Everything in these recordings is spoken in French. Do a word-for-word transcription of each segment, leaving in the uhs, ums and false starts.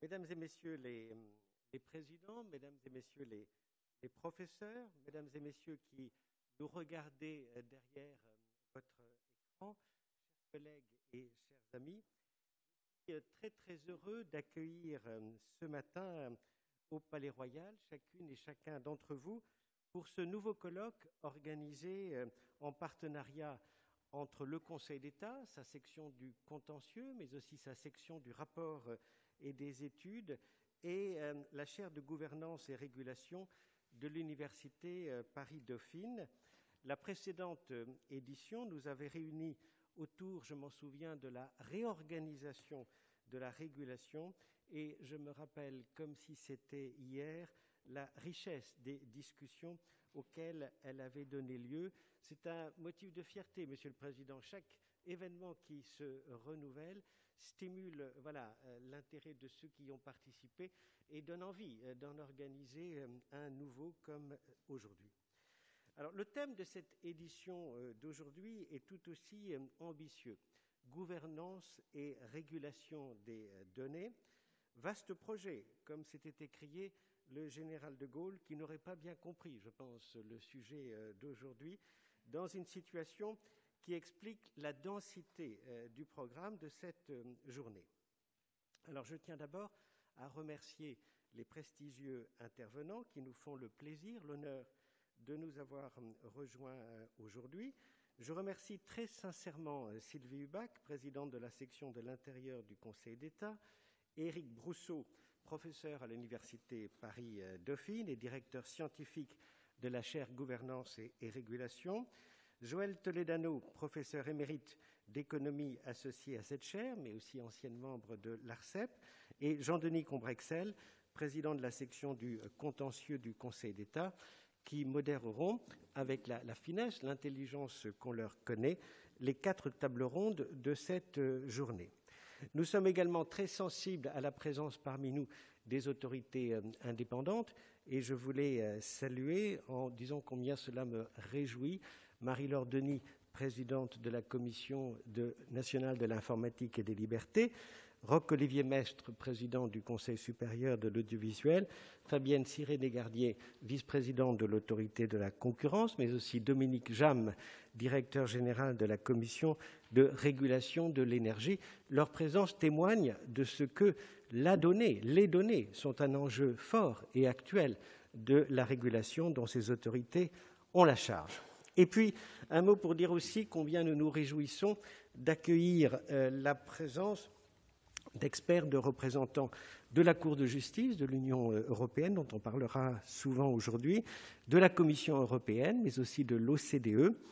Mesdames et messieurs les, les présidents, mesdames et messieurs les, les professeurs, mesdames et messieurs qui nous regardez derrière votre écran, chers collègues et chers amis, je suis très très heureux d'accueillir ce matin au Palais Royal chacune et chacun d'entre vous pour ce nouveau colloque organisé en partenariat entre le Conseil d'État, sa section du contentieux, mais aussi sa section du rapport et des études, et euh, la chaire de gouvernance et régulation de l'Université euh, Paris-Dauphine. La précédente euh, édition nous avait réunis autour, je m'en souviens, de la réorganisation de la régulation, et je me rappelle, comme si c'était hier, la richesse des discussions auxquelles elle avait donné lieu. C'est un motif de fierté, Monsieur le Président. Chaque événement qui se renouvelle stimule voilà, l'intérêt de ceux qui y ont participé et donne envie d'en organiser un nouveau comme aujourd'hui. Alors, le thème de cette édition d'aujourd'hui est tout aussi ambitieux. Gouvernance et régulation des données. Vaste projet, comme s'était écrié le général de Gaulle, qui n'aurait pas bien compris, je pense, le sujet d'aujourd'hui, dans une situation qui explique la densité euh, du programme de cette euh, journée. Alors, je tiens d'abord à remercier les prestigieux intervenants qui nous font le plaisir, l'honneur de nous avoir euh, rejoints euh, aujourd'hui. Je remercie très sincèrement euh, Sylvie Hubac, présidente de la section de l'intérieur du Conseil d'État, Éric Brousseau, professeur à l'Université Paris-Dauphine et directeur scientifique de la chaire Gouvernance et, et Régulation, Joël Toledano, professeur émérite d'économie associé à cette chaire, mais aussi ancien membre de l'ARCEP, et Jean-Denis Combrexel, président de la section du contentieux du Conseil d'État, qui modéreront, avec la, la finesse, l'intelligence qu'on leur connaît, les quatre tables rondes de cette journée. Nous sommes également très sensibles à la présence parmi nous des autorités indépendantes, et je voulais saluer, en disant combien cela me réjouit, Marie-Laure Denis, présidente de la Commission de, nationale de l'informatique et des libertés, Roch-Olivier Mestre, président du Conseil supérieur de l'audiovisuel, Fabienne Ciré-Desgardier, vice-présidente de l'autorité de la concurrence, mais aussi Dominique Jamme, directeur général de la Commission de régulation de l'énergie. Leur présence témoigne de ce que la donnée, les données sont un enjeu fort et actuel de la régulation dont ces autorités ont la charge. Et puis, un mot pour dire aussi combien nous nous réjouissons d'accueillir euh, la présence d'experts, de représentants de la Cour de justice de l'Union européenne, dont on parlera souvent aujourd'hui, de la Commission européenne, mais aussi de l'O C D E.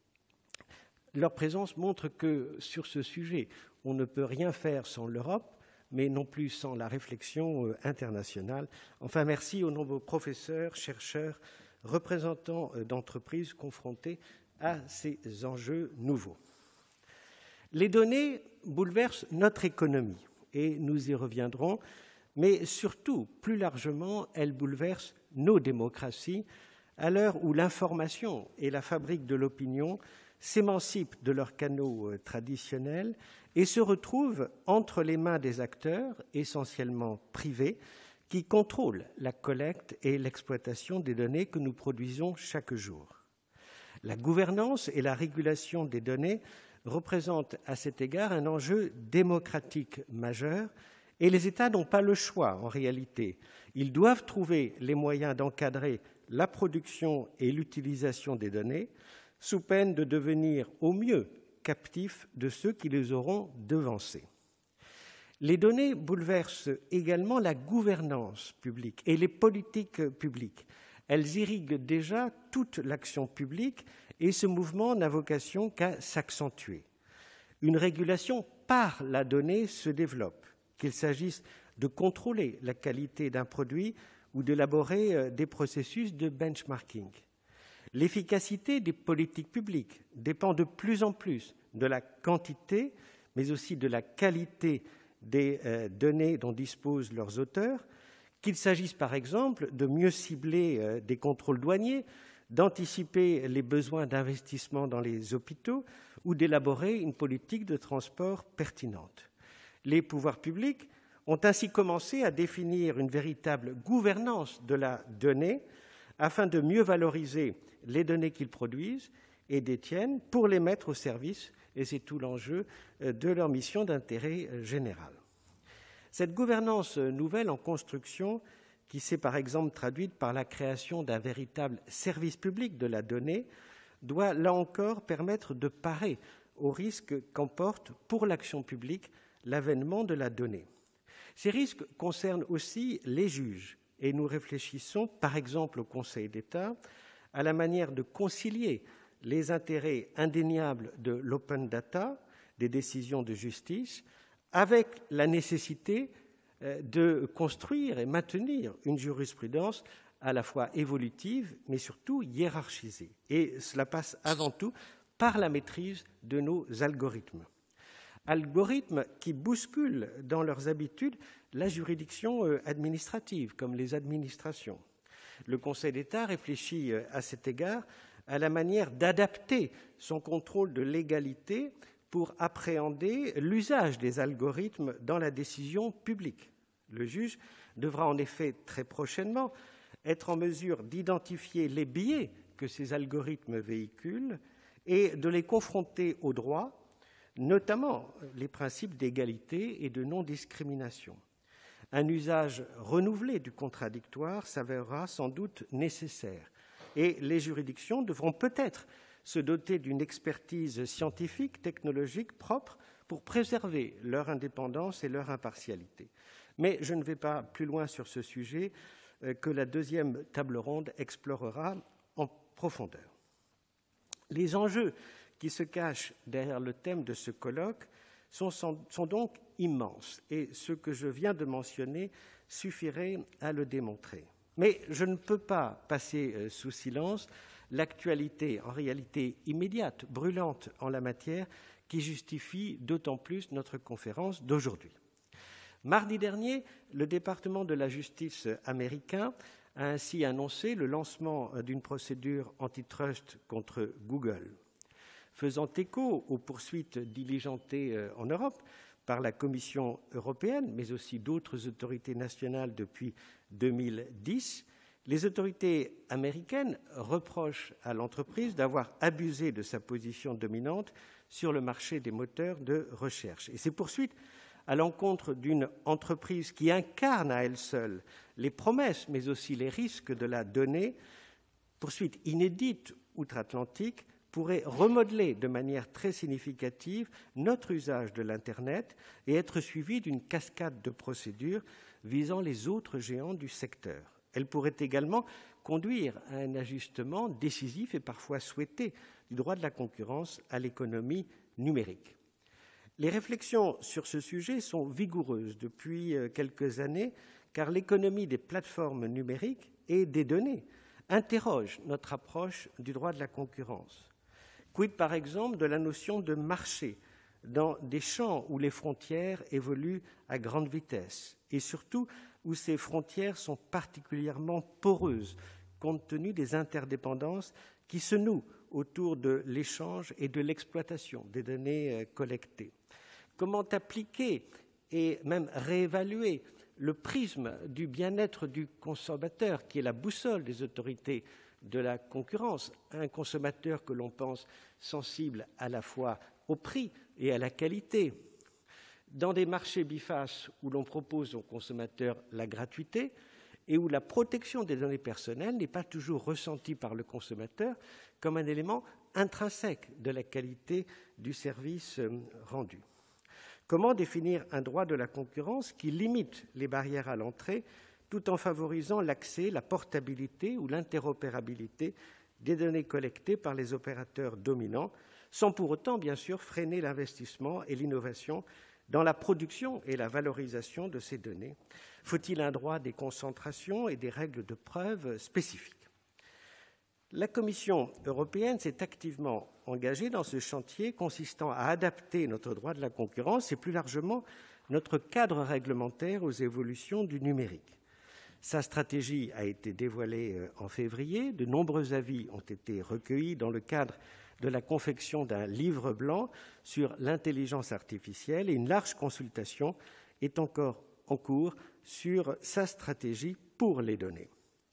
Leur présence montre que, sur ce sujet, on ne peut rien faire sans l'Europe, mais non plus sans la réflexion internationale. Enfin, merci aux nombreux professeurs, chercheurs, représentants d'entreprises confrontés à ces enjeux nouveaux. Les données bouleversent notre économie, et nous y reviendrons, mais surtout, plus largement, elles bouleversent nos démocraties à l'heure où l'information et la fabrique de l'opinion s'émancipent de leurs canaux traditionnels et se retrouvent entre les mains des acteurs, essentiellement privés, qui contrôlent la collecte et l'exploitation des données que nous produisons chaque jour. La gouvernance et la régulation des données représentent à cet égard un enjeu démocratique majeur et les États n'ont pas le choix en réalité. Ils doivent trouver les moyens d'encadrer la production et l'utilisation des données sous peine de devenir au mieux captifs de ceux qui les auront devancés. Les données bouleversent également la gouvernance publique et les politiques publiques. Elles irriguent déjà toute l'action publique et ce mouvement n'a vocation qu'à s'accentuer. Une régulation par la donnée se développe, qu'il s'agisse de contrôler la qualité d'un produit ou d'élaborer des processus de benchmarking. L'efficacité des politiques publiques dépend de plus en plus de la quantité, mais aussi de la qualité des euh, données dont disposent leurs auteurs, qu'il s'agisse par exemple de mieux cibler euh, des contrôles douaniers, d'anticiper les besoins d'investissement dans les hôpitaux ou d'élaborer une politique de transport pertinente. Les pouvoirs publics ont ainsi commencé à définir une véritable gouvernance de la donnée afin de mieux valoriser les données qu'ils produisent et détiennent pour les mettre au service, et c'est tout l'enjeu, de leur mission d'intérêt général. Cette gouvernance nouvelle en construction, qui s'est par exemple traduite par la création d'un véritable service public de la donnée, doit là encore permettre de parer aux risques qu'emporte pour l'action publique l'avènement de la donnée. Ces risques concernent aussi les juges, et nous réfléchissons, par exemple au Conseil d'État, à la manière de concilier les intérêts indéniables de l'open data, des décisions de justice, avec la nécessité de construire et maintenir une jurisprudence à la fois évolutive, mais surtout hiérarchisée. Et cela passe avant tout par la maîtrise de nos algorithmes. Algorithmes qui bousculent dans leurs habitudes la juridiction administrative, comme les administrations. Le Conseil d'État réfléchit à cet égard à la manière d'adapter son contrôle de légalité pour appréhender l'usage des algorithmes dans la décision publique. Le juge devra en effet très prochainement être en mesure d'identifier les biais que ces algorithmes véhiculent et de les confronter au droit, notamment les principes d'égalité et de non-discrimination. Un usage renouvelé du contradictoire s'avérera sans doute nécessaire et les juridictions devront peut-être se doter d'une expertise scientifique, technologique propre pour préserver leur indépendance et leur impartialité. Mais je ne vais pas plus loin sur ce sujet que la deuxième table ronde explorera en profondeur. Les enjeux qui se cachent derrière le thème de ce colloque sont, sont donc immenses et ce que je viens de mentionner suffirait à le démontrer. Mais je ne peux pas passer sous silence l'actualité en réalité immédiate, brûlante en la matière, qui justifie d'autant plus notre conférence d'aujourd'hui. Mardi dernier, le département de la justice américain a ainsi annoncé le lancement d'une procédure antitrust contre Google. Faisant écho aux poursuites diligentées en Europe par la Commission européenne, mais aussi d'autres autorités nationales depuis deux mille dix, les autorités américaines reprochent à l'entreprise d'avoir abusé de sa position dominante sur le marché des moteurs de recherche. Et ces poursuites à l'encontre d'une entreprise qui incarne à elle seule les promesses, mais aussi les risques de la donnée, poursuites inédites outre-Atlantique, pourraient remodeler de manière très significative notre usage de l'Internet et être suivies d'une cascade de procédures visant les autres géants du secteur. Elles pourraient également conduire à un ajustement décisif et parfois souhaité du droit de la concurrence à l'économie numérique. Les réflexions sur ce sujet sont vigoureuses depuis quelques années, car l'économie des plateformes numériques et des données interroge notre approche du droit de la concurrence. Quid, par exemple, de la notion de marché dans des champs où les frontières évoluent à grande vitesse et surtout où ces frontières sont particulièrement poreuses, compte tenu des interdépendances qui se nouent autour de l'échange et de l'exploitation des données collectées. Comment appliquer et même réévaluer le prisme du bien-être du consommateur, qui est la boussole des autorités de la concurrence, un consommateur que l'on pense sensible à la fois au prix et à la qualité. Dans des marchés bifaces où l'on propose aux consommateurs la gratuité et où la protection des données personnelles n'est pas toujours ressentie par le consommateur comme un élément intrinsèque de la qualité du service rendu. Comment définir un droit de la concurrence qui limite les barrières à l'entrée tout en favorisant l'accès, la portabilité ou l'interopérabilité des données collectées par les opérateurs dominants, sans pour autant, bien sûr, freiner l'investissement et l'innovation dans la production et la valorisation de ces données? Faut-il un droit des concentrations et des règles de preuve spécifiques? La Commission européenne s'est activement engagée dans ce chantier consistant à adapter notre droit de la concurrence et plus largement notre cadre réglementaire aux évolutions du numérique. Sa stratégie a été dévoilée en février. De nombreux avis ont été recueillis dans le cadre de la confection d'un livre blanc sur l'intelligence artificielle et une large consultation est encore en cours sur sa stratégie pour les données.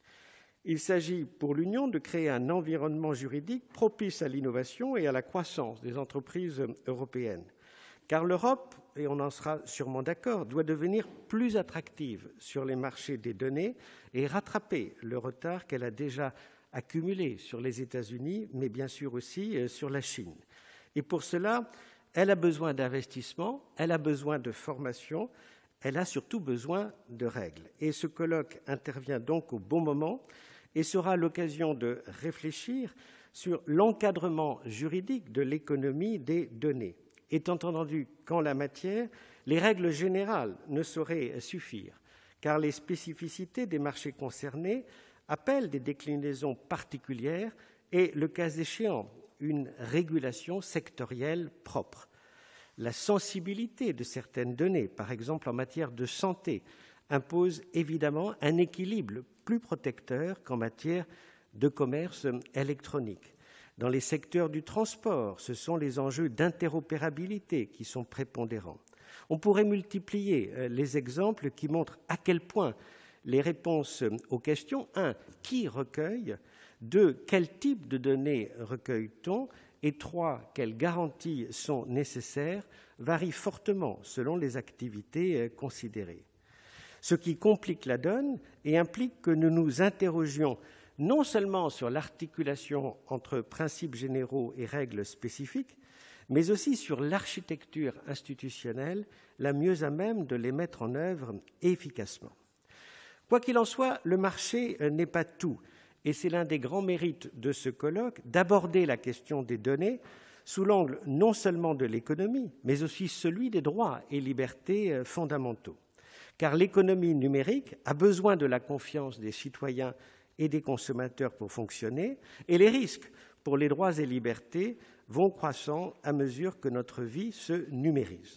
Il s'agit pour l'Union de créer un environnement juridique propice à l'innovation et à la croissance des entreprises européennes. Car l'Europe, et on en sera sûrement d'accord, doit devenir plus attractive sur les marchés des données et rattraper le retard qu'elle a déjà accumulé sur les États-Unis, mais bien sûr aussi sur la Chine. Et pour cela, elle a besoin d'investissement, elle a besoin de formation, elle a surtout besoin de règles. Et ce colloque intervient donc au bon moment et sera l'occasion de réfléchir sur l'encadrement juridique de l'économie des données, étant entendu qu'en la matière, les règles générales ne sauraient suffire, car les spécificités des marchés concernés appellent des déclinaisons particulières et, le cas échéant, une régulation sectorielle propre. La sensibilité de certaines données, par exemple en matière de santé, impose évidemment un équilibre plus protecteur qu'en matière de commerce électronique. Dans les secteurs du transport, ce sont les enjeux d'interopérabilité qui sont prépondérants. On pourrait multiplier les exemples qui montrent à quel point les réponses aux questions un. Qui recueille? deux. Quel type de données recueille-t-on? Et trois. Quelles garanties sont nécessaires? Varient fortement selon les activités considérées. Ce qui complique la donne et implique que nous nous interrogions non seulement sur l'articulation entre principes généraux et règles spécifiques, mais aussi sur l'architecture institutionnelle la mieux à même de les mettre en œuvre efficacement. Quoi qu'il en soit, le marché n'est pas tout, et c'est l'un des grands mérites de ce colloque d'aborder la question des données sous l'angle non seulement de l'économie, mais aussi celui des droits et libertés fondamentaux. Car l'économie numérique a besoin de la confiance des citoyens et des consommateurs pour fonctionner, et les risques pour les droits et libertés vont croissant à mesure que notre vie se numérise.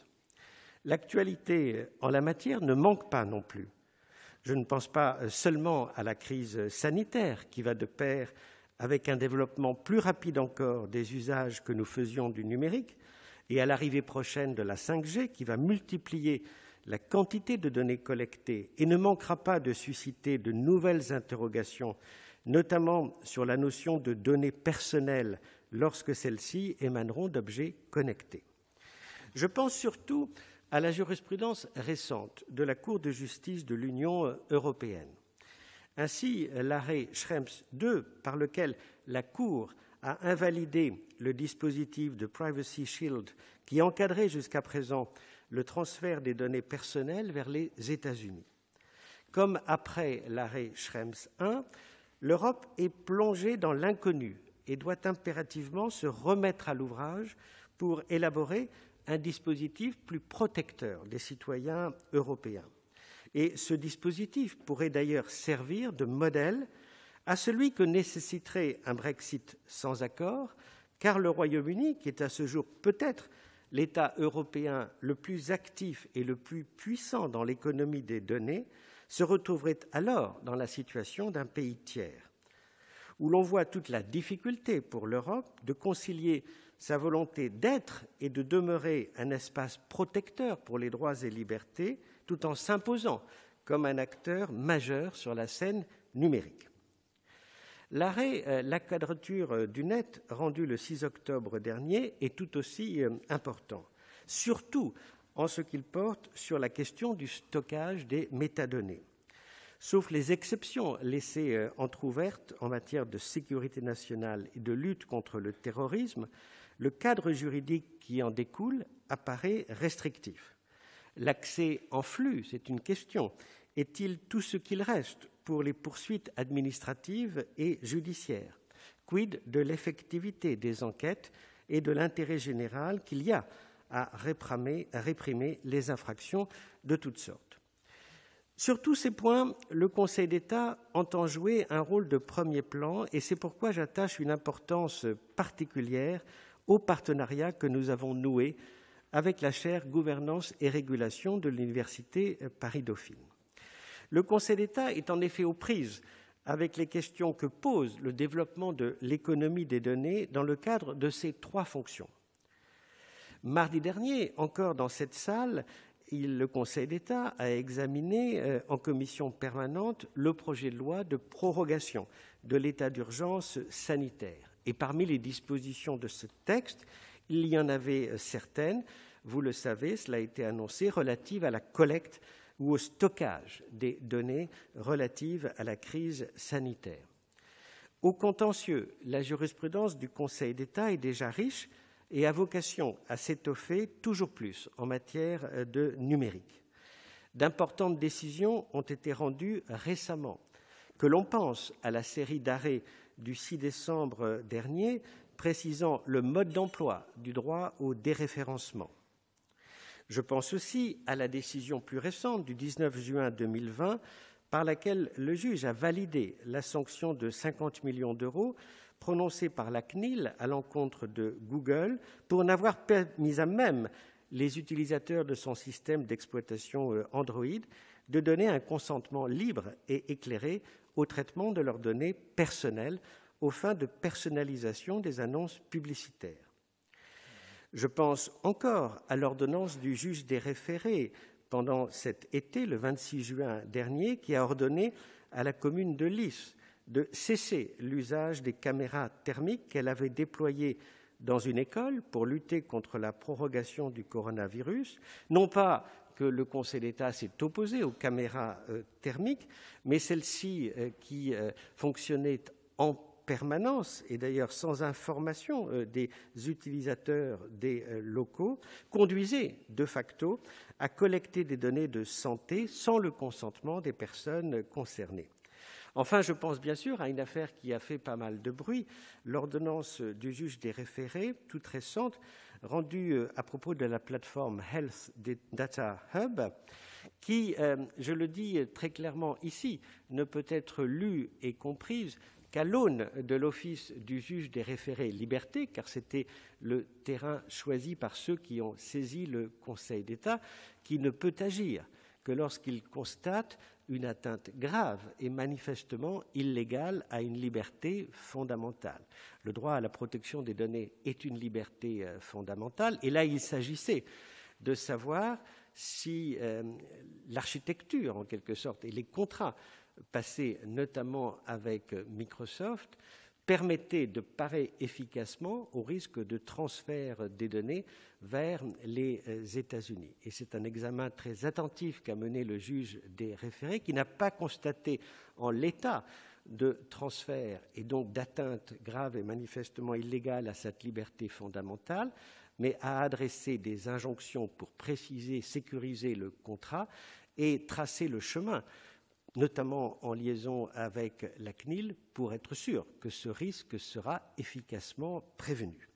L'actualité en la matière ne manque pas non plus. Je ne pense pas seulement à la crise sanitaire qui va de pair avec un développement plus rapide encore des usages que nous faisions du numérique et à l'arrivée prochaine de la cinq G qui va multiplier la quantité de données collectées et ne manquera pas de susciter de nouvelles interrogations, notamment sur la notion de données personnelles lorsque celles-ci émaneront d'objets connectés. Je pense surtout à la jurisprudence récente de la Cour de justice de l'Union européenne. Ainsi, l'arrêt Schrems deux, par lequel la Cour a invalidé le dispositif de Privacy Shield qui encadrait jusqu'à présent le transfert des données personnelles vers les États-Unis. Comme après l'arrêt Schrems un, l'Europe est plongée dans l'inconnu et doit impérativement se remettre à l'ouvrage pour élaborer un dispositif plus protecteur des citoyens européens. Et ce dispositif pourrait d'ailleurs servir de modèle à celui que nécessiterait un Brexit sans accord, car le Royaume-Uni, qui est à ce jour peut-être l'État européen le plus actif et le plus puissant dans l'économie des données, se retrouverait alors dans la situation d'un pays tiers, où l'on voit toute la difficulté pour l'Europe de concilier sa volonté d'être et de demeurer un espace protecteur pour les droits et libertés, tout en s'imposant comme un acteur majeur sur la scène numérique. L'arrêt euh, La quadrature du net, rendu le six octobre dernier, est tout aussi euh, important, surtout en ce qu'il porte sur la question du stockage des métadonnées. Sauf les exceptions laissées euh, entr'ouvertes en matière de sécurité nationale et de lutte contre le terrorisme, le cadre juridique qui en découle apparaît restrictif. L'accès en flux, c'est une question. Est-il tout ce qu'il reste pour les poursuites administratives et judiciaires? Quid de l'effectivité des enquêtes et de l'intérêt général qu'il y a à réprimer, à réprimer les infractions de toutes sortes? Sur tous ces points, le Conseil d'État entend jouer un rôle de premier plan et c'est pourquoi j'attache une importance particulière au partenariat que nous avons noué avec la chaire Gouvernance et Régulation de l'Université Paris-Dauphine. Le Conseil d'État est en effet aux prises avec les questions que pose le développement de l'économie des données dans le cadre de ces trois fonctions. Mardi dernier, encore dans cette salle, il, le Conseil d'État a examiné euh, en commission permanente le projet de loi de prorogation de l'état d'urgence sanitaire. Et parmi les dispositions de ce texte, il y en avait certaines, vous le savez, cela a été annoncé, relatives à la collecte ou au stockage des données relatives à la crise sanitaire. Au contentieux, la jurisprudence du Conseil d'État est déjà riche et a vocation à s'étoffer toujours plus en matière de numérique. D'importantes décisions ont été rendues récemment. Que l'on pense à la série d'arrêts du six décembre dernier précisant le mode d'emploi du droit au déréférencement. Je pense aussi à la décision plus récente du dix-neuf juin deux mille vingt par laquelle le juge a validé la sanction de cinquante millions d'euros prononcée par la C N I L à l'encontre de Google pour n'avoir pas mis à même les utilisateurs de son système d'exploitation Android de donner un consentement libre et éclairé au traitement de leurs données personnelles aux fins de personnalisation des annonces publicitaires. Je pense encore à l'ordonnance du juge des référés pendant cet été, le vingt-six juin dernier, qui a ordonné à la commune de Lys de cesser l'usage des caméras thermiques qu'elle avait déployées dans une école pour lutter contre la propagation du coronavirus, non pas que le Conseil d'État s'est opposé aux caméras euh, thermiques, mais celles-ci euh, qui euh, fonctionnaient en permanence, et d'ailleurs sans information euh, des utilisateurs des euh, locaux, conduisaient de facto à collecter des données de santé sans le consentement des personnes concernées. Enfin, je pense bien sûr à une affaire qui a fait pas mal de bruit, l'ordonnance du juge des référés, toute récente, rendue à propos de la plateforme Health Data Hub, qui, euh, je le dis très clairement ici, ne peut être lue et comprise qu'à l'aune de l'office du juge des référés liberté, car c'était le terrain choisi par ceux qui ont saisi le Conseil d'État, qui ne peut agir que lorsqu'il constate une atteinte grave et manifestement illégale à une liberté fondamentale. Le droit à la protection des données est une liberté euh, fondamentale, et là il s'agissait de savoir si euh, l'architecture, en quelque sorte, et les contrats passés notamment avec Microsoft permettaient de parer efficacement au risque de transfert des données vers les États-Unis. Et c'est un examen très attentif qu'a mené le juge des référés, qui n'a pas constaté en l'état de transfert et donc d'atteinte grave et manifestement illégale à cette liberté fondamentale, mais a adressé des injonctions pour préciser, sécuriser le contrat et tracer le chemin, notamment en liaison avec la C N I L, pour être sûr que ce risque sera efficacement prévenu.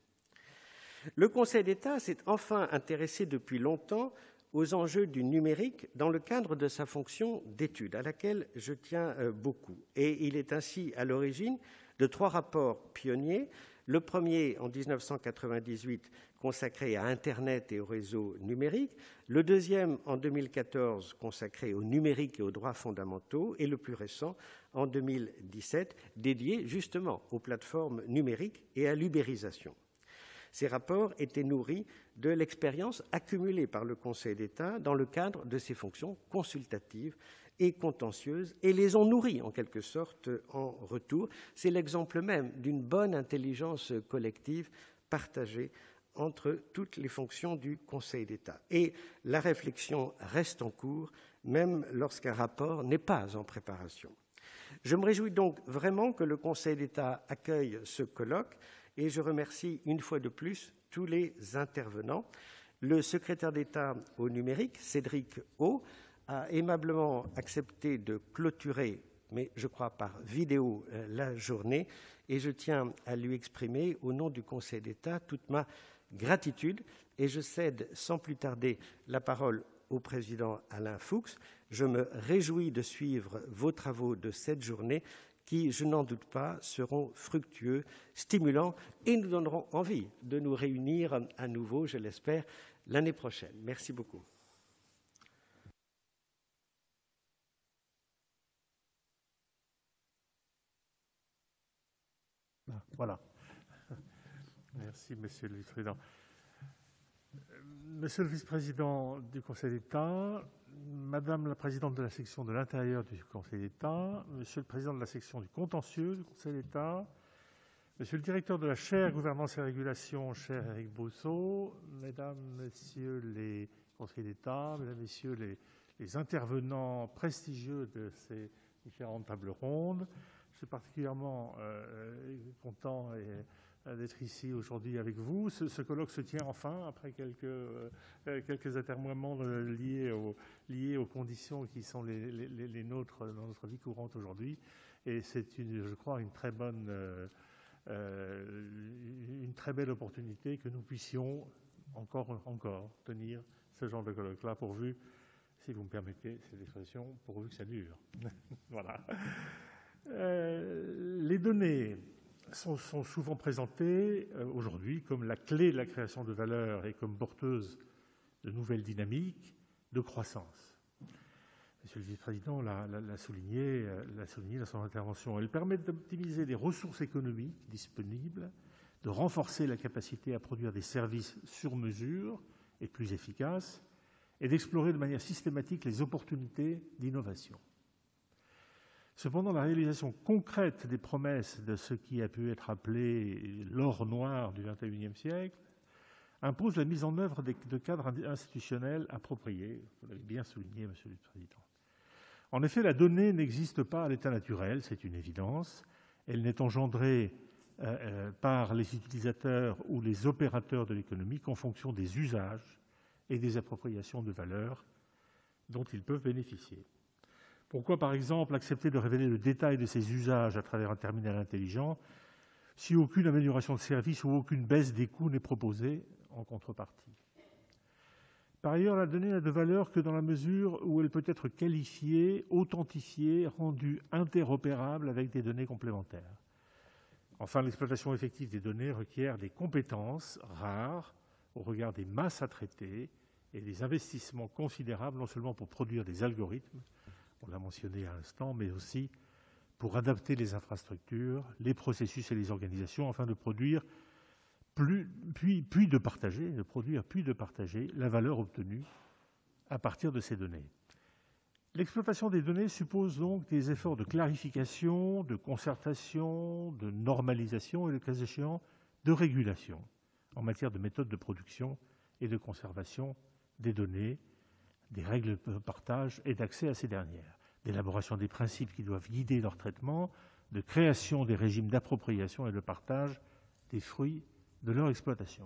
Le Conseil d'État s'est enfin intéressé depuis longtemps aux enjeux du numérique dans le cadre de sa fonction d'étude, à laquelle je tiens beaucoup. Et il est ainsi à l'origine de trois rapports pionniers. Le premier, en mille neuf cent quatre-vingt-dix-huit, consacré à Internet et aux réseaux numériques. Le deuxième, en deux mille quatorze, consacré au numérique et aux droits fondamentaux. Et le plus récent, en deux mille dix-sept, dédié justement aux plateformes numériques et à l'ubérisation. Ces rapports étaient nourris de l'expérience accumulée par le Conseil d'État dans le cadre de ses fonctions consultatives et contentieuses, et les ont nourris en quelque sorte en retour. C'est l'exemple même d'une bonne intelligence collective partagée entre toutes les fonctions du Conseil d'État. Et la réflexion reste en cours, même lorsqu'un rapport n'est pas en préparation. Je me réjouis donc vraiment que le Conseil d'État accueille ce colloque, et je remercie une fois de plus tous les intervenants. Le secrétaire d'État au numérique, Cédric O, a aimablement accepté de clôturer, mais je crois par vidéo, la journée, et je tiens à lui exprimer, au nom du Conseil d'État, toute ma gratitude, et je cède sans plus tarder la parole au président Alain Fuchs. Je me réjouis de suivre vos travaux de cette journée qui, je n'en doute pas, seront fructueux, stimulants et nous donneront envie de nous réunir à nouveau, je l'espère, l'année prochaine. Merci beaucoup. Voilà. Merci, Monsieur le Vice-président. Monsieur le vice-président du Conseil d'État, Madame la présidente de la section de l'intérieur du Conseil d'État, Monsieur le président de la section du contentieux du Conseil d'État, Monsieur le directeur de la chaire Gouvernance et Régulation, cher Éric Brousseau, Mesdames, Messieurs les conseillers d'État, Mesdames, Messieurs les, les intervenants prestigieux de ces différentes tables rondes, je suis particulièrement euh, content et d'être ici aujourd'hui avec vous. Ce, ce colloque se tient enfin après quelques, euh, quelques atermoiements euh, liés, au, liés aux conditions qui sont les, les, les nôtres dans notre vie courante aujourd'hui. Et c'est, je crois, une très bonne, euh, euh, une très belle opportunité que nous puissions encore, encore tenir ce genre de colloque-là, pourvu, si vous me permettez cette expression, pourvu que ça dure. Voilà. Euh, les données Sont, sont souvent présentées euh, aujourd'hui comme la clé de la création de valeur et comme porteuse de nouvelles dynamiques de croissance. Monsieur le vice-président l'a, l'a, l'a, souligné, euh, l'a souligné dans son intervention. Elles permettent d'optimiser les ressources économiques disponibles, de renforcer la capacité à produire des services sur mesure et plus efficaces, et d'explorer de manière systématique les opportunités d'innovation. Cependant, la réalisation concrète des promesses de ce qui a pu être appelé l'or noir du vingt et unième siècle impose la mise en œuvre de cadres institutionnels appropriés. Vous l'avez bien souligné, Monsieur le Président. En effet, la donnée n'existe pas à l'état naturel, c'est une évidence. Elle n'est engendrée euh, par les utilisateurs ou les opérateurs de l'économie qu'en fonction des usages et des appropriations de valeur dont ils peuvent bénéficier. Pourquoi, par exemple, accepter de révéler le détail de ces usages à travers un terminal intelligent si aucune amélioration de service ou aucune baisse des coûts n'est proposée en contrepartie? Par ailleurs, la donnée n'a de valeur que dans la mesure où elle peut être qualifiée, authentifiée, rendue interopérable avec des données complémentaires. Enfin, l'exploitation effective des données requiert des compétences rares au regard des masses à traiter et des investissements considérables, non seulement pour produire des algorithmes, on l'a mentionné à l'instant, mais aussi pour adapter les infrastructures, les processus et les organisations afin de produire, plus, puis, puis de partager, de produire puis de partager la valeur obtenue à partir de ces données. L'exploitation des données suppose donc des efforts de clarification, de concertation, de normalisation et, le cas échéant, de régulation en matière de méthodes de production et de conservation des données, des règles de partage et d'accès à ces dernières, d'élaboration des principes qui doivent guider leur traitement, de création des régimes d'appropriation et de partage des fruits de leur exploitation.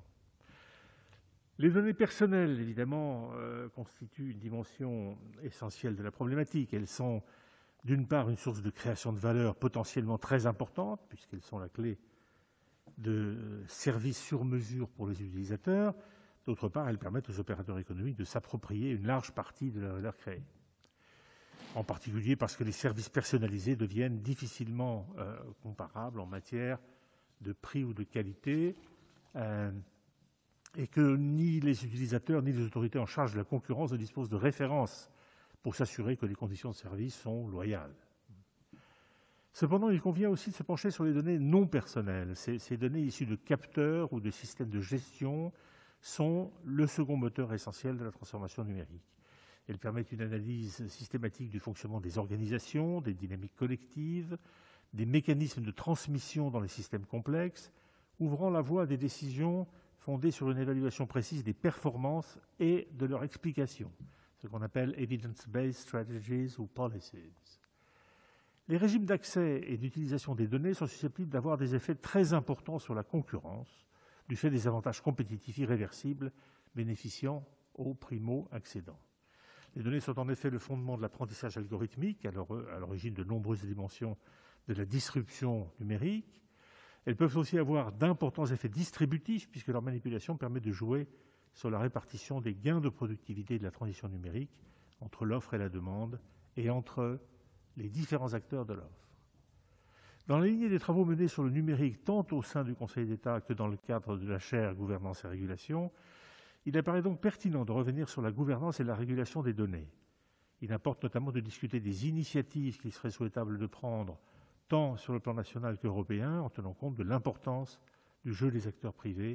Les données personnelles, évidemment, euh, constituent une dimension essentielle de la problématique. Elles sont, d'une part, une source de création de valeur potentiellement très importante, puisqu'elles sont la clé de services sur mesure pour les utilisateurs. D'autre part, elles permettent aux opérateurs économiques de s'approprier une large partie de la valeur créée. En particulier parce que les services personnalisés deviennent difficilement euh, comparables en matière de prix ou de qualité euh, et que ni les utilisateurs ni les autorités en charge de la concurrence ne disposent de références pour s'assurer que les conditions de service sont loyales. Cependant, il convient aussi de se pencher sur les données non personnelles. Ces, ces données issues de capteurs ou de systèmes de gestion sont le second moteur essentiel de la transformation numérique. Elles permettent une analyse systématique du fonctionnement des organisations, des dynamiques collectives, des mécanismes de transmission dans les systèmes complexes, ouvrant la voie à des décisions fondées sur une évaluation précise des performances et de leur explication, ce qu'on appelle « evidence-based strategies » ou « policies ». Les régimes d'accès et d'utilisation des données sont susceptibles d'avoir des effets très importants sur la concurrence, du fait des avantages compétitifs irréversibles bénéficiant aux primo-accédants. Les données sont en effet le fondement de l'apprentissage algorithmique, à l'origine de nombreuses dimensions de la disruption numérique. Elles peuvent aussi avoir d'importants effets distributifs, puisque leur manipulation permet de jouer sur la répartition des gains de productivité de la transition numérique entre l'offre et la demande, et entre les différents acteurs de l'offre. Dans la lignée des travaux menés sur le numérique, tant au sein du Conseil d'État que dans le cadre de la chaire Gouvernance et Régulation, il apparaît donc pertinent de revenir sur la gouvernance et la régulation des données. Il importe notamment de discuter des initiatives qu'il serait souhaitable de prendre, tant sur le plan national qu'européen, en tenant compte de l'importance du jeu des acteurs privés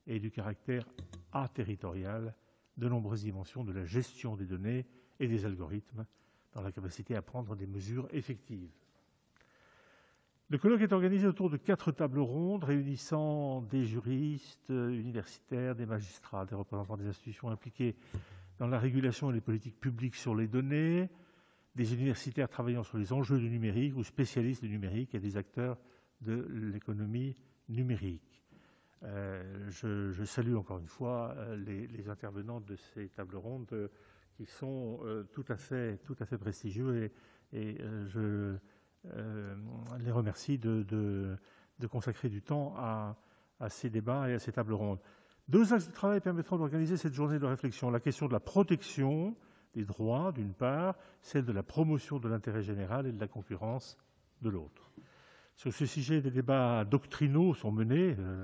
et du caractère aterritorial de nombreuses dimensions de la gestion des données et des algorithmes dans la capacité à prendre des mesures effectives. Le colloque est organisé autour de quatre tables rondes réunissant des juristes universitaires, des magistrats, des représentants des institutions impliquées dans la régulation et les politiques publiques sur les données, des universitaires travaillant sur les enjeux du numérique ou spécialistes du numérique et des acteurs de l'économie numérique. Euh, je, je salue encore une fois les, les intervenants de ces tables rondes euh, qui sont euh, tout à fait, tout à fait prestigieux et, et euh, je euh, les remercie de, de, de consacrer du temps à, à ces débats et à ces tables rondes. Deux axes de travail permettront d'organiser cette journée de réflexion. La question de la protection des droits, d'une part, celle de la promotion de l'intérêt général et de la concurrence, de l'autre. Sur ce sujet, des débats doctrinaux sont menés, euh,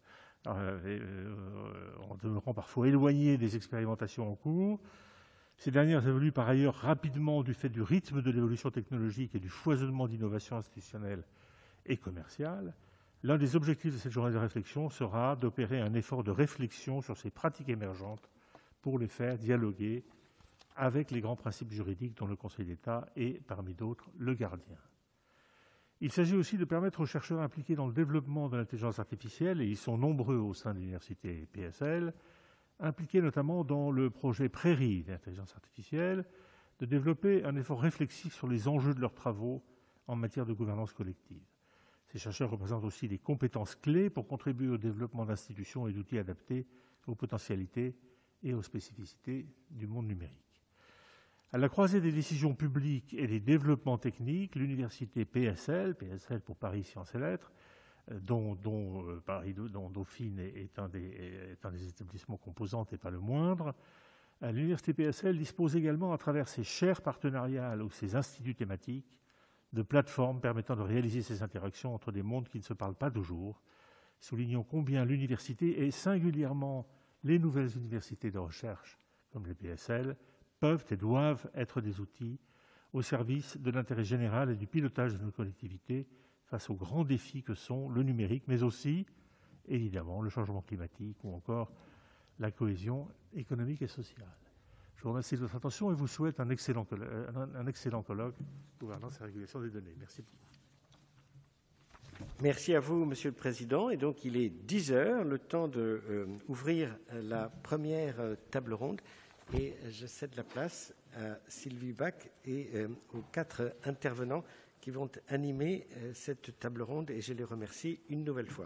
euh, en demeurant parfois éloignés des expérimentations en cours. Ces dernières évoluent par ailleurs rapidement du fait du rythme de l'évolution technologique et du foisonnement d'innovations institutionnelles et commerciales. L'un des objectifs de cette journée de réflexion sera d'opérer un effort de réflexion sur ces pratiques émergentes pour les faire dialoguer avec les grands principes juridiques dont le Conseil d'État est, parmi d'autres, le gardien. Il s'agit aussi de permettre aux chercheurs impliqués dans le développement de l'intelligence artificielle, et ils sont nombreux au sein de l'université P S L, impliqués notamment dans le projet Prairie d'intelligence artificielle, de développer un effort réflexif sur les enjeux de leurs travaux en matière de gouvernance collective. Ces chercheurs représentent aussi des compétences clés pour contribuer au développement d'institutions et d'outils adaptés aux potentialités et aux spécificités du monde numérique. À la croisée des décisions publiques et des développements techniques, l'université P S L, P S L pour Paris Sciences et Lettres, dont, dont, euh, Paris, dont Dauphine est un, des, est un des établissements composants et pas le moindre, l'université P S L dispose également, à travers ses chaires partenariales ou ses instituts thématiques, de plateformes permettant de réaliser ces interactions entre des mondes qui ne se parlent pas toujours, soulignant combien l'université et singulièrement les nouvelles universités de recherche, comme les P S L, peuvent et doivent être des outils au service de l'intérêt général et du pilotage de nos collectivités face aux grands défis que sont le numérique, mais aussi, évidemment, le changement climatique ou encore la cohésion économique et sociale. Je vous remercie de votre attention et vous souhaite un excellent, un, un excellent colloque gouvernance et régulation des données. Merci beaucoup. Merci à vous, Monsieur le Président. Et donc, il est dix heures, le temps d'ouvrir euh, la première euh, table ronde. Et je cède la place à Sylvie Bach et euh, aux quatre intervenants qui vont animer euh, cette table ronde. Et je les remercie une nouvelle fois.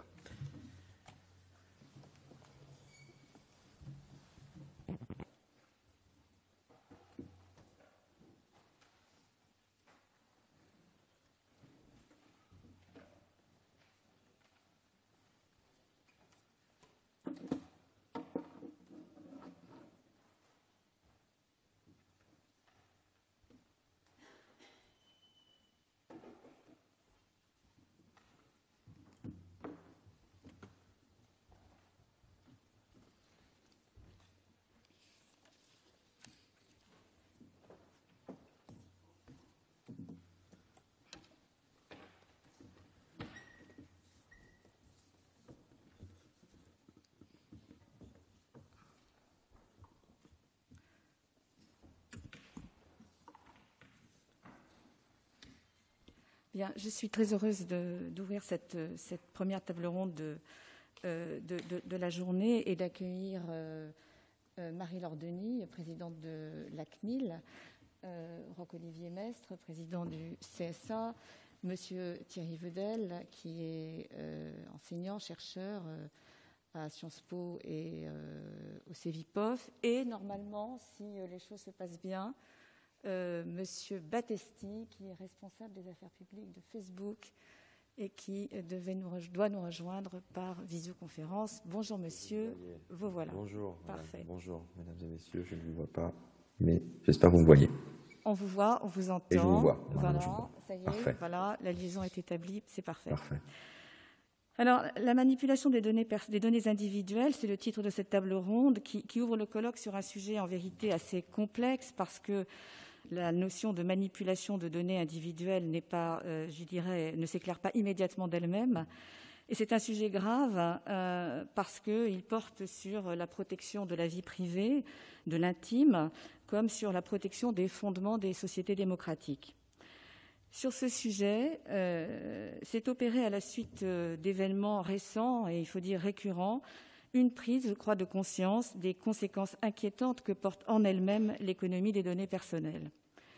Bien, je suis très heureuse d'ouvrir cette, cette première table ronde de, euh, de, de, de la journée et d'accueillir euh, euh, Marie-Laure Denis, présidente de la C N I L, euh, Roch-Olivier Mestre, président du C S A, Monsieur Thierry Vedel, qui est euh, enseignant, chercheur euh, à Sciences Po et euh, au CEVIPOF, et normalement, si les choses se passent bien, Euh, Monsieur Battesti, qui est responsable des affaires publiques de Facebook et qui devait nous doit nous rejoindre par visioconférence. Bonjour Monsieur, vous, vous voilà. Bonjour. Parfait. Madame. Bonjour Mesdames et Messieurs, je ne vous vois pas, mais j'espère que vous me voyez. On vous voit, on vous entend. Et je vous vois. Voilà, je vous vois. ça y est, parfait. Voilà, la liaison est établie, c'est parfait. Parfait. Alors, la manipulation des données, des données individuelles, c'est le titre de cette table ronde qui, qui ouvre le colloque sur un sujet en vérité assez complexe parce que la notion de manipulation de données individuelles n'est pas, euh, je dirais, ne s'éclaire pas immédiatement d'elle-même. Et c'est un sujet grave euh, parce qu'il porte sur la protection de la vie privée, de l'intime, comme sur la protection des fondements des sociétés démocratiques. Sur ce sujet, euh, s'est opéré à la suite euh, d'événements récents et il faut dire récurrents, une prise, je crois, de conscience des conséquences inquiétantes que porte en elle-même l'économie des données personnelles.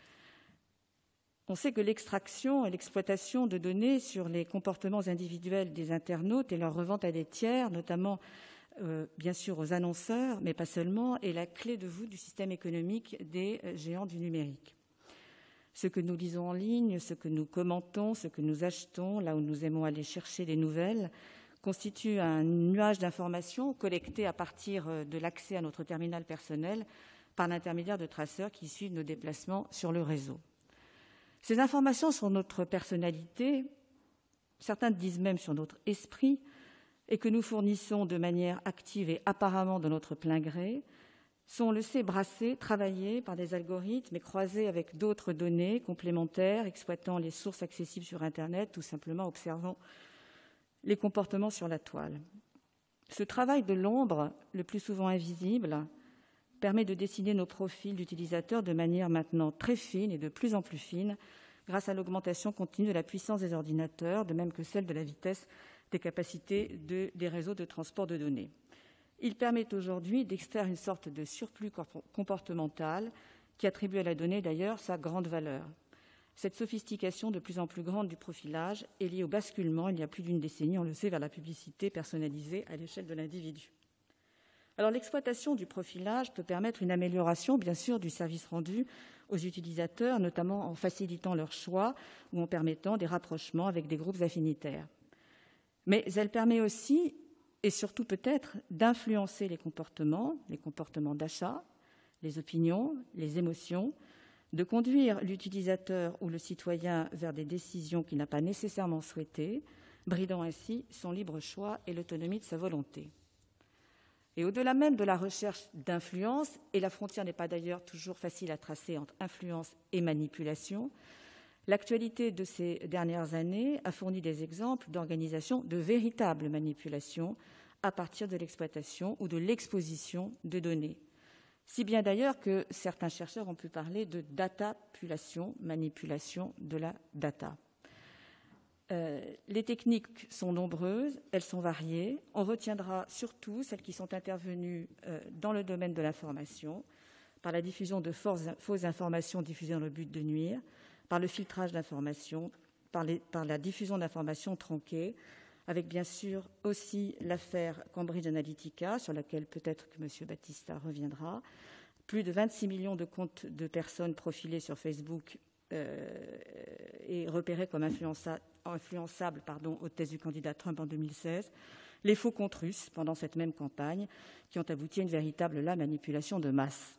On sait que l'extraction et l'exploitation de données sur les comportements individuels des internautes et leur revente à des tiers, notamment euh, bien sûr aux annonceurs, mais pas seulement, est la clé de voûte du système économique des géants du numérique. Ce que nous lisons en ligne, ce que nous commentons, ce que nous achetons, là où nous aimons aller chercher des nouvelles, constitue un nuage d'informations collectées à partir de l'accès à notre terminal personnel par l'intermédiaire de traceurs qui suivent nos déplacements sur le réseau. Ces informations sur notre personnalité, certains disent même sur notre esprit, et que nous fournissons de manière active et apparemment de notre plein gré, sont, on le sait, brassées, travaillées par des algorithmes et croisées avec d'autres données complémentaires, exploitant les sources accessibles sur Internet, tout simplement observant les comportements sur la toile. Ce travail de l'ombre, le plus souvent invisible, permet de dessiner nos profils d'utilisateurs de manière maintenant très fine et de plus en plus fine, grâce à l'augmentation continue de la puissance des ordinateurs, de même que celle de la vitesse des capacités de, des réseaux de transport de données. Il permet aujourd'hui d'extraire une sorte de surplus comportemental qui attribue à la donnée d'ailleurs sa grande valeur. Cette sophistication de plus en plus grande du profilage est liée au basculement, il y a plus d'une décennie, on le sait, vers la publicité personnalisée à l'échelle de l'individu. Alors, l'exploitation du profilage peut permettre une amélioration, bien sûr, du service rendu aux utilisateurs, notamment en facilitant leur choix ou en permettant des rapprochements avec des groupes affinitaires. Mais elle permet aussi, et surtout peut-être, d'influencer les comportements, les comportements d'achat, les opinions, les émotions, de conduire l'utilisateur ou le citoyen vers des décisions qu'il n'a pas nécessairement souhaitées, bridant ainsi son libre choix et l'autonomie de sa volonté. Et au-delà même de la recherche d'influence, et la frontière n'est pas d'ailleurs toujours facile à tracer entre influence et manipulation, l'actualité de ces dernières années a fourni des exemples d'organisation de véritables manipulations à partir de l'exploitation ou de l'exposition de données. Si bien d'ailleurs que certains chercheurs ont pu parler de datapulation, manipulation de la data. Euh, les techniques sont nombreuses, elles sont variées. On retiendra surtout celles qui sont intervenues euh, dans le domaine de l'information, par la diffusion de fausses informations diffusées dans le but de nuire, par le filtrage d'informations, par, par la diffusion d'informations tronquées, avec bien sûr aussi l'affaire Cambridge Analytica, sur laquelle peut-être que M. Battista reviendra. Plus de vingt-six millions de comptes de personnes profilées sur Facebook euh, et repérées comme influença, influençables pardon, aux thèses du candidat Trump en deux mille seize. Les faux comptes russes pendant cette même campagne, qui ont abouti à une véritable là, manipulation de masse.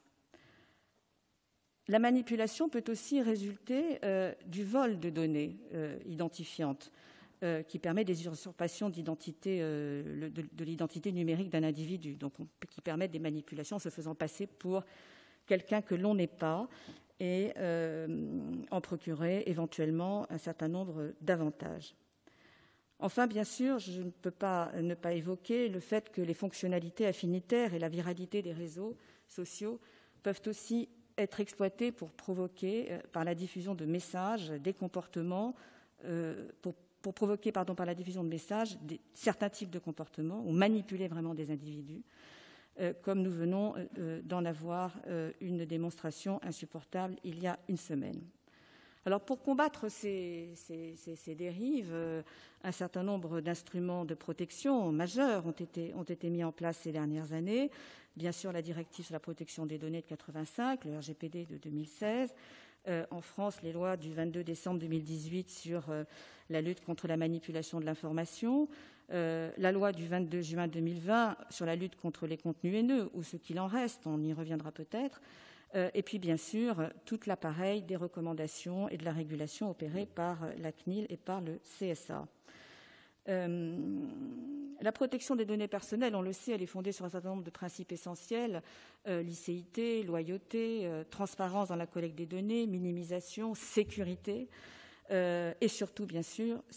La manipulation peut aussi résulter euh, du vol de données euh, identifiantes, euh, qui permet des usurpations d'identité, euh, de, de l'identité numérique d'un individu, donc on, qui permettent des manipulations en se faisant passer pour quelqu'un que l'on n'est pas et euh, en procurer éventuellement un certain nombre d'avantages. Enfin, bien sûr, je ne peux pas ne pas évoquer le fait que les fonctionnalités affinitaires et la viralité des réseaux sociaux peuvent aussi être exploitées pour provoquer, euh, par la diffusion de messages, des comportements, euh, pour, pour provoquer pardon, par la diffusion de messages des, certains types de comportements ou manipuler vraiment des individus, euh, comme nous venons euh, d'en avoir euh, une démonstration insupportable il y a une semaine. Alors, pour combattre ces, ces, ces, ces dérives, euh, un certain nombre d'instruments de protection majeurs ont été, ont été mis en place ces dernières années. Bien sûr, la directive sur la protection des données de quatre-vingt-cinq, le R G P D de deux mille seize. Euh, en France, les lois du vingt-deux décembre deux mille dix-huit sur euh, la lutte contre la manipulation de l'information. Euh, la loi du vingt-deux juin deux mille vingt sur la lutte contre les contenus haineux, ou ce qu'il en reste, on y reviendra peut-être. Euh, et puis, bien sûr, tout l'appareil des recommandations et de la régulation opérée par la C N I L et par le C S A. Euh, la protection des données personnelles, on le sait, elle est fondée sur un certain nombre de principes essentiels, euh, licéité, loyauté, euh, transparence dans la collecte des données, minimisation, sécurité, euh, et surtout, bien sûr, c'est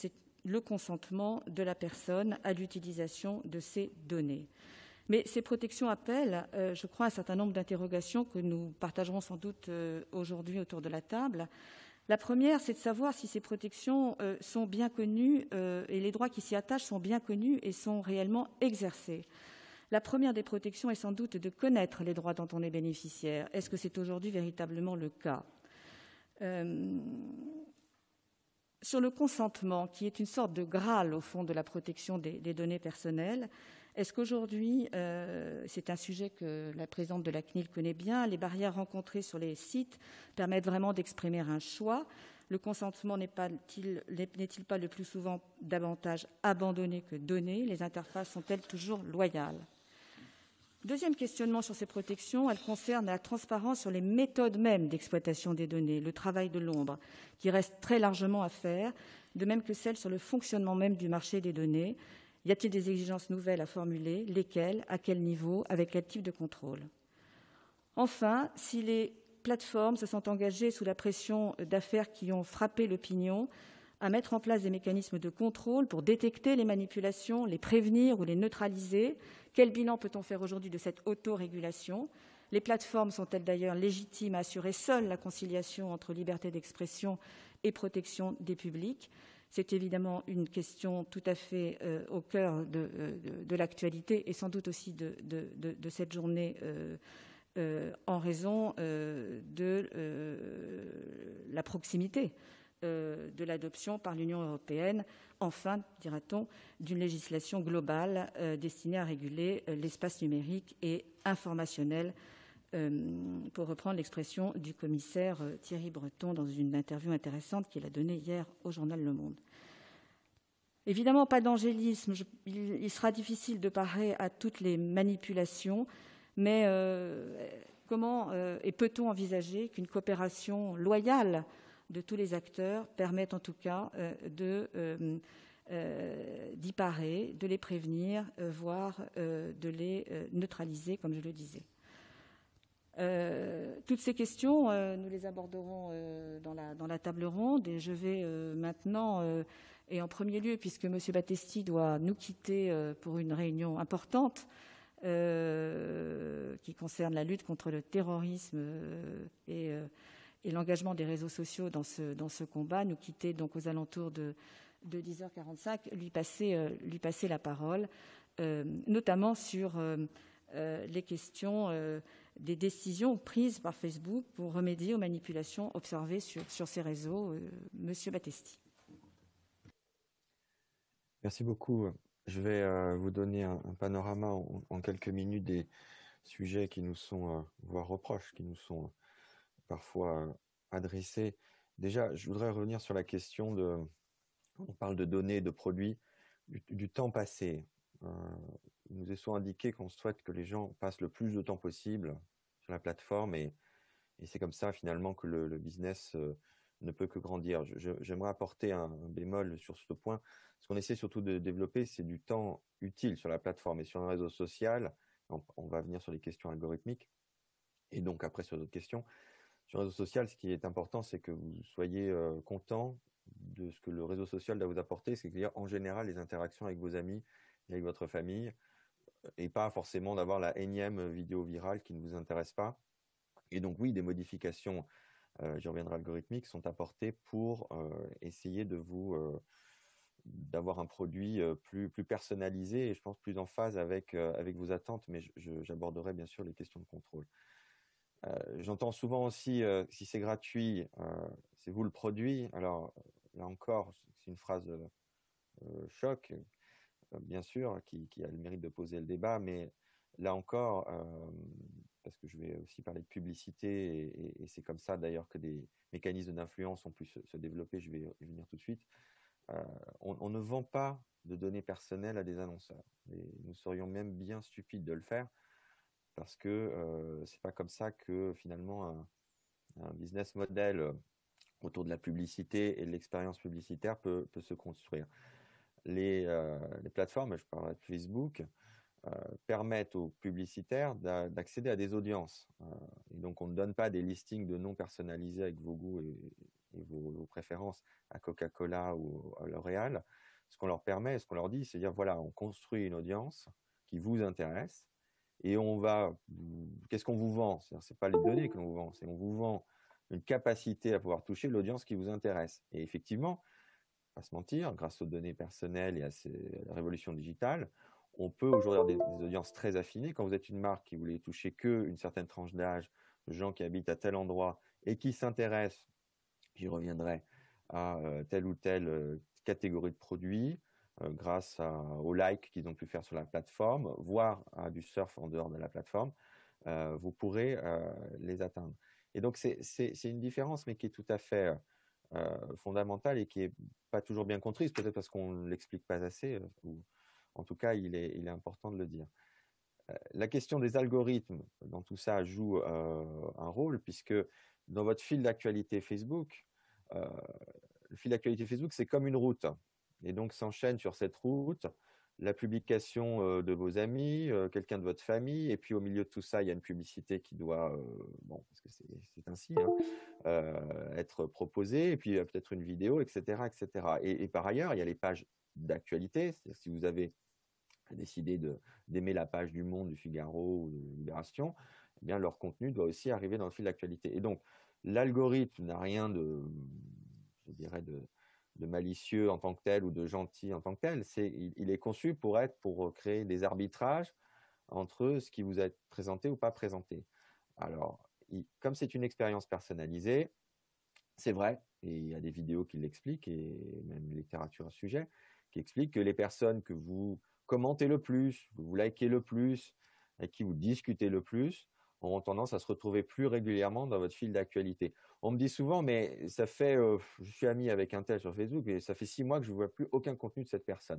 le consentement de la personne à l'utilisation de ces données. Mais ces protections appellent, euh, je crois, un certain nombre d'interrogations que nous partagerons sans doute euh, aujourd'hui autour de la table. La première, c'est de savoir si ces protections euh, sont bien connues euh, et les droits qui s'y attachent sont bien connus et sont réellement exercés. La première des protections est sans doute de connaître les droits dont on est bénéficiaire. Est-ce que c'est aujourd'hui véritablement le cas ? euh, Sur le consentement, qui est une sorte de graal au fond de la protection des, des données personnelles, est-ce qu'aujourd'hui, euh, c'est un sujet que la présidente de la C N I L connaît bien, les barrières rencontrées sur les sites permettent vraiment d'exprimer un choix. Le consentement n'est pas, n'est-il pas le plus souvent davantage abandonné que donné? Les interfaces sont-elles toujours loyales? Deuxième questionnement sur ces protections, elle concerne la transparence sur les méthodes mêmes d'exploitation des données, le travail de l'ombre, qui reste très largement à faire, de même que celle sur le fonctionnement même du marché des données. Y a-t-il des exigences nouvelles à formuler? Lesquelles? À quel niveau? Avec quel type de contrôle? Enfin, si les plateformes se sont engagées sous la pression d'affaires qui ont frappé l'opinion à mettre en place des mécanismes de contrôle pour détecter les manipulations, les prévenir ou les neutraliser, quel bilan peut-on faire aujourd'hui de cette autorégulation? Les plateformes sont-elles d'ailleurs légitimes à assurer seules la conciliation entre liberté d'expression et protection des publics? C'est évidemment une question tout à fait euh, au cœur de, de, de l'actualité et sans doute aussi de, de, de, de cette journée euh, euh, en raison euh, de euh, la proximité euh, de l'adoption par l'Union européenne, enfin, dira-t-on, d'une législation globale euh, destinée à réguler euh, l'espace numérique et informationnel, euh, pour reprendre l'expression du commissaire euh, Thierry Breton dans une interview intéressante qu'il a donnée hier au journal Le Monde. Évidemment, pas d'angélisme. Je, il, il sera difficile de parer à toutes les manipulations, mais euh, comment euh, et peut-on envisager qu'une coopération loyale de tous les acteurs permette en tout cas euh, de, euh, euh, d'y parer, de les prévenir, euh, voire euh, de les euh, neutraliser, comme je le disais. Euh, toutes ces questions, euh, nous les aborderons euh, dans, la, dans la table ronde et je vais euh, maintenant, euh, et en premier lieu, puisque M. Battesti doit nous quitter euh, pour une réunion importante euh, qui concerne la lutte contre le terrorisme euh, et, euh, et l'engagement des réseaux sociaux dans ce, dans ce combat, nous quitter donc aux alentours de, de dix heures quarante-cinq, lui passer, euh, lui passer la parole, euh, notamment sur euh, euh, les questions euh, des décisions prises par Facebook pour remédier aux manipulations observées sur, sur ces réseaux. Euh, Monsieur Battesti. Merci beaucoup. Je vais euh, vous donner un, un panorama en, en quelques minutes des sujets qui nous sont, euh, voire reproches, qui nous sont euh, parfois euh, adressés. Déjà, je voudrais revenir sur la question de, on parle de données, de produits, du, du temps passé. Euh, il nous est souvent indiqué qu'on souhaite que les gens passent le plus de temps possible sur la plateforme et, et c'est comme ça finalement que le, le business euh, ne peut que grandir. Je, je, j'aimerais apporter un, un bémol sur ce point. Ce qu'on essaie surtout de développer, c'est du temps utile sur la plateforme et sur un réseau social. On, on va venir sur les questions algorithmiques et donc après sur d'autres questions. Sur le réseau social, ce qui est important, c'est que vous soyez euh, content de ce que le réseau social doit vous apporter, c'est-à-dire en général les interactions avec vos amis et avec votre famille, et pas forcément d'avoir la énième vidéo virale qui ne vous intéresse pas. Et donc oui, des modifications, euh, j'y reviendrai, algorithmiques, sont apportées pour euh, essayer de vous euh, d'avoir un produit euh, plus plus personnalisé et je pense plus en phase avec euh, avec vos attentes. Mais je, je, j'aborderai bien sûr les questions de contrôle. Euh, j'entends souvent aussi euh, si c'est gratuit, euh, c'est vous le produit. Alors là encore, c'est une phrase euh, choc, euh, bien sûr, qui, qui a le mérite de poser le débat, mais là encore, euh, parce que je vais aussi parler de publicité et, et, et c'est comme ça d'ailleurs que des mécanismes d'influence ont pu se, se développer. Je vais y venir tout de suite. Euh, on, on ne vend pas de données personnelles à des annonceurs. Et nous serions même bien stupides de le faire. Parce que euh, c'est pas comme ça que finalement un, un business model autour de la publicité et de l'expérience publicitaire peut, peut se construire. Les, euh, les plateformes, je parlerai de Facebook, euh, permettent aux publicitaires d'a, d'accéder à des audiences. Euh, et donc on ne donne pas des listings de noms personnalisés avec vos goûts et, et vos, vos préférences à Coca-Cola ou à L'Oréal. ce qu'on leur permet, ce qu'on leur dit, c'est dire, voilà, on construit une audience qui vous intéresse et on va, qu'est-ce qu'on vous vend? Ce n'est pas les données que l'on vous vend, c'est on vous vend une capacité à pouvoir toucher l'audience qui vous intéresse. Et effectivement, pas se mentir, grâce aux données personnelles et à, ces, à la révolution digitale, on peut aujourd'hui avoir des, des audiences très affinées. Quand vous êtes une marque qui voulait toucher qu'une certaine tranche d'âge, gens qui habitent à tel endroit et qui s'intéressent, j'y reviendrai, à euh, telle ou telle euh, catégorie de produits, euh, grâce à, aux likes qu'ils ont pu faire sur la plateforme, voire à du surf en dehors de la plateforme, euh, vous pourrez euh, les atteindre. Et donc, c'est une différence, mais qui est tout à fait euh, fondamentale et qui n'est pas toujours bien comprise, peut-être parce qu'on ne l'explique pas assez, euh, ou en tout cas, il est, il est important de le dire. Euh, la question des algorithmes dans tout ça joue euh, un rôle, puisque dans votre fil d'actualité Facebook, euh, le fil d'actualité Facebook, c'est comme une route. Et donc, s'enchaîne sur cette route la publication euh, de vos amis, euh, quelqu'un de votre famille, et puis au milieu de tout ça, il y a une publicité qui doit, euh, bon, parce que c'est ainsi, hein, euh, être proposée, et puis euh, peut-être une vidéo, et cetera, et cetera. Et, et par ailleurs, il y a les pages d'actualité, c'est-à-dire si vous avez décidé d'aimer la page du Monde, du Figaro ou de Libération, eh bien, leur contenu doit aussi arriver dans le fil d'actualité. Et donc, l'algorithme n'a rien de, je dirais, de, de malicieux en tant que tel ou de gentil en tant que tel. Est, il, il est conçu pour être, pour créer des arbitrages entre ce qui vous est présenté ou pas présenté. Alors, il, comme c'est une expérience personnalisée, c'est vrai, et il y a des vidéos qui l'expliquent, et même littérature à ce sujet, qui expliquent que les personnes que vous commentez le plus, que vous likez le plus, avec qui vous discutez le plus, auront tendance à se retrouver plus régulièrement dans votre fil d'actualité. On me dit souvent, mais ça fait, euh, je suis ami avec un tel sur Facebook, et ça fait six mois que je ne vois plus aucun contenu de cette personne.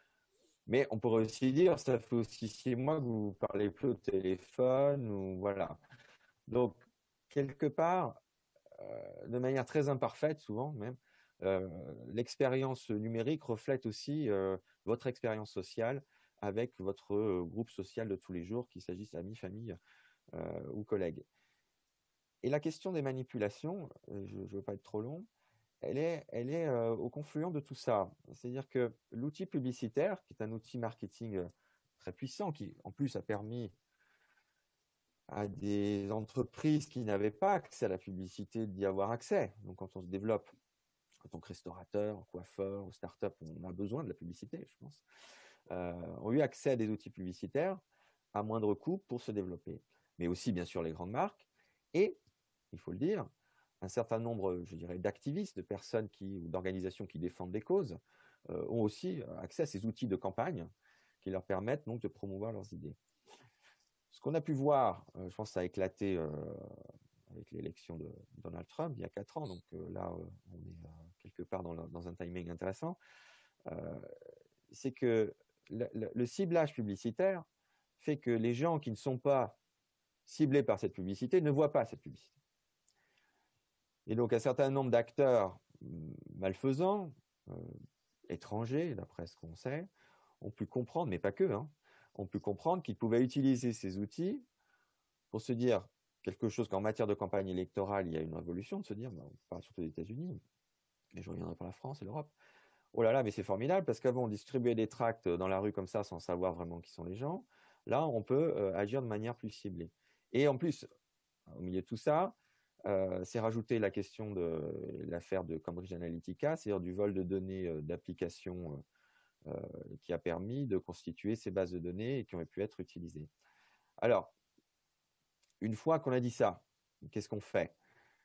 Mais on pourrait aussi dire, ça fait aussi six mois que vous ne parlez plus au téléphone, ou voilà. Donc, quelque part, euh, de manière très imparfaite souvent même, euh, l'expérience numérique reflète aussi euh, votre expérience sociale avec votre euh, groupe social de tous les jours, qu'il s'agisse d'amis, famille euh, ou collègues. Et la question des manipulations, euh, je ne veux pas être trop long, elle est, elle est euh, au confluent de tout ça. C'est-à-dire que l'outil publicitaire, qui est un outil marketing très puissant, qui en plus a permis à des entreprises qui n'avaient pas accès à la publicité d'y avoir accès. Donc, quand on se développe en tant que restaurateur, coiffeur ou start-up, on a besoin de la publicité, je pense. Euh, ont eu accès à des outils publicitaires à moindre coût pour se développer. Mais aussi, bien sûr, les grandes marques et, il faut le dire, un certain nombre, je dirais, d'activistes, de personnes qui, ou d'organisations qui défendent des causes, euh, ont aussi accès à ces outils de campagne qui leur permettent donc de promouvoir leurs idées. Ce qu'on a pu voir, euh, je pense que ça a éclaté euh, avec l'élection de Donald Trump il y a quatre ans, donc euh, là, euh, on est euh, quelque part dans, le, dans un timing intéressant, euh, c'est que le, le, le ciblage publicitaire fait que les gens qui ne sont pas ciblés par cette publicité ne voient pas cette publicité. Et donc, un certain nombre d'acteurs malfaisants, euh, étrangers, d'après ce qu'on sait, ont pu comprendre, mais pas que, hein, ont pu comprendre qu'ils pouvaient utiliser ces outils pour se dire quelque chose qu'en matière de campagne électorale, il y a une révolution, de se dire, bah, on parle surtout des États-Unis, mais je reviendrai pour la France et l'Europe. Oh là là, mais c'est formidable, parce qu'avant, on distribuait des tracts dans la rue comme ça, sans savoir vraiment qui sont les gens. Là, on peut euh, agir de manière plus ciblée. Et en plus, au milieu de tout ça, euh, c'est rajouter la question de l'affaire de Cambridge Analytica, c'est-à-dire du vol de données euh, d'applications euh, euh, qui a permis de constituer ces bases de données et qui ont pu être utilisées. Alors, une fois qu'on a dit ça, qu'est-ce qu'on fait?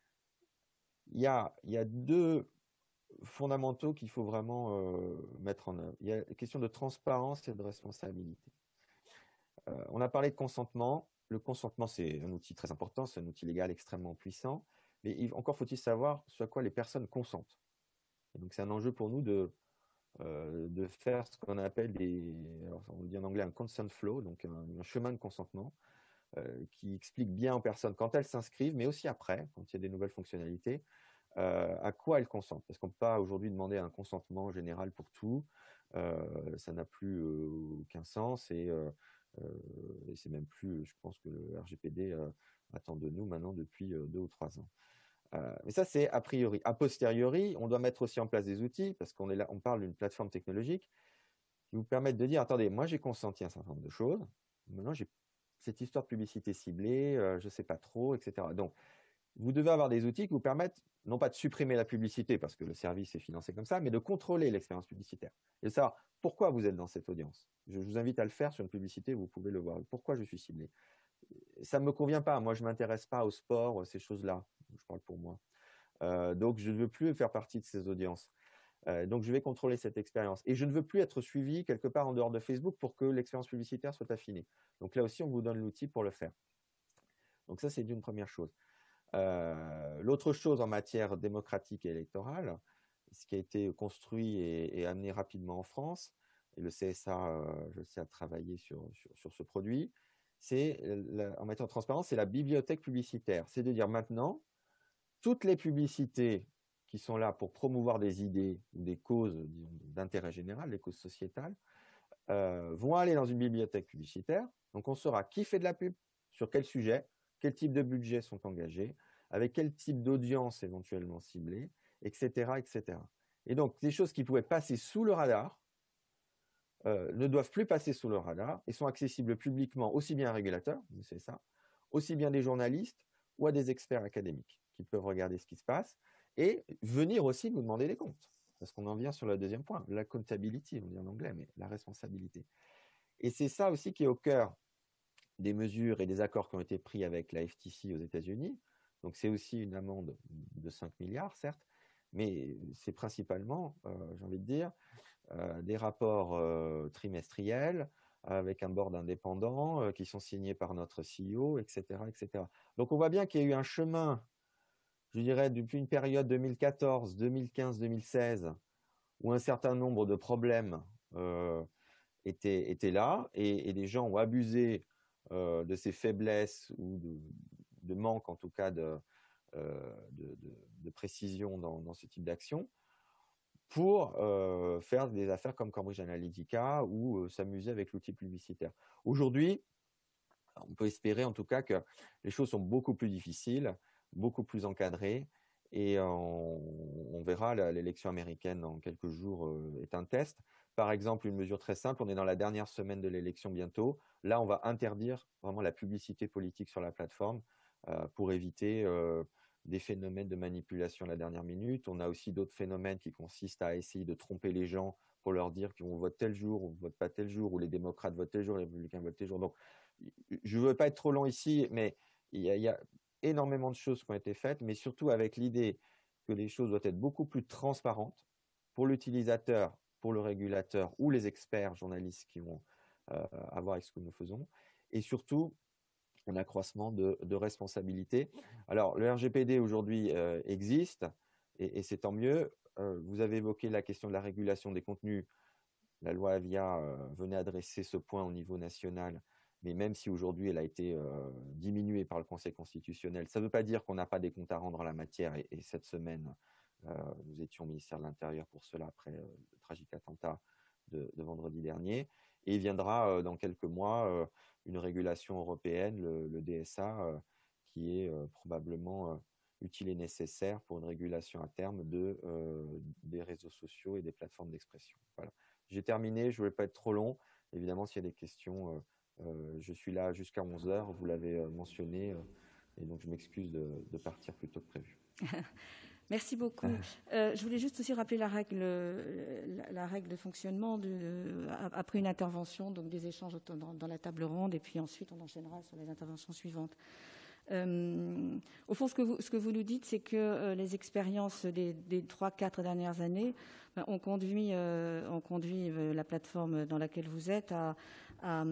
il y, a, il y a deux fondamentaux qu'il faut vraiment euh, mettre en œuvre. Il y a la question de transparence et de responsabilité. Euh, on a parlé de consentement. Le consentement, c'est un outil très important, c'est un outil légal extrêmement puissant, mais il, encore faut-il savoir sur quoi les personnes consentent. Et donc, c'est un enjeu pour nous de, euh, de faire ce qu'on appelle des, alors on dit en anglais un consent flow, donc un, un chemin de consentement, Euh, qui explique bien aux personnes quand elles s'inscrivent, mais aussi après, quand il y a des nouvelles fonctionnalités, euh, à quoi elles consentent. Parce qu'on ne peut pas aujourd'hui demander un consentement général pour tout, euh, ça n'a plus euh, aucun sens et, euh, euh, et c'est même plus, je pense que le R G P D euh, attend de nous maintenant depuis euh, deux ou trois ans. Euh, mais ça, c'est a priori. A posteriori, on doit mettre aussi en place des outils, parce qu'on est là, on parle d'une plateforme technologique qui vous permettent de dire, attendez, moi j'ai consenti un certain nombre de choses, maintenant j'ai cette histoire de publicité ciblée, euh, je ne sais pas trop, et cetera. Donc, vous devez avoir des outils qui vous permettent, non pas de supprimer la publicité, parce que le service est financé comme ça, mais de contrôler l'expérience publicitaire. Et de savoir pourquoi vous êtes dans cette audience. Je vous invite à le faire sur une publicité, vous pouvez le voir. Pourquoi je suis ciblé? Ça ne me convient pas. Moi, je ne m'intéresse pas au sport, ces choses-là. Je parle pour moi. Euh, donc, je ne veux plus faire partie de ces audiences. Euh, donc, je vais contrôler cette expérience. Et je ne veux plus être suivi quelque part en dehors de Facebook pour que l'expérience publicitaire soit affinée. Donc, là aussi, on vous donne l'outil pour le faire. Donc, ça, c'est une première chose. Euh, L'autre chose en matière démocratique et électorale, ce qui a été construit et, et amené rapidement en France, et le C S A, euh, je sais, a travaillé sur, sur, sur ce produit, c'est en matière de transparence, c'est la bibliothèque publicitaire. C'est de dire maintenant, toutes les publicités qui sont là pour promouvoir des idées ou des causes d'intérêt général, des causes sociétales, euh, vont aller dans une bibliothèque publicitaire. Donc, on saura qui fait de la pub, sur quel sujet, quel type de budget sont engagés, avec quel type d'audience éventuellement ciblée, et cetera, et cetera. Et donc, des choses qui pouvaient passer sous le radar euh, ne doivent plus passer sous le radar et sont accessibles publiquement aussi bien à un régulateur, c'est ça, aussi bien des journalistes ou à des experts académiques qui peuvent regarder ce qui se passe et venir aussi vous demander des comptes. Parce qu'on en vient sur le deuxième point, l'accountability, on dit en anglais, mais la responsabilité. Et c'est ça aussi qui est au cœur des mesures et des accords qui ont été pris avec la F T C aux États-Unis. Donc, c'est aussi une amende de cinq milliards, certes, mais c'est principalement, euh, j'ai envie de dire, euh, des rapports euh, trimestriels avec un board indépendant euh, qui sont signés par notre C E O, et cetera, et cetera. Donc, on voit bien qu'il y a eu un chemin, je dirais, depuis une période deux mille quatorze, deux mille quinze, deux mille seize, où un certain nombre de problèmes euh, étaient, étaient là et, et des gens ont abusé euh, de ces faiblesses ou de, de manque, en tout cas, de, euh, de, de, de précision dans, dans ce type d'action pour euh, faire des affaires comme Cambridge Analytica ou euh, s'amuser avec l'outil publicitaire. Aujourd'hui, on peut espérer en tout cas que les choses sont beaucoup plus difficiles, beaucoup plus encadrées, et on, on verra, l'élection américaine dans quelques jours euh, est un test. Par exemple, une mesure très simple, on est dans la dernière semaine de l'élection bientôt. Là, on va interdire vraiment la publicité politique sur la plateforme euh, pour éviter euh, des phénomènes de manipulation à la dernière minute. On a aussi d'autres phénomènes qui consistent à essayer de tromper les gens pour leur dire qu'on vote tel jour, on ne vote pas tel jour, ou les démocrates votent tel jour, les républicains votent tel jour. Donc, je ne veux pas être trop long ici, mais il y a, il y a énormément de choses qui ont été faites, mais surtout avec l'idée que les choses doivent être beaucoup plus transparentes pour l'utilisateur, pour le régulateur ou les experts journalistes qui vont euh, avoir avec ce que nous faisons, et surtout un accroissement de, de responsabilité. Alors, le R G P D aujourd'hui euh, existe, et, et c'est tant mieux. Euh, vous avez évoqué la question de la régulation des contenus. La loi Avia euh, venait adresser ce point au niveau national, mais même si aujourd'hui elle a été euh, diminuée par le Conseil constitutionnel, ça ne veut pas dire qu'on n'a pas des comptes à rendre en la matière. Et, et cette semaine, euh, nous étions au ministère de l'Intérieur pour cela, après euh, le tragique attentat de, de vendredi dernier. Et il viendra euh, dans quelques mois euh, une régulation européenne, le, le D S A, euh, qui est euh, probablement euh, utile et nécessaire pour une régulation à terme de, euh, des réseaux sociaux et des plateformes d'expression. Voilà. J'ai terminé, je ne vais pas être trop long. Évidemment, s'il y a des questions, euh, euh, je suis là jusqu'à onze heures, vous l'avez euh, mentionné, euh, et donc je m'excuse de, de partir plus tôt que prévu. Merci beaucoup. Euh, je voulais juste aussi rappeler la règle, la, la règle de fonctionnement de, après une intervention, donc des échanges dans, dans la table ronde, et puis ensuite on enchaînera sur les interventions suivantes. Euh, au fond, ce que vous, ce que vous nous dites, c'est que euh, les expériences des, des trois, quatre dernières années ben, ont conduit, euh, ont conduit euh, la plateforme dans laquelle vous êtes à, à,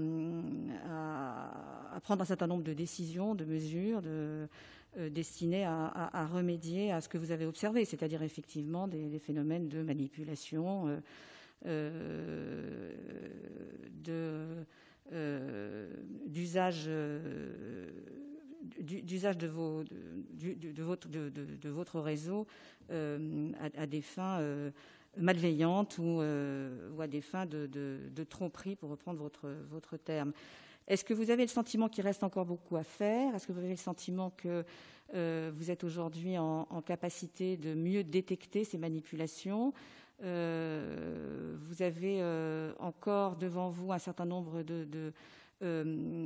à, à prendre un certain nombre de décisions, de mesures, de Euh, destiné à, à, à remédier à ce que vous avez observé, c'est-à-dire effectivement des, des phénomènes de manipulation, euh, euh, de, euh, d'usage, euh, d'usage de, vos, de, de, de, votre, de, de, de votre réseau euh, à, à des fins euh, malveillantes ou, euh, ou à des fins de, de, de tromperie, pour reprendre votre, votre terme. Est-ce que vous avez le sentiment qu'il reste encore beaucoup à faire? Est-ce que vous avez le sentiment que euh, vous êtes aujourd'hui en, en capacité de mieux détecter ces manipulations? euh, Vous avez euh, encore devant vous un certain nombre de... de Euh,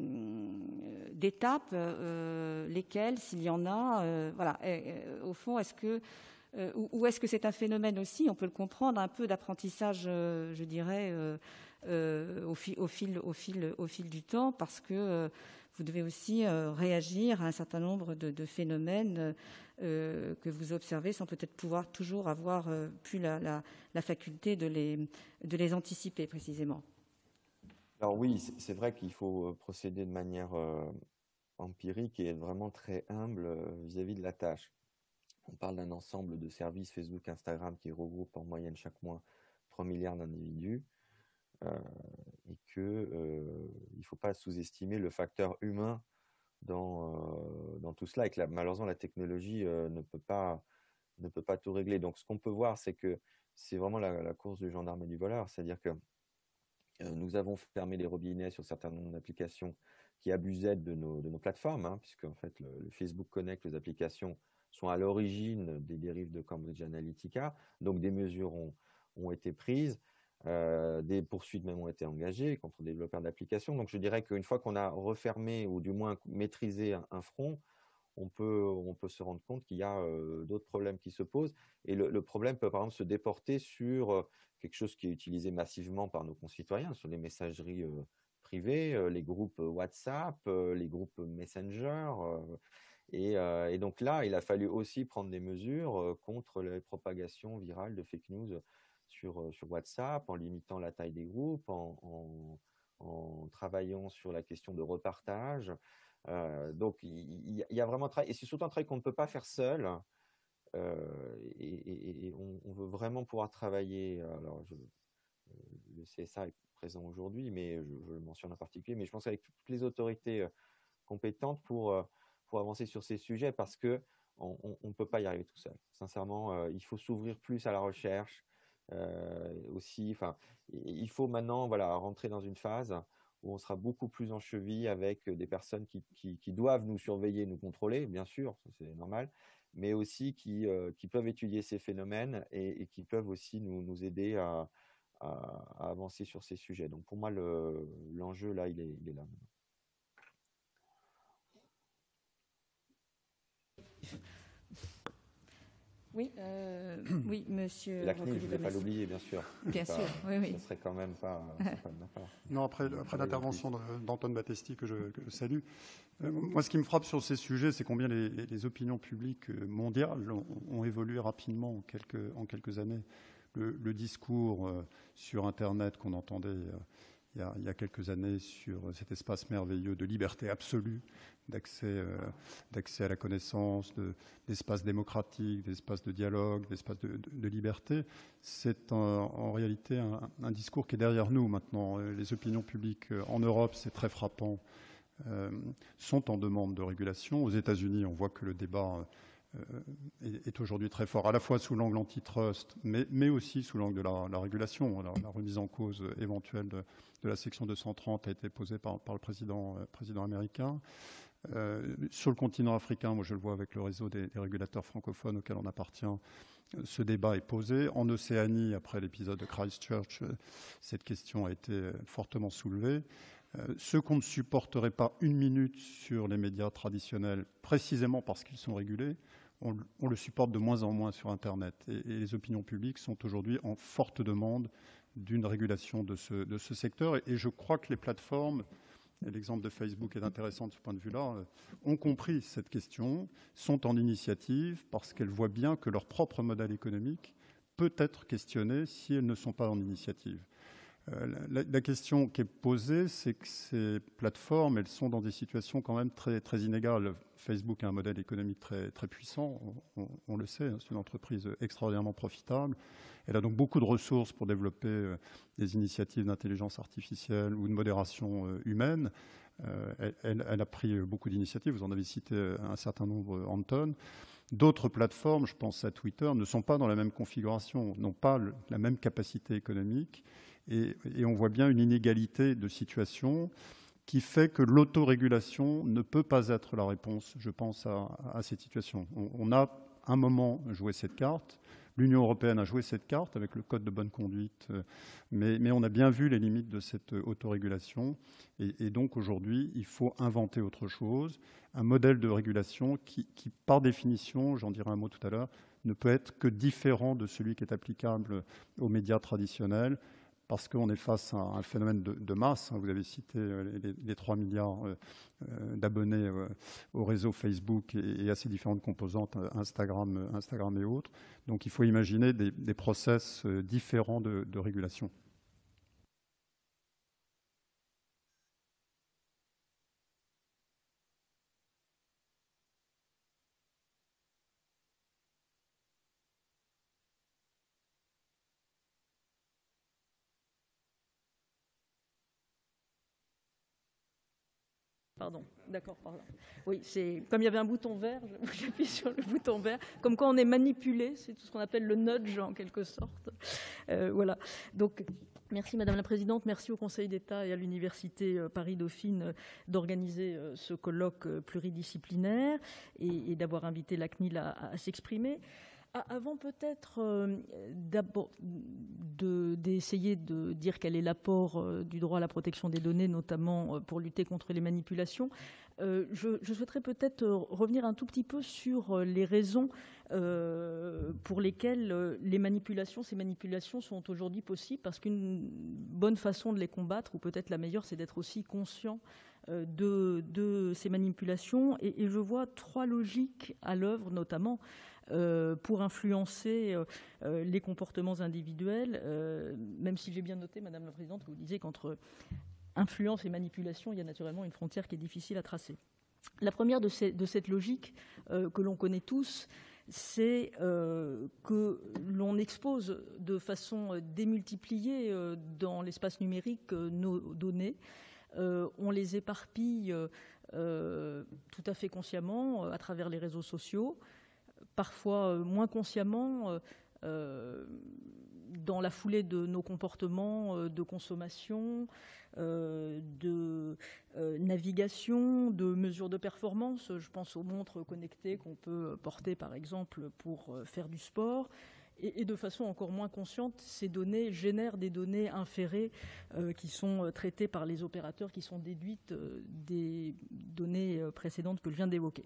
d'étapes, euh, lesquelles, s'il y en a, euh, voilà. Et, euh, au fond, est-ce que euh, ou, ou est-ce que c'est un phénomène aussi, on peut le comprendre, un peu d'apprentissage, euh, je dirais, euh, euh, au, fi, au, fil, au, fil, au fil du temps, parce que euh, vous devez aussi euh, réagir à un certain nombre de, de phénomènes euh, que vous observez, sans peut-être pouvoir toujours avoir euh, pu la, la, la faculté de les, de les anticiper précisément. Alors oui, c'est vrai qu'il faut procéder de manière euh, empirique et être vraiment très humble vis-à-vis de la tâche. On parle d'un ensemble de services Facebook, Instagram qui regroupent en moyenne chaque mois trois milliards d'individus euh, et qu'il euh, ne faut pas sous-estimer le facteur humain dans, euh, dans tout cela et que la, malheureusement la technologie euh, ne peut pas, ne peut pas tout régler. Donc ce qu'on peut voir, c'est que c'est vraiment la, la course du gendarme et du voleur, c'est-à-dire que nous avons fermé les robinets sur certains nombres d'applications qui abusaient de nos, de nos plateformes, hein, puisque en fait, le, le Facebook Connect, les applications sont à l'origine des dérives de Cambridge Analytica. Donc, des mesures ont, ont été prises, euh, des poursuites même ont été engagées contre les développeurs d'applications. Donc, je dirais qu'une fois qu'on a refermé ou du moins maîtrisé un, un front, on peut, on peut se rendre compte qu'il y a euh, d'autres problèmes qui se posent. Et le, le problème peut, par exemple, se déporter sur euh, quelque chose qui est utilisé massivement par nos concitoyens, sur les messageries euh, privées, euh, les groupes WhatsApp, euh, les groupes Messenger. Euh, et, euh, et donc là, il a fallu aussi prendre des mesures euh, contre les propagations virales de fake news sur, euh, sur WhatsApp, en limitant la taille des groupes, en, en, en travaillant sur la question de repartage. Euh, donc, il y, y a vraiment un travail, et c'est surtout un travail qu'on ne peut pas faire seul. Euh, et, et, et on, on veut vraiment pouvoir travailler. Alors, je, le C S A est présent aujourd'hui, mais je, je le mentionne en particulier. Mais je pense avec toutes les autorités compétentes pour, pour avancer sur ces sujets, parce que on ne peut pas y arriver tout seul. Sincèrement, euh, il faut s'ouvrir plus à la recherche euh, aussi. Enfin, il faut maintenant, voilà, rentrer dans une phase où on sera beaucoup plus en cheville avec des personnes qui, qui, qui doivent nous surveiller, nous contrôler, bien sûr, c'est normal, mais aussi qui, euh, qui peuvent étudier ces phénomènes et, et qui peuvent aussi nous, nous aider à, à, à avancer sur ces sujets. Donc pour moi, le, l'enjeu, là, il est, il est là. Oui, euh, oui, monsieur. La C N I L, je ne vais pas l'oublier, bien sûr. Bien pas, sûr, oui, oui. Ce serait quand même pas, pas de ma part. Non, après, après l'intervention d'Antoine Battesti, que je, que je salue, euh, moi, ce qui me frappe sur ces sujets, c'est combien les, les, les opinions publiques mondiales ont, ont évolué rapidement en quelques, en quelques années. Le, le discours euh, sur Internet qu'on entendait euh, il, y a, il y a quelques années sur cet espace merveilleux de liberté absolue, d'accès, euh, d'accès à la connaissance, de, d'espace démocratique, d'espace de dialogue, d'espace de, de, de liberté, c'est un, en réalité un, un discours qui est derrière nous maintenant. Les opinions publiques en Europe, c'est très frappant, euh, sont en demande de régulation. Aux États-Unis, on voit que le débat euh, est, est aujourd'hui très fort, à la fois sous l'angle antitrust, mais, mais aussi sous l'angle de la, la régulation. Alors, la remise en cause éventuelle de, de la section deux cent trente a été posée par, par le président, euh, président américain. Euh, sur le continent africain, moi je le vois avec le réseau des, des régulateurs francophones auquel on appartient, ce débat est posé. En Océanie, après l'épisode de Christchurch, cette question a été fortement soulevée. Euh, ce qu'on ne supporterait pas une minute sur les médias traditionnels, précisément parce qu'ils sont régulés, on, on le supporte de moins en moins sur Internet. Et, et les opinions publiques sont aujourd'hui en forte demande d'une régulation de ce, de ce secteur. Et, et je crois que les plateformes, et l'exemple de Facebook est intéressant de ce point de vue-là, euh, ont compris cette question, sont en initiative parce qu'elles voient bien que leur propre modèle économique peut être questionné si elles ne sont pas en initiative. Euh, la, la question qui est posée, c'est que ces plateformes, elles sont dans des situations quand même très, très inégales. Facebook a un modèle économique très, très puissant, on, on le sait, hein, c'est une entreprise extraordinairement profitable. Elle a donc beaucoup de ressources pour développer euh, des initiatives d'intelligence artificielle ou de modération euh, humaine. Euh, elle, elle a pris beaucoup d'initiatives, vous en avez cité un certain nombre, Anton. D'autres plateformes, je pense à Twitter, ne sont pas dans la même configuration, n'ont pas le, la même capacité économique. Et, et on voit bien une inégalité de situation qui fait que l'autorégulation ne peut pas être la réponse, je pense, à, à cette situation. On, on a un moment joué cette carte. L'Union européenne a joué cette carte avec le code de bonne conduite, mais, mais on a bien vu les limites de cette autorégulation. Et, et donc aujourd'hui, il faut inventer autre chose, un modèle de régulation qui, qui par définition, j'en dirai un mot tout à l'heure, ne peut être que différent de celui qui est applicable aux médias traditionnels, parce qu'on est face à un phénomène de, de masse. Vous avez cité les, les trois milliards d'abonnés au réseau Facebook et, et à ses différentes composantes, Instagram, Instagram et autres. Donc il faut imaginer des, des process différents de, de régulation. Pardon, d'accord, pardon. Oui, c'est comme il y avait un bouton vert, j'appuie sur le bouton vert. Comme quoi on est manipulé, c'est tout ce qu'on appelle le nudge en quelque sorte. Euh, voilà. Donc, merci Madame la Présidente, merci au Conseil d'État et à l'Université Paris-Dauphine d'organiser ce colloque pluridisciplinaire et, et d'avoir invité la C N I L à, à s'exprimer. Avant peut-être euh, d'abord de, d'essayer de dire quel est l'apport euh, du droit à la protection des données, notamment euh, pour lutter contre les manipulations, euh, je, je souhaiterais peut-être euh, revenir un tout petit peu sur euh, les raisons euh, pour lesquelles euh, les manipulations, ces manipulations sont aujourd'hui possibles, parce qu'une bonne façon de les combattre, ou peut-être la meilleure, c'est d'être aussi conscient euh, de, de ces manipulations. Et, et je vois trois logiques à l'œuvre, notamment Euh, pour influencer euh, les comportements individuels, euh, même si j'ai bien noté, Madame la Présidente, que vous disiez qu'entre influence et manipulation, il y a naturellement une frontière qui est difficile à tracer. La première de, ces, de cette logique euh, que l'on connaît tous, c'est euh, que l'on expose de façon démultipliée euh, dans l'espace numérique euh, nos données. Euh, on les éparpille euh, tout à fait consciemment à travers les réseaux sociaux, parfois moins consciemment euh, dans la foulée de nos comportements de consommation, euh, de euh, navigation, de mesures de performance. Je pense aux montres connectées qu'on peut porter, par exemple, pour faire du sport. Et, et de façon encore moins consciente, ces données génèrent des données inférées euh, qui sont traitées par les opérateurs, qui sont déduites euh, des données précédentes que je viens d'évoquer.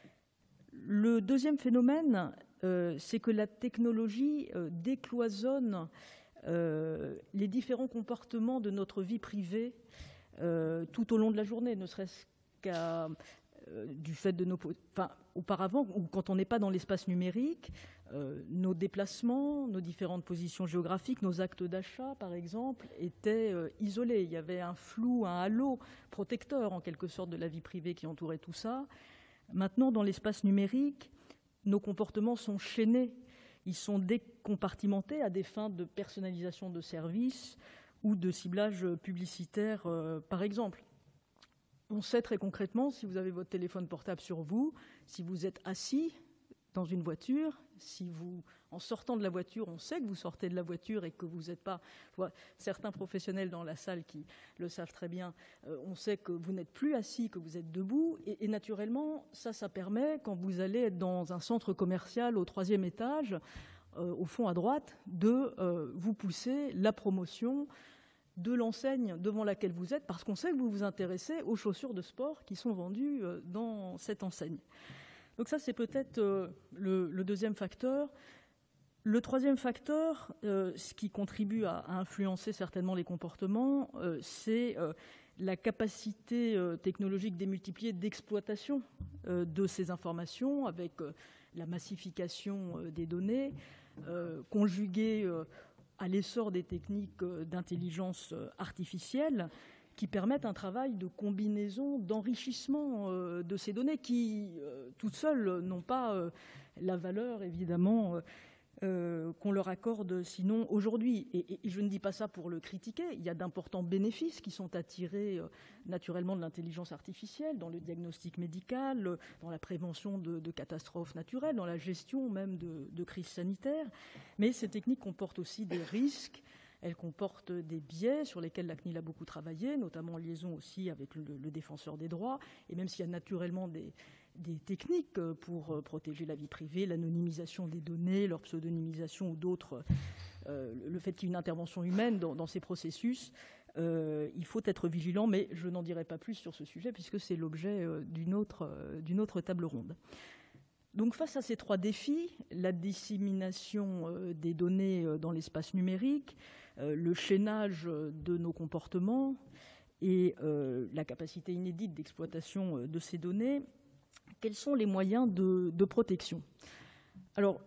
Le deuxième phénomène, euh, c'est que la technologie euh, décloisonne euh, les différents comportements de notre vie privée euh, tout au long de la journée, ne serait-ce qu'à euh, du fait de nos... Enfin, auparavant, ou quand on n'est pas dans l'espace numérique, euh, nos déplacements, nos différentes positions géographiques, nos actes d'achat, par exemple, étaient euh, isolés. Il y avait un flou, un halo protecteur, en quelque sorte, de la vie privée qui entourait tout ça. Maintenant, dans l'espace numérique, nos comportements sont chaînés. Ils sont décompartimentés à des fins de personnalisation de services ou de ciblage publicitaire, euh, par exemple. On sait très concrètement, si vous avez votre téléphone portable sur vous, si vous êtes assis dans une voiture, si vous, en sortant de la voiture, on sait que vous sortez de la voiture et que vous n'êtes pas... Voilà, certains professionnels dans la salle qui le savent très bien, euh, on sait que vous n'êtes plus assis, que vous êtes debout. Et, et naturellement, ça, ça permet, quand vous allez être dans un centre commercial au troisième étage, euh, au fond à droite, de euh, vous pousser la promotion de l'enseigne devant laquelle vous êtes, parce qu'on sait que vous vous intéressez aux chaussures de sport qui sont vendues euh, dans cette enseigne. Donc ça, c'est peut-être euh, le, le deuxième facteur. Le troisième facteur, euh, ce qui contribue à, à influencer certainement les comportements, euh, c'est euh, la capacité euh, technologique démultipliée d'exploitation euh, de ces informations, avec euh, la massification euh, des données, euh, conjuguée euh, à l'essor des techniques euh, d'intelligence euh, artificielle, qui permettent un travail de combinaison, d'enrichissement euh, de ces données qui, euh, toutes seules, n'ont pas euh, la valeur, évidemment, euh, euh, qu'on leur accorde sinon aujourd'hui. Et, et je ne dis pas ça pour le critiquer, il y a d'importants bénéfices qui sont attirés euh, naturellement de l'intelligence artificielle, dans le diagnostic médical, euh, dans la prévention de, de catastrophes naturelles, dans la gestion même de, de crises sanitaires. Mais ces techniques comportent aussi des risques. Elle comporte des biais sur lesquels la C N I L a beaucoup travaillé, notamment en liaison aussi avec le, le défenseur des droits. Et même s'il y a naturellement des, des techniques pour protéger la vie privée, l'anonymisation des données, leur pseudonymisation ou d'autres, euh, le fait qu'il y ait une intervention humaine dans, dans ces processus, euh, il faut être vigilant, mais je n'en dirai pas plus sur ce sujet puisque c'est l'objet euh, d'une autre, euh, d'une autre table ronde. Donc face à ces trois défis, la dissémination euh, des données euh, dans l'espace numérique, euh, le chaînage de nos comportements et euh, la capacité inédite d'exploitation euh, de ces données, quels sont les moyens de, de protection ? Alors,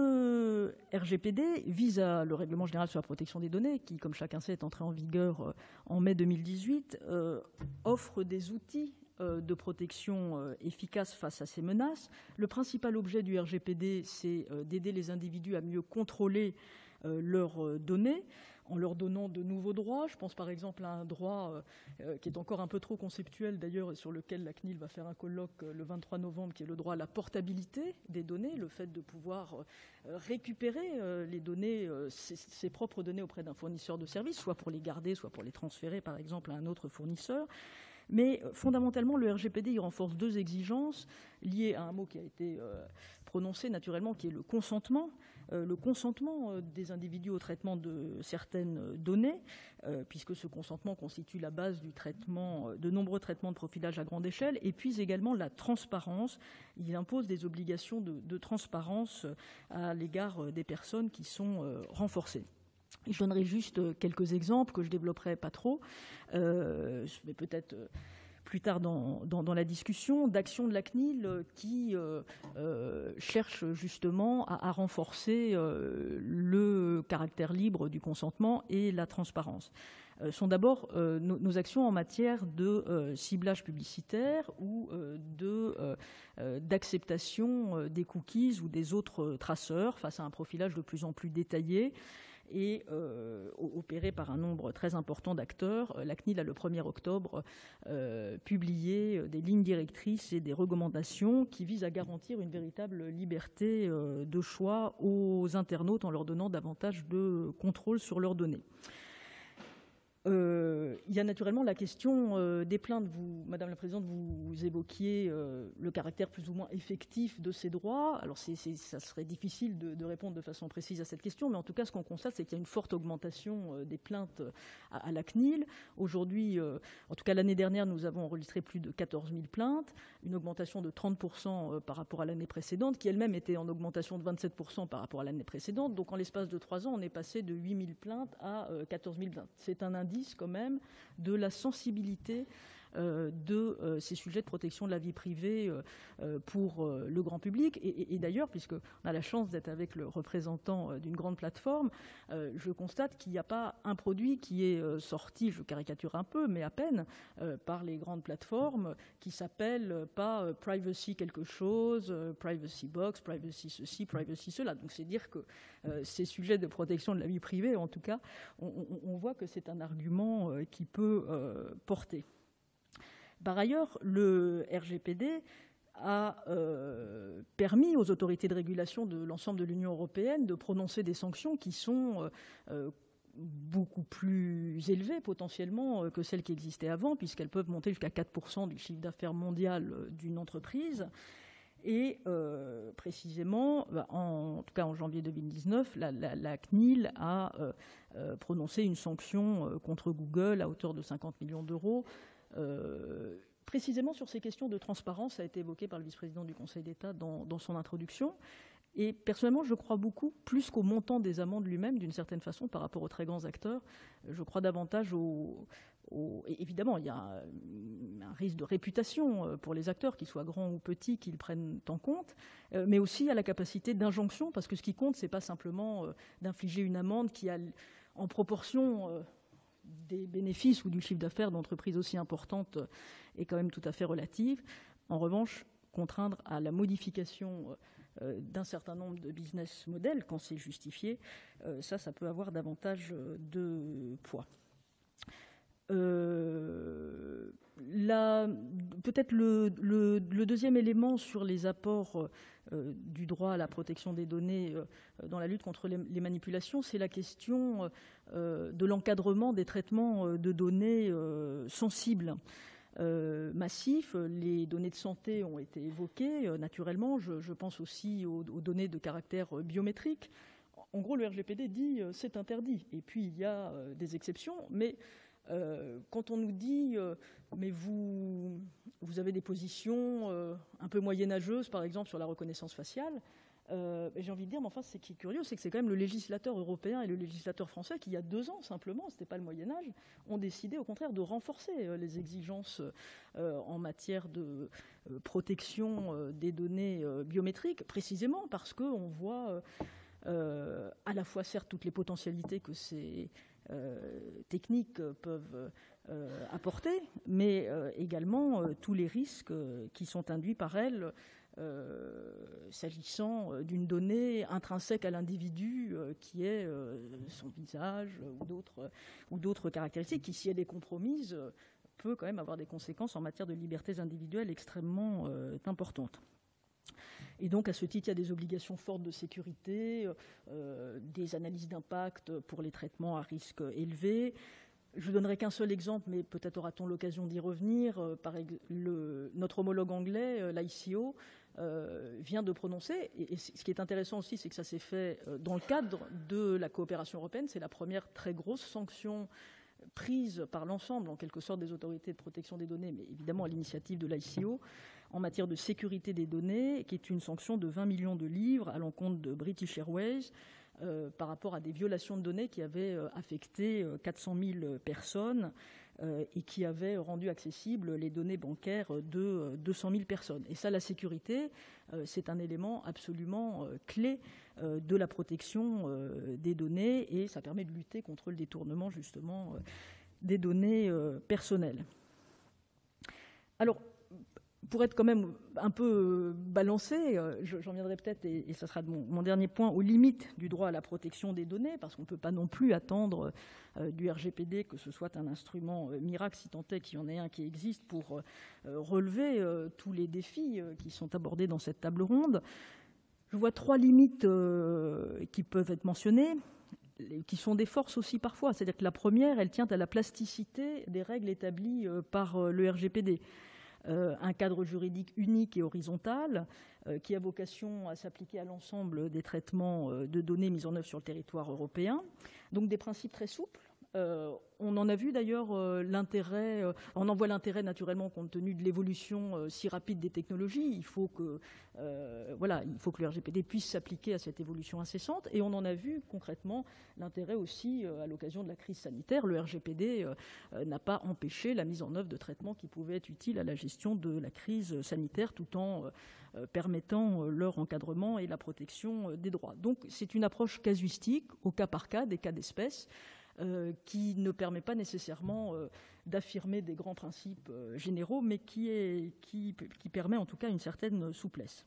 le R G P D vise à, le Règlement général sur la protection des données, qui, comme chacun sait, est entré en vigueur euh, en mai deux mille dix-huit, euh, offre des outils de protection efficace face à ces menaces. Le principal objet du R G P D, c'est d'aider les individus à mieux contrôler leurs données en leur donnant de nouveaux droits. Je pense par exemple à un droit qui est encore un peu trop conceptuel d'ailleurs et sur lequel la C N I L va faire un colloque le vingt-trois novembre, qui est le droit à la portabilité des données, le fait de pouvoir récupérer les données, ses, ses propres données auprès d'un fournisseur de services, soit pour les garder, soit pour les transférer par exemple à un autre fournisseur. Mais fondamentalement, le R G P D il renforce deux exigences liées à un mot qui a été euh, prononcé naturellement, qui est le consentement. Euh, le consentement euh, des individus au traitement de certaines données, euh, puisque ce consentement constitue la base du traitement, de nombreux traitements de profilage à grande échelle, et puis également la transparence. Il impose des obligations de, de transparence à l'égard des personnes qui sont euh, renforcées. Je donnerai juste quelques exemples que je ne développerai pas trop, euh, mais peut-être plus tard dans, dans, dans la discussion, d'actions de la C N I L qui euh, euh, cherchent justement à, à renforcer euh, le caractère libre du consentement et la transparence. Euh, sont d'abord euh, nos, nos actions en matière de euh, ciblage publicitaire ou euh, de, euh, d'acceptation euh, des cookies ou des autres traceurs face à un profilage de plus en plus détaillé et euh, opéré par un nombre très important d'acteurs. La C N I L a le premier octobre euh, publié des lignes directrices et des recommandations qui visent à garantir une véritable liberté euh, de choix aux internautes en leur donnant davantage de contrôle sur leurs données. Euh, il y a naturellement la question euh, des plaintes. Vous, Madame la Présidente, vous, vous évoquiez euh, le caractère plus ou moins effectif de ces droits. Alors, c'est, c'est, ça serait difficile de, de répondre de façon précise à cette question, mais en tout cas, ce qu'on constate, c'est qu'il y a une forte augmentation euh, des plaintes à, à la C N I L. Aujourd'hui, euh, en tout cas l'année dernière, nous avons enregistré plus de quatorze mille plaintes, une augmentation de trente pour cent par rapport à l'année précédente, qui elle-même était en augmentation de vingt-sept pour cent par rapport à l'année précédente. Donc, en l'espace de trois ans, on est passé de huit mille plaintes à euh, quatorze mille plaintes. C'est un indice quand même de la sensibilité euh, de euh, ces sujets de protection de la vie privée euh, pour euh, le grand public. Et, et, et d'ailleurs, puisqu'on a la chance d'être avec le représentant euh, d'une grande plateforme, euh, je constate qu'il n'y a pas un produit qui est euh, sorti, je caricature un peu, mais à peine, euh, par les grandes plateformes, qui s'appelle euh, pas euh, privacy quelque chose, euh, privacy box, privacy ceci, privacy cela. Donc c'est dire que euh, ces sujets de protection de la vie privée, en tout cas, on, on, on voit que c'est un argument euh, qui peut euh, porter. Par ailleurs, le R G P D a euh, permis aux autorités de régulation de l'ensemble de l'Union européenne de prononcer des sanctions qui sont euh, beaucoup plus élevées potentiellement que celles qui existaient avant, puisqu'elles peuvent monter jusqu'à quatre pour cent du chiffre d'affaires mondial d'une entreprise. Et euh, précisément, en, en tout cas en janvier deux mille dix-neuf, la, la, la C N I L a euh, euh, prononcé une sanction euh, contre Google à hauteur de cinquante millions d'euros. Euh, précisément sur ces questions de transparence, ça a été évoqué par le vice-président du Conseil d'État dans, dans son introduction. Et personnellement, je crois beaucoup, plus qu'au montant des amendes lui-même, d'une certaine façon, par rapport aux très grands acteurs, je crois davantage au... au évidemment, il y a un, un risque de réputation pour les acteurs, qu'ils soient grands ou petits, qu'ils prennent en compte, mais aussi à la capacité d'injonction, parce que ce qui compte, ce n'est pas simplement d'infliger une amende qui a, en proportion des bénéfices ou du chiffre d'affaires d'entreprises aussi importantes, est quand même tout à fait relative. En revanche, contraindre à la modification euh, d'un certain nombre de business models, quand c'est justifié, euh, ça, ça peut avoir davantage de poids. Euh, là, peut-être le, le, le deuxième élément sur les apports euh, du droit à la protection des données euh, dans la lutte contre les, les manipulations, c'est la question euh, de l'encadrement des traitements de données euh, sensibles. Euh, massifs. Les données de santé ont été évoquées, euh, naturellement. Je, je pense aussi aux, aux données de caractère euh, biométrique. En gros, le R G P D dit euh, c'est interdit. Et puis, il y a euh, des exceptions. Mais euh, quand on nous dit euh, mais vous, vous avez des positions euh, un peu moyenâgeuses, par exemple, sur la reconnaissance faciale, Euh, j'ai envie de dire, mais enfin, ce qui est curieux, c'est que c'est quand même le législateur européen et le législateur français qui, il y a deux ans simplement, ce n'était pas le Moyen-Âge, ont décidé au contraire de renforcer euh, les exigences euh, en matière de euh, protection euh, des données euh, biométriques, précisément parce qu'on voit euh, à la fois, certes, toutes les potentialités que ces euh, techniques peuvent euh, apporter, mais euh, également euh, tous les risques euh, qui sont induits par elles. Euh, s'agissant d'une donnée intrinsèque à l'individu euh, qui est euh, son visage euh, ou d'autres ou d'autres caractéristiques qui, si elle est compromise, euh, peut quand même avoir des conséquences en matière de libertés individuelles extrêmement euh, importantes. Et donc, à ce titre, il y a des obligations fortes de sécurité, euh, des analyses d'impact pour les traitements à risque élevé. Je ne donnerai qu'un seul exemple, mais peut-être aura-t-on l'occasion d'y revenir. Euh, par le, notre homologue anglais, euh, l'I C O, euh, vient de prononcer, et, et ce qui est intéressant aussi, c'est que ça s'est fait euh, dans le cadre de la coopération européenne. C'est la première très grosse sanction prise par l'ensemble, en quelque sorte, des autorités de protection des données, mais évidemment à l'initiative de l'I C O, en matière de sécurité des données, qui est une sanction de vingt millions de livres à l'encontre de British Airways, Euh, par rapport à des violations de données qui avaient euh, affecté euh, quatre cent mille personnes euh, et qui avaient rendu accessibles les données bancaires de euh, deux cent mille personnes. Et ça, la sécurité, euh, c'est un élément absolument euh, clé euh, de la protection euh, des données, et ça permet de lutter contre le détournement, justement, euh, des données euh, personnelles. Alors, pour être quand même un peu balancé, j'en viendrai peut-être, et, et ça sera mon, mon dernier point, aux limites du droit à la protection des données, parce qu'on ne peut pas non plus attendre euh, du R G P D que ce soit un instrument euh, miracle, si tant est qu'il y en ait un qui existe, pour euh, relever euh, tous les défis euh, qui sont abordés dans cette table ronde. Je vois trois limites euh, qui peuvent être mentionnées, qui sont des forces aussi parfois. C'est-à-dire que la première, elle tient à la plasticité des règles établies euh, par euh, le R G P D. Euh, un cadre juridique unique et horizontal euh, qui a vocation à s'appliquer à l'ensemble des traitements euh, de données mis en œuvre sur le territoire européen. Donc des principes très souples. Euh, on en a vu d'ailleurs euh, l'intérêt, euh, on en voit l'intérêt naturellement compte tenu de l'évolution euh, si rapide des technologies. Il faut que, euh, voilà, il faut que le R G P D puisse s'appliquer à cette évolution incessante, et on en a vu concrètement l'intérêt aussi euh, à l'occasion de la crise sanitaire. Le R G P D euh, euh, n'a pas empêché la mise en œuvre de traitements qui pouvaient être utiles à la gestion de la crise sanitaire, tout en euh, permettant euh, leur encadrement et la protection euh, des droits. Donc c'est une approche casuistique, au cas par cas, des cas d'espèce, Euh, qui ne permet pas nécessairement euh, d'affirmer des grands principes euh, généraux, mais qui, est, qui, qui permet en tout cas une certaine souplesse.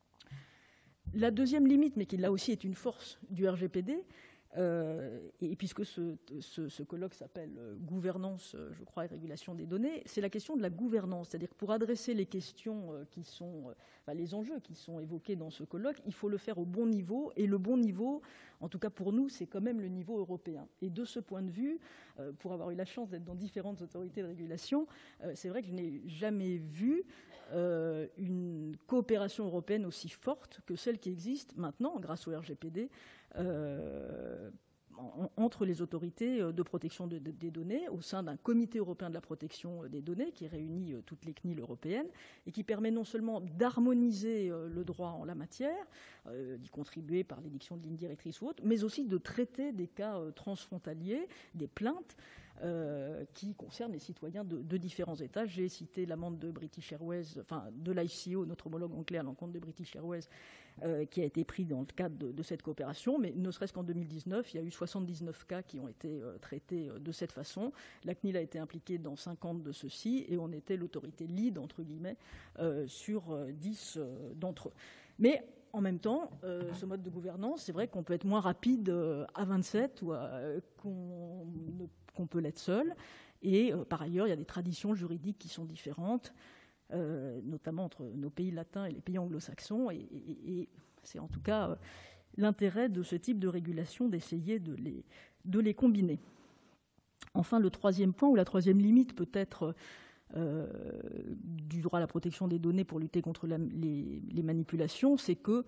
La deuxième limite, mais qui là aussi est une force du R G P D, euh, et puisque ce, ce, ce colloque s'appelle euh, gouvernance, euh, je crois, et régulation des données, c'est la question de la gouvernance. C'est-à-dire que pour adresser les questions euh, qui sont, euh, enfin, les enjeux qui sont évoqués dans ce colloque, il faut le faire au bon niveau, et le bon niveau, en tout cas pour nous, c'est quand même le niveau européen. Et de ce point de vue, euh, pour avoir eu la chance d'être dans différentes autorités de régulation, euh, c'est vrai que je n'ai jamais vu euh, une coopération européenne aussi forte que celle qui existe maintenant, grâce au R G P D, euh, en, entre les autorités de protection de, de, des données, au sein d'un comité européen de la protection des données qui réunit euh, toutes les C N I L européennes et qui permet non seulement d'harmoniser euh, le droit en la matière, euh, d'y contribuer par l'édiction de lignes directrices ou autres, mais aussi de traiter des cas euh, transfrontaliers, des plaintes euh, qui concernent les citoyens de, de différents États. J'ai cité l'amende de British Airways, enfin de l'I C O, notre homologue anglais à l'encontre de British Airways, Euh, qui a été pris dans le cadre de, de cette coopération, mais ne serait-ce qu'en deux mille dix-neuf, il y a eu soixante-dix-neuf cas qui ont été euh, traités euh, de cette façon. La C N I L a été impliquée dans cinquante de ceux-ci, et on était l'autorité lead, entre guillemets, euh, sur euh, dix euh, d'entre eux. Mais en même temps, euh, ce mode de gouvernance, c'est vrai qu'on peut être moins rapide euh, à vingt-sept ou à, euh, qu'on, qu'on peut l'être seul. Et euh, par ailleurs, il y a des traditions juridiques qui sont différentes, euh, notamment entre nos pays latins et les pays anglo-saxons. Et, et, et c'est en tout cas euh, l'intérêt de ce type de régulation d'essayer de les, de les combiner. Enfin, le troisième point, ou la troisième limite peut-être euh, du droit à la protection des données pour lutter contre la, les, les manipulations, c'est que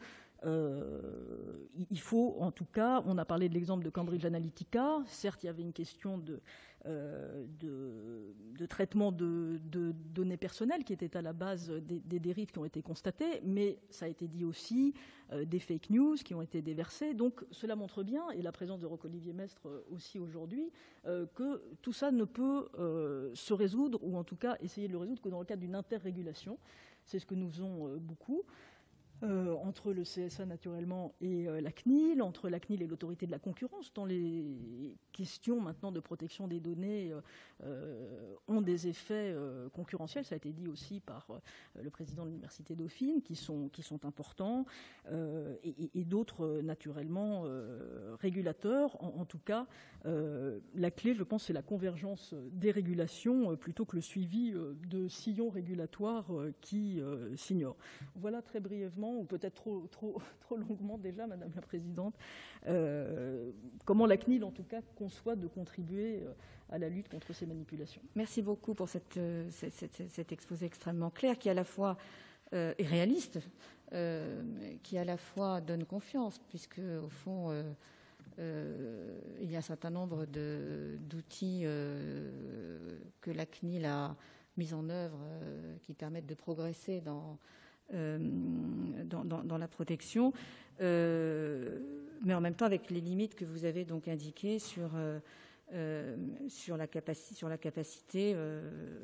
euh, il faut, en tout cas, on a parlé de l'exemple de Cambridge Analytica, certes il y avait une question de, euh, de, de traitement de, de données personnelles qui était à la base des, des dérives qui ont été constatées, mais ça a été dit aussi euh, des fake news qui ont été déversées, donc cela montre bien, et la présence de Roch-Olivier Mestre aussi aujourd'hui, euh, que tout ça ne peut euh, se résoudre, ou en tout cas essayer de le résoudre que dans le cadre d'une interrégulation. C'est ce que nous faisons euh, beaucoup. Euh, entre le C S A naturellement et euh, la C N I L, entre la C N I L et l'autorité de la concurrence, dans les questions maintenant de protection des données euh, euh, ont des effets euh, concurrentiels, ça a été dit aussi par euh, le président de l'Université Dauphine, qui sont, qui sont importants, euh, et, et d'autres euh, naturellement euh, régulateurs. En, en tout cas, euh, la clé, je pense, c'est la convergence des régulations euh, plutôt que le suivi euh, de sillons régulatoires euh, qui euh, s'ignorent. Voilà très brièvement, ou peut-être trop, trop, trop longuement déjà, Madame la Présidente, euh, comment la C N I L, en tout cas, conçoit de contribuer à la lutte contre ces manipulations. Merci beaucoup pour cette, cette, cette, cet exposé extrêmement clair, qui à la fois euh, est réaliste, euh, qui à la fois donne confiance, puisque au fond, euh, euh, il y a un certain nombre de, d'outils euh, que la C N I L a mis en œuvre euh, qui permettent de progresser dans Euh, dans, dans, dans la protection, euh, mais en même temps avec les limites que vous avez donc indiquées sur, euh, euh, sur, la, capaci- sur la capacité euh,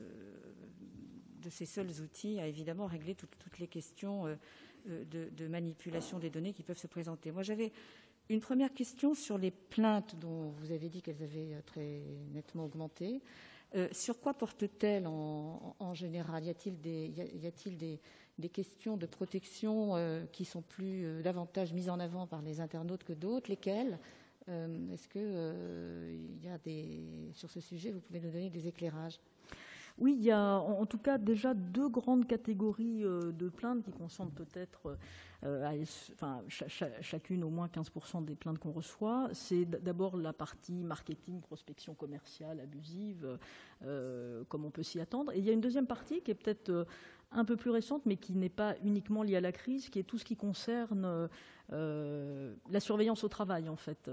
de ces seuls outils à évidemment régler tout, toutes les questions euh, de, de manipulation des données qui peuvent se présenter. Moi, j'avais une première question sur les plaintes dont vous avez dit qu'elles avaient très nettement augmenté. Euh, sur quoi portent-elles en, en général ? Y a-t-il des, y a, y a-t-il des des questions de protection euh, qui sont plus euh, davantage mises en avant par les internautes que d'autres, lesquelles euh, Est-ce que euh, il y a des sur ce sujet, vous pouvez nous donner des éclairages? Oui, il y a en tout cas déjà deux grandes catégories euh, de plaintes qui concernent peut-être euh, à, enfin, ch- ch- chacune au moins quinze pour cent des plaintes qu'on reçoit. C'est d- d'abord la partie marketing, prospection commerciale, abusive, euh, comme on peut s'y attendre. Et il y a une deuxième partie qui est peut-être euh, un peu plus récente, mais qui n'est pas uniquement liée à la crise, qui est tout ce qui concerne euh, la surveillance au travail, en fait.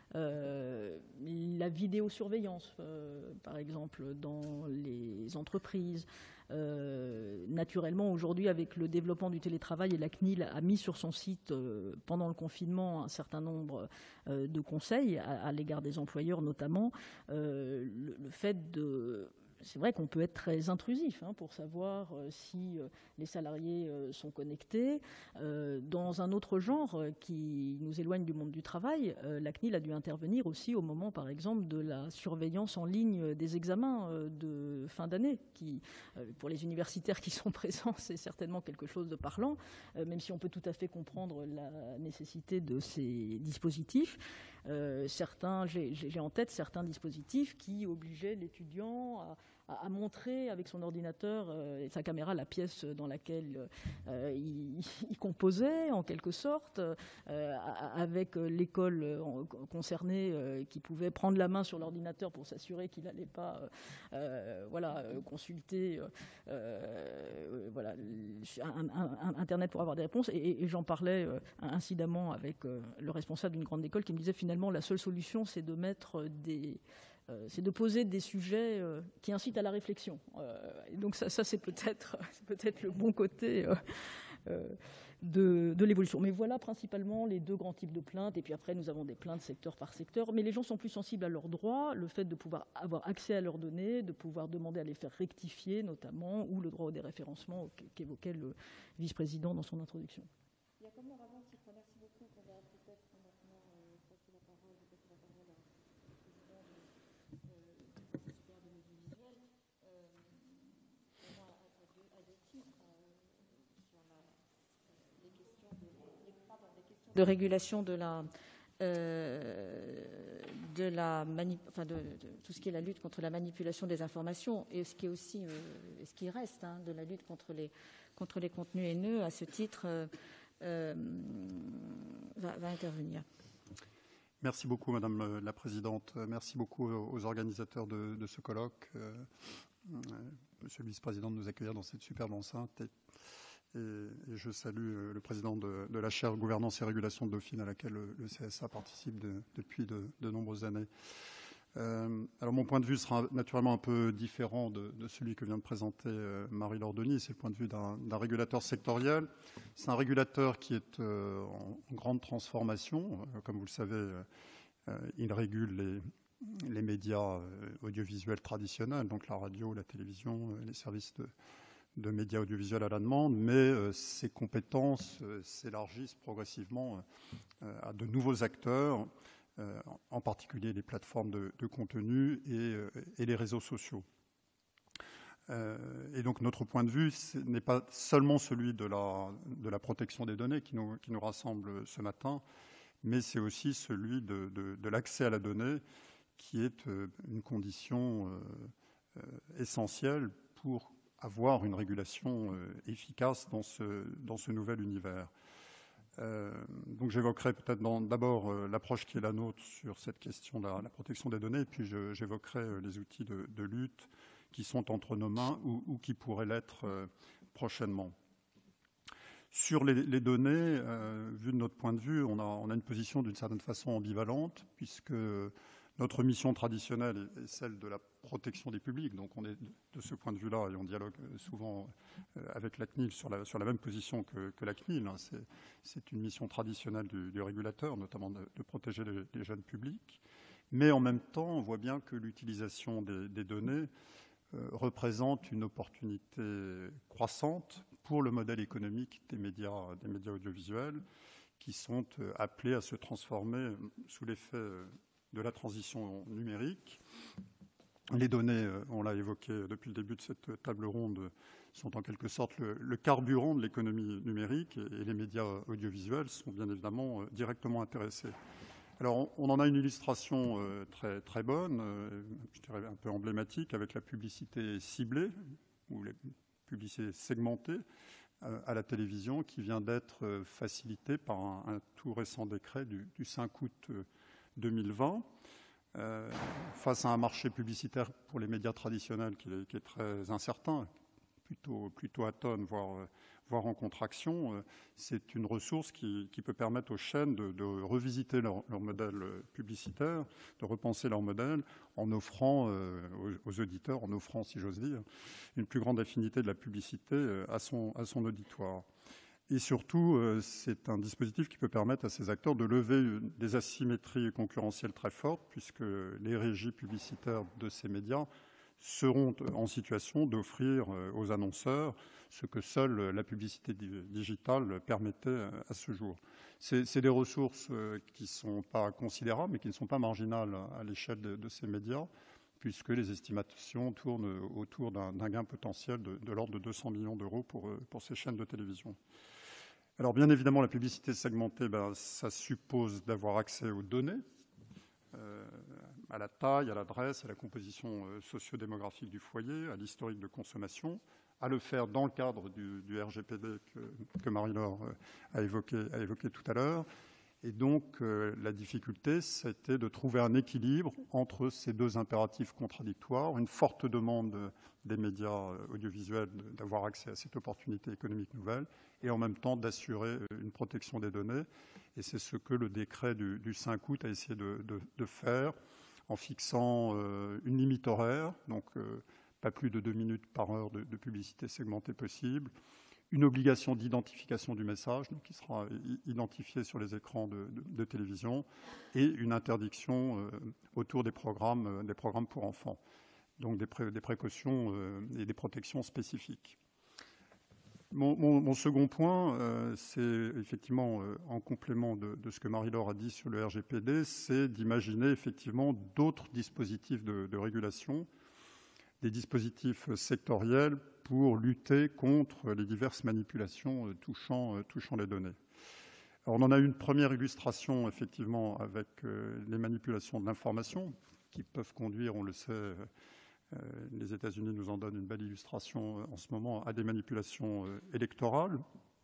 Euh, la vidéosurveillance, euh, par exemple, dans les entreprises. Euh, naturellement, aujourd'hui, avec le développement du télétravail, et la C N I L a mis sur son site, euh, pendant le confinement, un certain nombre euh, de conseils à, à l'égard des employeurs, notamment, euh, le, le fait de... C'est vrai qu'on peut être très intrusif hein, pour savoir euh, si euh, les salariés euh, sont connectés. Euh, dans un autre genre euh, qui nous éloigne du monde du travail, euh, la C N I L a dû intervenir aussi au moment, par exemple, de la surveillance en ligne des examens euh, de fin d'année, qui, euh, pour les universitaires qui sont présents, c'est certainement quelque chose de parlant, euh, même si on peut tout à fait comprendre la nécessité de ces dispositifs. Euh, certains, j'ai, j'ai en tête certains dispositifs qui obligeaient l'étudiant à à montrer avec son ordinateur euh, et sa caméra la pièce dans laquelle euh, il, il composait, en quelque sorte, euh, avec l'école concernée euh, qui pouvait prendre la main sur l'ordinateur pour s'assurer qu'il n'allait pas euh, voilà, consulter euh, voilà, un, un, Internet pour avoir des réponses. Et, et j'en parlais euh, incidemment avec euh, le responsable d'une grande école qui me disait finalement la seule solution, c'est de mettre des... Euh, c'est de poser des sujets euh, qui incitent à la réflexion. Euh, et donc ça, ça c'est, peut-être, c'est peut-être le bon côté euh, euh, de, de l'évolution. Mais voilà principalement les deux grands types de plaintes. Et puis après, nous avons des plaintes secteur par secteur. Mais les gens sont plus sensibles à leurs droits, le fait de pouvoir avoir accès à leurs données, de pouvoir demander à les faire rectifier notamment, ou le droit au déréférencement qu'évoquait le vice-président dans son introduction. Il y a comme avant, merci beaucoup. On va peut-être maintenant euh, passer la parole, passer la parole à... À deux, à deux titres, euh, sur la, euh, les questions de de régulation de la, euh, de la mani- enfin de, de tout ce qui est la lutte contre la manipulation des informations et ce qui est aussi, euh, ce qui reste hein, de la lutte contre les, contre les contenus haineux, à ce titre, euh, euh, va, va intervenir. Merci beaucoup, Madame la Présidente. Merci beaucoup aux organisateurs de, de ce colloque. Euh, Monsieur le Vice-président, de nous accueillir dans cette superbe enceinte. Et, et, et je salue le président de, de la chaire Gouvernance et Régulation de Dauphine, à laquelle le, le C S A participe de, depuis de, de nombreuses années. Euh, alors, mon point de vue sera naturellement un peu différent de, de celui que vient de présenter euh, Marie-Laure Denis. C'est le point de vue d'un régulateur sectoriel. C'est un régulateur qui est euh, en, en grande transformation. Euh, comme vous le savez, euh, euh, il régule les, les médias euh, audiovisuels traditionnels, donc la radio, la télévision, euh, les services de, de médias audiovisuels à la demande, mais euh, ses compétences euh, s'élargissent progressivement euh, à de nouveaux acteurs, Euh, en particulier les plateformes de, de contenu et, euh, et les réseaux sociaux. Euh, et donc notre point de vue n'est pas seulement celui de la, de la protection des données qui nous, qui nous rassemble ce matin, mais c'est aussi celui de, de, de l'accès à la donnée qui est euh, une condition euh, euh, essentielle pour avoir une régulation euh, efficace dans ce, dans ce nouvel univers. Euh, donc j'évoquerai peut-être d'abord euh, l'approche qui est la nôtre sur cette question de la, la protection des données, et puis j'évoquerai euh, les outils de, de lutte qui sont entre nos mains ou, ou qui pourraient l'être euh, prochainement. Sur les, les données, euh, vu de notre point de vue, on a, on a une position d'une certaine façon ambivalente, puisque notre mission traditionnelle est celle de la protection des publics. Donc on est de ce point de vue-là, et on dialogue souvent avec la C N I L sur la, sur la même position que, que la C N I L. C'est une mission traditionnelle du, du régulateur, notamment de, de protéger les, les jeunes publics. Mais en même temps, on voit bien que l'utilisation des, des données euh, représente une opportunité croissante pour le modèle économique des médias, des médias audiovisuels qui sont euh, appelés à se transformer sous l'effet euh, de la transition numérique. Les données, on l'a évoqué depuis le début de cette table ronde, sont en quelque sorte le, le carburant de l'économie numérique, et, et les médias audiovisuels sont bien évidemment euh, directement intéressés. Alors, on, on en a une illustration euh, très, très bonne, euh, je dirais un peu emblématique, avec la publicité ciblée, ou la publicité segmentée euh, à la télévision, qui vient d'être euh, facilitée par un, un tout récent décret du, du cinq août euh, deux mille vingt, euh, face à un marché publicitaire pour les médias traditionnels qui est, qui est très incertain, plutôt, plutôt atone, voire, voire en contraction. C'est une ressource qui, qui peut permettre aux chaînes de, de revisiter leur, leur modèle publicitaire, de repenser leur modèle en offrant euh, aux, aux auditeurs, en offrant, si j'ose dire, une plus grande affinité de la publicité à son, à son auditoire. Et surtout, c'est un dispositif qui peut permettre à ces acteurs de lever des asymétries concurrentielles très fortes, puisque les régies publicitaires de ces médias seront en situation d'offrir aux annonceurs ce que seule la publicité digitale permettait à ce jour. C'est des ressources qui ne sont pas considérables, mais qui ne sont pas marginales à l'échelle de, de ces médias, puisque les estimations tournent autour d'un gain potentiel de, de l'ordre de deux cents millions d'euros pour, pour ces chaînes de télévision. Alors, bien évidemment, la publicité segmentée, ben, ça suppose d'avoir accès aux données, euh, à la taille, à l'adresse, à la composition euh, sociodémographique du foyer, à l'historique de consommation, à le faire dans le cadre du, du R G P D que, que Marie-Laure euh, a évoqué, a évoqué tout à l'heure. Et donc, euh, la difficulté, c'était de trouver un équilibre entre ces deux impératifs contradictoires, une forte demande des médias audiovisuels d'avoir accès à cette opportunité économique nouvelle, et en même temps d'assurer une protection des données. Et c'est ce que le décret du, du cinq août a essayé de, de, de faire en fixant euh, une limite horaire, donc euh, pas plus de deux minutes par heure de, de publicité segmentée possible, une obligation d'identification du message, donc qui sera identifié sur les écrans de, de, de télévision, et une interdiction euh, autour des programmes, euh, des programmes pour enfants, donc des, pré, des précautions euh, et des protections spécifiques. Mon, mon, mon second point, euh, c'est effectivement euh, en complément de, de ce que Marie-Laure a dit sur le R G P D, c'est d'imaginer effectivement d'autres dispositifs de, de régulation, des dispositifs sectoriels pour lutter contre les diverses manipulations touchant, touchant les données. Alors, on en a une première illustration, effectivement, avec euh, les manipulations de l'information, qui peuvent conduire, on le sait, euh, les États-Unis nous en donnent une belle illustration euh, en ce moment, à des manipulations euh, électorales,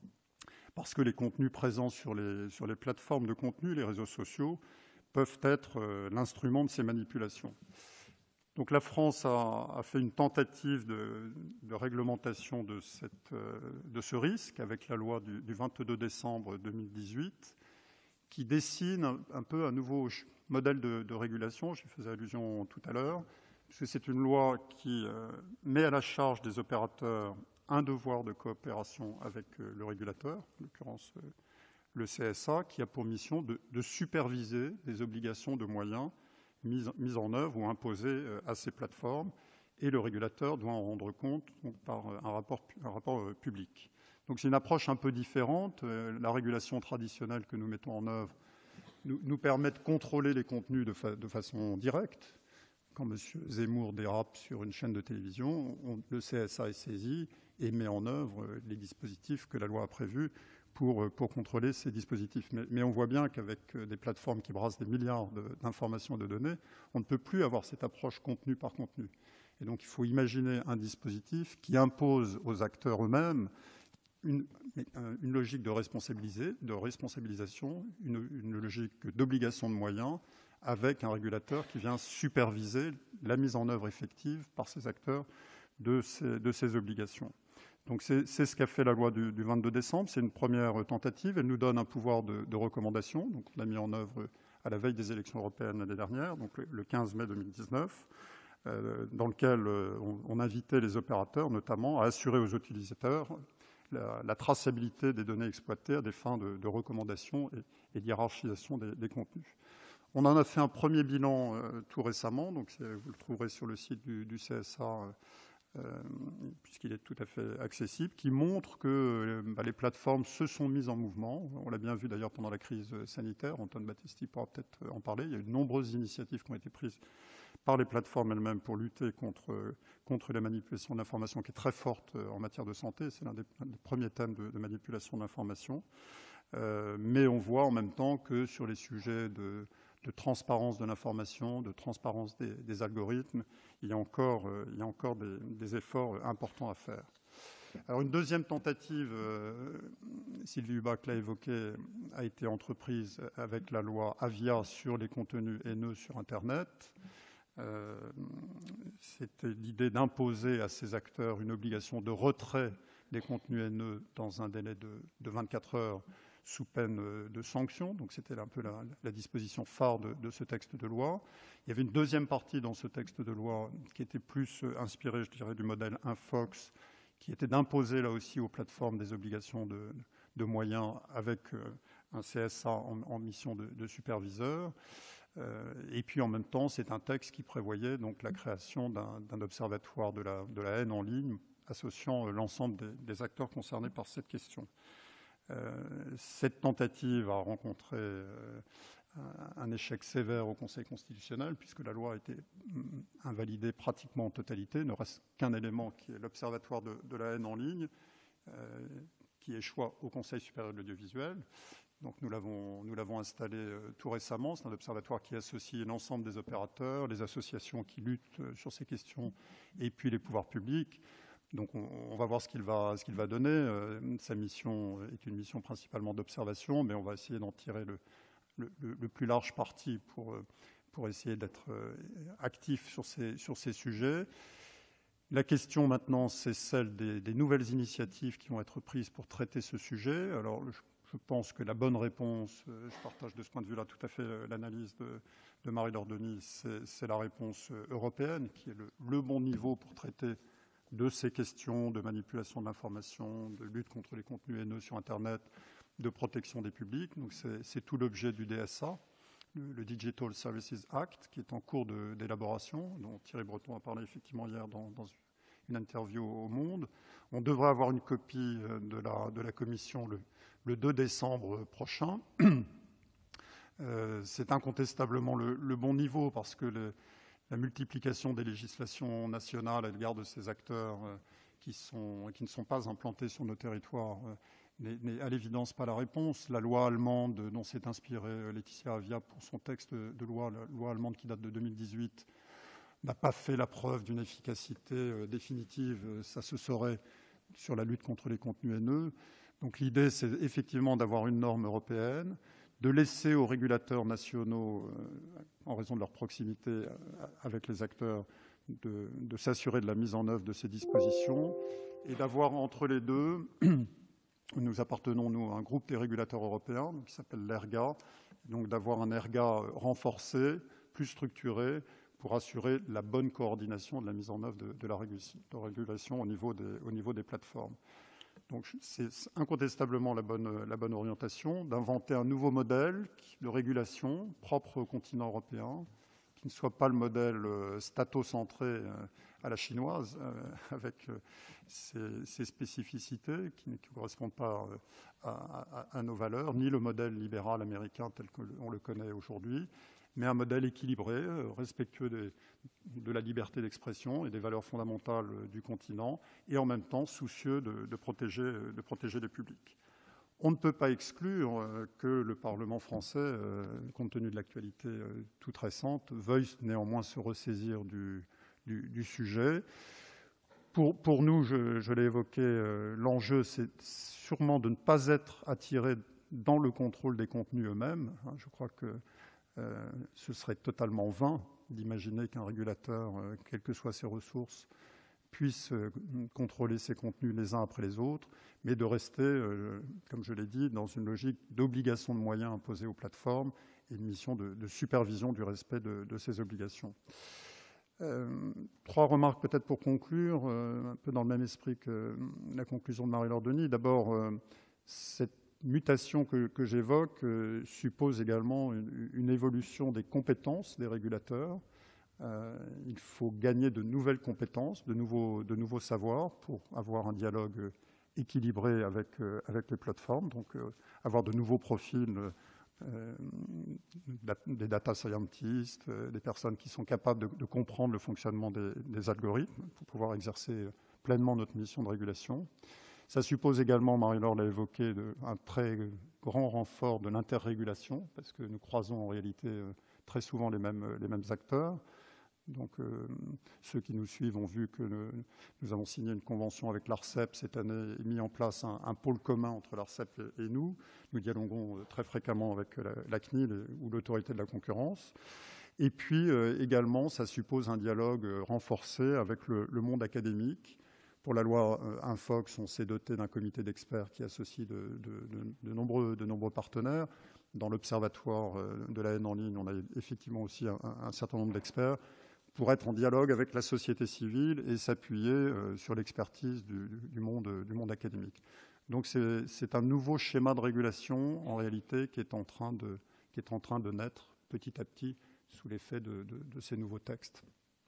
parce que les contenus présents sur les, sur les plateformes de contenu, les réseaux sociaux, peuvent être euh, l'instrument de ces manipulations. Donc la France a, a fait une tentative de, de réglementation de, cette, euh, de ce risque avec la loi du, du vingt-deux décembre deux mille dix-huit, qui dessine un, un peu un nouveau modèle de, de régulation, j'y faisais allusion tout à l'heure, puisque c'est une loi qui euh, met à la charge des opérateurs un devoir de coopération avec euh, le régulateur, en l'occurrence euh, le C S A, qui a pour mission de, de superviser les obligations de moyens mises, mises en œuvre ou imposées euh, à ces plateformes, et le régulateur doit en rendre compte donc, par un rapport, un rapport euh, public. Donc c'est une approche un peu différente. Euh, la régulation traditionnelle que nous mettons en œuvre nous, nous permet de contrôler les contenus de, fa de façon directe. Quand M. Zemmour dérape sur une chaîne de télévision, on, le C S A est saisi et met en œuvre les dispositifs que la loi a prévus pour, pour contrôler ces dispositifs. Mais, mais on voit bien qu'avec des plateformes qui brassent des milliards d'informations et de données, on ne peut plus avoir cette approche contenu par contenu. Et donc il faut imaginer un dispositif qui impose aux acteurs eux-mêmes une, une logique de, responsabiliser, de responsabilisation, une, une logique d'obligation de moyens, avec un régulateur qui vient superviser la mise en œuvre effective par ces acteurs de ces, de ces obligations. Donc c'est ce qu'a fait la loi du, du vingt-deux décembre. C'est une première tentative. Elle nous donne un pouvoir de, de recommandation. Donc on l'a mis en œuvre à la veille des élections européennes l'année dernière, donc le, le quinze mai deux mille dix-neuf, euh, dans lequel on, on invitait les opérateurs notamment à assurer aux utilisateurs la, la traçabilité des données exploitées à des fins de, de recommandation et, et d'hiérarchisation des, des contenus. On en a fait un premier bilan euh, tout récemment, donc vous le trouverez sur le site du, du C S A, euh, puisqu'il est tout à fait accessible, qui montre que euh, bah, les plateformes se sont mises en mouvement. On l'a bien vu d'ailleurs pendant la crise sanitaire, Antoine Battesti pourra peut-être en parler. Il y a eu de nombreuses initiatives qui ont été prises par les plateformes elles-mêmes pour lutter contre, contre la manipulation de l'information, qui est très forte en matière de santé. C'est l'un des, des premiers thèmes de, de manipulation de l'information. Euh, mais on voit en même temps que sur les sujets de de transparence de l'information, de transparence des, des algorithmes, il y a encore, euh, il y a encore des, des efforts importants à faire. Alors une deuxième tentative, euh, Sylvie Hubac l'a évoqué, a été entreprise avec la loi Avia sur les contenus haineux sur Internet. Euh, C'était l'idée d'imposer à ces acteurs une obligation de retrait des contenus haineux dans un délai de, de vingt-quatre heures sous peine de sanctions. Donc c'était un peu la, la disposition phare de, de ce texte de loi. Il y avait une deuxième partie dans ce texte de loi qui était plus inspirée, je dirais, du modèle Infox, qui était d'imposer là aussi aux plateformes des obligations de, de moyens avec un C S A en, en mission de, de superviseur. Euh, et puis en même temps, c'est un texte qui prévoyait donc la création d'un observatoire de la, de la haine en ligne, associant l'ensemble des, des acteurs concernés par cette question. Euh, cette tentative a rencontré euh, un, un échec sévère au Conseil constitutionnel, puisque la loi a été invalidée pratiquement en totalité. Il ne reste qu'un élément qui est l'Observatoire de, de la haine en ligne, euh, qui échoua au Conseil supérieur de l'audiovisuel. Donc nous l'avons nous l'avons installé euh, tout récemment. C'est un observatoire qui associe l'ensemble des opérateurs, les associations qui luttent euh, sur ces questions, et puis les pouvoirs publics. Donc on, on va voir ce qu'il va, ce qu'il va donner. Euh, sa mission est une mission principalement d'observation, mais on va essayer d'en tirer le, le, le plus large parti pour, pour essayer d'être actif sur ces, sur ces sujets. La question maintenant, c'est celle des, des nouvelles initiatives qui vont être prises pour traiter ce sujet. Alors je, je pense que la bonne réponse, je partage de ce point de vue-là tout à fait l'analyse de, de Marie-Laure Denis, c'est la réponse européenne, qui est le, le bon niveau pour traiter de ces questions de manipulation de l'information, de lutte contre les contenus haineux sur Internet, de protection des publics. Donc c'est tout l'objet du D S A, le, le Digital Services Act, qui est en cours d'élaboration, dont Thierry Breton a parlé effectivement hier dans, dans une interview au Monde. On devrait avoir une copie de la, de la Commission le, le deux décembre prochain. Euh, c'est incontestablement le, le bon niveau, parce que le, la multiplication des législations nationales à l'égard de ces acteurs euh, qui, sont, qui ne sont pas implantés sur nos territoires n'est, n'est à l'évidence pas la réponse. La loi allemande dont s'est inspirée Laetitia Avia pour son texte de loi, la loi allemande qui date de deux mille dix-huit, n'a pas fait la preuve d'une efficacité définitive. Ça se saurait sur la lutte contre les contenus haineux. Donc l'idée, c'est effectivement d'avoir une norme européenne, de laisser aux régulateurs nationaux, euh, en raison de leur proximité euh, avec les acteurs, de, de s'assurer de la mise en œuvre de ces dispositions et d'avoir entre les deux, nous appartenons, nous, à un groupe des régulateurs européens qui s'appelle l'ERGA, donc d'avoir un ERGA renforcé, plus structuré, pour assurer la bonne coordination de la mise en œuvre de, de la régulation au niveau des, au niveau des plateformes. Donc c'est incontestablement la bonne, la bonne orientation d'inventer un nouveau modèle de régulation propre au continent européen, qui ne soit pas le modèle statocentré à la chinoise, avec ses, ses spécificités qui ne correspondent pas à, à, à nos valeurs, ni le modèle libéral américain tel qu'on le connaît aujourd'hui, mais un modèle équilibré, respectueux des, de la liberté d'expression et des valeurs fondamentales du continent, et en même temps soucieux de, de, protéger, de protéger les publics. On ne peut pas exclure que le Parlement français, compte tenu de l'actualité toute récente, veuille néanmoins se ressaisir du, du, du sujet. Pour, pour nous, je, je l'ai évoqué, l'enjeu, c'est sûrement de ne pas être attiré dans le contrôle des contenus eux-mêmes. Je crois que Euh, ce serait totalement vain d'imaginer qu'un régulateur, euh, quelles que soient ses ressources, puisse euh, contrôler ses contenus les uns après les autres, mais de rester, euh, comme je l'ai dit, dans une logique d'obligation de moyens imposés aux plateformes et une mission de, de supervision du respect de, de ces obligations. Euh, trois remarques peut-être pour conclure, euh, un peu dans le même esprit que la conclusion de Marie-Laure Denis. D'abord, euh, cette mutation que, que j'évoque euh, suppose également une, une évolution des compétences des régulateurs. Euh, il faut gagner de nouvelles compétences, de nouveaux, de nouveaux savoirs pour avoir un dialogue équilibré avec, euh, avec les plateformes, donc euh, avoir de nouveaux profils, euh, des data scientists, euh, des personnes qui sont capables de, de comprendre le fonctionnement des, des algorithmes pour pouvoir exercer pleinement notre mission de régulation. Ça suppose également, Marie-Laure l'a évoqué, de, un très grand renfort de l'interrégulation, parce que nous croisons en réalité euh, très souvent les mêmes, les mêmes acteurs. Donc, euh, ceux qui nous suivent ont vu que le, nous avons signé une convention avec l'ARCEP cette année et mis en place un, un pôle commun entre l'ARCEP et, et nous. Nous dialoguons très fréquemment avec la, la C N I L ou l'autorité de la concurrence. Et puis, euh, également, ça suppose un dialogue renforcé avec le, le monde académique. Pour la loi Infox, on s'est doté d'un comité d'experts qui associe de, de, de, de, nombreux, de nombreux partenaires. Dans l'observatoire de la haine en ligne, on a effectivement aussi un, un certain nombre d'experts pour être en dialogue avec la société civile et s'appuyer sur l'expertise du, du, monde, du monde académique. Donc c'est un nouveau schéma de régulation, en réalité, qui est en train de, qui est en train de naître petit à petit sous l'effet de, de, de ces nouveaux textes.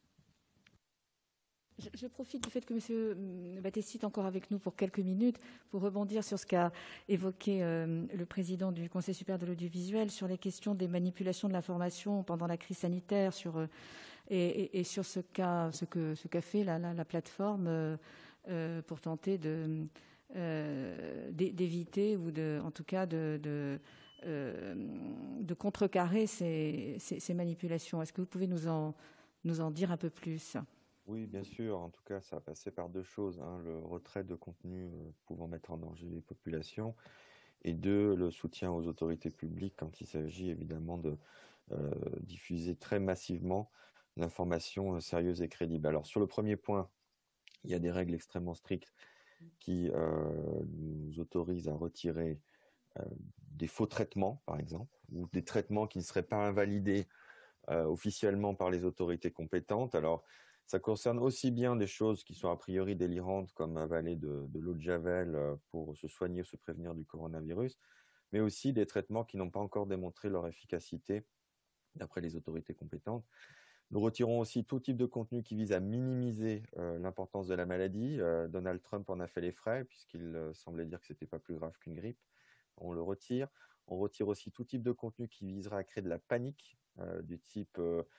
Je, je profite du fait que M. Battesti est encore avec nous pour quelques minutes pour rebondir sur ce qu'a évoqué euh, le président du Conseil supérieur de l'audiovisuel sur les questions des manipulations de l'information pendant la crise sanitaire sur, euh, et, et, et sur ce qu'a ce que, ce qu'a fait la, la, la plateforme euh, euh, pour tenter de, euh, d'éviter ou de, en tout cas de, de, euh, de contrecarrer ces, ces, ces manipulations. Est-ce que vous pouvez nous en, nous en dire un peu plus ? Oui, bien sûr. En tout cas, ça a passé par deux choses. Hein, le retrait de contenu euh, pouvant mettre en danger les populations et deux, le soutien aux autorités publiques quand il s'agit évidemment de euh, diffuser très massivement l'information euh, sérieuse et crédible. Alors, sur le premier point, il y a des règles extrêmement strictes qui euh, nous autorisent à retirer euh, des faux traitements, par exemple, ou des traitements qui ne seraient pas invalidés euh, officiellement par les autorités compétentes. Alors, ça concerne aussi bien des choses qui sont a priori délirantes, comme avaler de, de l'eau de Javel pour se soigner ou se prévenir du coronavirus, mais aussi des traitements qui n'ont pas encore démontré leur efficacité d'après les autorités compétentes. Nous retirons aussi tout type de contenu qui vise à minimiser euh, l'importance de la maladie. Euh, Donald Trump en a fait les frais, puisqu'il euh, semblait dire que ce n'était pas plus grave qu'une grippe. On le retire. On retire aussi tout type de contenu qui viserait à créer de la panique, euh, du type... Euh,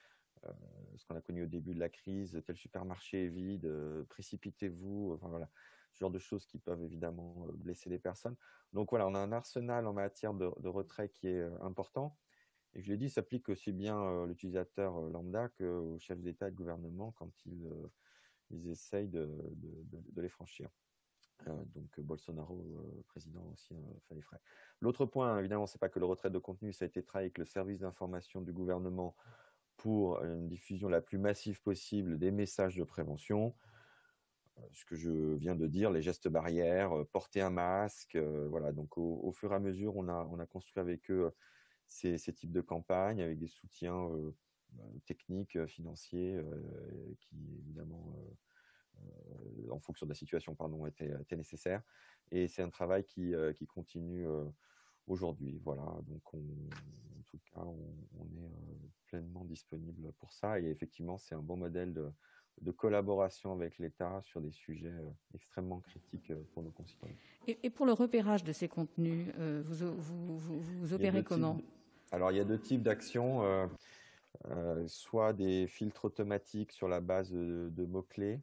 euh, ce qu'on a connu au début de la crise, tel supermarché est vide, euh, précipitez-vous, enfin voilà, ce genre de choses qui peuvent évidemment blesser les personnes. Donc voilà, on a un arsenal en matière de, de retrait qui est important. Et je l'ai dit, ça s'applique aussi bien à l'utilisateur lambda qu'aux chefs d'État et de gouvernement quand ils, ils essayent de, de, de, de les franchir. Euh, donc Bolsonaro, euh, président aussi, euh, fait les frais. L'autre point, évidemment, c'est pas que le retrait de contenu, ça a été travaillé avec le service d'information du gouvernement pour une diffusion la plus massive possible des messages de prévention. Euh, ce que je viens de dire, les gestes barrières, euh, porter un masque, euh, voilà. Donc au, au fur et à mesure, on a, on a construit avec eux ces, ces types de campagnes avec des soutiens euh, techniques, financiers, euh, qui évidemment euh, Euh, en fonction de la situation, pardon, était, était nécessaire. Et c'est un travail qui, euh, qui continue euh, aujourd'hui. Voilà, donc on, en tout cas, on, on est euh, pleinement disponible pour ça. Et effectivement, c'est un bon modèle de, de collaboration avec l'État sur des sujets euh, extrêmement critiques pour nos concitoyens. Et, et pour le repérage de ces contenus, euh, vous, vous, vous, vous opérez comment ? types, Alors, il y a deux types d'actions. Euh, euh, soit des filtres automatiques sur la base de, de mots-clés,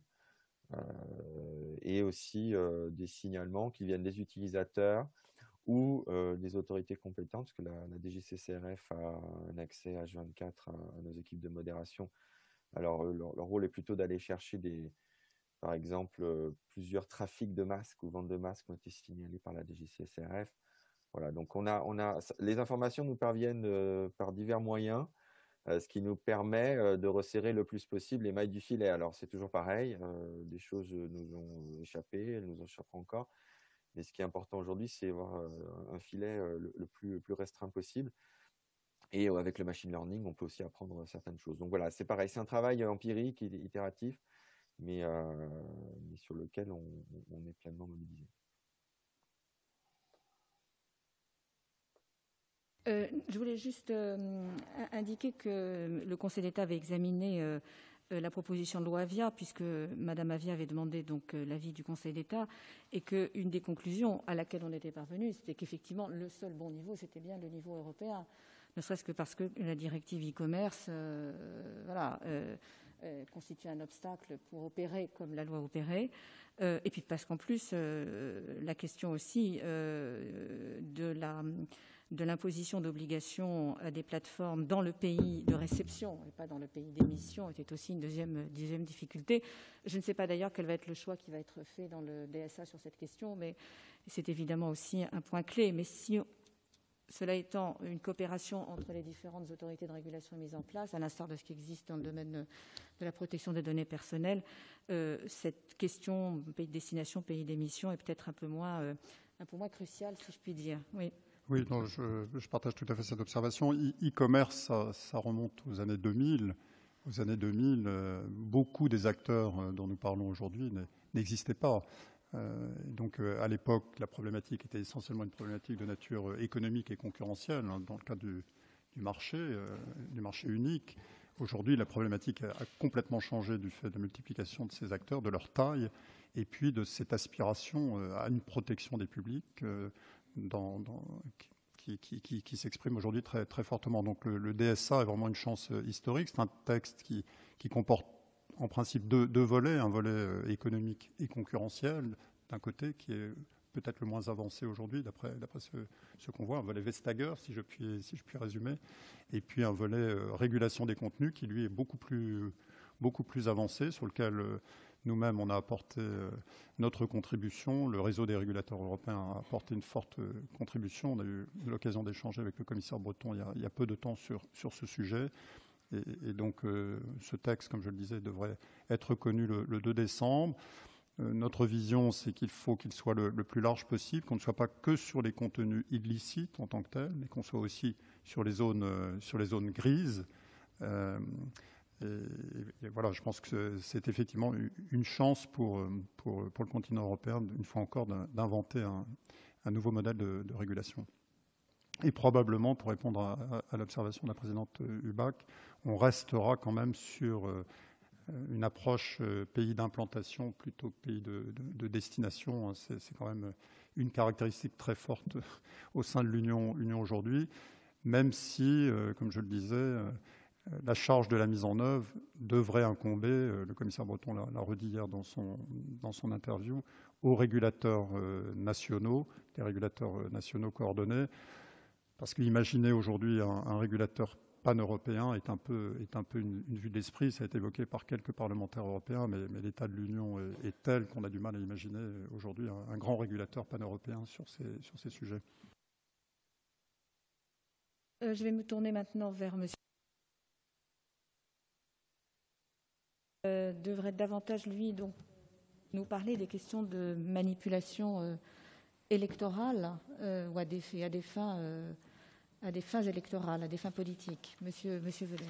Euh, et aussi euh, des signalements qui viennent des utilisateurs ou euh, des autorités compétentes, parce que la, la D G C C R F a un accès H vingt-quatre à, à nos équipes de modération. Alors, euh, leur, leur rôle est plutôt d'aller chercher, des, par exemple, euh, plusieurs trafics de masques ou ventes de masques ont été signalés par la D G C C R F. Voilà, donc on a, on a, les informations nous parviennent euh, par divers moyens, ce qui nous permet de resserrer le plus possible les mailles du filet. Alors, c'est toujours pareil, euh, des choses nous ont échappé, elles nous en échapperont encore. Mais ce qui est important aujourd'hui, c'est avoir un filet le, le, plus, le plus restreint possible. Et avec le machine learning, on peut aussi apprendre certaines choses. Donc voilà, c'est pareil, c'est un travail empirique, itératif, mais, euh, mais sur lequel on, on est pleinement mobilisé. Euh, je voulais juste euh, indiquer que le Conseil d'État avait examiné euh, la proposition de loi Avia, puisque Madame Avia avait demandé donc euh, l'avis du Conseil d'État, et qu'une des conclusions à laquelle on était parvenu, c'était qu'effectivement le seul bon niveau, c'était bien le niveau européen, ne serait-ce que parce que la directive e-commerce, euh, voilà, euh, euh, constitue un obstacle pour opérer comme la loi opérait, euh, et puis parce qu'en plus euh, la question aussi euh, de la de l'imposition d'obligations à des plateformes dans le pays de réception et pas dans le pays d'émission était aussi une deuxième, deuxième difficulté. Je ne sais pas d'ailleurs quel va être le choix qui va être fait dans le D S A sur cette question, mais c'est évidemment aussi un point clé. Mais si, cela étant, une coopération entre les différentes autorités de régulation est mise en place, à l'instar de ce qui existe dans le domaine de la protection des données personnelles, euh, cette question pays de destination, pays d'émission est peut-être un peu moins, euh, un peu moins cruciale, si je puis dire. Oui. Oui, non, je, je partage tout à fait cette observation. E-commerce, ça, ça remonte aux années deux mille. Aux années deux mille, euh, beaucoup des acteurs euh, dont nous parlons aujourd'hui n'existaient pas. Euh, donc, euh, à l'époque, la problématique était essentiellement une problématique de nature euh, économique et concurrentielle, hein, dans le cadre du, du marché, euh, du marché unique. Aujourd'hui, la problématique a, a complètement changé du fait de la multiplication de ces acteurs, de leur taille, et puis de cette aspiration euh, à une protection des publics, euh, Dans, dans, qui, qui, qui, qui s'exprime aujourd'hui très, très fortement. Donc le, le D S A est vraiment une chance historique. C'est un texte qui, qui comporte en principe deux, deux volets, un volet économique et concurrentiel d'un côté, qui est peut-être le moins avancé aujourd'hui, d'après, d'après ce, ce qu'on voit, un volet Vestager, si je puis, si je puis résumer, et puis un volet euh, régulation des contenus, qui lui est beaucoup plus, beaucoup plus avancé, sur lequel euh, nous-mêmes, on a apporté euh, notre contribution. Le réseau des régulateurs européens a apporté une forte euh, contribution. On a eu l'occasion d'échanger avec le commissaire Breton il y a, il y a peu de temps sur, sur ce sujet. Et, et donc, euh, ce texte, comme je le disais, devrait être connu le, le deux décembre. Euh, notre vision, c'est qu'il faut qu'il soit le, le plus large possible, qu'on ne soit pas que sur les contenus illicites en tant que tels, mais qu'on soit aussi sur les zones, euh, sur les zones grises. Euh, Et, et voilà, je pense que c'est effectivement une chance pour, pour, pour le continent européen, une fois encore, d'inventer un, un nouveau modèle de, de régulation. Et probablement, pour répondre à, à l'observation de la présidente Hubach, on restera quand même sur une approche pays d'implantation plutôt que pays de, de, de destination. C'est, c'est quand même une caractéristique très forte au sein de l'Union, l'Union aujourd'hui, même si, comme je le disais, la charge de la mise en œuvre devrait incomber, euh, le commissaire Breton l'a redit hier dans son, dans son interview, aux régulateurs euh, nationaux, les régulateurs euh, nationaux coordonnés, parce qu'imaginer aujourd'hui un, un régulateur pan-européen est un peu, est un peu une, une vue de l'esprit. Ça a été évoqué par quelques parlementaires européens, mais, mais l'état de l'Union est, est tel qu'on a du mal à imaginer aujourd'hui un, un grand régulateur pan-européen sur ces, sur ces sujets. Euh, je vais me tourner maintenant vers monsieur. Euh, devrait davantage, lui, donc, nous parler des questions de manipulation euh, électorale euh, ou à des, à des fins... Euh, à des fins électorales, à des fins politiques. Monsieur, Monsieur Velay.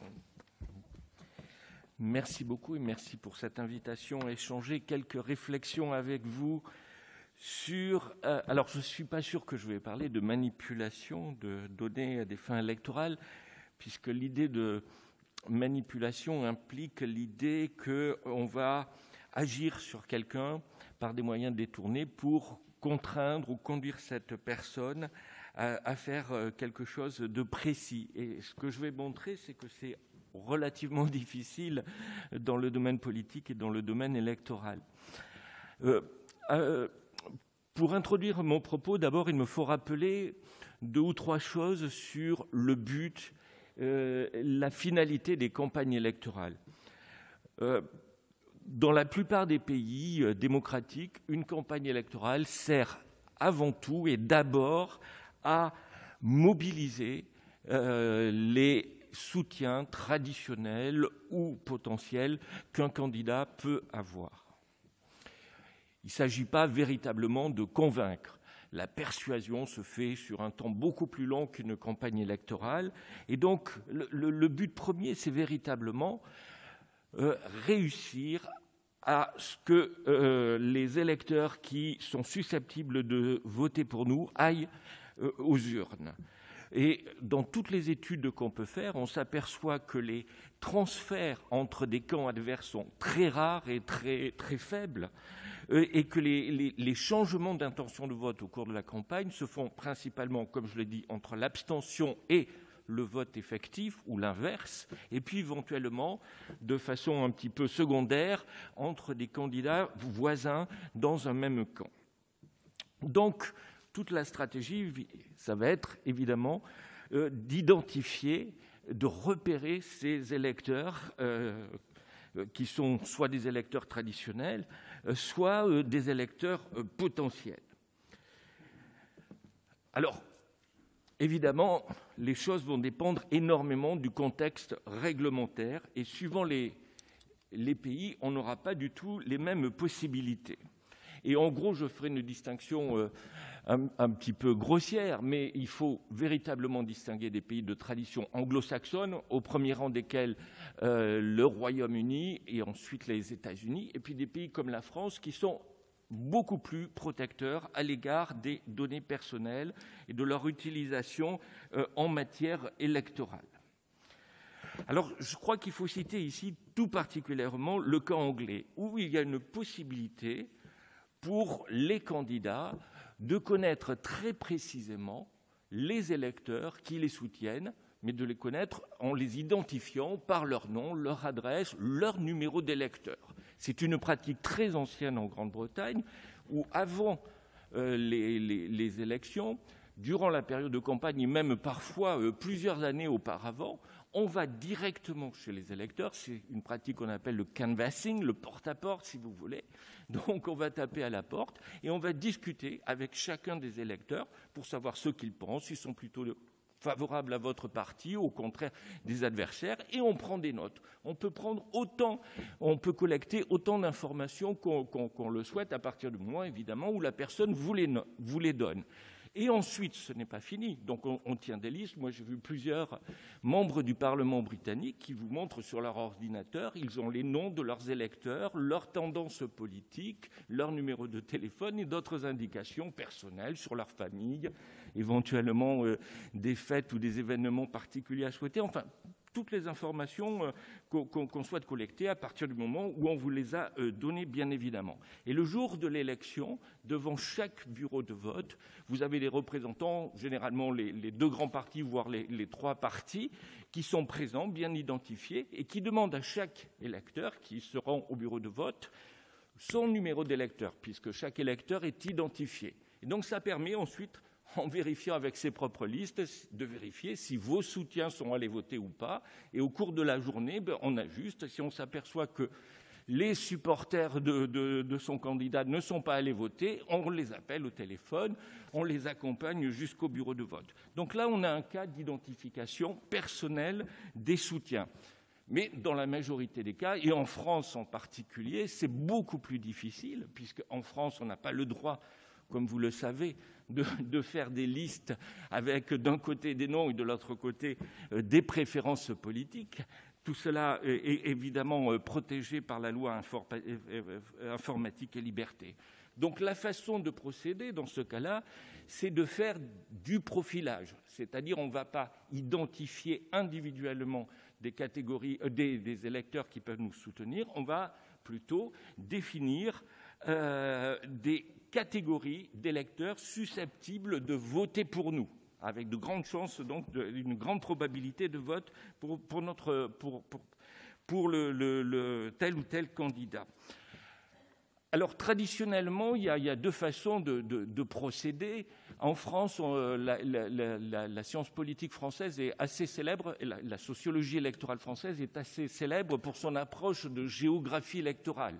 Merci beaucoup et merci pour cette invitation à échanger quelques réflexions avec vous sur... Euh, alors, je ne suis pas sûr que je vais parler de manipulation de données à des fins électorales, puisque l'idée de manipulation implique l'idée qu'on va agir sur quelqu'un par des moyens détournés pour contraindre ou conduire cette personne à faire quelque chose de précis. Et ce que je vais montrer, c'est que c'est relativement difficile dans le domaine politique et dans le domaine électoral. Euh, euh, pour introduire mon propos, d'abord, il me faut rappeler deux ou trois choses sur le but, euh, la finalité des campagnes électorales. Euh, dans la plupart des pays euh, démocratiques, une campagne électorale sert avant tout et d'abord à mobiliser euh, les soutiens traditionnels ou potentiels qu'un candidat peut avoir. Il ne s'agit pas véritablement de convaincre. La persuasion se fait sur un temps beaucoup plus long qu'une campagne électorale. Et donc, le, le, le but premier, c'est véritablement euh, réussir à ce que euh, les électeurs qui sont susceptibles de voter pour nous aillent aux urnes. Et dans toutes les études qu'on peut faire, on s'aperçoit que les transferts entre des camps adverses sont très rares et très, très faibles, et que les, les, les changements d'intention de vote au cours de la campagne se font principalement, comme je l'ai dit, entre l'abstention et le vote effectif, ou l'inverse, et puis éventuellement, de façon un petit peu secondaire, entre des candidats voisins dans un même camp. Donc, toute la stratégie, ça va être évidemment euh, d'identifier, de repérer ces électeurs euh, qui sont soit des électeurs traditionnels, euh, soit euh, des électeurs euh, potentiels. Alors, évidemment, les choses vont dépendre énormément du contexte réglementaire et suivant les, les pays, on n'aura pas du tout les mêmes possibilités. Et en gros, je ferai une distinction euh, un, un petit peu grossière, mais il faut véritablement distinguer des pays de tradition anglo-saxonne, au premier rang desquels euh, le Royaume-Uni et ensuite les États-Unis, et puis des pays comme la France qui sont beaucoup plus protecteurs à l'égard des données personnelles et de leur utilisation euh, en matière électorale. Alors, je crois qu'il faut citer ici tout particulièrement le cas anglais, où il y a une possibilité pour les candidats de connaître très précisément les électeurs qui les soutiennent, mais de les connaître en les identifiant par leur nom, leur adresse, leur numéro d'électeur. C'est une pratique très ancienne en Grande-Bretagne, où avant euh, les, les, les élections, durant la période de campagne, et même parfois euh, plusieurs années auparavant, on va directement chez les électeurs. C'est une pratique qu'on appelle le canvassing, le porte-à-porte, si vous voulez. Donc, on va taper à la porte et on va discuter avec chacun des électeurs pour savoir ce qu'ils pensent, s'ils sont plutôt favorables à votre parti, ou au contraire des adversaires, et on prend des notes. On peut prendre autant, on peut collecter autant d'informations qu'on qu'on, qu'on le souhaite, à partir du moment, évidemment, où la personne vous les, no- vous les donne. Et ensuite, ce n'est pas fini. Donc, on, on tient des listes. Moi, j'ai vu plusieurs membres du Parlement britannique qui vous montrent sur leur ordinateur, ils ont les noms de leurs électeurs, leurs tendances politiques, leur numéro de téléphone et d'autres indications personnelles sur leur famille, éventuellement euh, des fêtes ou des événements particuliers à souhaiter. Enfin, toutes les informations euh, qu'on, qu'on souhaite collecter à partir du moment où on vous les a euh, données, bien évidemment. Et le jour de l'élection, devant chaque bureau de vote, vous avez des représentants, généralement les, les deux grands partis, voire les, les trois partis, qui sont présents, bien identifiés, et qui demandent à chaque électeur qui se rend au bureau de vote son numéro d'électeur, puisque chaque électeur est identifié. Et donc ça permet ensuite, en vérifiant avec ses propres listes, de vérifier si vos soutiens sont allés voter ou pas. Et au cours de la journée, ben, on ajuste. Si on s'aperçoit que les supporters de, de, de son candidat ne sont pas allés voter, on les appelle au téléphone, on les accompagne jusqu'au bureau de vote. Donc là, on a un cas d'identification personnelle des soutiens. Mais dans la majorité des cas, et en France en particulier, c'est beaucoup plus difficile, puisqu'en France, on n'a pas le droit, comme vous le savez, de, de faire des listes avec d'un côté des noms et de l'autre côté euh, des préférences politiques. Tout cela est, est évidemment euh, protégé par la loi infor- euh, informatique et liberté. Donc la façon de procéder dans ce cas-là, c'est de faire du profilage, c'est-à-dire on ne va pas identifier individuellement des catégories, euh, des, des électeurs qui peuvent nous soutenir, on va plutôt définir euh, des catégories d'électeurs susceptibles de voter pour nous, avec de grandes chances, donc de, une grande probabilité de vote pour, pour, notre, pour, pour, pour le, le, le tel ou tel candidat. Alors, traditionnellement, il y a, il y a deux façons de, de, de procéder. En France, on, la, la, la, la science politique française est assez célèbre, la, la sociologie électorale française est assez célèbre pour son approche de géographie électorale.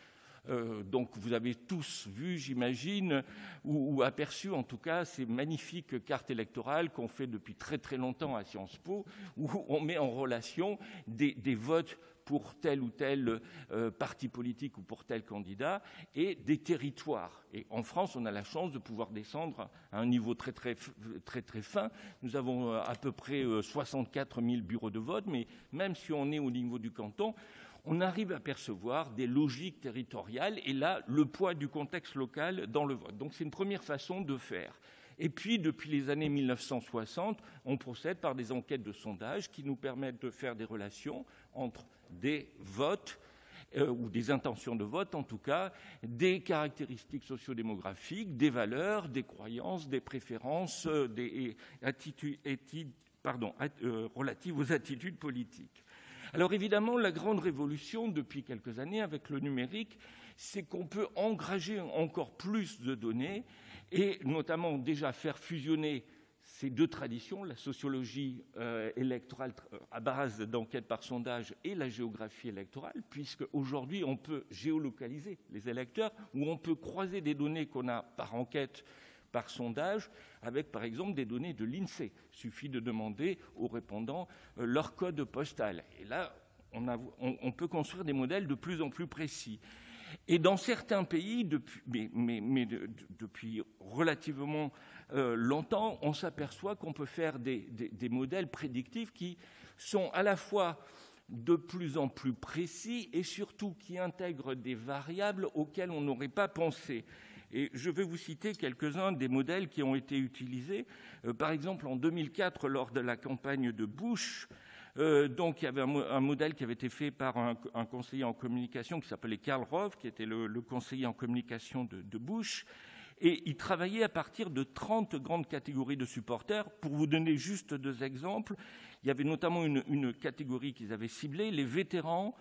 Euh, donc, vous avez tous vu, j'imagine, ou, ou aperçu, en tout cas, ces magnifiques cartes électorales qu'on fait depuis très très longtemps à Sciences Po, où on met en relation des, des votes pour tel ou tel euh, parti politique ou pour tel candidat, et des territoires. Et en France, on a la chance de pouvoir descendre à un niveau très très très très fin. Nous avons à peu près soixante-quatre mille bureaux de vote, mais même si on est au niveau du canton, on arrive à percevoir des logiques territoriales et là, le poids du contexte local dans le vote. Donc c'est une première façon de faire. Et puis, depuis les années mille neuf cent soixante, on procède par des enquêtes de sondage qui nous permettent de faire des relations entre des votes, euh, ou des intentions de vote en tout cas, des caractéristiques sociodémographiques, des valeurs, des croyances, des préférences, euh, des attitudes, études, pardon, euh, relatives aux attitudes politiques. Alors évidemment, la grande révolution depuis quelques années avec le numérique, c'est qu'on peut engranger encore plus de données et notamment déjà faire fusionner ces deux traditions, la sociologie euh, électorale à base d'enquête par sondage et la géographie électorale, puisque aujourd'hui on peut géolocaliser les électeurs ou on peut croiser des données qu'on a par enquête, par sondage, avec par exemple des données de l'INSEE. Il suffit de demander aux répondants euh, leur code postal. Et là, on, a, on, on peut construire des modèles de plus en plus précis. Et dans certains pays, depuis, mais, mais, mais de, de, depuis relativement euh, longtemps, on s'aperçoit qu'on peut faire des, des, des modèles prédictifs qui sont à la fois de plus en plus précis et surtout qui intègrent des variables auxquelles on n'aurait pas pensé. Et je vais vous citer quelques-uns des modèles qui ont été utilisés. Euh, par exemple, en deux mille quatre, lors de la campagne de Bush, euh, donc il y avait un, un modèle qui avait été fait par un, un conseiller en communication qui s'appelait Karl Rove, qui était le, le conseiller en communication de, de Bush. Et il travaillait à partir de trente grandes catégories de supporters. Pour vous donner juste deux exemples, il y avait notamment une, une catégorie qu'ils avaient ciblée, les vétérans,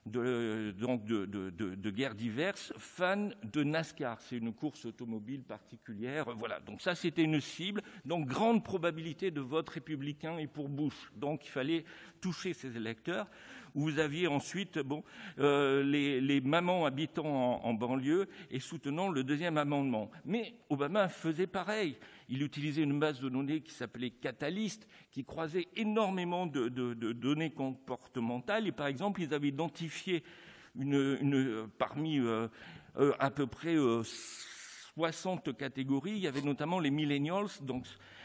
De, donc de, de, de, de guerres diverses, fans de NASCAR. C'est une course automobile particulière. Voilà, donc ça, c'était une cible. Donc, grande probabilité de vote républicain et pour Bush. Donc, il fallait toucher ces électeurs. Vous aviez ensuite bon, euh, les, les mamans habitant en, en banlieue et soutenant le deuxième amendement. Mais Obama faisait pareil. Il utilisait une base de données qui s'appelait Catalyst, qui croisait énormément de, de, de données comportementales. Et par exemple, ils avaient identifié une, une, parmi euh, euh, à peu près euh, soixante catégories. Il y avait notamment les millennials, donc,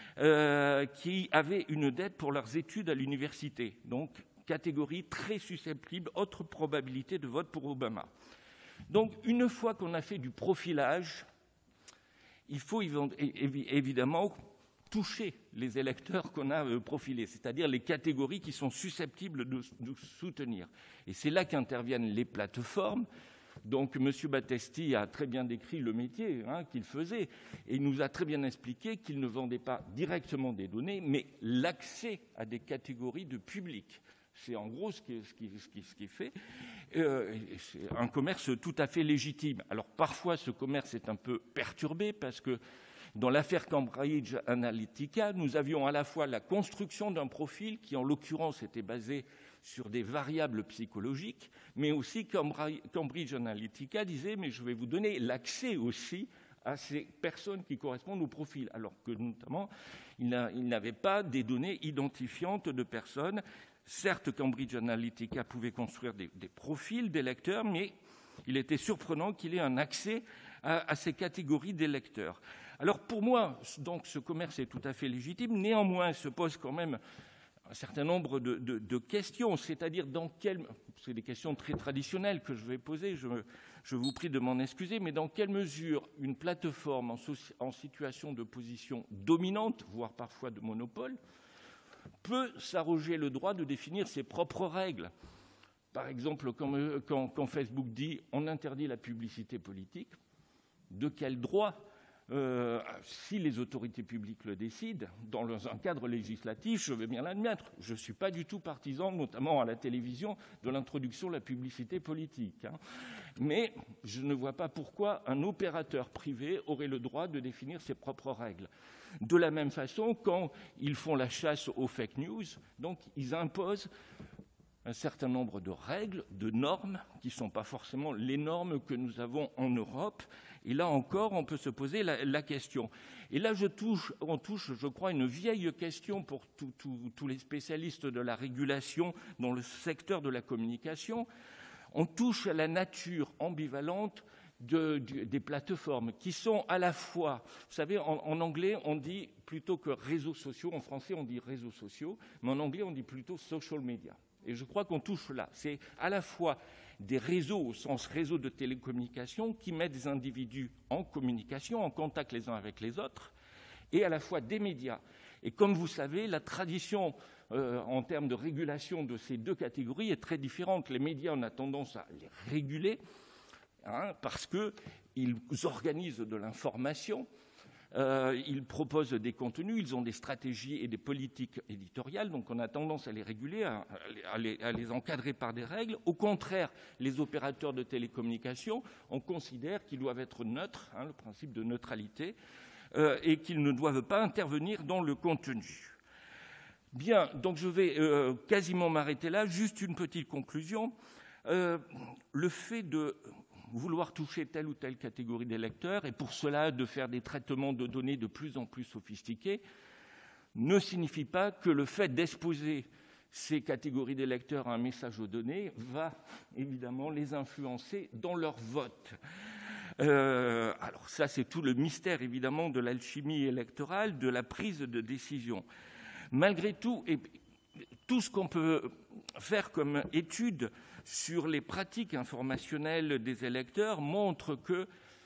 euh, qui avaient une dette pour leurs études à l'université. Donc, catégorie très susceptible, autre probabilité de vote pour Obama. Donc, une fois qu'on a fait du profilage, il faut évidemment toucher les électeurs qu'on a euh, profilés, c'est-à-dire les catégories qui sont susceptibles de nous soutenir. Et c'est là qu'interviennent les plateformes. Donc, M. Battesti a très bien décrit le métier hein, qu'il faisait et il nous a très bien expliqué qu'il ne vendait pas directement des données, mais l'accès à des catégories de public. C'est en gros ce qui, ce qui, ce qui, ce qui est fait. Euh, c'est un commerce tout à fait légitime. Alors, parfois, ce commerce est un peu perturbé parce que dans l'affaire Cambridge Analytica, nous avions à la fois la construction d'un profil qui, en l'occurrence, était basé sur des variables psychologiques, mais aussi Cambridge Analytica disait « mais je vais vous donner l'accès aussi à ces personnes qui correspondent au profil », alors que notamment, il n'avait pas des données identifiantes de personnes. Certes, Cambridge Analytica pouvait construire des, des profils des lecteurs, mais il était surprenant qu'il ait un accès à, à ces catégories des lecteurs. Alors pour moi, donc, ce commerce est tout à fait légitime, néanmoins se pose quand même un certain nombre de, de, de questions, c'est-à-dire dans quelle... C'est des questions très traditionnelles que je vais poser, je, je vous prie de m'en excuser, mais dans quelle mesure une plateforme en, en situation de position dominante, voire parfois de monopole, peut s'arroger le droit de définir ses propres règles. Par exemple, quand, quand, quand Facebook dit « on interdit la publicité politique », de quel droit Euh, si les autorités publiques le décident, dans un cadre législatif, je vais bien l'admettre. Je ne suis pas du tout partisan, notamment à la télévision, de l'introduction de la publicité politique. Hein. Mais je ne vois pas pourquoi un opérateur privé aurait le droit de définir ses propres règles. De la même façon, quand ils font la chasse aux fake news, donc ils imposent un certain nombre de règles, de normes, qui ne sont pas forcément les normes que nous avons en Europe. Et là encore, on peut se poser la, la question. Et là, je touche, on touche, je crois, une vieille question pour tous tout, les spécialistes de la régulation dans le secteur de la communication. On touche à la nature ambivalente de, de, des plateformes qui sont à la fois, vous savez, en, en anglais, on dit plutôt que réseaux sociaux, en français, on dit réseaux sociaux, mais en anglais, on dit plutôt social media. Et je crois qu'on touche là. C'est à la fois des réseaux, au sens réseau de télécommunication, qui mettent des individus en communication, en contact les uns avec les autres, et à la fois des médias. Et comme vous savez, la tradition euh, en termes de régulation de ces deux catégories est très différente. Les médias, on a tendance à les réguler, hein, parce qu'ils organisent de l'information, Euh, ils proposent des contenus, ils ont des stratégies et des politiques éditoriales, donc on a tendance à les réguler, à, à, les, à les encadrer par des règles. Au contraire, les opérateurs de télécommunications, on considère qu'ils doivent être neutres, hein, le principe de neutralité, euh, et qu'ils ne doivent pas intervenir dans le contenu. Bien, donc je vais euh, quasiment m'arrêter là. Juste une petite conclusion. Euh, le fait de vouloir toucher telle ou telle catégorie des lecteurs, et pour cela de faire des traitements de données de plus en plus sophistiqués, ne signifie pas que le fait d'exposer ces catégories des lecteurs à un message aux données va évidemment les influencer dans leur vote. Euh, alors ça, c'est tout le mystère évidemment de l'alchimie électorale, de la prise de décision. Malgré tout, et tout ce qu'on peut faire comme étude sur les pratiques informationnelles des électeurs montre que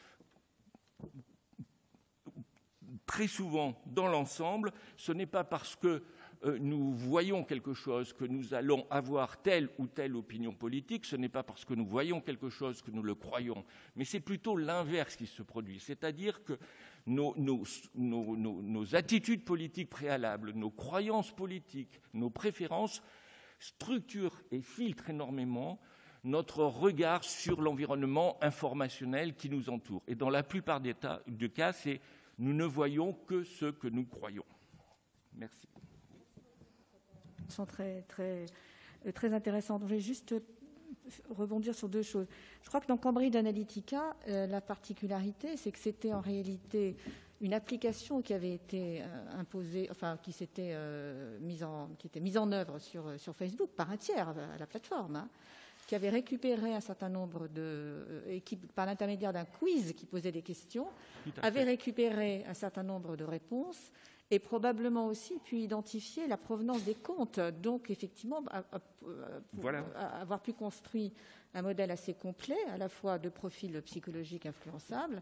très souvent, dans l'ensemble, ce n'est pas parce que euh, nous voyons quelque chose que nous allons avoir telle ou telle opinion politique, ce n'est pas parce que nous voyons quelque chose que nous le croyons, mais c'est plutôt l'inverse qui se produit, c'est-à-dire que nos, nos, nos, nos, nos attitudes politiques préalables, nos croyances politiques, nos préférences structurent et filtrent énormément notre regard sur l'environnement informationnel qui nous entoure. Et dans la plupart des, tas, des cas, c'est nous ne voyons que ce que nous croyons. Merci. Elles sont très, très, très intéressantes. Je vais juste rebondir sur deux choses. Je crois que dans Cambridge Analytica, euh, la particularité, c'est que c'était en réalité une application qui avait été euh, imposée, enfin qui s'était euh, mise en, qui était mise en œuvre sur, sur Facebook par un tiers à la plateforme, hein, qui avait récupéré un certain nombre de, euh, et qui, par l'intermédiaire d'un quiz qui posait des questions, avait récupéré un certain nombre de réponses et probablement aussi pu identifier la provenance des comptes. Donc, effectivement, à, à, à, voilà. à avoir pu construire un modèle assez complet, à la fois de profil psychologique influençable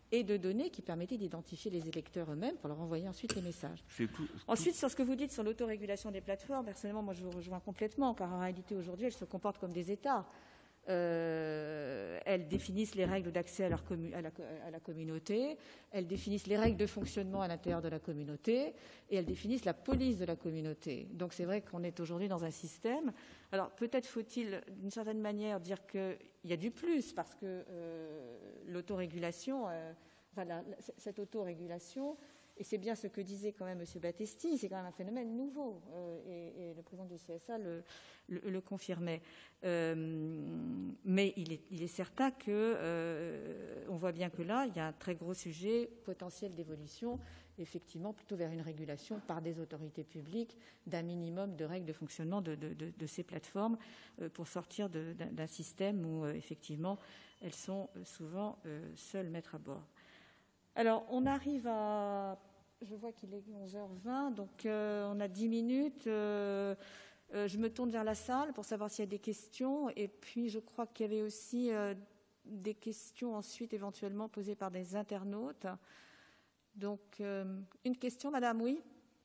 et de données qui permettaient d'identifier les électeurs eux-mêmes pour leur envoyer ensuite les messages. Tout, tout... Ensuite, sur ce que vous dites sur l'autorégulation des plateformes, personnellement, moi je vous rejoins complètement, car en réalité aujourd'hui, elles se comportent comme des États. Euh, elles définissent les règles d'accès à, leur commu- à, la, à la communauté, elles définissent les règles de fonctionnement à l'intérieur de la communauté et elles définissent la police de la communauté. Donc c'est vrai qu'on est aujourd'hui dans un système. Alors peut-être faut-il d'une certaine manière dire qu'il y a du plus parce que euh, l'autorégulation, euh, enfin, la, la, cette autorégulation, et c'est bien ce que disait quand même M. Battesti, c'est quand même un phénomène nouveau, euh, et, et le président du C S A le, le, le confirmait. Euh, mais il est, il est certain qu'on euh, voit bien que là, il y a un très gros sujet potentiel d'évolution, effectivement, plutôt vers une régulation par des autorités publiques d'un minimum de règles de fonctionnement de, de, de, de ces plateformes euh, pour sortir de, d'un, d'un système où, euh, effectivement, elles sont souvent euh, seules maîtres à bord. Alors, on arrive à... Je vois qu'il est onze heures vingt, donc euh, on a dix minutes. Euh, euh, je me tourne vers la salle pour savoir s'il y a des questions. Et puis, je crois qu'il y avait aussi euh, des questions ensuite éventuellement posées par des internautes. Donc, euh, une question, madame, oui ?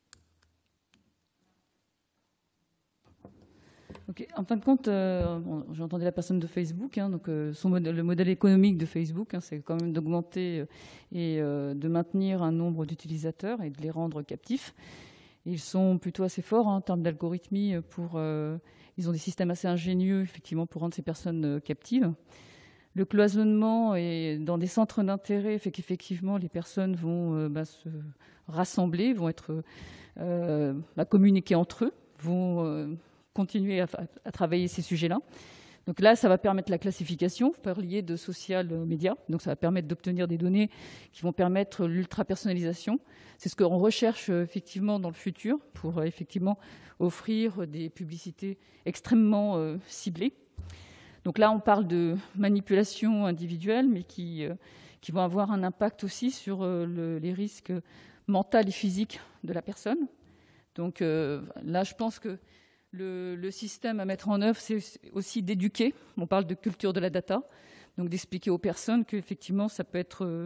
Okay. En fin de compte, euh, bon, j'entendais la personne de Facebook, hein, donc euh, son modèle, le modèle économique de Facebook, hein, c'est quand même d'augmenter euh, et euh, de maintenir un nombre d'utilisateurs et de les rendre captifs. Et ils sont plutôt assez forts hein, en termes d'algorithmie. Pour, euh, ils ont des systèmes assez ingénieux, effectivement, pour rendre ces personnes euh, captives. Le cloisonnement est dans des centres d'intérêt fait qu'effectivement, les personnes vont euh, bah, se rassembler, vont être euh, bah, communiquer entre eux, vont euh, continuer à, à travailler ces sujets-là. Donc là, ça va permettre la classification. Vous parliez de social media, donc ça va permettre d'obtenir des données qui vont permettre l'ultra-personnalisation. C'est ce qu'on recherche effectivement dans le futur pour effectivement offrir des publicités extrêmement euh, ciblées. Donc là, on parle de manipulation individuelle, mais qui, euh, qui vont avoir un impact aussi sur euh, le, les risques mentaux et physiques de la personne. Donc euh, là, je pense que Le, le système à mettre en œuvre, c'est aussi d'éduquer. On parle de culture de la data, donc d'expliquer aux personnes qu'effectivement, ça peut être euh,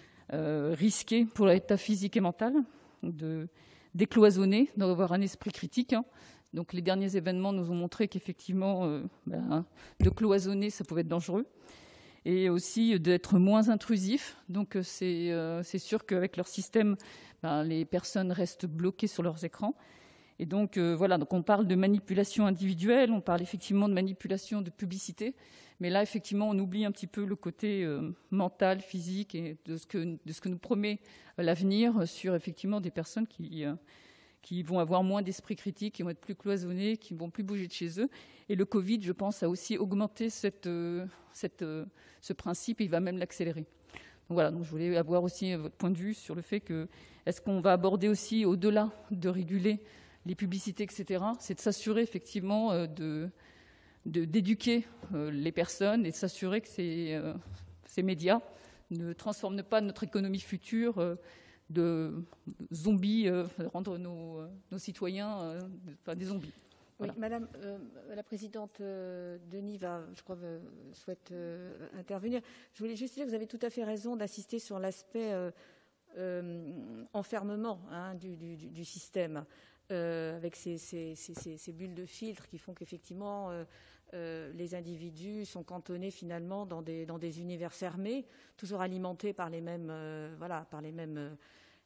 euh, risqué pour l'état physique et mental, de décloisonner, d'avoir un esprit critique. Hein. Donc les derniers événements nous ont montré qu'effectivement, euh, ben, de cloisonner, ça pouvait être dangereux. Et aussi d'être moins intrusif. Donc c'est, euh, c'est sûr qu'avec leur système, ben, les personnes restent bloquées sur leurs écrans. Et donc, euh, voilà, donc on parle de manipulation individuelle, on parle effectivement de manipulation de publicité, mais là, effectivement, on oublie un petit peu le côté euh, mental, physique et de ce que, de ce que nous promet l'avenir sur, effectivement, des personnes qui, euh, qui vont avoir moins d'esprit critique, qui vont être plus cloisonnées, qui ne vont plus bouger de chez eux. Et le Covid, je pense, a aussi augmenté cette, euh, cette, euh, ce principe et il va même l'accélérer. Donc voilà, donc je voulais avoir aussi votre point de vue sur le fait que, est-ce qu'on va aborder aussi, au-delà de réguler les publicités, et cetera, c'est de s'assurer effectivement euh, de, de, d'éduquer euh, les personnes et de s'assurer que ces, euh, ces médias ne transforment pas notre économie future euh, de zombies, euh, rendre nos, euh, nos citoyens euh, enfin, des zombies. Voilà. Oui, Madame euh, la présidente euh, Denis va, je crois, euh, souhaite euh, intervenir. Je voulais juste dire que vous avez tout à fait raison d'insister sur l'aspect euh, euh, enfermement hein, du, du, du système. Euh, avec ces, ces, ces, ces bulles de filtre qui font qu'effectivement euh, euh, les individus sont cantonnés finalement dans des, dans des univers fermés, toujours alimentés par les mêmes, euh, voilà, par les mêmes,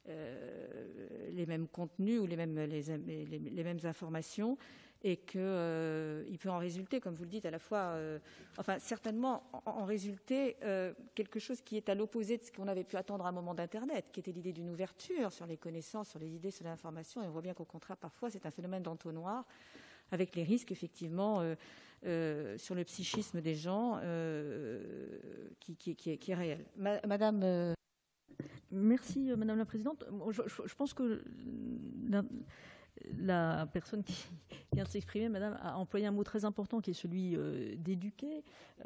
euh, les mêmes contenus ou les mêmes, les, les, les mêmes informations, et qu'il euh, peut en résulter, comme vous le dites, à la fois, euh, enfin certainement en, en résulter euh, quelque chose qui est à l'opposé de ce qu'on avait pu attendre à un moment d'Internet, qui était l'idée d'une ouverture sur les connaissances, sur les idées, sur l'information, et on voit bien qu'au contraire, parfois, c'est un phénomène d'entonnoir, avec les risques, effectivement, euh, euh, sur le psychisme des gens, euh, qui, qui, qui, est, qui est réel. Ma, Madame... Euh... Merci, Madame la Présidente. Je, je, je pense que... La... La personne qui vient de s'exprimer, Madame, a employé un mot très important qui est celui euh, d'éduquer,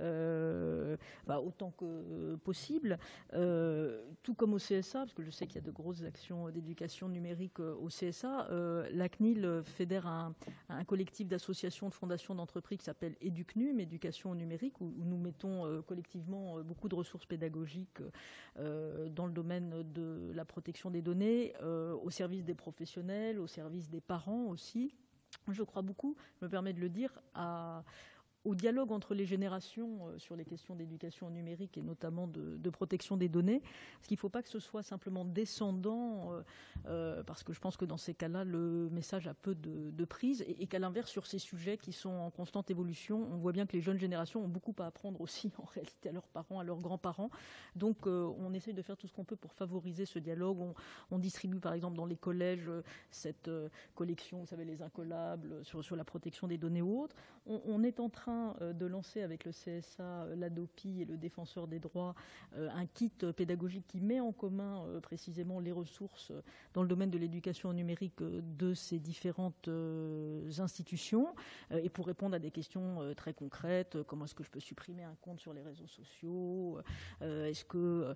euh, bah, autant que euh, possible, euh, tout comme au C S A, parce que je sais qu'il y a de grosses actions d'éducation numérique euh, au C S A. Euh, la C N I L fédère un, un collectif d'associations, de fondations, d'entreprises qui s'appelle EducNum, Éducation au numérique, où, où nous mettons euh, collectivement euh, beaucoup de ressources pédagogiques euh, dans le domaine de la protection des données, euh, au service des professionnels, au service des parents aussi. Je crois beaucoup, je me permets de le dire, à, au dialogue entre les générations euh, sur les questions d'éducation numérique et notamment de, de protection des données. Parce qu'il ne faut pas que ce soit simplement descendant, euh, euh, parce que je pense que dans ces cas-là, le message a peu de, de prise, et, et qu'à l'inverse, sur ces sujets qui sont en constante évolution, on voit bien que les jeunes générations ont beaucoup à apprendre aussi, en réalité, à leurs parents, à leurs grands-parents. Donc, euh, on essaye de faire tout ce qu'on peut pour favoriser ce dialogue. On, on distribue, par exemple, dans les collèges, euh, cette euh, collection, vous savez, les incollables, sur, sur la protection des données ou autres. On, on est en train de lancer avec le C S A, l'ADOPI et le Défenseur des droits un kit pédagogique qui met en commun précisément les ressources dans le domaine de l'éducation numérique de ces différentes institutions, et pour répondre à des questions très concrètes, comment est-ce que je peux supprimer un compte sur les réseaux sociaux, est-ce que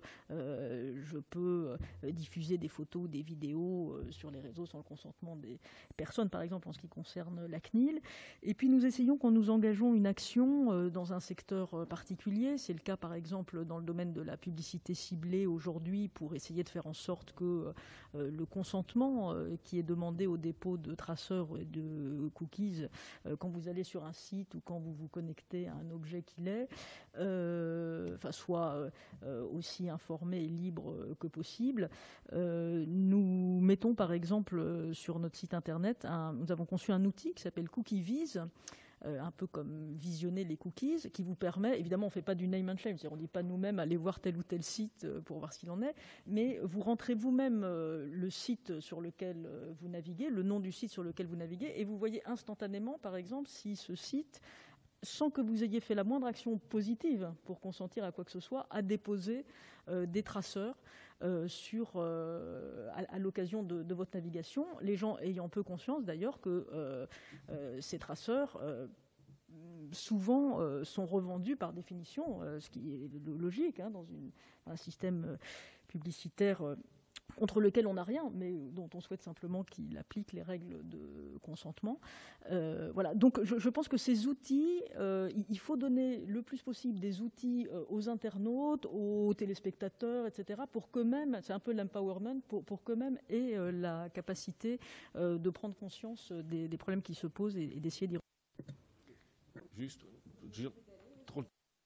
je peux diffuser des photos ou des vidéos sur les réseaux sans le consentement des personnes, par exemple en ce qui concerne la C N I L. Et puis nous essayons, quand nous engageons une action dans un secteur particulier, c'est le cas par exemple dans le domaine de la publicité ciblée aujourd'hui, pour essayer de faire en sorte que euh, le consentement euh, qui est demandé au dépôt de traceurs et de cookies euh, quand vous allez sur un site ou quand vous vous connectez à un objet qu'il est, euh, enfin, soit euh, aussi informé et libre que possible. Euh, nous mettons par exemple sur notre site internet, un, nous avons conçu un outil qui s'appelle CookieViz, Euh, un peu comme visionner les cookies, qui vous permet, évidemment on ne fait pas du name and shame, c'est-à-dire on ne dit pas nous-mêmes allez voir tel ou tel site pour voir ce qu'il en est, mais vous rentrez vous-même euh, le site sur lequel euh, vous naviguez, le nom du site sur lequel vous naviguez, et vous voyez instantanément, par exemple, si ce site, sans que vous ayez fait la moindre action positive pour consentir à quoi que ce soit, a déposé euh, des traceurs Euh, sur, euh, à, à l'occasion de, de votre navigation, les gens ayant peu conscience d'ailleurs que euh, euh, ces traceurs euh, souvent euh, sont revendus par définition, euh, ce qui est logique hein, dans une, un système publicitaire euh, contre lequel on n'a rien, mais dont on souhaite simplement qu'il applique les règles de consentement. Euh, voilà. Donc je, je pense que ces outils, euh, il faut donner le plus possible des outils euh, aux internautes, aux téléspectateurs, et cetera, pour qu'eux-mêmes, c'est un peu l'empowerment, pour, pour qu'eux-mêmes aient euh, la capacité euh, de prendre conscience des, des problèmes qui se posent et, et d'essayer d'y répondre. Juste, je, trop,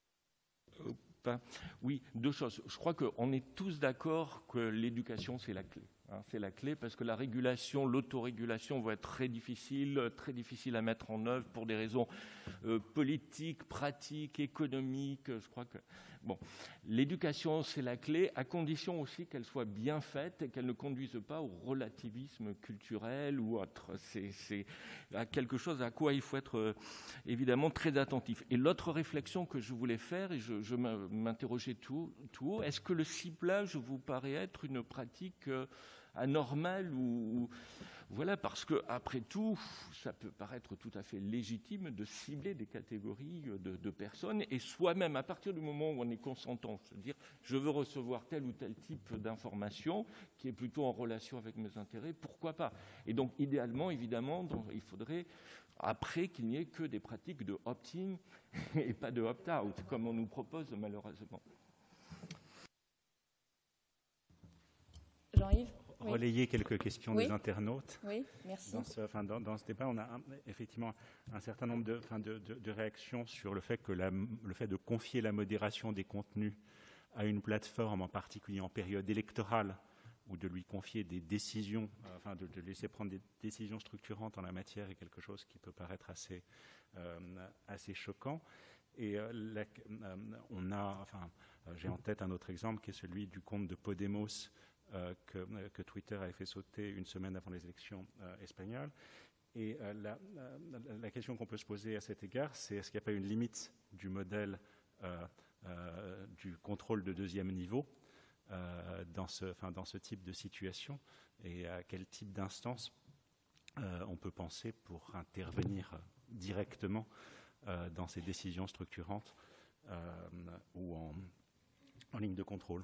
euh, pas, oui, deux choses. Je crois qu'on est tous d'accord que l'éducation, c'est la clé. Hein, c'est la clé parce que la régulation, l'autorégulation va être très difficile, très difficile à mettre en œuvre pour des raisons euh, politiques, pratiques, économiques. Je crois que bon, l'éducation, c'est la clé, à condition aussi qu'elle soit bien faite et qu'elle ne conduise pas au relativisme culturel ou autre. C'est, c'est quelque chose à quoi il faut être euh, évidemment très attentif. Et l'autre réflexion que je voulais faire, et je, je m'interrogeais tout, tout haut, est-ce que le ciblage vous paraît être une pratique euh, anormal ou, ou voilà, parce que après tout, ça peut paraître tout à fait légitime de cibler des catégories de, de personnes et soi-même, à partir du moment où on est consentant, se dire je veux recevoir tel ou tel type d'information qui est plutôt en relation avec mes intérêts, pourquoi pas? Et donc idéalement, évidemment, donc, il faudrait après qu'il n'y ait que des pratiques de opt-in et pas de opt-out, comme on nous propose malheureusement. Jean-Yves? Relayer quelques questions oui. des internautes. Oui, merci. Dans ce, enfin, dans, dans ce débat, on a un, effectivement un certain nombre de, enfin, de, de, de réactions sur le fait que la, le fait de confier la modération des contenus à une plateforme, en particulier en période électorale, ou de lui confier des décisions, euh, enfin de, de laisser prendre des décisions structurantes en la matière est quelque chose qui peut paraître assez, euh, assez choquant. Et euh, la, euh, on a, enfin, euh, j'ai en tête un autre exemple qui est celui du compte de Podemos, Euh, que, euh, que Twitter avait fait sauter une semaine avant les élections euh, espagnoles. Et euh, la, la, la question qu'on peut se poser à cet égard, c'est est-ce qu'il n'y a pas une limite du modèle euh, euh, du contrôle de deuxième niveau euh, dans, ce, enfin, dans ce type de situation, et à quel type d'instance euh, on peut penser pour intervenir directement euh, dans ces décisions structurantes euh, ou en, en ligne de contrôle.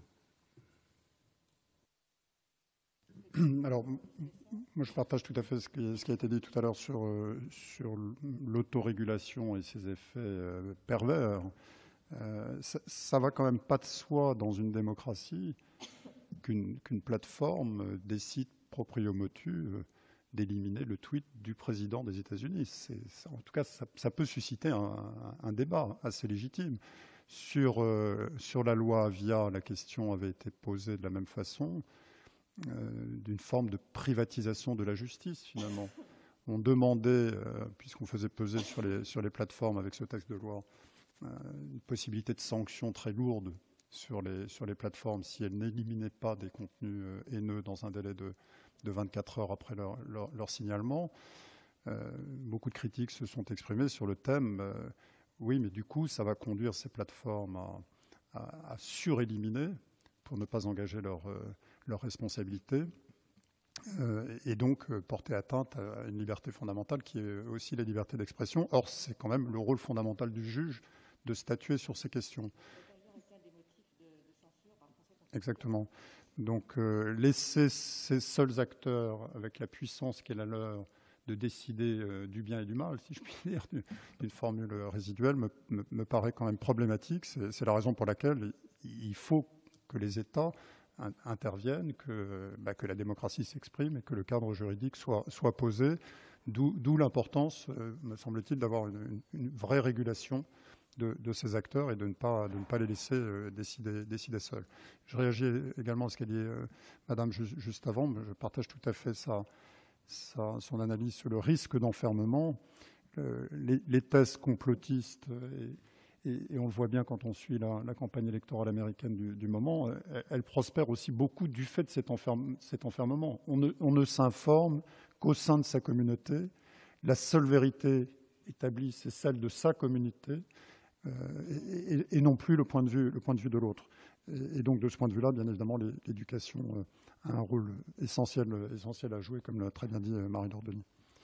Alors, moi, je partage tout à fait ce qui, ce qui a été dit tout à l'heure sur, euh, sur l'autorégulation et ses effets euh, pervers. Euh, ça, ça va quand même pas de soi dans une démocratie qu'une qu'une plateforme décide proprio motu euh, d'éliminer le tweet du président des États-Unis. En tout cas, ça, ça peut susciter un, un débat assez légitime. Sur, euh, sur la loi Avia, la question avait été posée de la même façon. Euh, d'une forme de privatisation de la justice, finalement. On demandait, euh, puisqu'on faisait peser sur les, sur les plateformes avec ce texte de loi, euh, une possibilité de sanctions très lourde sur les, sur les plateformes si elles n'éliminaient pas des contenus euh, haineux dans un délai de, de vingt-quatre heures après leur, leur, leur signalement. Euh, beaucoup de critiques se sont exprimées sur le thème euh, oui, mais du coup, ça va conduire ces plateformes à, à, à suréliminer pour ne pas engager leur... Euh, leurs responsabilités, euh, et donc euh, porter atteinte à une liberté fondamentale qui est aussi la liberté d'expression. Or, c'est quand même le rôle fondamental du juge de statuer sur ces questions. Exactement. Donc, euh, laisser ces seuls acteurs, avec la puissance qui est la leur, de décider euh, du bien et du mal, si je puis dire, d'une formule résiduelle, me, me, me paraît quand même problématique. C'est la raison pour laquelle il faut que les États interviennent, que, bah, que la démocratie s'exprime et que le cadre juridique soit, soit posé, d'où l'importance, euh, me semble-t-il, d'avoir une, une vraie régulation de, de ces acteurs et de ne pas, de ne pas les laisser euh, décider, décider seuls. Je réagis également à ce qu'a dit euh, Madame ju juste avant, je partage tout à fait sa, sa, son analyse sur le risque d'enfermement. Euh, les, les thèses complotistes et Et, et on le voit bien quand on suit la, la campagne électorale américaine du, du moment, elle, elle prospère aussi beaucoup du fait de cet, enferme, cet enfermement. On ne, on ne s'informe qu'au sein de sa communauté. La seule vérité établie, c'est celle de sa communauté, euh, et, et, et non plus le point de vue, le point de vue de l'autre. Et, et donc, de ce point de vue-là, bien évidemment, l'éducation a un rôle essentiel, essentiel à jouer, comme l'a très bien dit Marie-Laure Denis.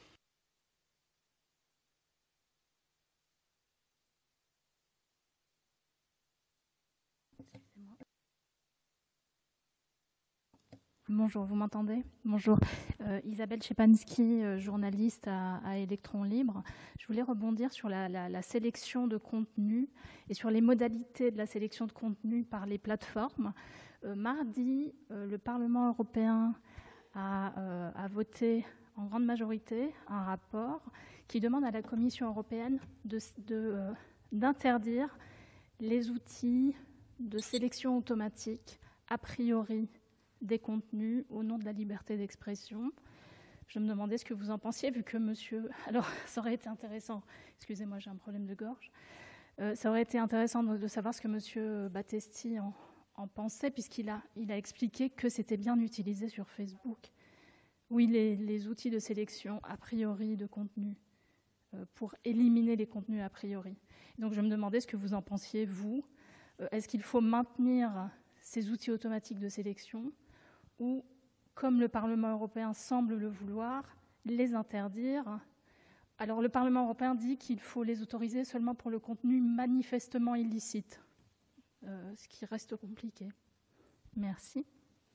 Bonjour, vous m'entendez? Bonjour. Euh, Isabelle Czepanski, euh, journaliste à, à Électron Libre. Je voulais rebondir sur la, la, la sélection de contenu et sur les modalités de la sélection de contenu par les plateformes. Euh, mardi, euh, le Parlement européen a, euh, a voté en grande majorité un rapport qui demande à la Commission européenne de, de, euh, d'interdire les outils de sélection automatique a priori des contenus au nom de la liberté d'expression. Je me demandais ce que vous en pensiez, vu que monsieur... Alors, ça aurait été intéressant... Excusez-moi, j'ai un problème de gorge. Euh, ça aurait été intéressant de, de savoir ce que monsieur Battesti en, en pensait, puisqu'il a, il a expliqué que c'était bien utilisé sur Facebook. Oui, les, les outils de sélection a priori de contenu euh, pour éliminer les contenus a priori. Donc, je me demandais ce que vous en pensiez, vous. Euh, Est-ce qu'il faut maintenir ces outils automatiques de sélection ou, comme le Parlement européen semble le vouloir, les interdire? Alors, le Parlement européen dit qu'il faut les autoriser seulement pour le contenu manifestement illicite, euh, ce qui reste compliqué. Merci.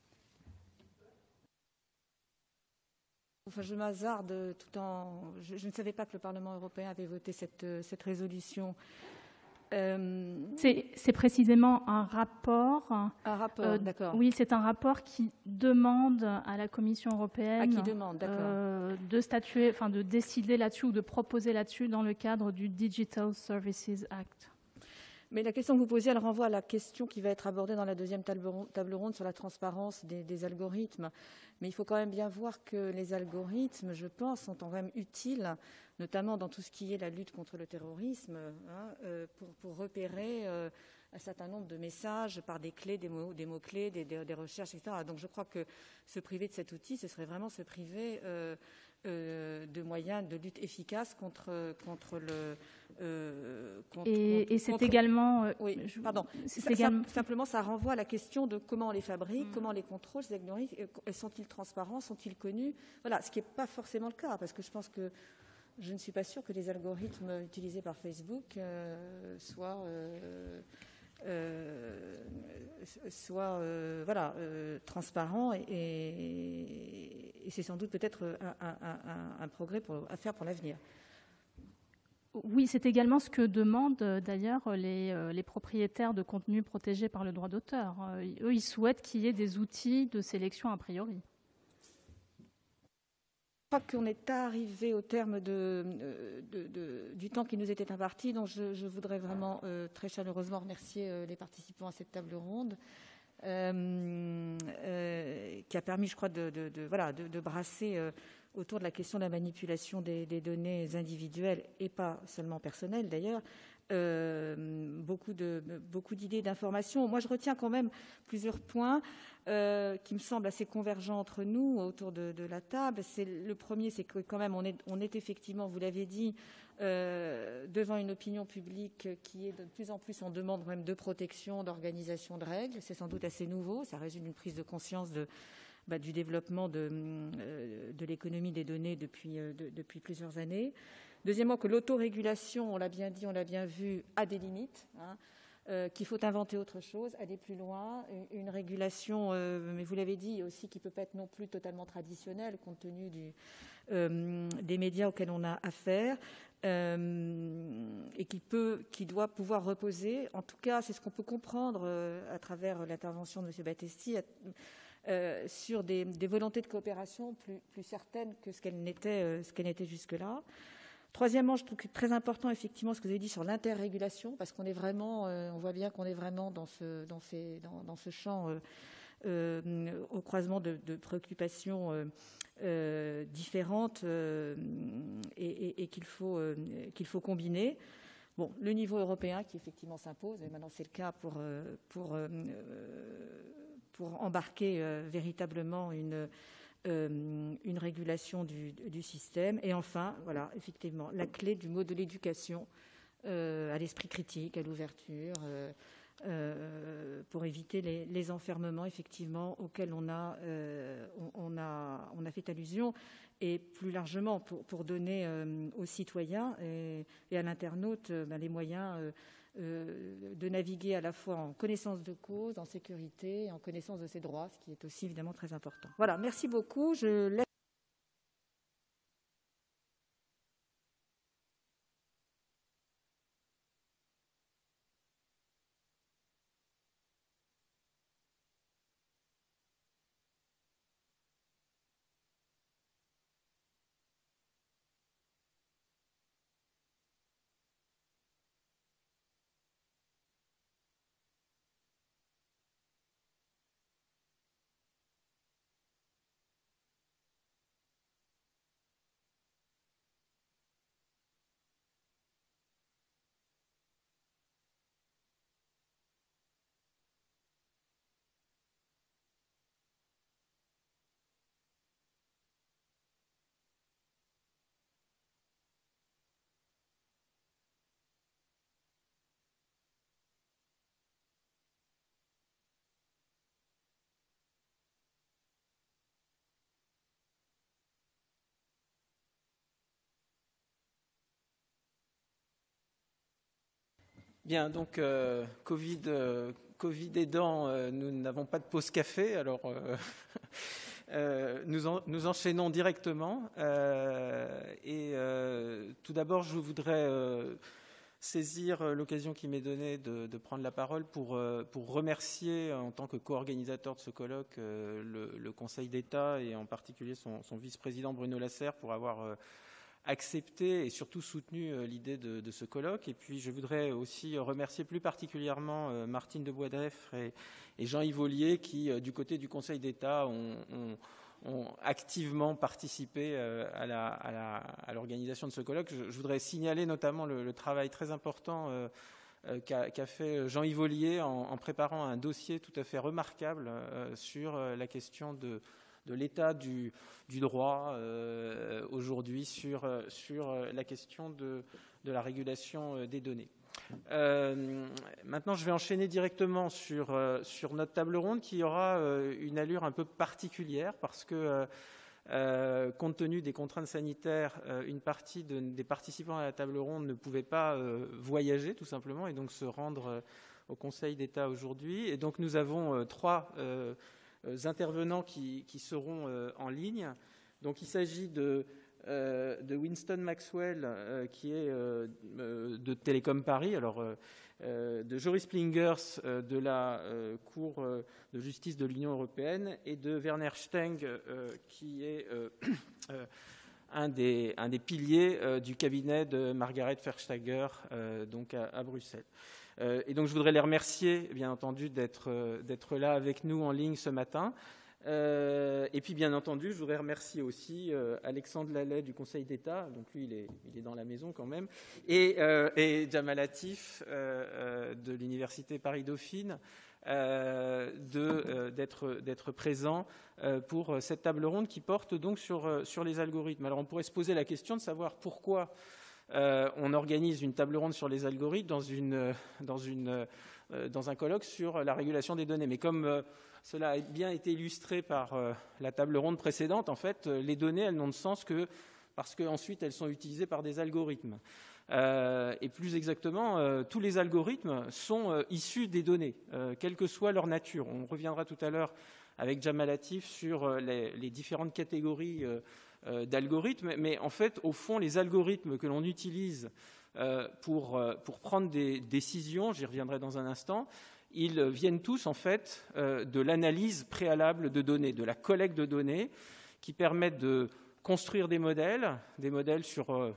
Enfin, je m'hasarde tout en... Je, je ne savais pas que le Parlement européen avait voté cette, cette résolution. Euh... C'est précisément un rapport. Un rapport, euh, d'accord. Oui, c'est un rapport qui demande à la Commission européenne ah, qui demande, euh, de statuer, enfin de décider là-dessus ou de proposer là-dessus dans le cadre du Digital Services Act. Mais la question que vous posez, elle renvoie à la question qui va être abordée dans la deuxième table ronde sur la transparence des, des algorithmes. Mais il faut quand même bien voir que les algorithmes, je pense, sont quand même utiles, notamment dans tout ce qui est la lutte contre le terrorisme, hein, euh, pour, pour repérer euh, un certain nombre de messages par des clés, des mots, des mots-clés, des, des, des recherches, et cetera. Donc je crois que se priver de cet outil, ce serait vraiment se priver euh, euh, de moyens de lutte efficaces contre, contre le... Euh, contre, et contre, et c'est contre... également... Euh, oui, je... pardon. Ça, également... ça, simplement, ça renvoie à la question de comment on les fabrique, mmh. comment on les contrôle, ces algorithmes, sont-ils transparents, sont-ils connus? Voilà, ce qui n'est pas forcément le cas, parce que je pense que je ne suis pas sûre que les algorithmes utilisés par Facebook euh, soient... Euh, Euh, soit euh, voilà, euh, transparent et, et, et c'est sans doute peut-être un, un, un, un progrès pour, à faire pour l'avenir. Oui, c'est également ce que demandent d'ailleurs les, les propriétaires de contenus protégés par le droit d'auteur. Eux, ils souhaitent qu'il y ait des outils de sélection a priori. Je crois qu'on est arrivé au terme de, de, de, du temps qui nous était imparti, donc je, je voudrais vraiment euh, très chaleureusement remercier euh, les participants à cette table ronde, euh, euh, qui a permis, je crois, de, de, de, voilà, de, de brasser euh, autour de la question de la manipulation des, des données individuelles et pas seulement personnelles d'ailleurs, euh, beaucoup de, beaucoup d'idées, d'informations. Moi, je retiens quand même plusieurs points euh, qui me semblent assez convergents entre nous autour de, de la table. C'est, le premier, c'est que quand même, on est, on est effectivement, vous l'avez dit, euh, devant une opinion publique qui est de plus en plus en demande même de protection, d'organisation de règles. C'est sans doute assez nouveau. Ça résulte d'une prise de conscience de Bah, du développement de, euh, de l'économie des données depuis, euh, de, depuis plusieurs années. Deuxièmement, que l'autorégulation, on l'a bien dit, on l'a bien vu, a des limites, hein, euh, qu'il faut inventer autre chose, aller plus loin. Une, une régulation, euh, mais vous l'avez dit aussi, qui ne peut pas être non plus totalement traditionnelle, compte tenu du, euh, des médias auxquels on a affaire, euh, et qui, peut, qui doit pouvoir reposer, en tout cas, c'est ce qu'on peut comprendre euh, à travers l'intervention de M. Battesti, à, Euh, sur des, des volontés de coopération plus, plus certaines que ce qu'elles n'étaient, euh, ce qu'elles n'étaient jusque-là. Troisièmement, je trouve que très important, effectivement, ce que vous avez dit sur l'interrégulation, parce qu'on est vraiment, euh, on voit bien qu'on est vraiment dans ce, dans ces, dans, dans ce champ euh, euh, au croisement de, de préoccupations euh, euh, différentes euh, et, et, et qu'il faut, euh, qu'il faut combiner. Bon, le niveau européen qui effectivement s'impose, et maintenant c'est le cas pour, pour, pour embarquer euh, véritablement une, euh, une régulation du, du système. Et enfin, voilà, effectivement, la clé du mot de l'éducation euh, à l'esprit critique, à l'ouverture, euh, euh, pour éviter les, les enfermements effectivement auxquels on a, euh, on, on a, on a fait allusion. Et plus largement pour, pour donner euh, aux citoyens et, et à l'internaute euh, ben, les moyens euh, euh, de naviguer à la fois en connaissance de cause, en sécurité, et en connaissance de ses droits, ce qui est aussi évidemment très important. Voilà, merci beaucoup. Je laisse Bien, donc euh, Covid, euh, Covid aidant, euh, nous n'avons pas de pause café, alors euh, euh, nous, en, nous enchaînons directement. Euh, et euh, tout d'abord, je voudrais euh, saisir l'occasion qui m'est donnée de, de prendre la parole pour, euh, pour remercier, en tant que co-organisateur de ce colloque, euh, le, le Conseil d'État et en particulier son, son vice-président Bruno Lasserre pour avoir euh, accepté et surtout soutenu euh, l'idée de, de ce colloque. Et puis je voudrais aussi remercier plus particulièrement euh, Martine de Boisdeffre et, et Jean-Yves Ollier qui, euh, du côté du Conseil d'État, ont, ont, ont activement participé euh, à, la, à, la, à l'organisation de ce colloque. Je, je voudrais signaler notamment le, le travail très important euh, euh, qu'a, qu'a fait Jean-Yves Ollier en, en préparant un dossier tout à fait remarquable euh, sur la question de, de l'état du, du droit euh, aujourd'hui sur, sur la question de, de la régulation des données. Euh, maintenant, je vais enchaîner directement sur, euh, sur notre table ronde qui aura euh, une allure un peu particulière parce que, euh, euh, compte tenu des contraintes sanitaires, euh, une partie de, des participants à la table ronde ne pouvait pas euh, voyager tout simplement et donc se rendre euh, au Conseil d'État aujourd'hui. Et donc, nous avons euh, trois euh, intervenants qui, qui seront euh, en ligne. Donc, il s'agit de Euh, de Winston Maxwell, euh, qui est euh, de Télécom Paris, alors euh, euh, de Joris Plingers euh, de la euh, Cour euh, de justice de l'Union européenne et de Werner Steng, euh, qui est euh, euh, un, des, un des piliers euh, du cabinet de Margaret Verstager, euh, donc à, à Bruxelles. Euh, et donc je voudrais les remercier, bien entendu, d'être, euh, d'être là avec nous en ligne ce matin. Euh, et puis, bien entendu, je voudrais remercier aussi euh, Alexandre Lallet du Conseil d'État, donc lui, il est, il est dans la maison quand même, et, euh, et Jamal Latif euh, euh, de l'Université Paris-Dauphine euh, de, euh, d'être, d'être présent euh, pour cette table ronde qui porte donc sur, sur les algorithmes. Alors, on pourrait se poser la question de savoir pourquoi euh, on organise une table ronde sur les algorithmes dans, une, dans, une, euh, dans un colloque sur la régulation des données. Mais comme euh, cela a bien été illustré par euh, la table ronde précédente. En fait, euh, les données, elles n'ont de sens que parce qu'ensuite, elles sont utilisées par des algorithmes. Euh, et plus exactement, euh, tous les algorithmes sont euh, issus des données, euh, quelle que soit leur nature. On reviendra tout à l'heure avec Jamal Latif sur euh, les, les différentes catégories euh, euh, d'algorithmes. Mais en fait, au fond, les algorithmes que l'on utilise euh, pour, euh, pour prendre des décisions, j'y reviendrai dans un instant, ils viennent tous, en fait, euh, de l'analyse préalable de données, de la collecte de données, qui permettent de construire des modèles, des modèles sur euh,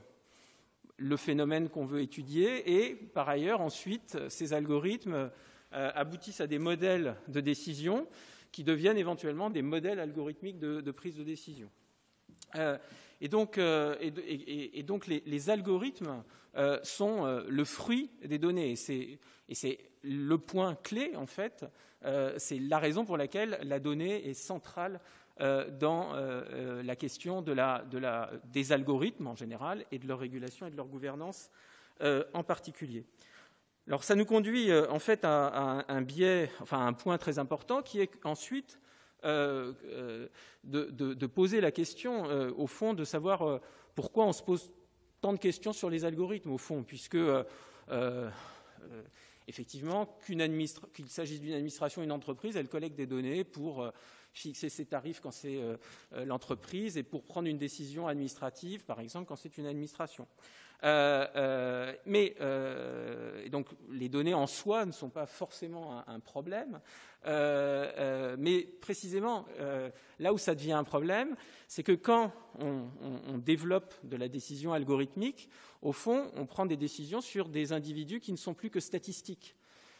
le phénomène qu'on veut étudier, et par ailleurs, ensuite, ces algorithmes euh, aboutissent à des modèles de décision qui deviennent éventuellement des modèles algorithmiques de, de prise de décision. Euh, et donc, euh, et, et, et donc les, les algorithmes euh, sont euh, le fruit des données. Et c'est, et c'est le point clé, en fait, euh, c'est la raison pour laquelle la donnée est centrale euh, dans euh, la question de la, de la, des algorithmes en général et de leur régulation et de leur gouvernance euh, en particulier. Alors, ça nous conduit euh, en fait à, à un biais, enfin à un point très important qui est ensuite euh, euh, de, de, de poser la question, euh, au fond, de savoir euh, pourquoi on se pose tant de questions sur les algorithmes, au fond, puisque euh, euh, effectivement, qu'une administra- qu'il s'agisse d'une administration ou une entreprise, elle collecte des données pour euh, fixer ses tarifs quand c'est euh, l'entreprise et pour prendre une décision administrative, par exemple, quand c'est une administration. Euh, euh, mais euh, donc les données en soi ne sont pas forcément un, un problème, euh, euh, mais précisément euh, là où ça devient un problème, c'est que quand on, on, on développe de la décision algorithmique, au fond, on prend des décisions sur des individus qui ne sont plus que statistiques.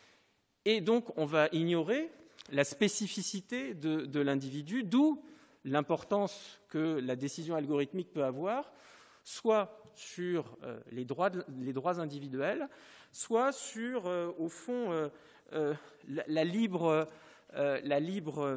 Et donc, on va ignorer la spécificité de, de l'individu, d'où l'importance que la décision algorithmique peut avoir, soit sur euh, les, droits de, les droits individuels, soit sur, euh, au fond, euh, euh, la, la, libre, euh, la, libre,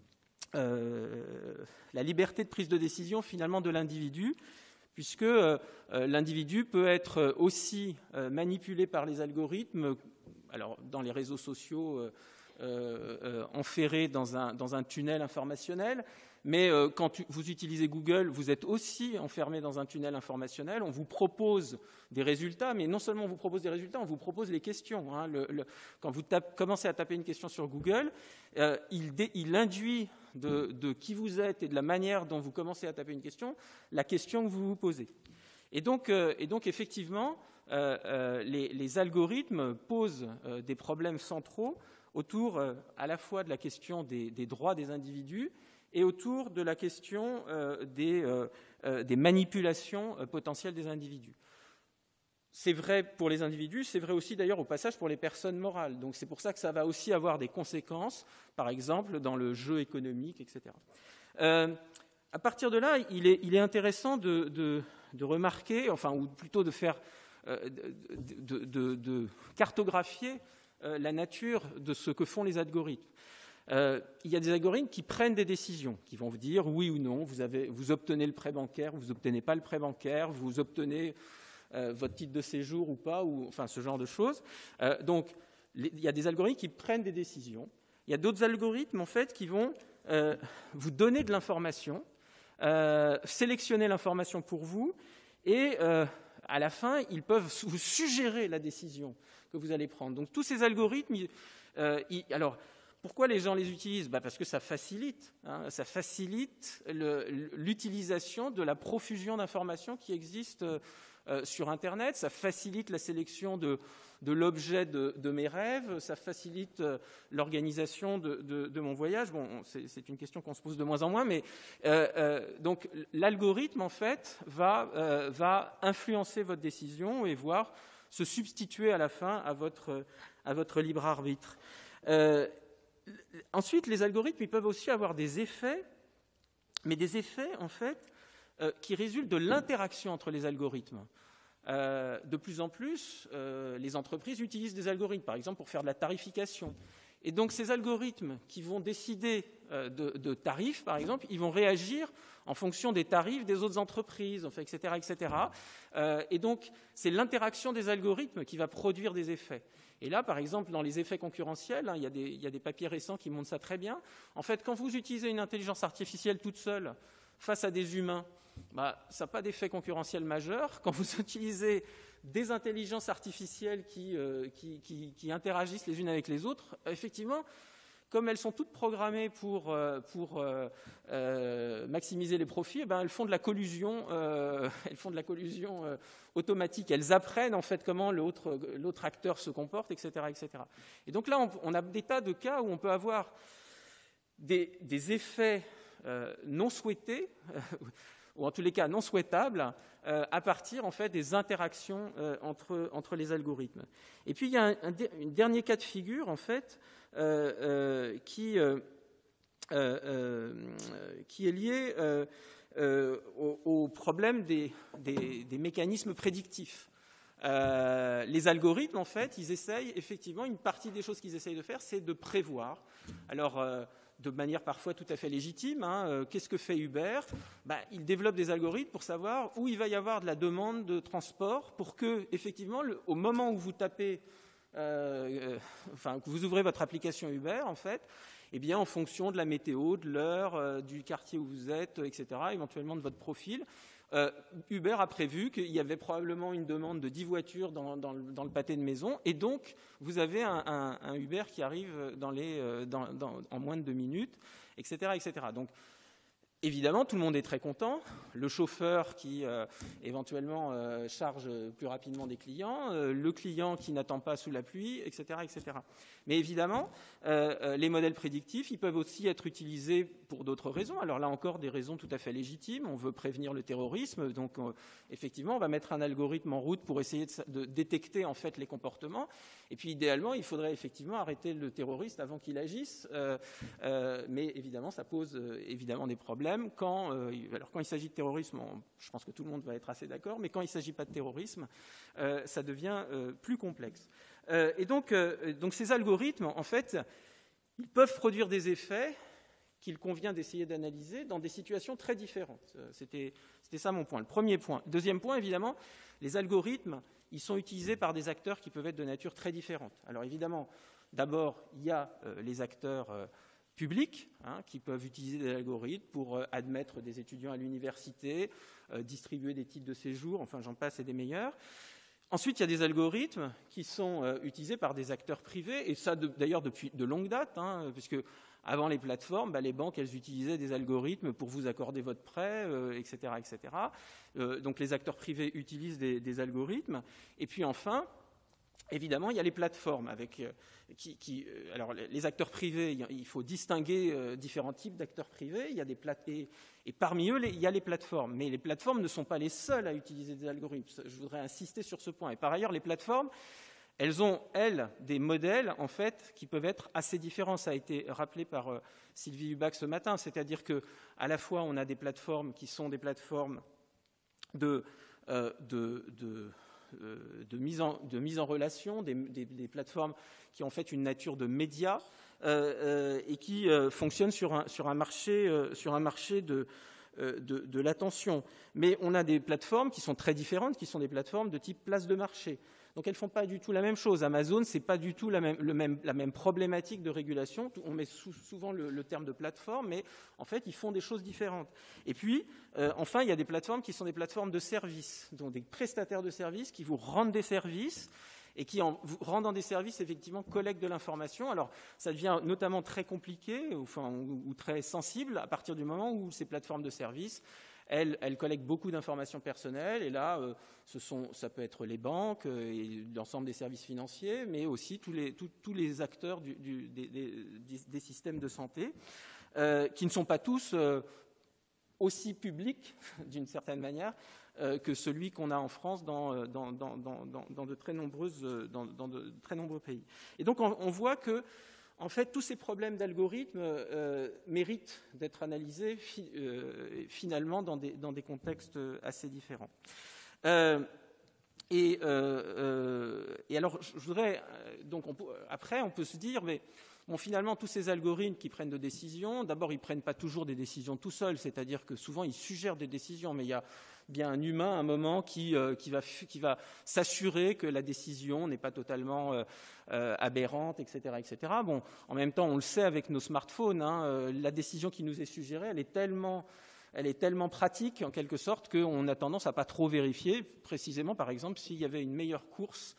euh, la liberté de prise de décision, finalement, de l'individu, puisque euh, l'individu peut être aussi euh, manipulé par les algorithmes, alors dans les réseaux sociaux, euh, euh, enferré dans un, dans un tunnel informationnel, mais euh, quand tu, vous utilisez Google, vous êtes aussi enfermé dans un tunnel informationnel. On vous propose des résultats, mais non seulement on vous propose des résultats, on vous propose les questions. Hein. Le, le, quand vous tape, commencez à taper une question sur Google, euh, il, dé, il induit de, de qui vous êtes et de la manière dont vous commencez à taper une question, la question que vous vous posez. Et donc, euh, et donc effectivement, euh, euh, les, les algorithmes posent euh, des problèmes centraux autour euh, à la fois de la question des, des droits des individus et autour de la question euh, des, euh, euh, des manipulations euh, potentielles des individus. C'est vrai pour les individus, c'est vrai aussi d'ailleurs au passage pour les personnes morales. Donc c'est pour ça que ça va aussi avoir des conséquences, par exemple dans le jeu économique, et cetera. Euh, à partir de là, il est, il est intéressant de, de, de remarquer, enfin, ou plutôt de faire de, de, de cartographier euh, la nature de ce que font les algorithmes. Euh, il y a des algorithmes qui prennent des décisions, qui vont vous dire oui ou non, vous, avez, vous obtenez le prêt bancaire, vous n'obtenez pas le prêt bancaire, vous obtenez euh, votre titre de séjour ou pas, ou, enfin ce genre de choses. Euh, donc, les, il y a des algorithmes qui prennent des décisions. Il y a d'autres algorithmes, en fait, qui vont euh, vous donner de l'information, euh, sélectionner l'information pour vous, et euh, à la fin, ils peuvent vous suggérer la décision que vous allez prendre. Donc, tous ces algorithmes, euh, ils, alors, pourquoi les gens les utilisent? Bah parce que ça facilite, hein, ça facilite le, l'utilisation de la profusion d'informations qui existe euh, sur Internet, ça facilite la sélection de, de l'objet de, de mes rêves, ça facilite euh, l'organisation de, de, de mon voyage. Bon, c'est, c'est une question qu'on se pose de moins en moins, mais euh, euh, donc l'algorithme, en fait, va, euh, va influencer votre décision et voire se substituer à la fin à votre, à votre libre arbitre. Euh, Ensuite, les algorithmes ils peuvent aussi avoir des effets, mais des effets, en fait, euh, qui résultent de l'interaction entre les algorithmes. Euh, de plus en plus, euh, les entreprises utilisent des algorithmes, par exemple, pour faire de la tarification. Et donc, ces algorithmes qui vont décider euh, de, de tarifs, par exemple, ils vont réagir en fonction des tarifs des autres entreprises, et cetera, et cetera. Euh, et donc, c'est l'interaction des algorithmes qui va produire des effets. Et là, par exemple, dans les effets concurrentiels, hein, il y a des, il y a des papiers récents qui montrent ça très bien. En fait, quand vous utilisez une intelligence artificielle toute seule face à des humains, bah, ça n'a pas d'effet concurrentiel majeur. Quand vous utilisez des intelligences artificielles qui, euh, qui, qui, qui interagissent les unes avec les autres, effectivement, comme elles sont toutes programmées pour, euh, pour euh, euh, maximiser les profits, eh ben, elles font de la collusion, euh, elles font de la collusion euh, automatique. Elles apprennent en fait comment l'autre, l'autre acteur se comporte, et cetera, et cetera. Et donc là, on, on a des tas de cas où on peut avoir des, des effets euh, non souhaités, euh, ou en tous les cas non souhaitables, euh, à partir en fait des interactions euh, entre, entre les algorithmes. Et puis il y a un, un, un dernier cas de figure en fait. Euh, euh, qui, euh, euh, qui est lié euh, euh, au, au problème des, des, des mécanismes prédictifs. Euh, les algorithmes, en fait, ils essayent, effectivement, une partie des choses qu'ils essayent de faire, c'est de prévoir. Alors, euh, de manière parfois tout à fait légitime, hein, euh, qu'est-ce que fait Uber? Ben, ils développent des algorithmes pour savoir où il va y avoir de la demande de transport pour que, effectivement, le, au moment où vous tapez Euh, euh, enfin, que vous ouvrez votre application Uber, en fait, eh bien, en fonction de la météo, de l'heure, euh, du quartier où vous êtes, et cetera, éventuellement de votre profil, euh, Uber a prévu qu'il y avait probablement une demande de dix voitures dans, dans, le, dans le pâté de maison, et donc vous avez un, un, un Uber qui arrive dans les, euh, dans, dans, en moins de deux minutes, et cetera, et cetera. Donc, évidemment, tout le monde est très content. Le chauffeur qui, euh, éventuellement, euh, charge plus rapidement des clients, euh, le client qui n'attend pas sous la pluie, et cetera, et cetera. Mais évidemment, euh, les modèles prédictifs, ils peuvent aussi être utilisés pour d'autres raisons. Alors là encore, des raisons tout à fait légitimes. On veut prévenir le terrorisme, donc euh, effectivement, on va mettre un algorithme en route pour essayer de, de détecter en fait les comportements. Et puis, idéalement, il faudrait effectivement arrêter le terroriste avant qu'il agisse. Euh, euh, mais évidemment, ça pose euh, évidemment des problèmes. Quand, euh, alors quand il s'agit de terrorisme, on, je pense que tout le monde va être assez d'accord, mais quand il ne s'agit pas de terrorisme, euh, ça devient euh, plus complexe. Euh, et donc, euh, donc ces algorithmes, en fait, ils peuvent produire des effets qu'il convient d'essayer d'analyser dans des situations très différentes. C'était, c'était ça mon point. Le premier point. Deuxième point, évidemment, les algorithmes, ils sont utilisés par des acteurs qui peuvent être de nature très différente. Alors évidemment, d'abord, il y a euh, les acteurs euh, publics hein, qui peuvent utiliser des algorithmes pour euh, admettre des étudiants à l'université, euh, distribuer des titres de séjour, enfin j'en passe et des meilleurs. Ensuite, il y a des algorithmes qui sont euh, utilisés par des acteurs privés, et ça de, d'ailleurs depuis de longue date, hein, puisque avant les plateformes, bah, les banques, elles utilisaient des algorithmes pour vous accorder votre prêt, euh, et cetera, et cetera. Euh, donc les acteurs privés utilisent des, des algorithmes. Et puis enfin, évidemment, il y a les plateformes avec euh, qui, qui euh, alors les acteurs privés, il faut distinguer euh, différents types d'acteurs privés. Il y a des plate- et, et parmi eux, les, il y a les plateformes. Mais les plateformes ne sont pas les seules à utiliser des algorithmes. Je voudrais insister sur ce point. Et par ailleurs, les plateformes, elles ont, elles, des modèles, en fait, qui peuvent être assez différents. Ça a été rappelé par euh, Sylvie Hubac ce matin. C'est-à-dire qu'à la fois, on a des plateformes qui sont des plateformes de, euh, de, de, de, mise, en, de mise en relation, des, des, des plateformes qui ont en fait une nature de médias euh, euh, et qui euh, fonctionnent sur un, sur un marché, euh, sur un marché de, euh, de, de l'attention. Mais on a des plateformes qui sont très différentes, qui sont des plateformes de type place de marché. Donc elles ne font pas du tout la même chose. Amazon, ce n'est pas du tout la même, le même, la même problématique de régulation. On met sou, souvent le, le terme de plateforme, mais en fait, ils font des choses différentes. Et puis, euh, enfin, il y a des plateformes qui sont des plateformes de services, donc des prestataires de services qui vous rendent des services et qui, en vous rendant des services, effectivement, collectent de l'information. Alors, ça devient notamment très compliqué enfin, ou, ou très sensible à partir du moment où ces plateformes de services Elle, elle collecte beaucoup d'informations personnelles et là, euh, ce sont, ça peut être les banques euh, et l'ensemble des services financiers, mais aussi tous les, tout, tous les acteurs du, du, des, des, des systèmes de santé, euh, qui ne sont pas tous euh, aussi publics, d'une certaine manière, euh, que celui qu'on a en France dans, dans, dans, dans, dans, de très nombreuses, dans, dans de très nombreux pays. Et donc, on, on voit que en fait, tous ces problèmes d'algorithmes euh, méritent d'être analysés fi euh, finalement dans des, dans des contextes assez différents. Euh, et, euh, euh, et alors, je voudrais donc on peut, après, on peut se dire, mais bon, finalement, tous ces algorithmes qui prennent de décisions, d'abord, ils ne prennent pas toujours des décisions tout seuls, c'est-à-dire que souvent, ils suggèrent des décisions, mais il y a bien un humain, à un moment, qui, euh, qui va, qui va s'assurer que la décision n'est pas totalement euh, euh, aberrante, et cetera, et cetera. Bon, en même temps, on le sait avec nos smartphones, hein, euh, la décision qui nous est suggérée, elle est tellement, elle est tellement pratique, en quelque sorte, qu'on a tendance à pas trop vérifier, précisément, par exemple, s'il y avait une meilleure course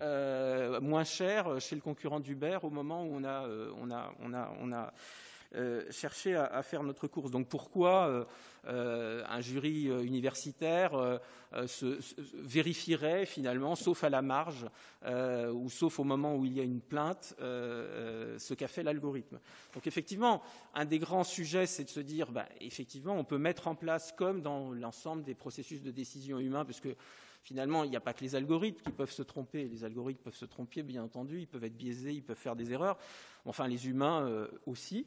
euh, moins chère chez le concurrent d'Uber au moment où on a, euh, on a, on a, on a Euh, chercher à, à faire notre course. Donc pourquoi euh, euh, un jury euh, universitaire euh, se, se vérifierait finalement, sauf à la marge euh, ou sauf au moment où il y a une plainte, euh, ce qu'a fait l'algorithme. Donc effectivement, un des grands sujets, c'est de se dire, bah, effectivement, on peut mettre en place, comme dans l'ensemble des processus de décision humains, parce que finalement, il n'y a pas que les algorithmes qui peuvent se tromper. Les algorithmes peuvent se tromper, bien entendu, ils peuvent être biaisés, ils peuvent faire des erreurs. Enfin, les humains euh, aussi.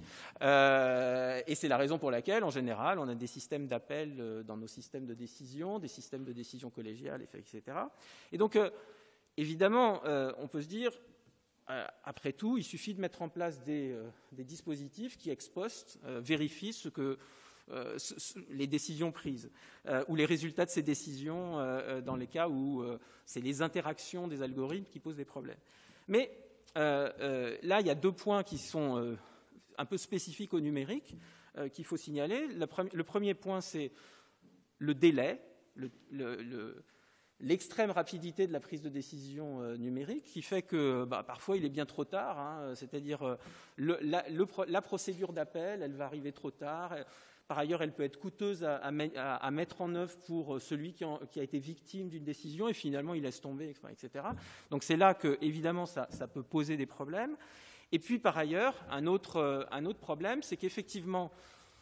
Euh, et c'est la raison pour laquelle, en général, on a des systèmes d'appel euh, dans nos systèmes de décision, des systèmes de décision collégiale, et cetera. Et donc, euh, évidemment, euh, on peut se dire, euh, après tout, il suffit de mettre en place des, euh, des dispositifs qui, ex post, euh, vérifient ce que Euh, les décisions prises euh, ou les résultats de ces décisions euh, dans les cas où euh, c'est les interactions des algorithmes qui posent des problèmes. Mais euh, euh, là, il y a deux points qui sont euh, un peu spécifiques au numérique euh, qu'il faut signaler. Le, pre le premier point, c'est le délai, le, le, le, l'extrême rapidité de la prise de décision euh, numérique qui fait que bah, parfois il est bien trop tard, hein, c'est-à-dire euh, le, la, le, la procédure d'appel, elle va arriver trop tard. Par ailleurs, elle peut être coûteuse à, à, à mettre en œuvre pour celui qui, en, qui a été victime d'une décision et finalement il laisse tomber, et cetera. Donc c'est là que, évidemment, ça, ça peut poser des problèmes. Et puis, par ailleurs, un autre, un autre problème, c'est qu'effectivement,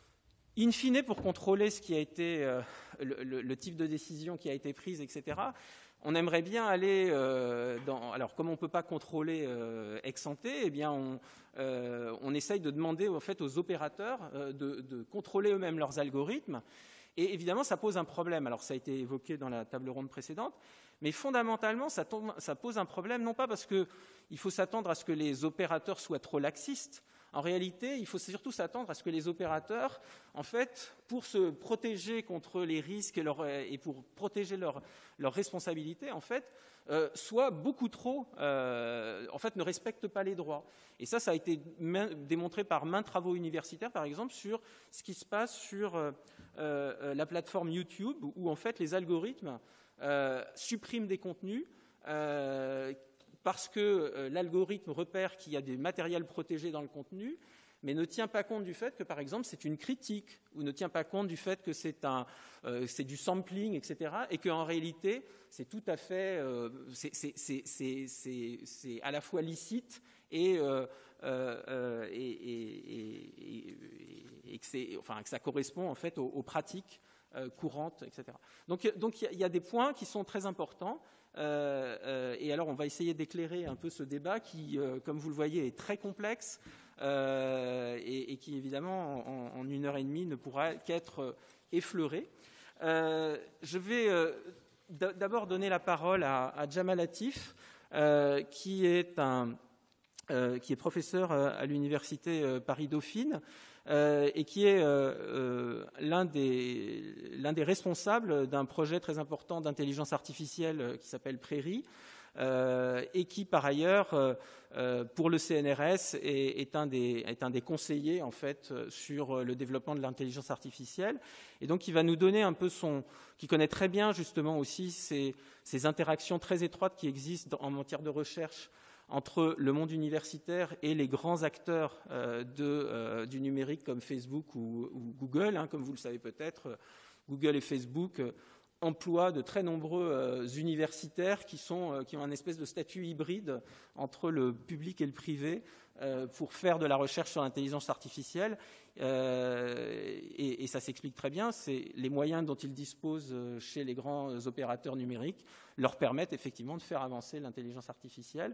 in fine, pour contrôler ce qui a été, euh, le, le, le type de décision qui a été prise, et cetera, on aimerait bien aller euh, dans... Alors, comme on ne peut pas contrôler euh, ex ante, eh bien, on, euh, on essaye de demander en fait, aux opérateurs euh, de, de contrôler eux-mêmes leurs algorithmes. Et évidemment, ça pose un problème. Alors, ça a été évoqué dans la table ronde précédente, mais fondamentalement, ça, tombe, ça pose un problème, non pas parce qu'il faut s'attendre à ce que les opérateurs soient trop laxistes. En réalité, il faut surtout s'attendre à ce que les opérateurs, en fait, pour se protéger contre les risques et, leur, et pour protéger leurs leur responsabilités, en fait, euh, soient beaucoup trop, euh, en fait, ne respectent pas les droits. Et ça, ça a été main, démontré par maints travaux universitaires, par exemple, sur ce qui se passe sur euh, euh, la plateforme YouTube, où, en fait, les algorithmes euh, suppriment des contenus euh, parce que euh, l'algorithme repère qu'il y a des matériels protégés dans le contenu, mais ne tient pas compte du fait que, par exemple, c'est une critique, ou ne tient pas compte du fait que c'est un, euh, c'est du sampling, et cetera, et qu'en réalité, c'est tout à fait, euh, c'est, c'est, c'est, c'est, c'est, c'est à la fois licite et, euh, euh, et, et, et, et que, c'est, enfin, que ça correspond en fait aux, aux pratiques euh, courantes, et cetera. Donc, donc il y, y a des points qui sont très importants. Euh, euh, et alors, on va essayer d'éclairer un peu ce débat qui, euh, comme vous le voyez, est très complexe euh, et, et qui, évidemment, en, en une heure et demie, ne pourra qu'être effleuré. Euh, je vais euh, d'abord donner la parole à, à Jamal Latif, euh, qui est un euh, qui est professeur à l'université euh, Paris-Dauphine euh, et qui est euh, euh, l'un des l'un des responsables d'un projet très important d'intelligence artificielle qui s'appelle Prairie. Euh, et qui, par ailleurs, euh, pour le C N R S, est, est, un des, est un des conseillers en fait sur le développement de l'intelligence artificielle. Et donc, il va nous donner un peu son, qui connaît très bien justement aussi ces, ces interactions très étroites qui existent en matière de recherche entre le monde universitaire et les grands acteurs euh, de, euh, du numérique comme Facebook ou, ou Google. Hein, comme vous le savez peut-être, Google et Facebook euh, emploient de très nombreux euh, universitaires qui, sont, euh, qui ont un espèce de statut hybride entre le public et le privé euh, pour faire de la recherche sur l'intelligence artificielle. Euh, et, et ça s'explique très bien. C'est les moyens dont ils disposent euh, chez les grands opérateurs numériques leur permettent effectivement de faire avancer l'intelligence artificielle.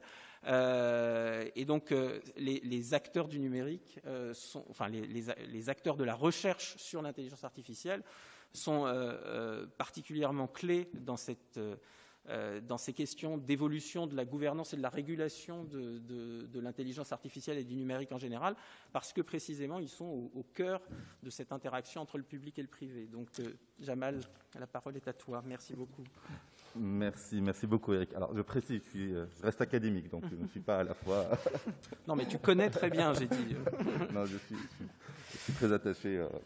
Euh, et donc, euh, les, les acteurs du numérique, euh, sont, enfin les, les, les acteurs de la recherche sur l'intelligence artificielle sont euh, euh, particulièrement clés dans, cette, euh, dans ces questions d'évolution de la gouvernance et de la régulation de, de, de l'intelligence artificielle et du numérique en général, parce que précisément ils sont au, au cœur de cette interaction entre le public et le privé. Donc euh, Jamal, la parole est à toi. Merci beaucoup. Merci, merci beaucoup Eric. Alors je précise, je, suis, je reste académique, donc je ne suis pas à la fois... Non mais tu connais très bien, j'ai dit. Non, je suis, je suis, je suis très attaché... Euh,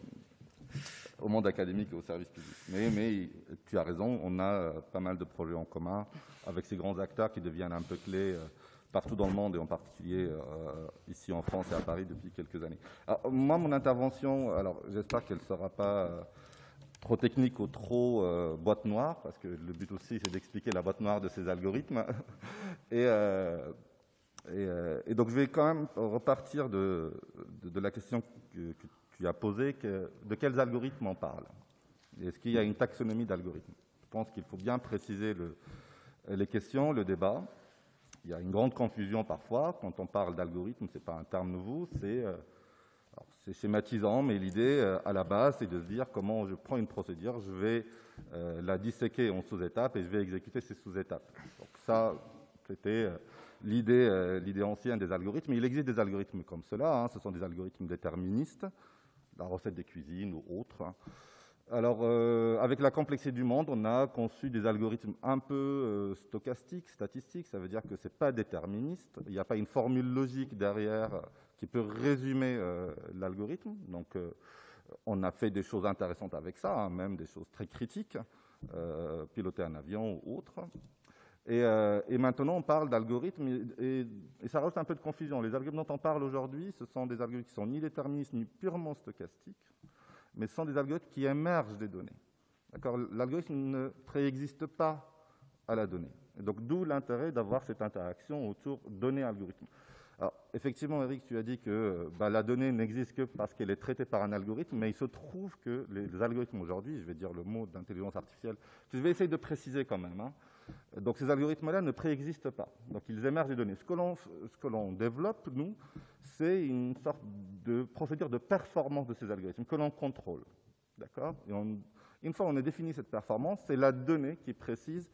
au monde académique et au service public. Mais, mais tu as raison, on a pas mal de projets en commun avec ces grands acteurs qui deviennent un peu clés partout dans le monde et en particulier euh, ici en France et à Paris depuis quelques années. Alors, moi, mon intervention, alors j'espère qu'elle ne sera pas euh, trop technique ou trop euh, boîte noire, parce que le but aussi, c'est d'expliquer la boîte noire de ces algorithmes. et, euh, et, euh, et donc, je vais quand même repartir de, de, de la question que, que tu as posé, que, de quels algorithmes on parle. Est-ce qu'il y a une taxonomie d'algorithmes? Je pense qu'il faut bien préciser le, les questions, le débat. Il y a une grande confusion parfois. Quand on parle d'algorithme, ce n'est pas un terme nouveau, c'est euh, schématisant, mais l'idée, euh, à la base, c'est de se dire comment je prends une procédure, je vais euh, la disséquer en sous-étapes et je vais exécuter ces sous-étapes. Donc ça, c'était... Euh, L'idée, euh, l'idée ancienne des algorithmes. Il existe des algorithmes comme cela, hein, ce sont des algorithmes déterministes, la recette de cuisine ou autres. Hein. Alors, euh, avec la complexité du monde, on a conçu des algorithmes un peu euh, stochastiques, statistiques, ça veut dire que ce n'est pas déterministe, il n'y a pas une formule logique derrière qui peut résumer euh, l'algorithme. Donc, euh, on a fait des choses intéressantes avec ça, hein, même des choses très critiques, euh, piloter un avion ou autre. Et, euh, et maintenant, on parle d'algorithmes et, et, et ça rajoute un peu de confusion. Les algorithmes dont on parle aujourd'hui, ce sont des algorithmes qui sont ni déterministes ni purement stochastiques, mais ce sont des algorithmes qui émergent des données. L'algorithme ne préexiste pas à la donnée. Et donc, d'où l'intérêt d'avoir cette interaction autour données-algorithmes. Alors, effectivement, Eric, tu as dit que bah, la donnée n'existe que parce qu'elle est traitée par un algorithme, mais il se trouve que les, les algorithmes aujourd'hui, je vais dire le mot d'intelligence artificielle, je vais essayer de préciser quand même, hein. Donc ces algorithmes-là ne préexistent pas. Donc ils émergent des données. Ce que l'on, ce que l'on développe, nous, c'est une sorte de procédure de performance de ces algorithmes que l'on contrôle. D'accord ? Et on, une fois qu'on a défini cette performance, c'est la donnée qui précise.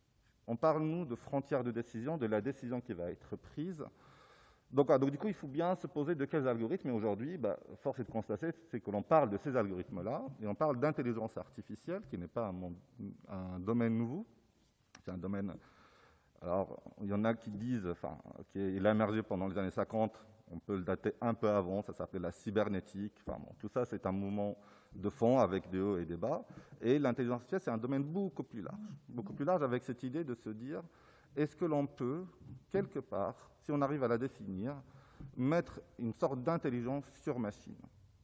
On parle, nous, de frontières de décision, de la décision qui va être prise. Donc, ah, donc du coup, il faut bien se poser de quels algorithmes. Et aujourd'hui, bah, force est de constater, c'est que l'on parle de ces algorithmes-là, et on parle d'intelligence artificielle, qui n'est pas un, un domaine nouveau. C'est un domaine... Alors, il y en a qui disent, enfin, qu'il a émergé pendant les années cinquante, on peut le dater un peu avant, ça s'appelait la cybernétique. Enfin, bon, tout ça, c'est un mouvement de fond avec des hauts et des bas. Et l'intelligence artificielle, c'est un domaine beaucoup plus large. Beaucoup plus large avec cette idée de se dire, est-ce que l'on peut, quelque part, si on arrive à la définir, mettre une sorte d'intelligence sur machine?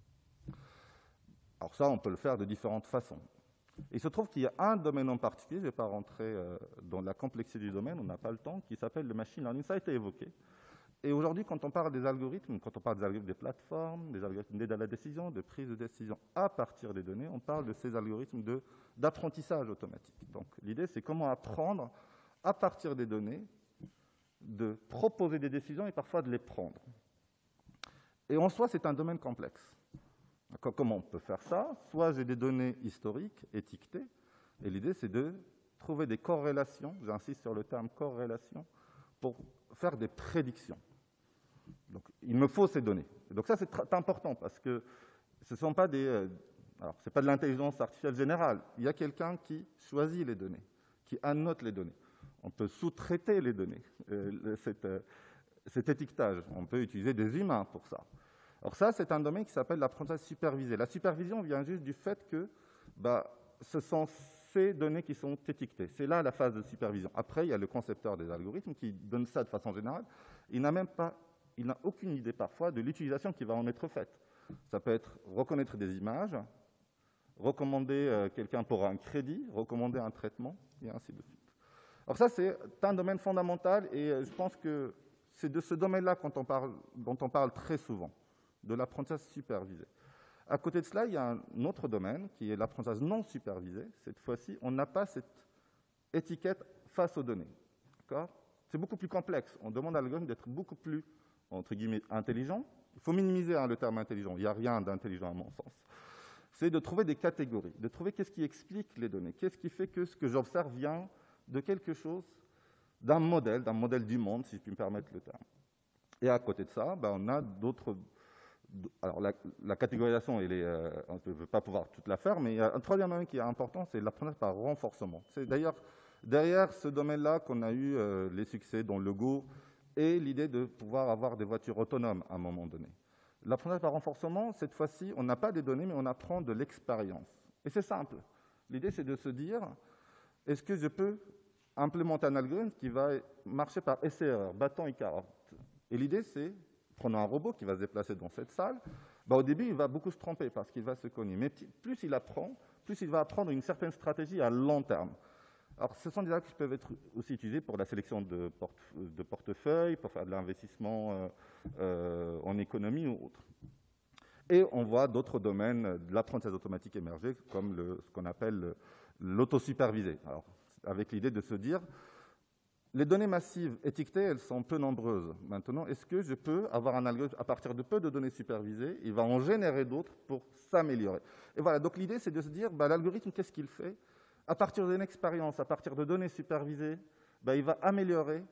Alors ça, on peut le faire de différentes façons. Il se trouve qu'il y a un domaine en particulier, je ne vais pas rentrer euh, dans la complexité du domaine, on n'a pas le temps, qui s'appelle le machine learning. Ça a été évoqué. Et aujourd'hui, quand on parle des algorithmes, quand on parle des algorithmes des plateformes, des algorithmes d'aide à la décision, de prise de décision à partir des données, on parle de ces algorithmes de, d'apprentissage automatique. Donc l'idée, c'est comment apprendre à partir des données, de proposer des décisions et parfois de les prendre. Et en soi, c'est un domaine complexe. Comment on peut faire ça? Soit j'ai des données historiques, étiquetées, et l'idée c'est de trouver des corrélations, j'insiste sur le terme corrélation, pour faire des prédictions. Donc, il me faut ces données. Et donc ça, c'est important parce que ce ne sont pas des... Euh, alors, c'est pas de l'intelligence artificielle générale. Il y a quelqu'un qui choisit les données, qui annote les données. On peut sous-traiter les données, euh, cet, euh, cet étiquetage. On peut utiliser des humains pour ça. Alors ça, c'est un domaine qui s'appelle l'apprentissage supervisé. La supervision vient juste du fait que bah, ce sont ces données qui sont étiquetées. C'est là la phase de supervision. Après, il y a le concepteur des algorithmes qui donne ça de façon générale. Il n'a même pas, il n'a aucune idée parfois de l'utilisation qui va en être faite. Ça peut être reconnaître des images, recommander euh, quelqu'un pour un crédit, recommander un traitement, et ainsi de suite. Alors ça, c'est un domaine fondamental, et euh, je pense que c'est de ce domaine-là dont on parle, dont on parle très souvent, de l'apprentissage supervisé. À côté de cela, il y a un autre domaine qui est l'apprentissage non supervisé. Cette fois-ci, on n'a pas cette étiquette face aux données. C'est beaucoup plus complexe. On demande à l'algorithme d'être beaucoup plus, entre guillemets, intelligent. Il faut minimiser hein, le terme intelligent. Il n'y a rien d'intelligent à mon sens. C'est de trouver des catégories, de trouver qu'est-ce qui explique les données, qu'est-ce qui fait que ce que j'observe vient de quelque chose, d'un modèle, d'un modèle du monde, si je puis me permettre le terme. Et à côté de ça, ben, on a d'autres... Alors, la, la catégorisation, elle est, euh, on ne peut pas pouvoir toute la faire, mais il y a un troisième domaine qui est important, c'est l'apprentissage par renforcement. C'est d'ailleurs derrière ce domaine-là qu'on a eu euh, les succès, dont le Go, et l'idée de pouvoir avoir des voitures autonomes à un moment donné. L'apprentissage par renforcement, cette fois-ci, on n'a pas des données, mais on apprend de l'expérience. Et c'est simple. L'idée, c'est de se dire, est-ce que je peux implémenter un algorithme qui va marcher par essai-erreur, bâton et carotte? Et l'idée, c'est, prenons un robot qui va se déplacer dans cette salle, bah, au début, il va beaucoup se tromper parce qu'il va se cogner. Mais plus il apprend, plus il va apprendre une certaine stratégie à long terme. Alors, ce sont des algorithmes qui peuvent être aussi utilisés pour la sélection de, porte, de portefeuilles, pour faire de l'investissement euh, euh, en économie ou autre. Et on voit d'autres domaines de l'apprentissage automatique émerger, comme le, ce qu'on appelle l'autosupervisé. Alors, avec l'idée de se dire, les données massives étiquetées, elles sont peu nombreuses. Maintenant, est-ce que je peux avoir un algorithme à partir de peu de données supervisées? Il va en générer d'autres pour s'améliorer. Et voilà, donc l'idée, c'est de se dire, bah, l'algorithme, qu'est-ce qu'il fait? À partir d'une expérience, à partir de données supervisées, bah, il va améliorer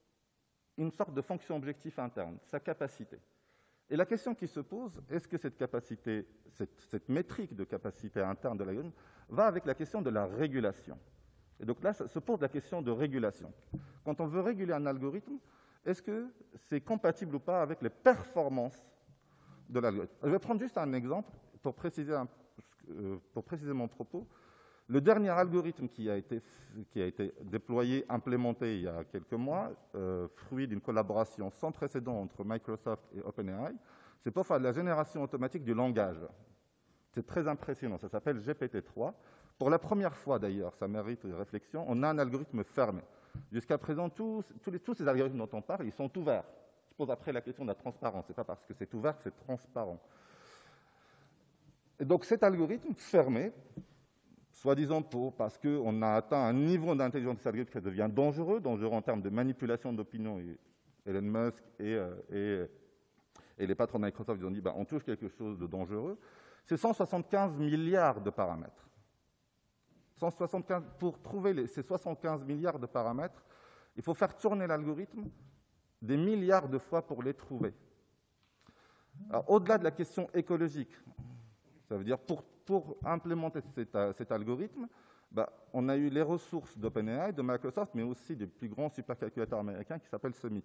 une sorte de fonction objectif interne, sa capacité. Et la question qui se pose, est-ce que cette capacité, cette, cette métrique de capacité interne de l'algorithme va avec la question de la régulation? Et donc là, ça se pose la question de régulation. Quand on veut réguler un algorithme, est-ce que c'est compatible ou pas avec les performances de l'algorithme? Je vais prendre juste un exemple pour préciser, un, pour préciser mon propos. Le dernier algorithme qui a été, qui a été déployé, implémenté il y a quelques mois, euh, fruit d'une collaboration sans précédent entre Microsoft et OpenAI, c'est pour faire de la génération automatique du langage. C'est très impressionnant, ça s'appelle G P T trois. Pour la première fois d'ailleurs, ça mérite réflexion, on a un algorithme fermé. Jusqu'à présent, tous, tous, les, tous ces algorithmes dont on parle, ils sont ouverts. Je pose après la question de la transparence. Ce n'est pas parce que c'est ouvert que c'est transparent. Et donc cet algorithme fermé, soi-disant pour, parce qu'on a atteint un niveau d'intelligence de cet algorithme qui devient dangereux, dangereux en termes de manipulation d'opinion. Et Elon Musk et, euh, et, et les patrons de Microsoft, ils ont dit bah, on touche quelque chose de dangereux. C'est cent soixante-quinze milliards de paramètres. cent soixante-quinze, pour trouver les, ces soixante-quinze milliards de paramètres, il faut faire tourner l'algorithme des milliards de fois pour les trouver. Alors, au-delà de la question écologique, ça veut dire pour, pour implémenter cet, cet algorithme, bah, on a eu les ressources d'OpenAI, de Microsoft, mais aussi des plus grands supercalculateurs américains qui s'appellent Summit.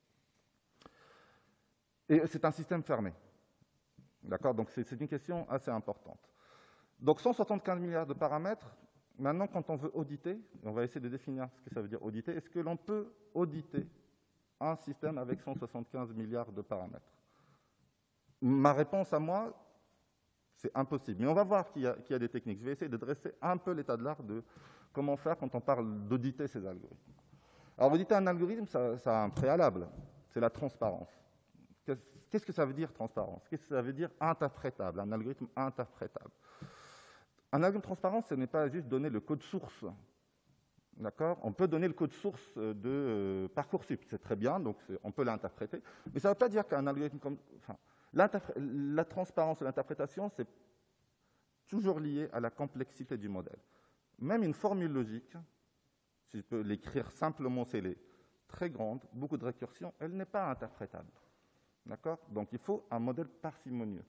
Et c'est un système fermé. D'accord? Donc c'est une question assez importante. Donc cent soixante-quinze milliards de paramètres. Maintenant, quand on veut auditer, on va essayer de définir ce que ça veut dire auditer. Est-ce que l'on peut auditer un système avec cent soixante-quinze milliards de paramètres? Ma réponse à moi, c'est impossible. Mais on va voir qu'il y, qu'il y a des techniques. Je vais essayer de dresser un peu l'état de l'art de comment faire quand on parle d'auditer ces algorithmes. Alors, auditer un algorithme, ça, ça a un préalable. C'est la transparence. Qu'est-ce que ça veut dire transparence? Qu'est-ce que ça veut dire interprétable? Un algorithme interprétable. Un algorithme transparent, ce n'est pas juste donner le code source. D'accord? On peut donner le code source de euh, Parcoursup, c'est très bien, donc on peut l'interpréter. Mais ça ne veut pas dire qu'un algorithme comme... Enfin, la transparence et l'interprétation, c'est toujours lié à la complexité du modèle. Même une formule logique si je peux l'écrire simplement, c'est les très grande, beaucoup de récursion, elle n'est pas interprétable. D'accord? Donc il faut un modèle parcimonieux.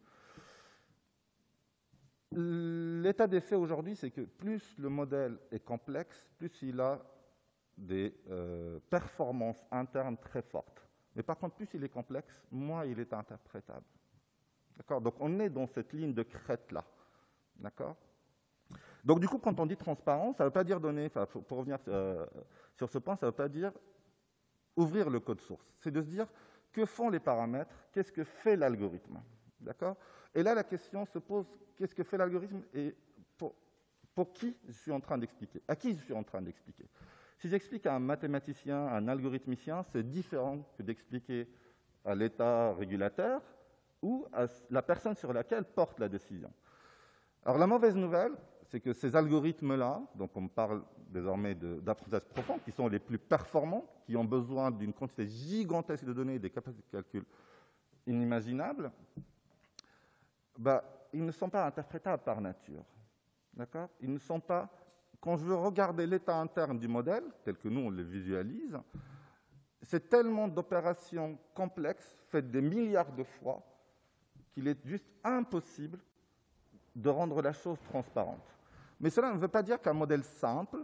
L'état des faits aujourd'hui, c'est que plus le modèle est complexe, plus il a des euh, performances internes très fortes. Mais par contre, plus il est complexe, moins il est interprétable. D'accord? Donc on est dans cette ligne de crête-là. D'accord? Donc du coup, quand on dit transparence, ça ne veut pas dire donner, enfin, pour, pour revenir euh, sur ce point, ça ne veut pas dire ouvrir le code source. C'est de se dire, que font les paramètres? Qu'est-ce que fait l'algorithme? D'accord? Et là, la question se pose, qu'est-ce que fait l'algorithme et pour, pour qui je suis en train d'expliquer? À qui je suis en train d'expliquer? Si j'explique à un mathématicien, à un algorithmicien, c'est différent que d'expliquer à l'État régulateur ou à la personne sur laquelle porte la décision. Alors la mauvaise nouvelle, c'est que ces algorithmes-là, donc on parle désormais d'apprentissage profond, qui sont les plus performants, qui ont besoin d'une quantité gigantesque de données et des capacités de calcul inimaginables, bah, ils ne sont pas interprétables par nature. D'accord? Ils ne sont pas... Quand je veux regarder l'état interne du modèle, tel que nous on le visualise, c'est tellement d'opérations complexes, faites des milliards de fois, qu'il est juste impossible de rendre la chose transparente. Mais cela ne veut pas dire qu'un modèle simple,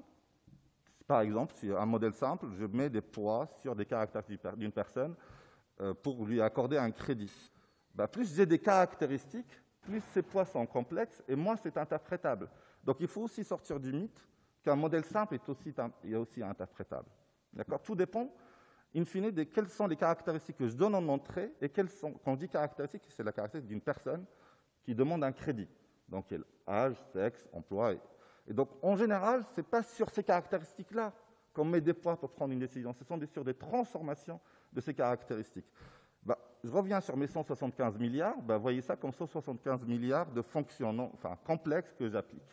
par exemple, si un modèle simple, je mets des poids sur des caractéristiques d'une personne euh, pour lui accorder un crédit. Bah, plus j'ai des caractéristiques, plus ces poids sont complexes et moins c'est interprétable. Donc il faut aussi sortir du mythe qu'un modèle simple est aussi, est aussi interprétable. D'accord? Tout dépend, in fine, de quelles sont les caractéristiques que je donne en entrée et quelles sont, quand je dis caractéristiques, c'est la caractéristique d'une personne qui demande un crédit. Donc, il y a âge, sexe, emploi. Et, et donc, en général, ce n'est pas sur ces caractéristiques-là qu'on met des poids pour prendre une décision. Ce sont des, sur des transformations de ces caractéristiques. Bah, je reviens sur mes cent soixante-quinze milliards. Bah, voyez ça comme cent soixante-quinze milliards de fonctions non, enfin, complexes que j'applique.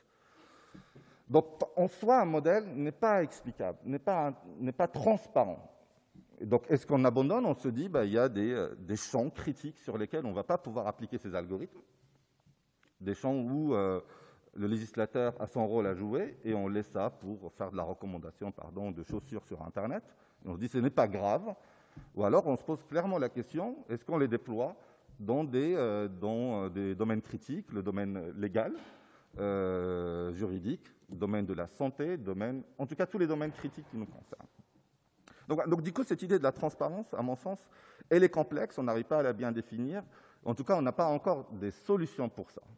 Donc, en soi, un modèle n'est pas explicable, n'est pas, n'est pas transparent. Et donc, est-ce qu'on abandonne? On se dit, bah, il y a des, euh, des champs critiques sur lesquels on ne va pas pouvoir appliquer ces algorithmes. Des champs où euh, le législateur a son rôle à jouer et on laisse ça pour faire de la recommandation pardon, de chaussures sur Internet. Et on se dit ce n'est pas grave. Ou alors on se pose clairement la question, est-ce qu'on les déploie dans des, euh, dans des domaines critiques, le domaine légal, euh, juridique, le domaine de la santé, domaine, en tout cas tous les domaines critiques qui nous concernent. Donc, donc du coup, cette idée de la transparence, à mon sens, elle est complexe, on n'arrive pas à la bien définir. En tout cas, on n'a pas encore des solutions pour ça.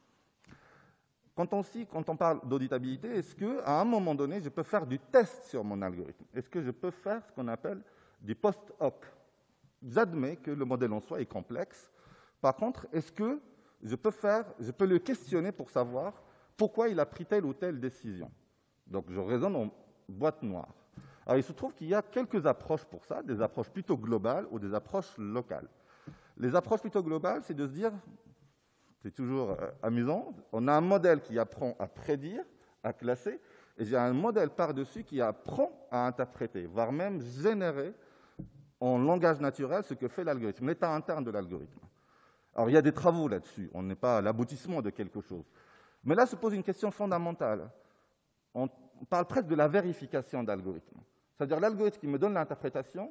Quand on, aussi, quand on parle d'auditabilité, est-ce qu'à un moment donné, je peux faire du test sur mon algorithme? Est-ce que je peux faire ce qu'on appelle du post-hoc? J'admets que le modèle en soi est complexe. Par contre, est-ce que je peux, faire, je peux le questionner pour savoir pourquoi il a pris telle ou telle décision? Donc, je raisonne en boîte noire. Alors, il se trouve qu'il y a quelques approches pour ça, des approches plutôt globales ou des approches locales. Les approches plutôt globales, c'est de se dire... C'est toujours euh, amusant. On a un modèle qui apprend à prédire, à classer, et j'ai un modèle par-dessus qui apprend à interpréter, voire même générer en langage naturel ce que fait l'algorithme, l'état interne de l'algorithme. Alors, il y a des travaux là-dessus. On n'est pas à l'aboutissement de quelque chose. Mais là se pose une question fondamentale. On parle presque de la vérification d'algorithme. C'est-à-dire l'algorithme qui me donne l'interprétation,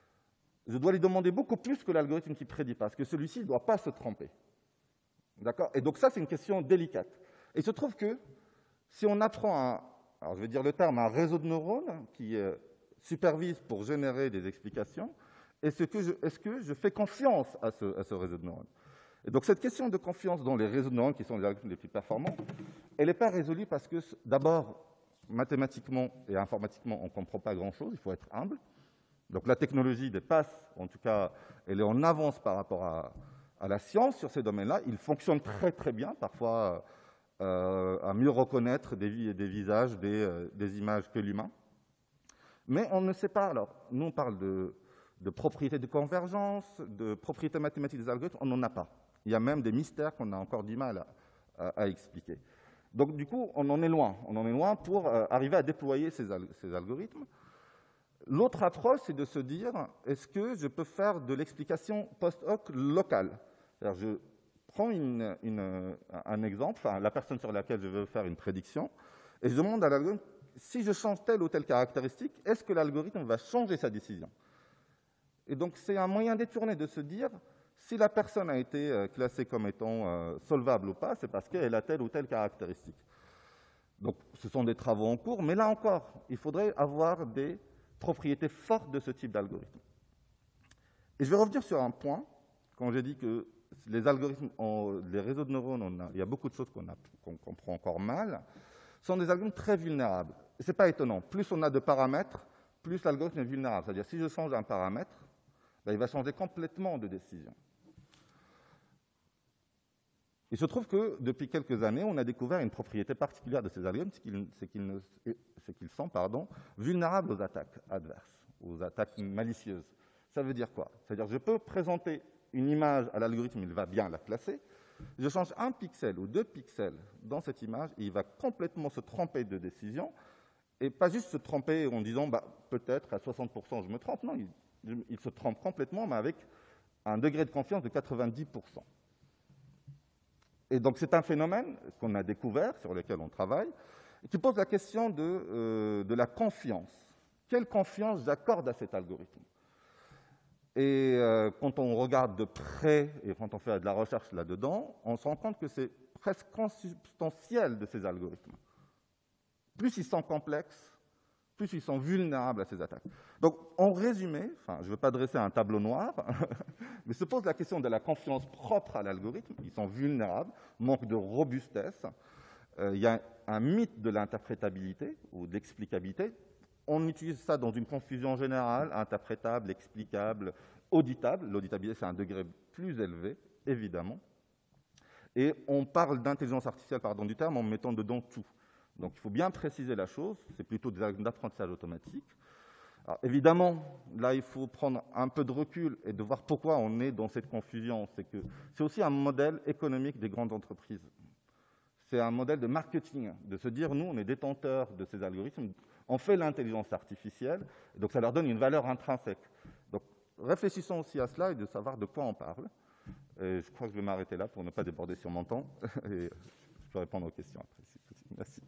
je dois lui demander beaucoup plus que l'algorithme qui prédit, parce que celui-ci ne doit pas se tromper. D'accord? Et donc ça, c'est une question délicate. Et il se trouve que si on apprend un, alors je vais dire le terme, un réseau de neurones qui euh, supervise pour générer des explications, est-ce que, je, est-ce que je fais confiance à ce, à ce réseau de neurones? Et donc cette question de confiance dans les réseaux de neurones, qui sont les algorithmes les plus performants, elle n'est pas résolue parce que, d'abord, mathématiquement et informatiquement, on ne comprend pas grand-chose, il faut être humble. Donc la technologie dépasse, en tout cas, elle est en avance par rapport à... à la science sur ces domaines-là. Ils fonctionnent très très bien, parfois euh, à mieux reconnaître des, des visages, des, euh, des images que l'humain. Mais on ne sait pas. Alors, nous, on parle de, de propriétés de convergence, de propriétés mathématiques des algorithmes, on n'en a pas. Il y a même des mystères qu'on a encore du mal à, à, à expliquer. Donc, du coup, on en est loin. On en est loin pour euh, arriver à déployer ces, al ces algorithmes. L'autre approche, c'est de se dire, est-ce que je peux faire de l'explication post-hoc locale? Alors, je prends une, une, un exemple, enfin, la personne sur laquelle je veux faire une prédiction, et je demande à l'algorithme si je change telle ou telle caractéristique, est-ce que l'algorithme va changer sa décision? Et donc, c'est un moyen détourné de se dire, si la personne a été classée comme étant euh, solvable ou pas, c'est parce qu'elle a telle ou telle caractéristique. Donc, ce sont des travaux en cours, mais là encore, il faudrait avoir des propriétés fortes de ce type d'algorithme. Et je vais revenir sur un point, quand j'ai dit que les algorithmes, ont, les réseaux de neurones, on a, il y a beaucoup de choses qu'on qu'on comprend encore mal, sont des algorithmes très vulnérables. Et ce n'est pas étonnant. Plus on a de paramètres, plus l'algorithme est vulnérable. C'est-à-dire, si je change un paramètre, ben, il va changer complètement de décision. Il se trouve que, depuis quelques années, on a découvert une propriété particulière de ces algorithmes, c'est qu'ils, c'est qu'ils, ne, c'est qu'ils sont pardon, vulnérables aux attaques adverses, aux attaques malicieuses. Ça veut dire quoi? C'est-à-dire que je peux présenter une image à l'algorithme, il va bien la classer. Je change un pixel ou deux pixels dans cette image, et il va complètement se tromper de décision, et pas juste se tromper en disant bah, peut-être à soixante pour cent je me trompe. Non, il, il se trompe complètement, mais avec un degré de confiance de quatre-vingt-dix pour cent. Et donc, c'est un phénomène qu'on a découvert, sur lequel on travaille, et qui pose la question de, euh, de la confiance. Quelle confiance j'accorde à cet algorithme? Et euh, quand on regarde de près, et quand on fait de la recherche là-dedans, on se rend compte que c'est presque consubstantiel de ces algorithmes. Plus ils sont complexes, plus ils sont vulnérables à ces attaques. Donc, en résumé, enfin, je ne veux pas dresser un tableau noir, mais se pose la question de la confiance propre à l'algorithme. Ils sont vulnérables, manque de robustesse. Euh, il y a un mythe de l'interprétabilité ou de l'explicabilité. On utilise ça dans une confusion générale, interprétable, explicable, auditable. L'auditabilité, c'est un degré plus élevé, évidemment. Et on parle d'intelligence artificielle, pardon du terme, en mettant dedans tout. Donc, il faut bien préciser la chose, c'est plutôt des algorithmes d'apprentissage automatique. Alors, évidemment, là, il faut prendre un peu de recul et de voir pourquoi on est dans cette confusion. C'est que c'est aussi un modèle économique des grandes entreprises. C'est un modèle de marketing, de se dire, nous, on est détenteurs de ces algorithmes, on fait l'intelligence artificielle, donc ça leur donne une valeur intrinsèque. Donc, réfléchissons aussi à cela et de savoir de quoi on parle. Et je crois que je vais m'arrêter là pour ne pas déborder sur mon temps. Et je peux répondre aux questions après. Merci.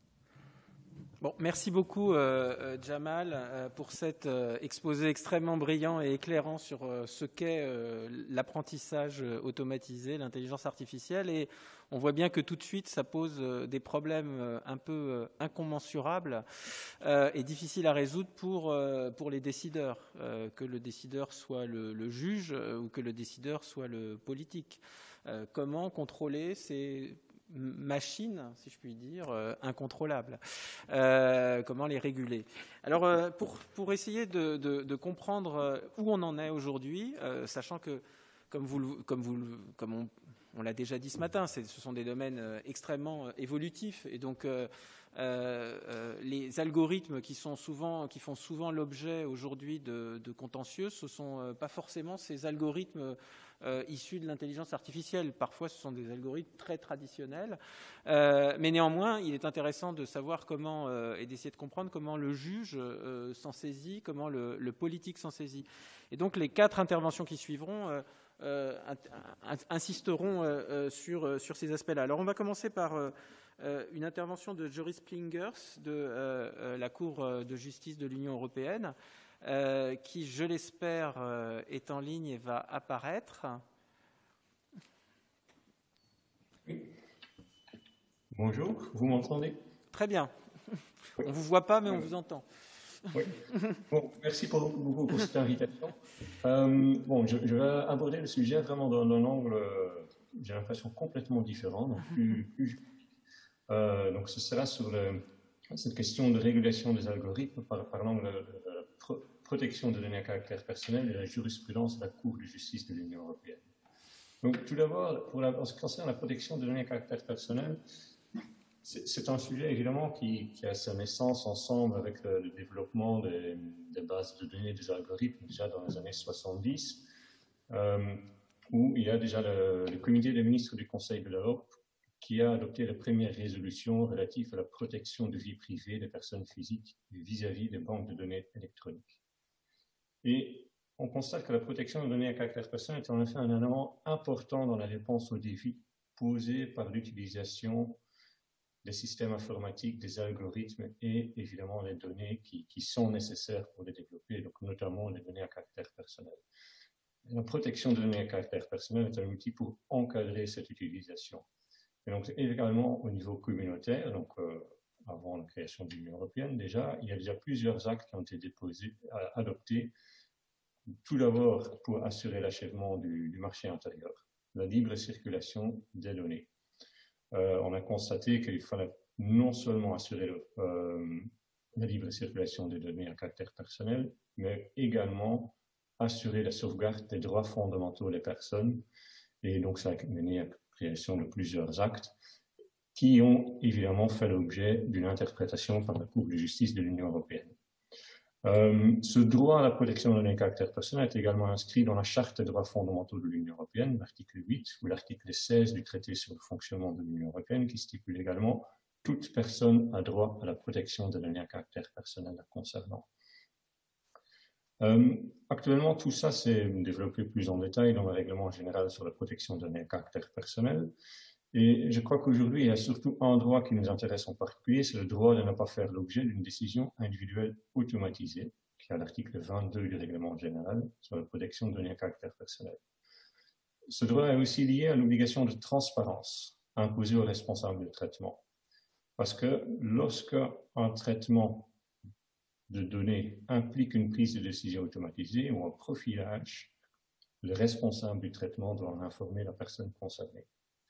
Bon, merci beaucoup, euh, Jamal, euh, pour cet euh, exposé extrêmement brillant et éclairant sur euh, ce qu'est euh, l'apprentissage automatisé, l'intelligence artificielle. Et on voit bien que tout de suite, ça pose euh, des problèmes euh, un peu euh, incommensurables euh, et difficiles à résoudre pour, euh, pour les décideurs, euh, que le décideur soit le, le juge euh, ou que le décideur soit le politique. Euh, comment contrôler ces machines, si je puis dire, euh, incontrôlables. Euh, comment les réguler? Alors, euh, pour, pour essayer de, de, de comprendre où on en est aujourd'hui, euh, sachant que, comme, vous, comme, vous, comme on, on l'a déjà dit ce matin, ce sont des domaines extrêmement évolutifs, et donc euh, euh, euh, les algorithmes qui, sont souvent, qui font souvent l'objet aujourd'hui de, de contentieux, ce ne sont euh, pas forcément ces algorithmes Euh, issus de l'intelligence artificielle. Parfois, ce sont des algorithmes très traditionnels. Euh, mais néanmoins, il est intéressant de savoir comment, euh, et d'essayer de comprendre comment le juge euh, s'en saisit, comment le, le politique s'en saisit. Et donc, les quatre interventions qui suivront euh, euh, insisteront euh, sur, euh, sur ces aspects-là. Alors, on va commencer par euh, une intervention de Joris Plingers de euh, la Cour de justice de l'Union européenne, Euh, qui, je l'espère, euh, est en ligne et va apparaître. Oui. Bonjour, vous m'entendez? Très bien. Oui. On ne vous voit pas, mais on vous entend. Oui. Bon, merci pour, beaucoup pour cette invitation. Euh, bon, je, je vais aborder le sujet vraiment d'un angle, euh, j'ai l'impression, complètement différent. Donc, plus, plus, euh, donc ce sera sur le, cette question de régulation des algorithmes par, par l'angle de, de la pro, protection des données à caractère personnel et la jurisprudence de la Cour de justice de l'Union européenne. Donc, tout d'abord, pour la, en ce qui concerne la protection des données à caractère personnel, c'est un sujet évidemment qui, qui a sa naissance ensemble avec le, le développement des, des bases de données des algorithmes déjà dans les années soixante-dix, euh, où il y a déjà le, le comité des ministres du Conseil de l'Europe qui a adopté les premières résolutions relatives à la protection de vie privée des personnes physiques vis-à-vis des banques de données électroniques. Et on constate que la protection des données à caractère personnel est en effet un élément important dans la réponse aux défis posés par l'utilisation des systèmes informatiques, des algorithmes et évidemment les données qui, qui sont nécessaires pour les développer, donc notamment les données à caractère personnel. La protection de données à caractère personnel est un outil pour encadrer cette utilisation. Et donc également au niveau communautaire, donc euh, avant la création de l'Union européenne déjà, il y a déjà plusieurs actes qui ont été déposés, adoptés, tout d'abord pour assurer l'achèvement du, du marché intérieur, la libre circulation des données. Euh, on a constaté qu'il fallait non seulement assurer le, euh, la libre circulation des données à caractère personnel, mais également assurer la sauvegarde des droits fondamentaux des personnes. Et donc, ça a mené à la création de plusieurs actes qui ont évidemment fait l'objet d'une interprétation par la Cour de justice de l'Union européenne. Euh, ce droit à la protection des données à caractère personnel est également inscrit dans la Charte des droits fondamentaux de l'Union européenne, l'article huit, ou l'article seize du traité sur le fonctionnement de l'Union européenne, qui stipule également « Toute personne a droit à la protection des données à caractère personnel la concernant ». Euh, actuellement, tout ça s'est développé plus en détail dans le règlement général sur la protection des données à caractère personnel. Et je crois qu'aujourd'hui, il y a surtout un droit qui nous intéresse en particulier, c'est le droit de ne pas faire l'objet d'une décision individuelle automatisée, qui est à l'article vingt-deux du règlement général sur la protection de données à caractère personnel. Ce droit est aussi lié à l'obligation de transparence imposée aux responsables de traitement. Parce que lorsque un traitement de données implique une prise de décision automatisée ou un profilage, le responsable du traitement doit en informer la personne concernée.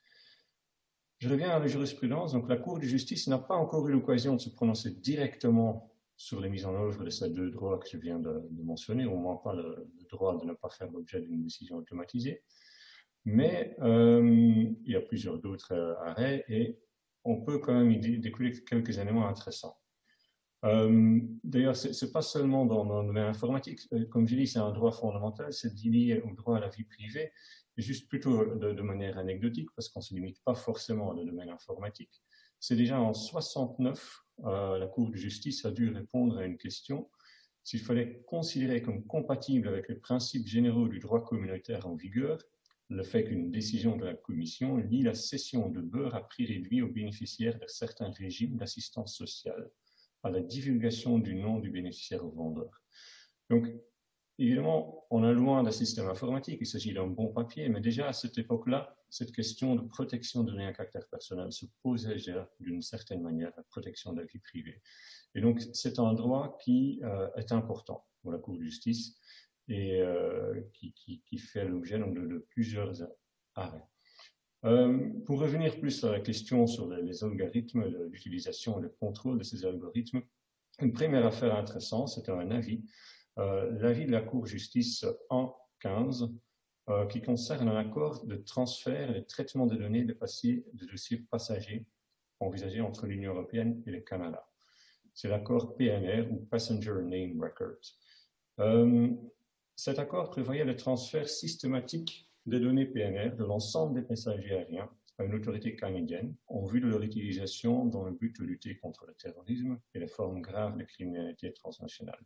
Je reviens à la jurisprudence. Donc, la Cour de justice n'a pas encore eu l'occasion de se prononcer directement sur les mises en œuvre de ces deux droits que je viens de, de mentionner, au moins pas le, le droit de ne pas faire l'objet d'une décision automatisée. Mais euh, il y a plusieurs d'autres euh, arrêts et on peut quand même y découler quelques éléments intéressants. Euh, D'ailleurs, ce n'est pas seulement dans, dans le domaine informatique. Comme je dis, c'est un droit fondamental, c'est lié au droit à la vie privée. Juste plutôt de, de manière anecdotique, parce qu'on ne se limite pas forcément au domaine informatique. C'est déjà en soixante-neuf, euh, la Cour de justice a dû répondre à une question s'il fallait considérer comme compatible avec les principes généraux du droit communautaire en vigueur le fait qu'une décision de la Commission lie la cession de beurre à prix réduit aux bénéficiaires de certains régimes d'assistance sociale à la divulgation du nom du bénéficiaire au vendeur. Donc, évidemment, on est loin d'un système informatique, il s'agit d'un bon papier, mais déjà à cette époque-là, cette question de protection de données à caractère personnel se posait déjà d'une certaine manière, la protection de la vie privée. Et donc, c'est un droit qui euh, est important pour la Cour de justice et euh, qui, qui, qui fait l'objet de, de plusieurs arrêts. Euh, pour revenir plus à la question sur les, les algorithmes, l'utilisation et le contrôle de ces algorithmes, une première affaire intéressante, c'était un avis. Euh, l'avis de la Cour de justice un quinze euh, qui concerne un accord de transfert et de traitement de données de, passiers, de dossiers passagers envisagé entre l'Union européenne et le Canada. C'est l'accord P N R ou Passenger Name Record. Euh, cet accord prévoyait le transfert systématique des données P N R de l'ensemble des passagers aériens à une autorité canadienne en vue de leur utilisation dans le but de lutter contre le terrorisme et les formes graves de criminalité transnationale.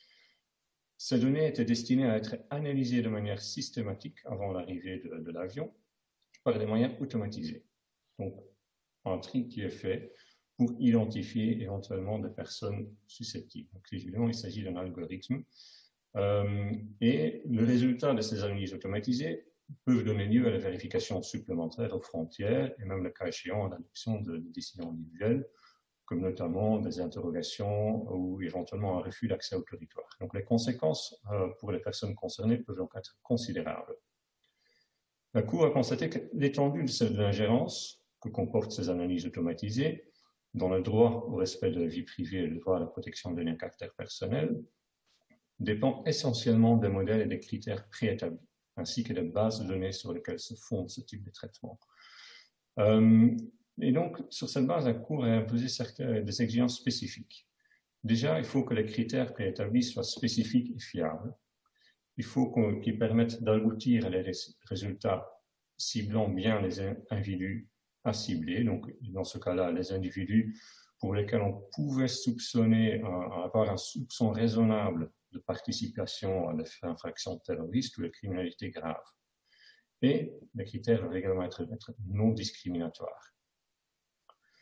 Ces données étaient destinées à être analysées de manière systématique avant l'arrivée de, de l'avion par des moyens automatisés. Donc, un tri qui est fait pour identifier éventuellement des personnes susceptibles. Donc, évidemment, il s'agit d'un algorithme. Euh, et le résultat de ces analyses automatisées peuvent donner lieu à la vérification supplémentaire aux frontières et même le cas échéant à l'adoption de, de décisions individuelles, comme notamment des interrogations ou éventuellement un refus d'accès au territoire. Donc les conséquences euh, pour les personnes concernées peuvent donc être considérables. La Cour a constaté que l'étendue de l'ingérence que comportent ces analyses automatisées dans le droit au respect de la vie privée et le droit à la protection des données à caractère personnel dépend essentiellement des modèles et des critères préétablis, ainsi que des bases de données sur lesquelles se fonde ce type de traitement. Euh, et donc, sur cette base, la Cour a imposé certaines, des exigences spécifiques. Déjà, il faut que les critères préétablis soient spécifiques et fiables. Il faut qu'ils permettent d'aboutir à des résultats ciblant bien les individus à cibler. Donc, dans ce cas-là, les individus pour lesquels on pouvait soupçonner, euh, avoir un soupçon raisonnable de participation à des infractions terroristes ou de criminalité grave. Et les critères doivent également être, être non discriminatoires.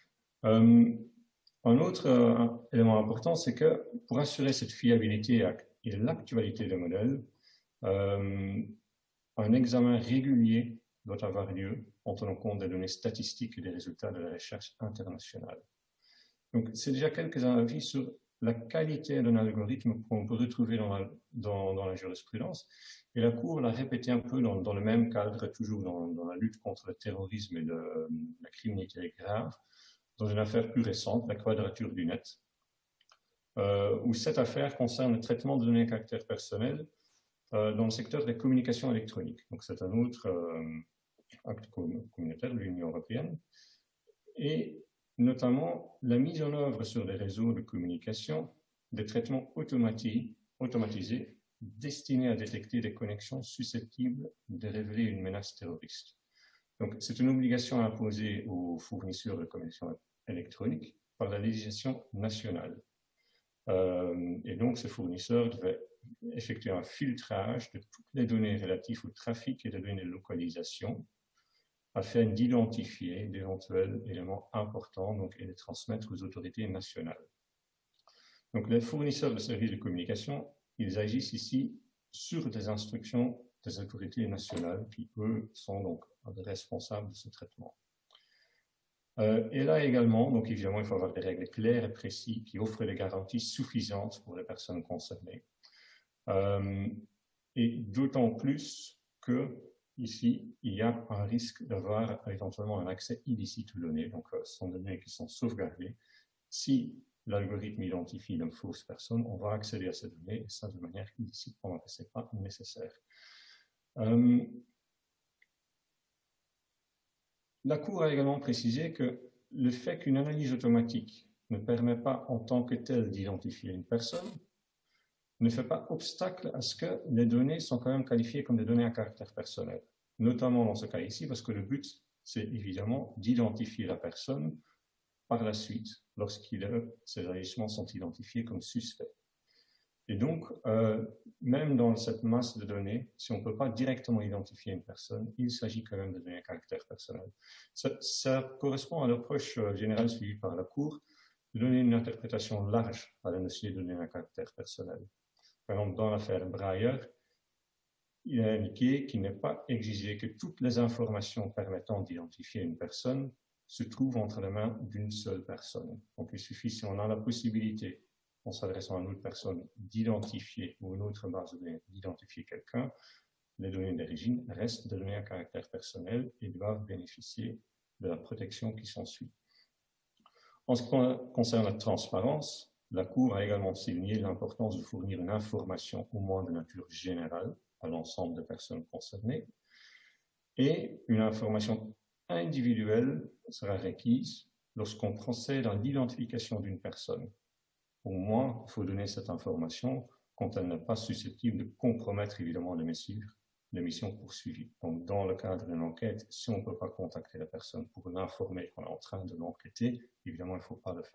Euh, un autre euh, élément important, c'est que pour assurer cette fiabilité et l'actualité des modèles, euh, un examen régulier doit avoir lieu en tenant compte des données statistiques et des résultats de la recherche internationale. Donc, c'est déjà quelques avis sur la qualité d'un algorithme qu'on peut retrouver dans la, dans, dans la jurisprudence. Et la Cour l'a répété un peu dans, dans le même cadre, toujours dans, dans la lutte contre le terrorisme et le, la criminalité grave, dans une affaire plus récente, la Quadrature du Net, euh, où cette affaire concerne le traitement de données à caractère personnel euh, dans le secteur des communications électroniques. Donc, c'est un autre euh, acte communautaire de l'Union européenne. Et notamment la mise en œuvre sur les réseaux de communication des traitements automatisés destinés à détecter des connexions susceptibles de révéler une menace terroriste. Donc, c'est une obligation imposée aux fournisseurs de communication électronique par la législation nationale. Euh, et donc, ces fournisseurs devaient effectuer un filtrage de toutes les données relatives au trafic et des données de localisation afin d'identifier d'éventuels éléments importants donc, et de les transmettre aux autorités nationales. Donc, les fournisseurs de services de communication, ils agissent ici sur des instructions des autorités nationales qui, eux, sont donc responsables de ce traitement. Euh, et là également, donc évidemment, il faut avoir des règles claires et précises qui offrent des garanties suffisantes pour les personnes concernées. Euh, et d'autant plus que ici, il y a un risque d'avoir éventuellement un accès illicite aux données, donc euh, ce sont des données qui sont sauvegardées. Si l'algorithme identifie une fausse personne, on va accéder à ces données, et ça de manière illicite pendant que ce n'est pas nécessaire. Euh, la Cour a également précisé que le fait qu'une analyse automatique ne permet pas en tant que telle d'identifier une personne ne fait pas obstacle à ce que les données sont quand même qualifiées comme des données à caractère personnel, notamment dans ce cas ici, parce que le but, c'est évidemment d'identifier la personne par la suite, lorsqu'il ces agissements sont identifiés comme suspects. Et donc, euh, même dans cette masse de données, si on ne peut pas directement identifier une personne, il s'agit quand même de données à caractère personnel. Ça, ça correspond à l'approche générale suivie par la Cour, de donner une interprétation large à la notion de données à caractère personnel. Par exemple, dans l'affaire Breyer, il a indiqué qu'il n'est pas exigé que toutes les informations permettant d'identifier une personne se trouvent entre les mains d'une seule personne. Donc, il suffit, si on a la possibilité, en s'adressant à une autre personne, d'identifier, ou une autre base de données, d'identifier quelqu'un, les données d'origine restent des données à caractère personnel et doivent bénéficier de la protection qui s'ensuit. En ce qui concerne la transparence, la Cour a également souligné l'importance de fournir une information au moins de nature générale à l'ensemble des personnes concernées et une information individuelle sera requise lorsqu'on procède à l'identification d'une personne. Au moins, il faut donner cette information quand elle n'est pas susceptible de compromettre évidemment les missions, les missions poursuivies. Donc, dans le cadre d'une enquête, si on ne peut pas contacter la personne pour l'informer qu'on est en train de l'enquêter, évidemment, il ne faut pas le faire.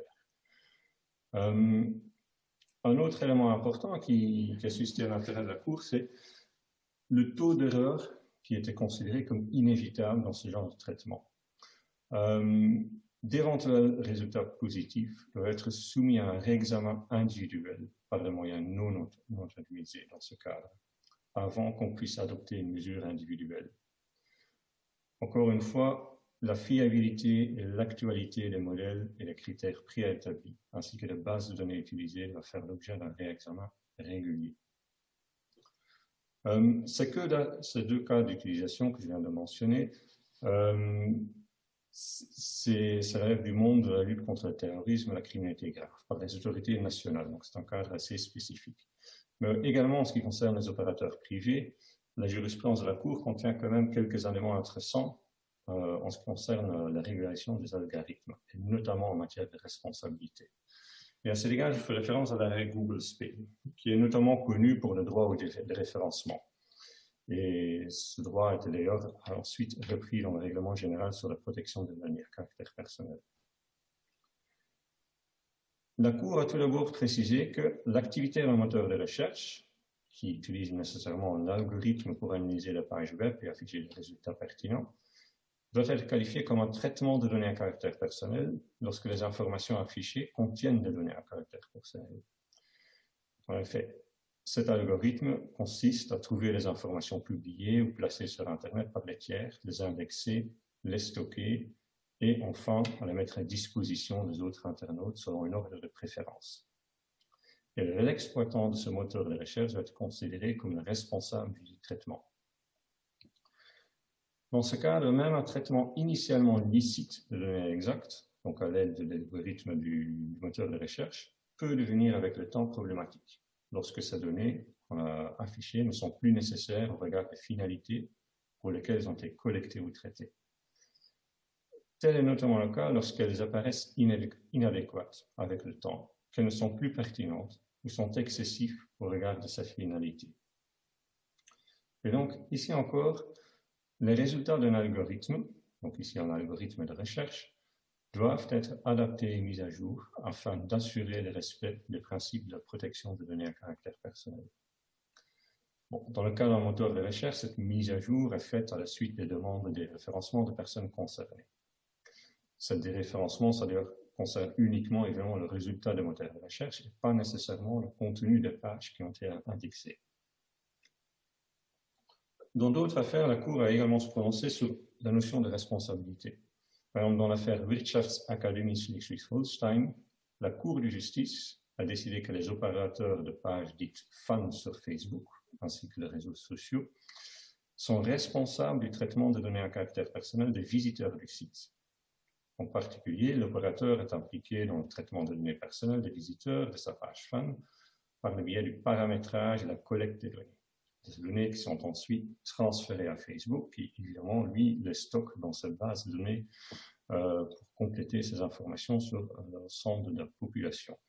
Euh, un autre élément important qui, qui a suscité l'intérêt de la Cour, c'est le taux d'erreur qui était considéré comme inévitable dans ce genre de traitement. Euh, D'éventuels résultats positifs doivent être soumis à un réexamen individuel par des moyens non, non autorisés dans ce cadre, avant qu'on puisse adopter une mesure individuelle. Encore une fois, la fiabilité et l'actualité des modèles et des critères préétablis, ainsi que les bases de données utilisées, doivent faire l'objet d'un réexamen régulier. Euh, C'est que dans ces deux cas d'utilisation que je viens de mentionner, euh, ça relève du monde de la lutte contre le terrorisme et la criminalité grave par les autorités nationales, donc c'est un cadre assez spécifique. Mais également en ce qui concerne les opérateurs privés, la jurisprudence de la Cour contient quand même quelques éléments intéressants euh, en ce qui concerne la régulation des algorithmes, et notamment en matière de responsabilité. Et à cet égard, je fais référence à l'arrêt Google Spain, qui est notamment connu pour le droit au déréférencement. Et ce droit a été d'ailleurs ensuite repris dans le règlement général sur la protection des données à caractère personnel. La Cour a tout d'abord précisé que l'activité d'un moteur de recherche, qui utilise nécessairement un algorithme pour analyser la page web et afficher les résultats pertinents, doit être qualifié comme un traitement de données à caractère personnel lorsque les informations affichées contiennent des données à caractère personnel. En effet, cet algorithme consiste à trouver les informations publiées ou placées sur Internet par les tiers, les indexer, les stocker et enfin à les mettre à disposition des autres internautes selon une ordre de préférence. Et l'exploitant de ce moteur de recherche va être considéré comme le responsable du traitement. Dans ce cadre, même un traitement initialement licite de données exactes, donc à l'aide de l'algorithme du moteur de recherche, peut devenir avec le temps problématique, lorsque ces données qu'on a affichées ne sont plus nécessaires au regard des finalités pour lesquelles elles ont été collectées ou traitées. Tel est notamment le cas lorsqu'elles apparaissent inadéquates avec le temps, qu'elles ne sont plus pertinentes ou sont excessives au regard de sa finalité. Et donc, ici encore, les résultats d'un algorithme, donc ici un algorithme de recherche, doivent être adaptés et mis à jour afin d'assurer le respect des principes de protection des données à caractère personnel. Bon, dans le cas d'un moteur de recherche, cette mise à jour est faite à la suite des demandes des référencements de personnes concernées. Cet déréférencement, ça concerne uniquement évidemment le résultat des moteurs de recherche et pas nécessairement le contenu des pages qui ont été indexées. Dans d'autres affaires, la Cour a également se prononcé sur la notion de responsabilité. Par exemple, dans l'affaire Wirtschaftsakademie Schleswig-Holstein, la Cour de justice a décidé que les opérateurs de pages dites fans sur Facebook, ainsi que les réseaux sociaux, sont responsables du traitement des données à caractère personnel des visiteurs du site. En particulier, l'opérateur est impliqué dans le traitement des données personnelles des visiteurs de sa page fan par le biais du paramétrage et la collecte des données. Des données qui sont ensuite transférées à Facebook, qui évidemment, lui, les stocke dans cette base de données euh, pour compléter ces informations sur euh, l'ensemble de la population.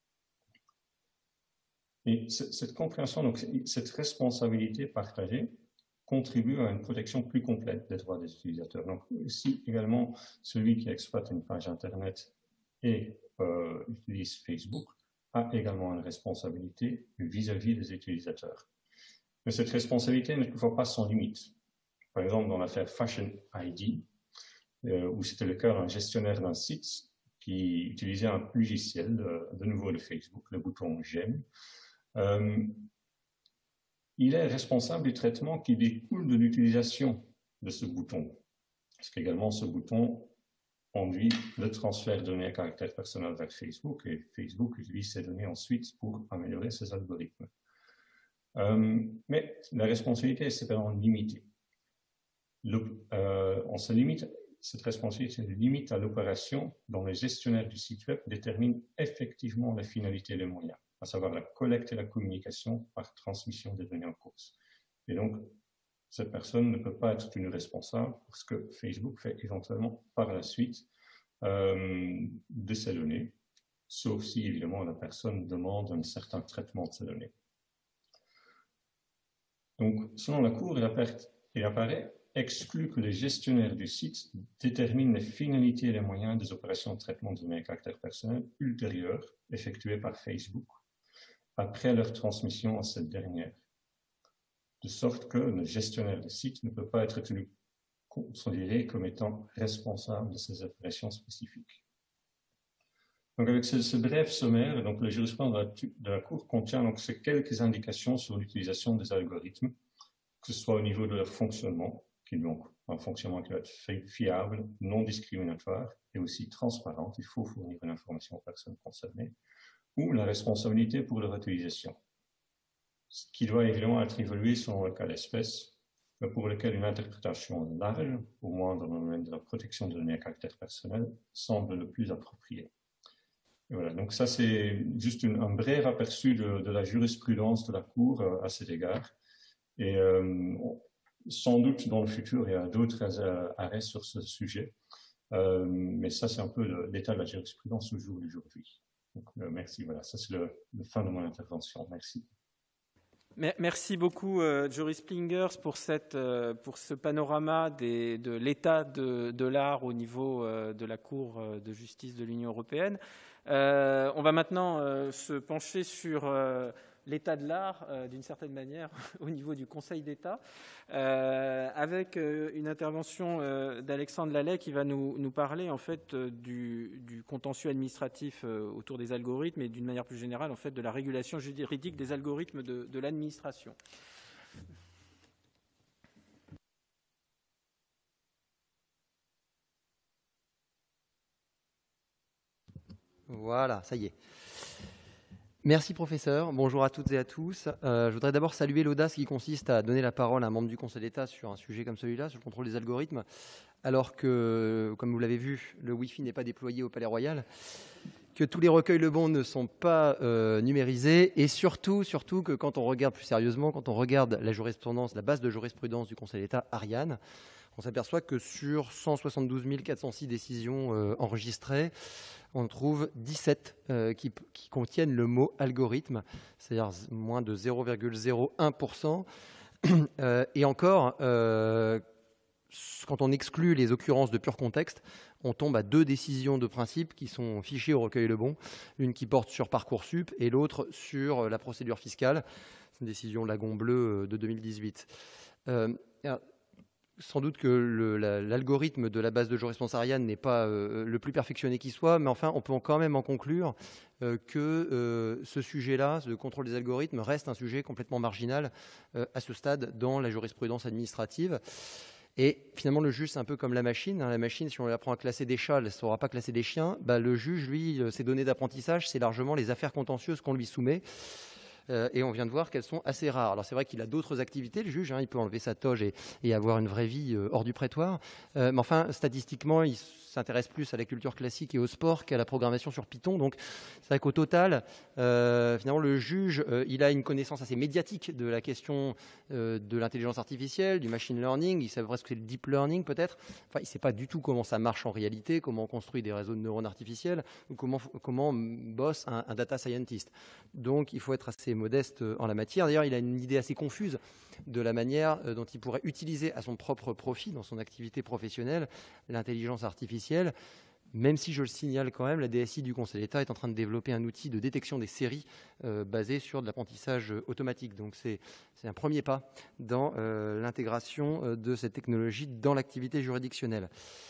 Et cette compréhension, donc cette responsabilité partagée, contribue à une protection plus complète des droits des utilisateurs. Donc ici également, celui qui exploite une page Internet et euh, utilise Facebook a également une responsabilité vis-à-vis des utilisateurs. Mais cette responsabilité n'est toutefois pas sans limite. Par exemple, dans l'affaire Fashion I D, euh, où c'était le cas d'un gestionnaire d'un site qui utilisait un logiciel, de, de nouveau de Facebook, le bouton J'aime, euh, il est responsable du traitement qui découle de l'utilisation de ce bouton. Parce qu'également, ce bouton conduit le transfert de données à caractère personnel vers Facebook et Facebook utilise ces données ensuite pour améliorer ses algorithmes. Euh, mais la responsabilité est cependant limitée. Le, euh, on se limite, cette responsabilité se limite à l'opération dont les gestionnaires du site web déterminent effectivement la finalité et les moyens, à savoir la collecte et la communication par transmission des données en cause. Et donc, cette personne ne peut pas être tenue responsable parce que Facebook fait éventuellement par la suite euh, de ces données, sauf si évidemment la personne demande un certain traitement de ces données. Donc, selon la Cour, il apparaît, il apparaît exclu que les gestionnaires du site déterminent les finalités et les moyens des opérations de traitement de données à caractère personnel ultérieures effectuées par Facebook après leur transmission à cette dernière, de sorte que le gestionnaire du site ne peut pas être tenu considéré comme étant responsable de ces opérations spécifiques. Donc avec ce, ce bref sommaire, donc, le jurisprudence de la, de la Cour contient donc ces quelques indications sur l'utilisation des algorithmes, que ce soit au niveau de leur fonctionnement, qui est donc un fonctionnement qui doit être fiable, non discriminatoire et aussi transparent, il faut fournir une information aux personnes concernées, ou la responsabilité pour leur utilisation, ce qui doit évidemment être évalué selon le cas d'espèce, mais pour lequel une interprétation large, au moins dans le domaine de la protection de données à caractère personnel, semble le plus approprié. Et voilà, donc ça c'est juste une, un bref aperçu de, de la jurisprudence de la Cour euh, à cet égard. Et euh, sans doute dans le futur, il y a d'autres euh, arrêts sur ce sujet, euh, mais ça c'est un peu l'état de la jurisprudence au jour d'aujourd'hui. Donc, euh, merci, voilà, ça c'est le, le fin de mon intervention. Merci. Merci beaucoup, euh, Joris Splingers, pour, cette, euh, pour ce panorama des, de l'état de, de l'art au niveau euh, de la Cour de justice de l'Union européenne. Euh, on va maintenant euh, se pencher sur euh, l'état de l'art, euh, d'une certaine manière, au niveau du Conseil d'État, euh, avec euh, une intervention euh, d'Alexandre Lallet qui va nous, nous parler en fait euh, du, du contentieux administratif euh, autour des algorithmes et d'une manière plus générale en fait de la régulation juridique des algorithmes de, de l'administration. Voilà, ça y est. Merci professeur, bonjour à toutes et à tous. Euh, je voudrais d'abord saluer l'audace qui consiste à donner la parole à un membre du Conseil d'État sur un sujet comme celui-là, sur le contrôle des algorithmes, alors que, comme vous l'avez vu, le Wi-Fi n'est pas déployé au Palais Royal, que tous les recueils Lebon ne sont pas euh, numérisés, et surtout, surtout que quand on regarde plus sérieusement, quand on regarde la jurisprudence, la base de jurisprudence du Conseil d'État, Ariane, on s'aperçoit que sur cent soixante-douze mille quatre cent six décisions euh, enregistrées, on trouve dix-sept euh, qui, qui contiennent le mot algorithme, c'est-à-dire moins de zéro virgule zéro un pour cent. euh, et encore, euh, quand on exclut les occurrences de pur contexte, on tombe à deux décisions de principe qui sont fichées au recueil Lebon, une qui porte sur Parcoursup et l'autre sur la procédure fiscale. C'est une décision Lagon Bleu de deux mille dix-huit. Euh, Sans doute que le, la, l'algorithme de la base de jurisprudence Ariane n'est pas euh, le plus perfectionné qui soit, mais enfin, on peut quand même en conclure euh, que euh, ce sujet-là, le contrôle des algorithmes, reste un sujet complètement marginal euh, à ce stade dans la jurisprudence administrative. Et finalement, le juge, c'est un peu comme la machine. La machine, si on apprend à classer des chats, elle ne saura pas classer des chiens. Bah, le juge, lui, ses données d'apprentissage, c'est largement les affaires contentieuses qu'on lui soumet. Euh, et on vient de voir qu'elles sont assez rares. Alors c'est vrai qu'il a d'autres activités, le juge, hein, il peut enlever sa toge et, et avoir une vraie vie euh, hors du prétoire. Euh, mais enfin, statistiquement, il s'intéresse plus à la culture classique et au sport qu'à la programmation sur Python. Donc c'est vrai qu'au total, euh, finalement, le juge, euh, il a une connaissance assez médiatique de la question euh, de l'intelligence artificielle, du machine learning. Il sait presque que c'est le deep learning peut-être. Enfin, il ne sait pas du tout comment ça marche en réalité, comment on construit des réseaux de neurones artificiels, ou comment, comment bosse un, un data scientist. Donc il faut être assez modeste en la matière. D'ailleurs, il a une idée assez confuse de la manière dont il pourrait utiliser à son propre profit, dans son activité professionnelle, l'intelligence artificielle, même si, je le signale quand même, la D S I du Conseil d'État est en train de développer un outil de détection des séries euh, basé sur de l'apprentissage automatique. Donc c'est, c'est un premier pas dans euh, l'intégration de cette technologie dans l'activité juridictionnelle.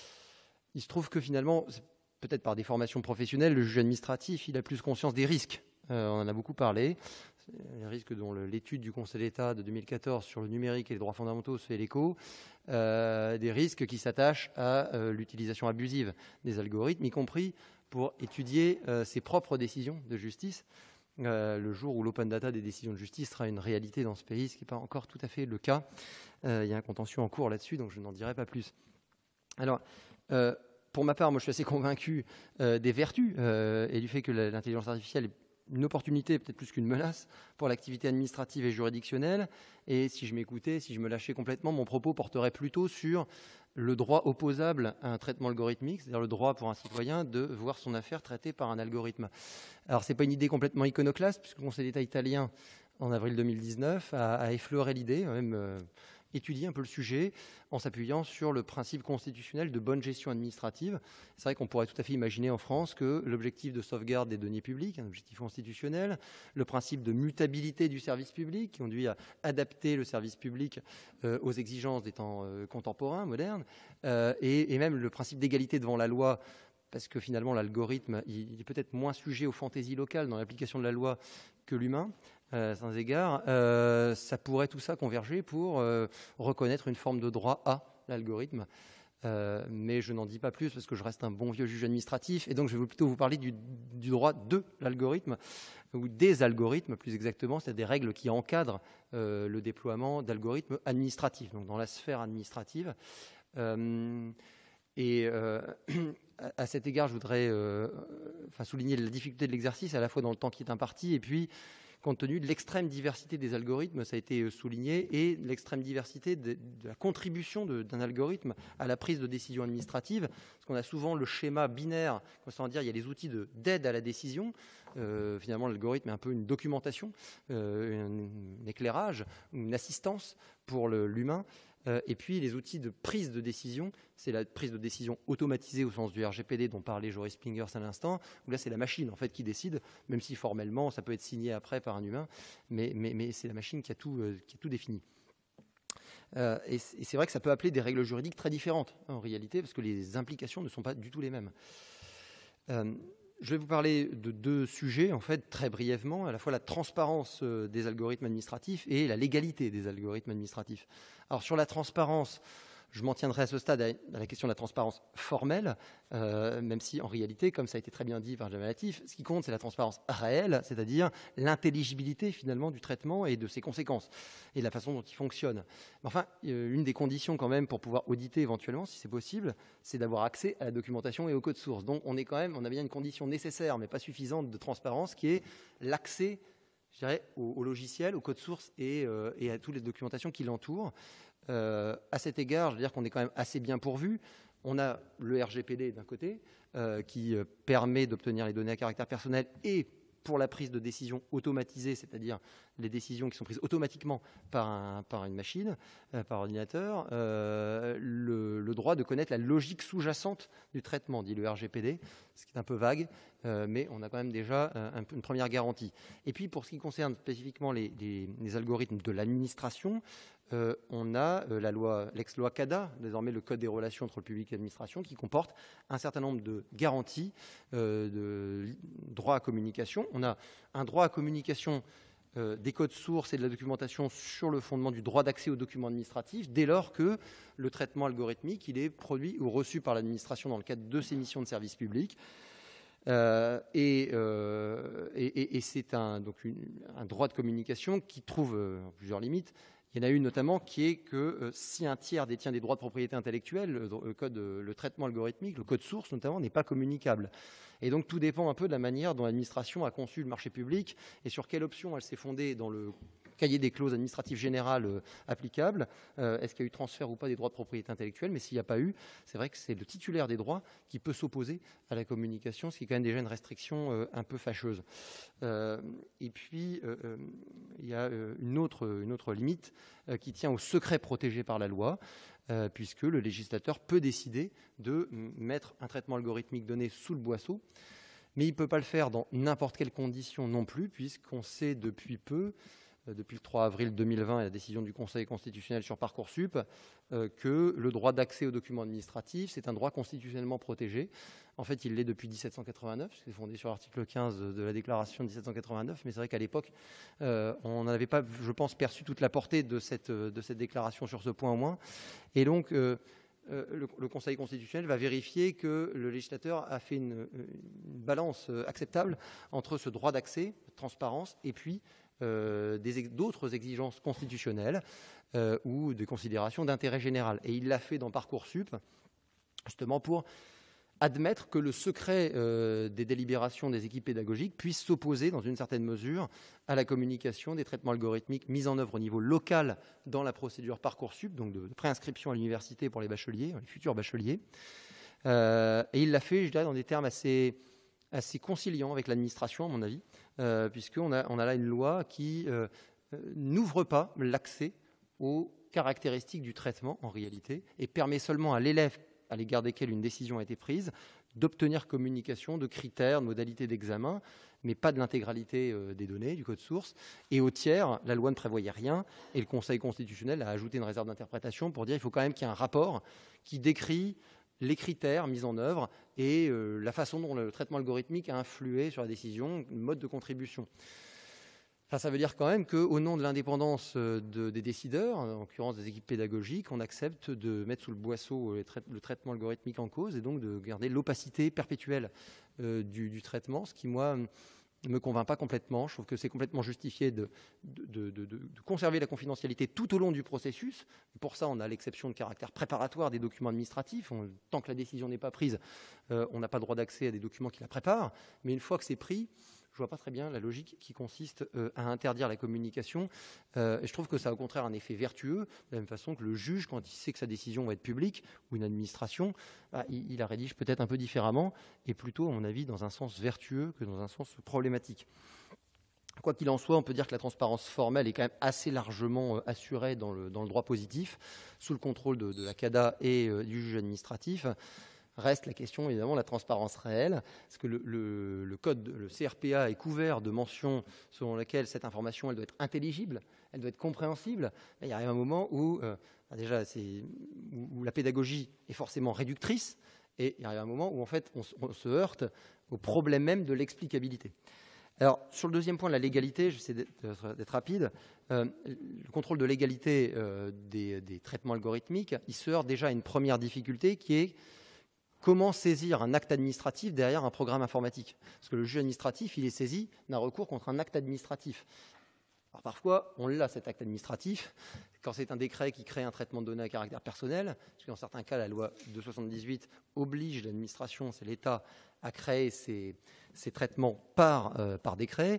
Il se trouve que finalement, peut-être par des formations professionnelles, le juge administratif, il a plus conscience des risques. Euh, on en a beaucoup parlé. Les risques dont le, l'étude du Conseil d'État de deux mille quatorze sur le numérique et les droits fondamentaux se fait l'écho, euh, des risques qui s'attachent à euh, l'utilisation abusive des algorithmes, y compris pour étudier euh, ses propres décisions de justice. Euh, le jour où l'open data des décisions de justice sera une réalité dans ce pays, ce qui n'est pas encore tout à fait le cas. Euh, il y a un contentieux en cours là-dessus, donc je n'en dirai pas plus. Alors, euh, pour ma part, moi je suis assez convaincu euh, des vertus euh, et du fait que l'intelligence artificielle est une opportunité, peut-être plus qu'une menace, pour l'activité administrative et juridictionnelle. Et si je m'écoutais, si je me lâchais complètement, mon propos porterait plutôt sur le droit opposable à un traitement algorithmique, c'est-à-dire le droit pour un citoyen de voir son affaire traitée par un algorithme. Alors, ce n'est pas une idée complètement iconoclaste, puisque le Conseil d'État italien, en avril deux mille dix-neuf, a, a effleuré l'idée, même euh, étudié un peu le sujet, en s'appuyant sur le principe constitutionnel de bonne gestion administrative. C'est vrai qu'on pourrait tout à fait imaginer en France que l'objectif de sauvegarde des deniers publics, un objectif constitutionnel, le principe de mutabilité du service public, qui conduit à adapter le service public euh, aux exigences des temps euh, contemporains, modernes, euh, et, et même le principe d'égalité devant la loi, parce que finalement l'algorithme il est peut-être moins sujet aux fantaisies locales dans l'application de la loi que l'humain. Euh, sans égard, euh, ça pourrait tout ça converger pour euh, reconnaître une forme de droit à l'algorithme. Euh, mais je n'en dis pas plus parce que je reste un bon vieux juge administratif et donc je vais plutôt vous parler du, du droit de l'algorithme ou des algorithmes plus exactement, c'est des règles qui encadrent euh, le déploiement d'algorithmes administratifs, donc dans la sphère administrative. Euh, et euh, à cet égard, je voudrais euh, enfin, souligner la difficulté de l'exercice à la fois dans le temps qui est imparti et puis compte tenu de l'extrême diversité des algorithmes, ça a été souligné, et de l'extrême diversité de, de la contribution de, d'un algorithme à la prise de décision administrative, parce qu'on a souvent le schéma binaire, consistant à dire il y a les outils de, d'aide à la décision, euh, finalement l'algorithme est un peu une documentation, euh, un, un éclairage, une assistance pour le, l'humain, Euh, et puis les outils de prise de décision, c'est la prise de décision automatisée au sens du R G P D dont parlait Joris Spingers à l'instant, où là c'est la machine en fait qui décide, même si formellement ça peut être signé après par un humain, mais, mais, mais c'est la machine qui a tout, euh, qui a tout défini. Euh, et c'est vrai que ça peut appeler des règles juridiques très différentes en réalité, parce que les implications ne sont pas du tout les mêmes. Euh, je vais vous parler de deux sujets, en fait, très brièvement, à la fois la transparence des algorithmes administratifs et la légalité des algorithmes administratifs. Alors, sur la transparence, je m'en tiendrai à ce stade à la question de la transparence formelle, euh, même si, en réalité, comme ça a été très bien dit par Jamal Latif, ce qui compte, c'est la transparence réelle, c'est-à-dire l'intelligibilité, finalement, du traitement et de ses conséquences, et de la façon dont il fonctionne. Mais enfin, euh, une des conditions, quand même, pour pouvoir auditer éventuellement, si c'est possible, c'est d'avoir accès à la documentation et au code source. Donc, on est quand même, on a bien une condition nécessaire, mais pas suffisante, de transparence, qui est l'accès, je dirais, au, au logiciel, au code source et, euh, et à toutes les documentations qui l'entourent. Euh, à cet égard, je veux dire qu'on est quand même assez bien pourvu. On a le R G P D d'un côté, euh, qui euh, permet d'obtenir les données à caractère personnel et pour la prise de décision automatisée, c'est-à-dire les décisions qui sont prises automatiquement par, un, par une machine, euh, par ordinateur, euh, le, le droit de connaître la logique sous-jacente du traitement, dit le R G P D, ce qui est un peu vague, euh, mais on a quand même déjà un, une première garantie. Et puis, pour ce qui concerne spécifiquement les, les, les algorithmes de l'administration, Euh, on a euh, la loi, l'ex-loi CADA, désormais le Code des relations entre le public et l'administration, qui comporte un certain nombre de garanties euh, de droit à communication. On a un droit à communication euh, des codes sources et de la documentation sur le fondement du droit d'accès aux documents administratifs, dès lors que le traitement algorithmique il est produit ou reçu par l'administration dans le cadre de ses missions de service public. Euh, et, euh, et, et c'est un, donc une, un droit de communication qui trouve euh, plusieurs limites. Il y en a une notamment qui est que euh, si un tiers détient des droits de propriété intellectuelle, le, le, code, le traitement algorithmique, le code source notamment, n'est pas communicable. Et donc tout dépend un peu de la manière dont l'administration a conçu le marché public et sur quelle option elle s'est fondée dans le cahier des clauses administratives générales euh, applicables. Euh, est-ce qu'il y a eu transfert ou pas des droits de propriété intellectuelle? Mais s'il n'y a pas eu, c'est vrai que c'est le titulaire des droits qui peut s'opposer à la communication, ce qui est quand même déjà une restriction euh, un peu fâcheuse. Euh, et puis, euh, euh, il y a euh, une, autre, une autre limite euh, qui tient au secret protégé par la loi, euh, puisque le législateur peut décider de mettre un traitement algorithmique donné sous le boisseau, mais il ne peut pas le faire dans n'importe quelle condition non plus, puisqu'on sait depuis peu, depuis le trois avril deux mille vingt et la décision du Conseil constitutionnel sur Parcoursup, euh, que le droit d'accès aux documents administratifs, c'est un droit constitutionnellement protégé. En fait, il l'est depuis dix-sept cent quatre-vingt-neuf, c'est fondé sur l'article quinze de la Déclaration de dix-sept cent quatre-vingt-neuf, mais c'est vrai qu'à l'époque, euh, on n'avait pas, je pense, perçu toute la portée de cette, de cette déclaration sur ce point au moins. Et donc, euh, euh, le, le Conseil constitutionnel va vérifier que le législateur a fait une, une balance acceptable entre ce droit d'accès, transparence, et puis Euh, d'autres exigences constitutionnelles euh, ou des considérations d'intérêt général. Et il l'a fait dans Parcoursup, justement pour admettre que le secret euh, des délibérations des équipes pédagogiques puisse s'opposer, dans une certaine mesure, à la communication des traitements algorithmiques mis en œuvre au niveau local dans la procédure Parcoursup, donc de, de préinscription à l'université pour les bacheliers, les futurs bacheliers. Euh, et il l'a fait, je dirais, dans des termes assez... assez conciliant avec l'administration, à mon avis, euh, puisqu'on a, on a là une loi qui euh, euh, n'ouvre pas l'accès aux caractéristiques du traitement, en réalité, et permet seulement à l'élève à l'égard desquels une décision a été prise d'obtenir communication de critères, de modalités d'examen, mais pas de l'intégralité euh, des données, du code source. Et au tiers, la loi ne prévoyait rien, et le Conseil constitutionnel a ajouté une réserve d'interprétation pour dire qu'il faut quand même qu'il y ait un rapport qui décrit les critères mis en œuvre et euh, la façon dont le traitement algorithmique a influé sur la décision, le mode de contribution. Enfin, ça veut dire quand même qu'au nom de l'indépendance de, des décideurs, en l'occurrence des équipes pédagogiques, on accepte de mettre sous le boisseau le, trai le traitement algorithmique en cause et donc de garder l'opacité perpétuelle euh, du, du traitement, ce qui, moi, ne me convainc pas complètement. Je trouve que c'est complètement justifié de, de, de, de, de conserver la confidentialité tout au long du processus. Pour ça, on a l'exception de caractère préparatoire des documents administratifs. On, tant que la décision n'est pas prise, euh, on n'a pas le droit d'accès à des documents qui la préparent. Mais une fois que c'est pris, je ne vois pas très bien la logique qui consiste euh, à interdire la communication. Euh, et je trouve que ça a au contraire un effet vertueux, de la même façon que le juge, quand il sait que sa décision va être publique, ou une administration, bah, il, il la rédige peut-être un peu différemment, et plutôt, à mon avis, dans un sens vertueux que dans un sens problématique. Quoi qu'il en soit, on peut dire que la transparence formelle est quand même assez largement assurée dans le, dans le droit positif, sous le contrôle de, de la CADA et euh, du juge administratif. Reste la question, évidemment, de la transparence réelle, parce que le, le, le code, le C R P A est couvert de mentions selon lesquelles cette information, elle doit être intelligible, elle doit être compréhensible. Mais il arrive un moment où, euh, déjà, c'est, où, où la pédagogie est forcément réductrice, et il arrive un moment où, en fait, on, on se heurte au problème même de l'explicabilité. Alors, sur le deuxième point de la légalité, j'essaie d'être, d'être rapide, euh, le contrôle de légalité euh, des, des traitements algorithmiques, il se heurte déjà à une première difficulté qui est comment saisir un acte administratif derrière un programme informatique. Parce que le juge administratif, il est saisi d'un recours contre un acte administratif. Alors parfois, on l'a, cet acte administratif, quand c'est un décret qui crée un traitement de données à caractère personnel, parce que dans certains cas, la loi deux cent soixante-dix-huit oblige l'administration, c'est l'État, à créer ces, ces traitements par, euh, par décret.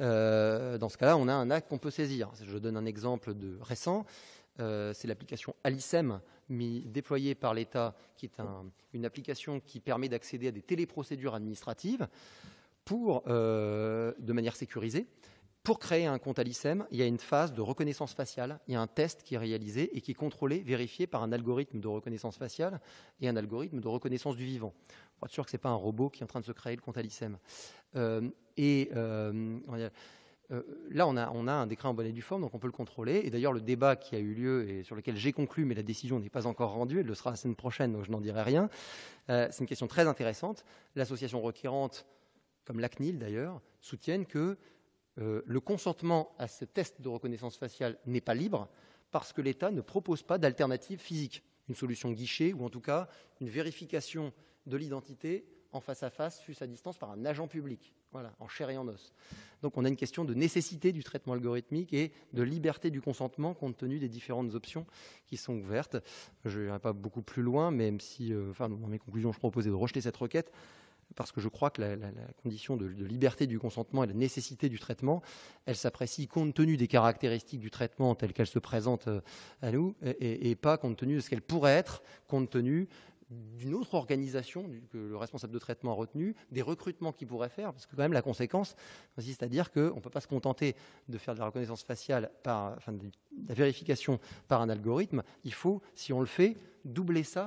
Euh, dans ce cas-là, on a un acte qu'on peut saisir. Je donne un exemple de récent. Euh, c'est l'application Alicem, mis, déployée par l'État, qui est un, une application qui permet d'accéder à des téléprocédures administratives pour, euh, de manière sécurisée. Pour créer un compte Alicem, il y a une phase de reconnaissance faciale, il y a un test qui est réalisé et qui est contrôlé, vérifié par un algorithme de reconnaissance faciale et un algorithme de reconnaissance du vivant. Pour être sûr que ce n'est pas un robot qui est en train de se créer le compte Alicem. Euh, et euh, euh, là, on a, on a un décret en bonne et due forme, donc on peut le contrôler. Et d'ailleurs, le débat qui a eu lieu et sur lequel j'ai conclu, mais la décision n'est pas encore rendue, elle le sera la semaine prochaine, donc je n'en dirai rien, euh, c'est une question très intéressante. L'association requérante, comme l'A C N I L d'ailleurs, soutiennent que Euh, le consentement à ce test de reconnaissance faciale n'est pas libre parce que l'État ne propose pas d'alternative physique, une solution guichet ou en tout cas une vérification de l'identité en face à face, fût-ce à distance, par un agent public, voilà, en chair et en os. Donc on a une question de nécessité du traitement algorithmique et de liberté du consentement compte tenu des différentes options qui sont ouvertes. Je n'irai pas beaucoup plus loin, même si, euh, enfin, dans mes conclusions, je proposais de rejeter cette requête, parce que je crois que la, la, la condition de, de liberté du consentement et la nécessité du traitement, elle s'apprécie compte tenu des caractéristiques du traitement telles qu'elles se présentent à nous, et, et pas compte tenu de ce qu'elle pourrait être, compte tenu d'une autre organisation que le responsable de traitement a retenu, des recrutements qu'il pourrait faire, parce que quand même la conséquence consiste à dire qu'on ne peut pas se contenter de faire de la reconnaissance faciale, par, enfin de la vérification par un algorithme, il faut, si on le fait, doubler ça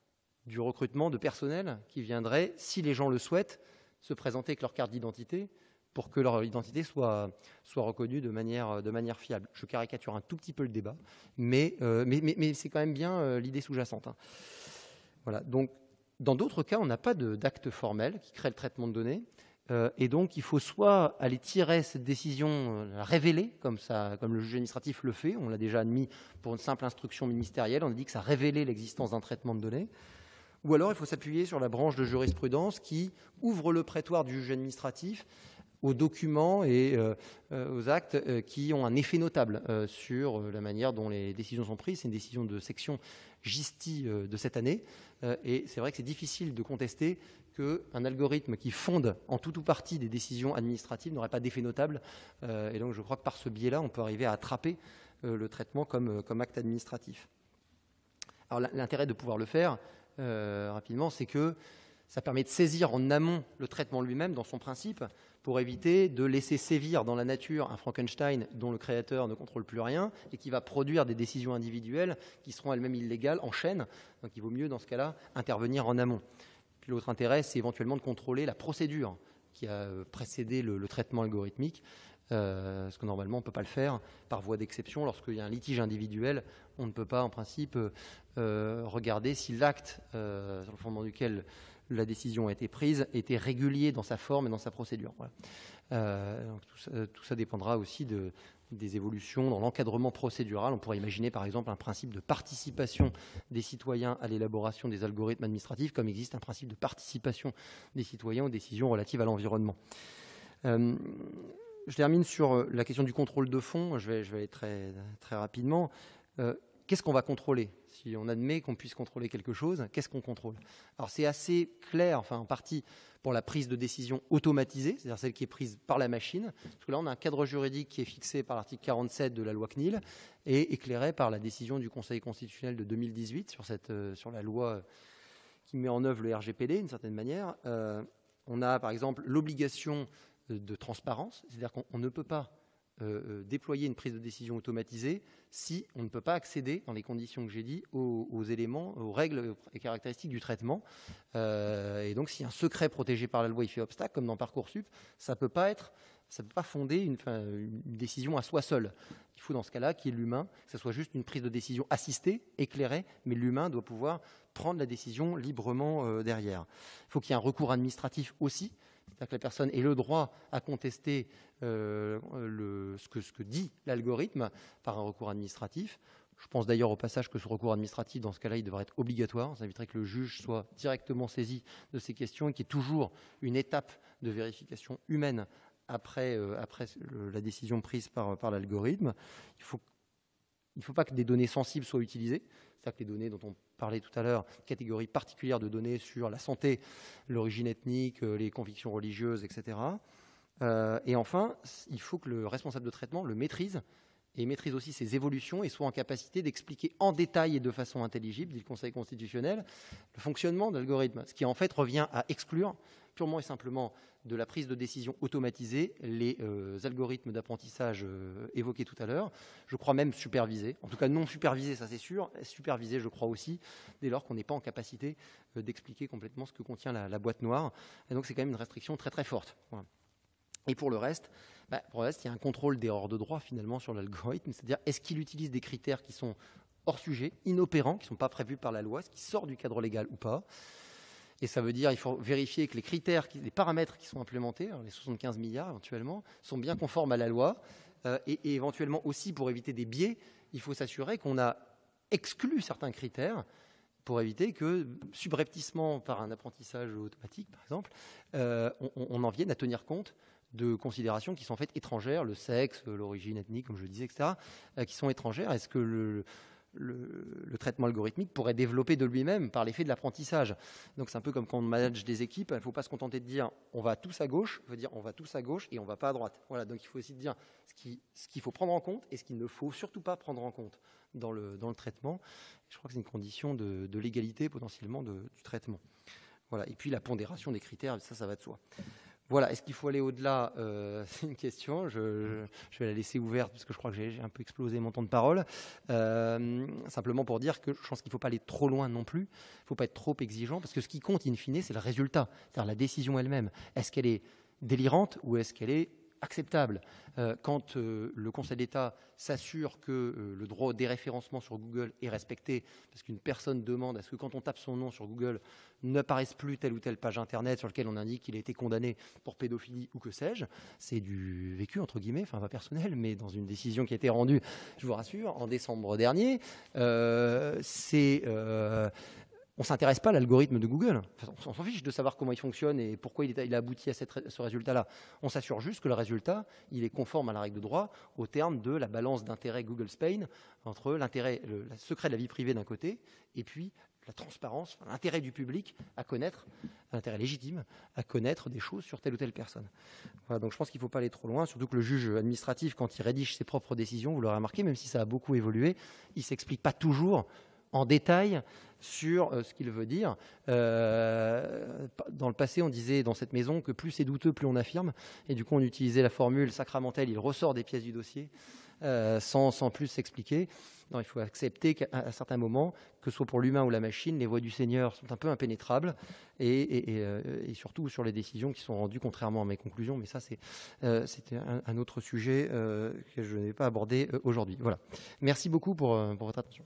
du recrutement de personnel qui viendrait, si les gens le souhaitent, se présenter avec leur carte d'identité pour que leur identité soit, soit reconnue de manière, de manière fiable. Je caricature un tout petit peu le débat, mais, euh, mais, mais, mais c'est quand même bien euh, l'idée sous-jacente. Hein. Voilà. Donc, dans d'autres cas, on n'a pas de, d'acte formel qui crée le traitement de données, euh, et donc il faut soit aller tirer cette décision, euh, la révéler, comme, ça, comme le juge administratif le fait, on l'a déjà admis pour une simple instruction ministérielle, on a dit que ça révélait l'existence d'un traitement de données, ou alors il faut s'appuyer sur la branche de jurisprudence qui ouvre le prétoire du juge administratif aux documents et euh, euh, aux actes euh, qui ont un effet notable euh, sur euh, la manière dont les décisions sont prises. C'est une décision de section Gisti euh, de cette année. Euh, et c'est vrai que c'est difficile de contester qu'un algorithme qui fonde en tout ou partie des décisions administratives n'aurait pas d'effet notable. Euh, et donc je crois que par ce biais-là, on peut arriver à attraper euh, le traitement comme, comme acte administratif. Alors l'intérêt de pouvoir le faire, Euh, rapidement, c'est que ça permet de saisir en amont le traitement lui-même dans son principe pour éviter de laisser sévir dans la nature un Frankenstein dont le créateur ne contrôle plus rien et qui va produire des décisions individuelles qui seront elles-mêmes illégales en chaîne. Donc il vaut mieux dans ce cas-là intervenir en amont. Puis l'autre intérêt, c'est éventuellement de contrôler la procédure qui a précédé le, le traitement algorithmique. Euh, parce que normalement on ne peut pas le faire par voie d'exception. Lorsqu'il y a un litige individuel, on ne peut pas en principe euh, regarder si l'acte euh, sur le fondement duquel la décision a été prise était régulier dans sa forme et dans sa procédure. Voilà. Euh, donc tout, ça, tout ça dépendra aussi de, des évolutions dans l'encadrement procédural. On pourrait imaginer par exemple un principe de participation des citoyens à l'élaboration des algorithmes administratifs, comme existe un principe de participation des citoyens aux décisions relatives à l'environnement. Euh, Je termine sur la question du contrôle de fond. Je vais, je vais aller très, très rapidement. Euh, qu'est-ce qu'on va contrôler? Si on admet qu'on puisse contrôler quelque chose, qu'est-ce qu'on contrôle? Alors c'est assez clair, enfin en partie pour la prise de décision automatisée, c'est-à-dire celle qui est prise par la machine. Parce que là, on a un cadre juridique qui est fixé par l'article quarante-sept de la loi C N I L et éclairé par la décision du Conseil constitutionnel de deux mille dix-huit sur, cette, euh, sur la loi qui met en œuvre le R G P D d'une certaine manière. Euh, on a par exemple l'obligation de transparence, c'est-à-dire qu'on ne peut pas euh, déployer une prise de décision automatisée si on ne peut pas accéder, dans les conditions que j'ai dit, aux, aux éléments, aux règles et caractéristiques du traitement. Euh, et donc, si un secret protégé par la loi il fait obstacle, comme dans Parcoursup, ça ne peut pas être, ça peut pas fonder une, enfin, une décision à soi seul. Il faut dans ce cas-là qu'il y ait l'humain, que ce soit juste une prise de décision assistée, éclairée, mais l'humain doit pouvoir prendre la décision librement euh, derrière. Il faut qu'il y ait un recours administratif aussi, c'est-à-dire que la personne ait le droit à contester euh, le, ce, que, ce que dit l'algorithme par un recours administratif. Je pense d'ailleurs au passage que ce recours administratif, dans ce cas-là, il devrait être obligatoire. Ça éviterait que le juge soit directement saisi de ces questions et qu'il y ait toujours une étape de vérification humaine après, euh, après le, la décision prise par, par l'algorithme. Il faut, il ne faut pas que des données sensibles soient utilisées. C'est-à-dire que les données dont on parlait tout à l'heure, catégorie particulière de données sur la santé, l'origine ethnique, les convictions religieuses, et cetera. Euh, et enfin, il faut que le responsable de traitement le maîtrise et maîtrise aussi ses évolutions et soit en capacité d'expliquer en détail et de façon intelligible, dit le Conseil constitutionnel, le fonctionnement de l'algorithme, ce qui en fait revient à exclure purement et simplement de la prise de décision automatisée les euh, algorithmes d'apprentissage euh, évoqués tout à l'heure, je crois même supervisés, en tout cas non supervisés, ça c'est sûr, supervisés je crois aussi, dès lors qu'on n'est pas en capacité euh, d'expliquer complètement ce que contient la, la boîte noire. Et donc c'est quand même une restriction très très forte. Voilà. Et pour le reste, bah, pour le reste, il y a un contrôle d'erreur de droit finalement sur l'algorithme, c'est-à-dire est-ce qu'il utilise des critères qui sont hors sujet, inopérants, qui ne sont pas prévus par la loi, ce qui sort du cadre légal ou pas. Et ça veut dire qu'il faut vérifier que les critères, les paramètres qui sont implémentés, les soixante-quinze milliards éventuellement, sont bien conformes à la loi. Euh, et, et éventuellement aussi, pour éviter des biais, il faut s'assurer qu'on a exclu certains critères pour éviter que, subrepticement par un apprentissage automatique, par exemple, euh, on, on en vienne à tenir compte de considérations qui sont faites étrangères, le sexe, l'origine ethnique, comme je le disais, et cetera, euh, qui sont étrangères. Est-ce que le... Le, le traitement algorithmique pourrait développer de lui-même par l'effet de l'apprentissage. Donc c'est un peu comme quand on manage des équipes, il ne faut pas se contenter de dire on va tous à gauche, il faut dire on va tous à gauche et on ne va pas à droite. Voilà, donc il faut aussi dire ce qu'il ce qu'il faut prendre en compte et ce qu'il ne faut surtout pas prendre en compte dans le, dans le traitement. Je crois que c'est une condition de, de l'égalité potentiellement de, du traitement. Voilà. Et puis la pondération des critères, ça, ça va de soi. Voilà, est-ce qu'il faut aller au-delà euh, c'est une question, je, je, je vais la laisser ouverte parce que je crois que j'ai, j'ai un peu explosé mon temps de parole. Euh, simplement pour dire que je pense qu'il ne faut pas aller trop loin non plus, il ne faut pas être trop exigeant, parce que ce qui compte in fine, c'est le résultat, c'est-à-dire la décision elle-même. Est-ce qu'elle est délirante ou est-ce qu'elle est acceptable? euh, Quand euh, le Conseil d'État s'assure que euh, le droit au déréférencement sur Google est respecté, parce qu'une personne demande à ce que quand on tape son nom sur Google, n'apparaisse plus telle ou telle page Internet sur laquelle on indique qu'il a été condamné pour pédophilie ou que sais-je, c'est du vécu, entre guillemets, enfin pas personnel, mais dans une décision qui a été rendue, je vous rassure, en décembre dernier. Euh, c'est... Euh, on ne s'intéresse pas à l'algorithme de Google. Enfin, on s'en fiche de savoir comment il fonctionne et pourquoi il, est, il a abouti à cette, ce résultat-là. On s'assure juste que le résultat, il est conforme à la règle de droit au terme de la balance d'intérêt Google Spain entre l'intérêt, le, le secret de la vie privée d'un côté et puis la transparence, enfin, l'intérêt du public à connaître, l'intérêt légitime à connaître des choses sur telle ou telle personne. Voilà, donc je pense qu'il ne faut pas aller trop loin, surtout que le juge administratif, quand il rédige ses propres décisions, vous l'aurez remarqué, même si ça a beaucoup évolué, il ne s'explique pas toujours en détail sur euh, ce qu'il veut dire. Euh, dans le passé, on disait dans cette maison que plus c'est douteux, plus on affirme. Et du coup, on utilisait la formule sacramentelle, il ressort des pièces du dossier, euh, sans, sans plus s'expliquer. Non, il faut accepter qu'à un certain moment, que ce soit pour l'humain ou la machine, les voies du Seigneur sont un peu impénétrables, et, et, et, et surtout sur les décisions qui sont rendues, contrairement à mes conclusions. Mais ça, c'est, euh, c'était un, un autre sujet euh, que je n'ai pas abordé euh, aujourd'hui. Voilà. Merci beaucoup pour, euh, pour votre attention.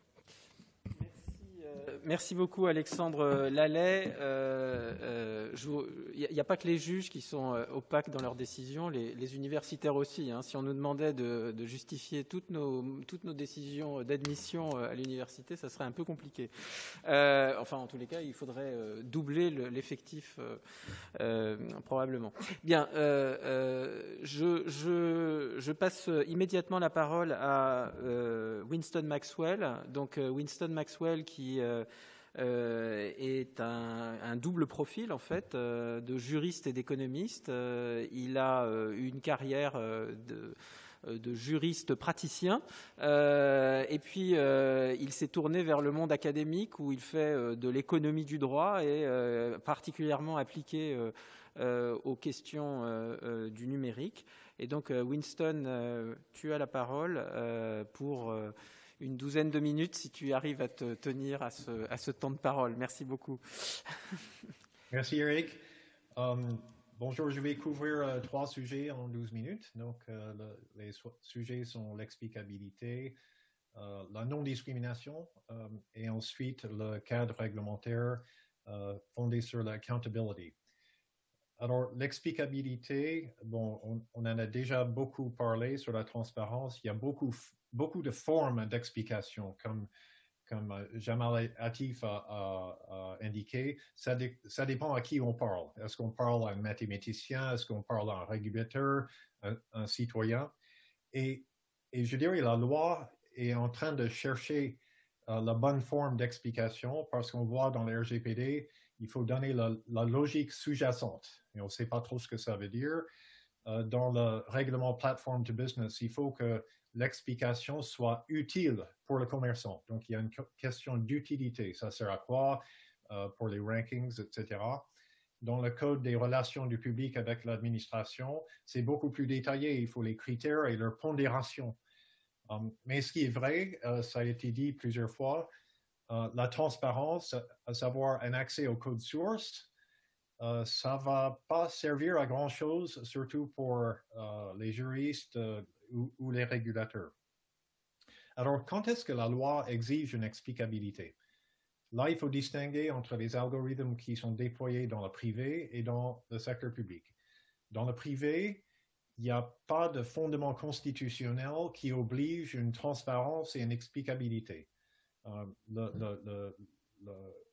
Merci beaucoup Alexandre Lallet. Il euh, n'y euh, a, a pas que les juges qui sont euh, opaques dans leurs décisions, les, les universitaires aussi. Hein. Si on nous demandait de, de justifier toutes nos, toutes nos décisions d'admission à l'université, ça serait un peu compliqué. Euh, enfin, en tous les cas, il faudrait euh, doubler le, l'effectif euh, euh, probablement. Bien, euh, euh, je, je, je passe immédiatement la parole à euh, Winston Maxwell. Donc euh, Winston Maxwell qui euh, Euh, est un, un double profil en fait euh, de juriste et d'économiste. Euh, il a euh, une carrière euh, de de juriste praticien euh, et puis euh, il s'est tourné vers le monde académique où il fait euh, de l'économie du droit et euh, particulièrement appliqué euh, euh, aux questions euh, euh, du numérique Eric. Et donc, Winston, tu as la parole pour une douzaine de minutes, si tu arrives à te tenir à ce, à ce temps de parole. Merci beaucoup. Merci, Eric. Um, bonjour, je vais couvrir uh, trois sujets en douze minutes. Donc, uh, le, les sujets sont l'explicabilité, uh, la non-discrimination um, et ensuite le cadre réglementaire uh, fondé sur l'accountability. Alors, l'explicabilité, bon, on, on en a déjà beaucoup parlé sur la transparence. Il y a beaucoup, beaucoup de formes d'explication, comme, comme Jamal Atif a, a, a indiqué. Ça, dé, ça dépend à qui on parle. Est-ce qu'on parle à un mathématicien? Est-ce qu'on parle à un régulateur, un, un citoyen? Et, et je dirais la loi est en train de chercher uh, la bonne forme d'explication parce qu'on voit dans le R G P D, il faut donner la, la logique sous-jacente. Et on ne sait pas trop ce que ça veut dire. Euh, dans le règlement Platform to Business, il faut que l'explication soit utile pour le commerçant. Donc, il y a une question d'utilité. Ça sert à quoi euh, pour les rankings, et cetera. Dans le code des relations du public avec l'administration, c'est beaucoup plus détaillé. Il faut les critères et leur pondération. Um, mais ce qui est vrai, euh, ça a été dit plusieurs fois, Uh, la transparence, à savoir un accès au code source, uh, ça ne va pas servir à grand-chose, surtout pour uh, les juristes uh, ou, ou les régulateurs. Alors, quand est-ce que la loi exige une explicabilité? Là, il faut distinguer entre les algorithmes qui sont déployés dans le privé et dans le secteur public. Dans le privé, il n'y a pas de fondement constitutionnel qui oblige une transparence et une explicabilité. Uh, le, le, le, le,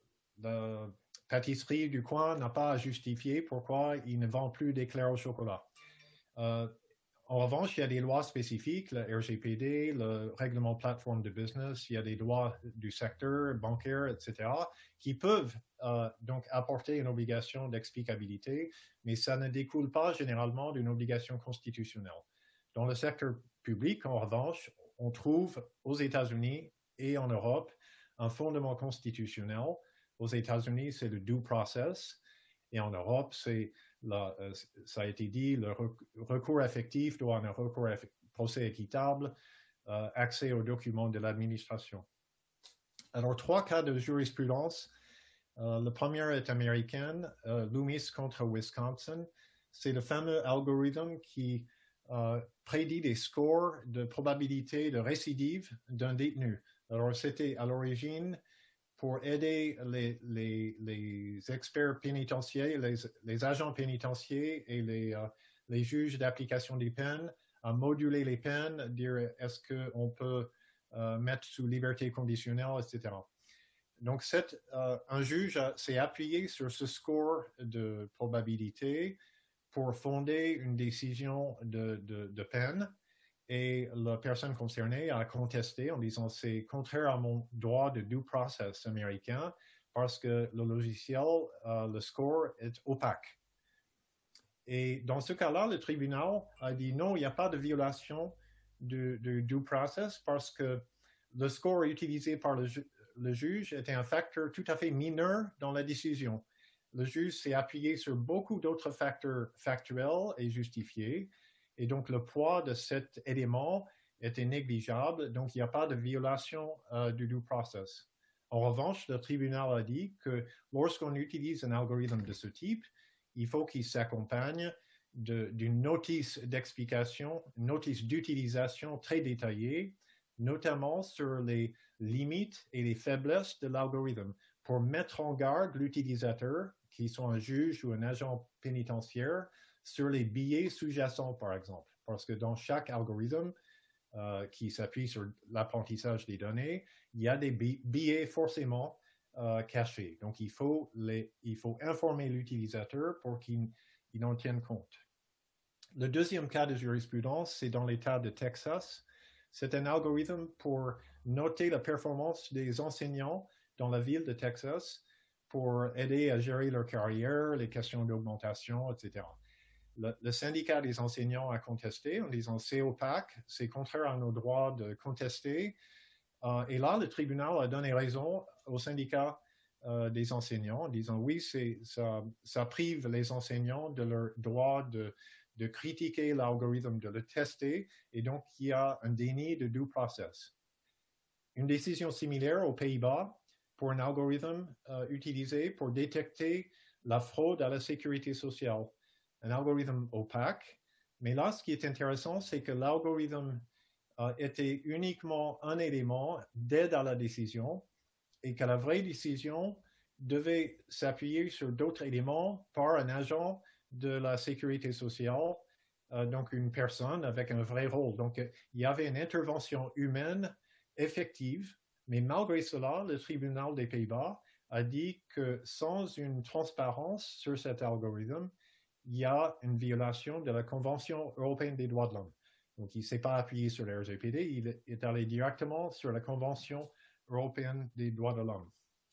la pâtisserie du coin n'a pas à justifier pourquoi il ne vend plus d'éclairs au chocolat. Uh, en revanche, il y a des lois spécifiques, le R G P D, le règlement plateforme de business, il y a des lois du secteur bancaire, et cetera, qui peuvent uh, donc apporter une obligation d'explicabilité, mais ça ne découle pas généralement d'une obligation constitutionnelle. Dans le secteur public, en revanche, on trouve aux États-Unis et en Europe, un fondement constitutionnel. Aux États-Unis, c'est le due process. Et en Europe, c'est, la, euh, ça a été dit, le recours effectif doit avoir un recours eff- procès équitable, euh, accès aux documents de l'administration. Alors, trois cas de jurisprudence. Euh, le premier est américain, euh, Loomis contre Wisconsin. C'est le fameux algorithme qui euh, prédit des scores de probabilité de récidive d'un détenu. Alors, c'était à l'origine pour aider les, les, les experts pénitentiaires, les, les agents pénitentiaires et les, uh, les juges d'application des peines à moduler les peines, dire est-ce qu'on peut uh, mettre sous liberté conditionnelle, et cetera. Donc, cette, uh, un juge s'est appuyé sur ce score de probabilité pour fonder une décision de, de, de peine. Et la personne concernée a contesté en disant c'est contraire à mon droit de due process américain parce que le logiciel, uh, le score est opaque. Et dans ce cas-là, le tribunal a dit non, il n'y a pas de violation du, du due process parce que le score utilisé par le, ju le juge était un facteur tout à fait mineur dans la décision. Le juge s'est appuyé sur beaucoup d'autres facteurs factuels et justifiés. Et donc, le poids de cet élément était négligeable, donc il n'y a pas de violation uh, du due process. En revanche, le tribunal a dit que lorsqu'on utilise un algorithme de ce type, il faut qu'il s'accompagne d'une notice d'explication, une notice d'utilisation très détaillée, notamment sur les limites et les faiblesses de l'algorithme, pour mettre en garde l'utilisateur, qui sont un juge ou un agent pénitentiaire, sur les biais sous-jacents, par exemple. Parce que dans chaque algorithme euh, qui s'appuie sur l'apprentissage des données, il y a des biais forcément euh, cachés. Donc, il faut, les, il faut informer l'utilisateur pour qu'il en tienne compte. Le deuxième cas de jurisprudence, c'est dans l'État de Texas. C'est un algorithme pour noter la performance des enseignants dans la ville de Texas pour aider à gérer leur carrière, les questions d'augmentation, et cetera. Le, le syndicat des enseignants a contesté en disant c'est opaque, c'est contraire à nos droits de contester. Euh, et là, le tribunal a donné raison au syndicat euh, des enseignants en disant oui, ça, ça prive les enseignants de leur droit de, de critiquer l'algorithme, de le tester, et donc il y a un déni de due process. Une décision similaire aux Pays-Bas pour un algorithme euh, utilisé pour détecter la fraude à la sécurité sociale, un algorithme opaque. Mais là, ce qui est intéressant, c'est que l'algorithme euh, était uniquement un élément d'aide à la décision et que la vraie décision devait s'appuyer sur d'autres éléments par un agent de la sécurité sociale, euh, donc une personne avec un vrai rôle. Donc, euh, il y avait une intervention humaine effective, mais malgré cela, le tribunal des Pays-Bas a dit que sans une transparence sur cet algorithme, il y a une violation de la Convention européenne des droits de l'homme. Donc, il ne s'est pas appuyé sur le R G P D, il est allé directement sur la Convention européenne des droits de l'homme.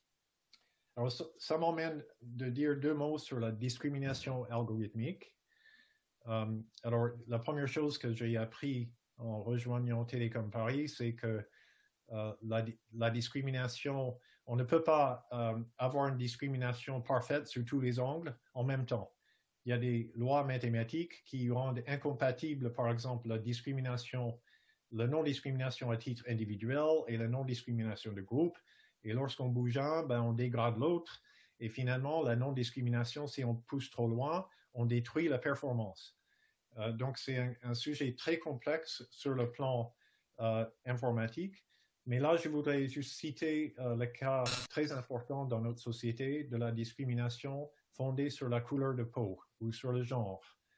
Alors, ça, ça m'emmène de dire deux mots sur la discrimination algorithmique. Euh, alors, la première chose que j'ai appris en rejoignant Télécom Paris, c'est que euh, la, la discrimination, on ne peut pas euh, avoir une discrimination parfaite sur tous les angles en même temps. Il y a des lois mathématiques qui rendent incompatible, par exemple, la discrimination, la non-discrimination à titre individuel et la non-discrimination de groupe. Et lorsqu'on bouge un, ben, on dégrade l'autre. Et finalement, la non-discrimination, si on pousse trop loin, on détruit la performance. Euh, donc, c'est un, un sujet très complexe sur le plan euh, informatique. Mais là, je voudrais juste citer euh, le cas très important dans notre société de la discrimination fondée sur la couleur de peau ou sur le genre.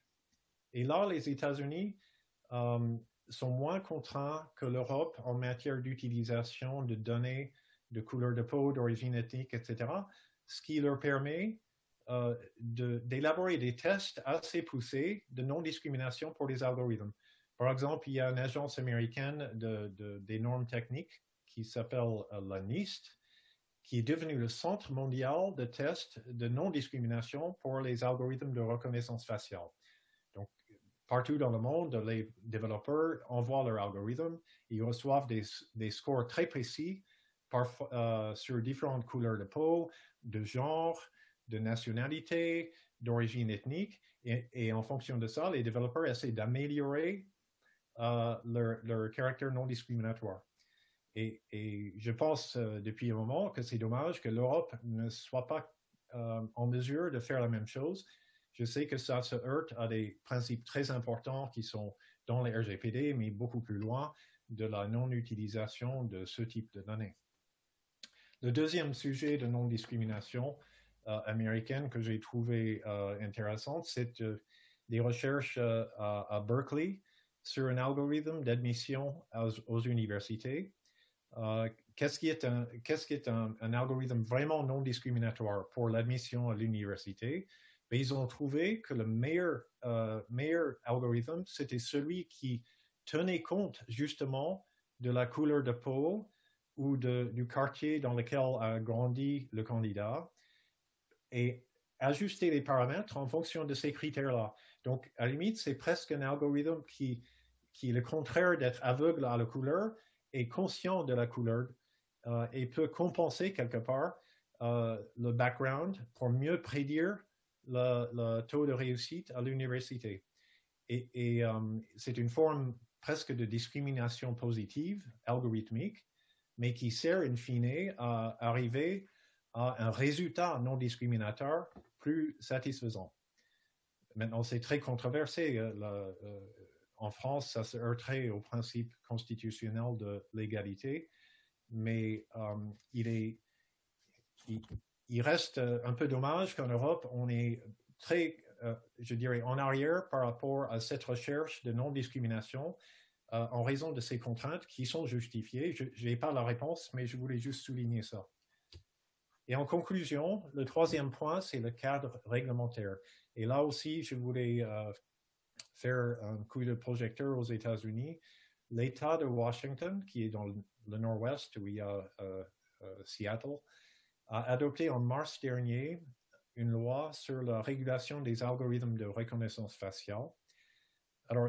Et là, les États-Unis euh, sont moins contraints que l'Europe en matière d'utilisation de données de couleur de peau, d'origine ethnique, et cetera, ce qui leur permet euh, d'élaborer de, des tests assez poussés de non-discrimination pour les algorithmes. Par exemple, il y a une agence américaine de, de, des normes techniques qui s'appelle euh, la NIST, qui est devenue le centre mondial de tests de non-discrimination pour les algorithmes de reconnaissance faciale. Donc, partout dans le monde, les développeurs envoient leurs algorithmes, ils reçoivent des, des scores très précis par, euh, sur différentes couleurs de peau, de genre, de nationalité, d'origine ethnique, et, et en fonction de ça, les développeurs essaient d'améliorer euh, leur, leur caractère non discriminatoire. Et, et je pense euh, depuis un moment que c'est dommage que l'Europe ne soit pas euh, en mesure de faire la même chose. Je sais que ça se heurte à des principes très importants qui sont dans les R G P D, mais beaucoup plus loin de la non-utilisation de ce type de données. Le deuxième sujet de non-discrimination euh, américaine que j'ai trouvé euh, intéressante, c'est euh, des recherches euh, à, à Berkeley sur un algorithme d'admission aux, aux universités. Euh, qu'est-ce qui est, un, qu'est-ce qui est un, un algorithme vraiment non discriminatoire pour l'admission à l'université? Mais ils ont trouvé que le meilleur, euh, meilleur algorithme, c'était celui qui tenait compte justement de la couleur de peau ou de, du quartier dans lequel a grandi le candidat et ajuster les paramètres en fonction de ces critères-là. Donc, à la limite, c'est presque un algorithme qui, qui est le contraire d'être aveugle à la couleur, est conscient de la couleur euh, et peut compenser quelque part euh, le background pour mieux prédire le, le taux de réussite à l'université. Et, et um, c'est une forme presque de discrimination positive, algorithmique, mais qui sert in fine à arriver à un résultat non discriminatoire plus satisfaisant. Maintenant, c'est très controversé. Euh, la, euh, En France, ça se heurterait au principe constitutionnel de l'égalité, mais um, il, est, il, il reste un peu dommage qu'en Europe, on est très, euh, je dirais, en arrière par rapport à cette recherche de non-discrimination euh, en raison de ces contraintes qui sont justifiées. Je n'ai pas la réponse, mais je voulais juste souligner ça. Et en conclusion, le troisième point, c'est le cadre réglementaire. Et là aussi, je voulais euh, faire un coup de projecteur aux États-Unis. L'État de Washington, qui est dans le nord-ouest où il y a euh, euh, Seattle, a adopté en mars dernier une loi sur la régulation des algorithmes de reconnaissance faciale. Alors,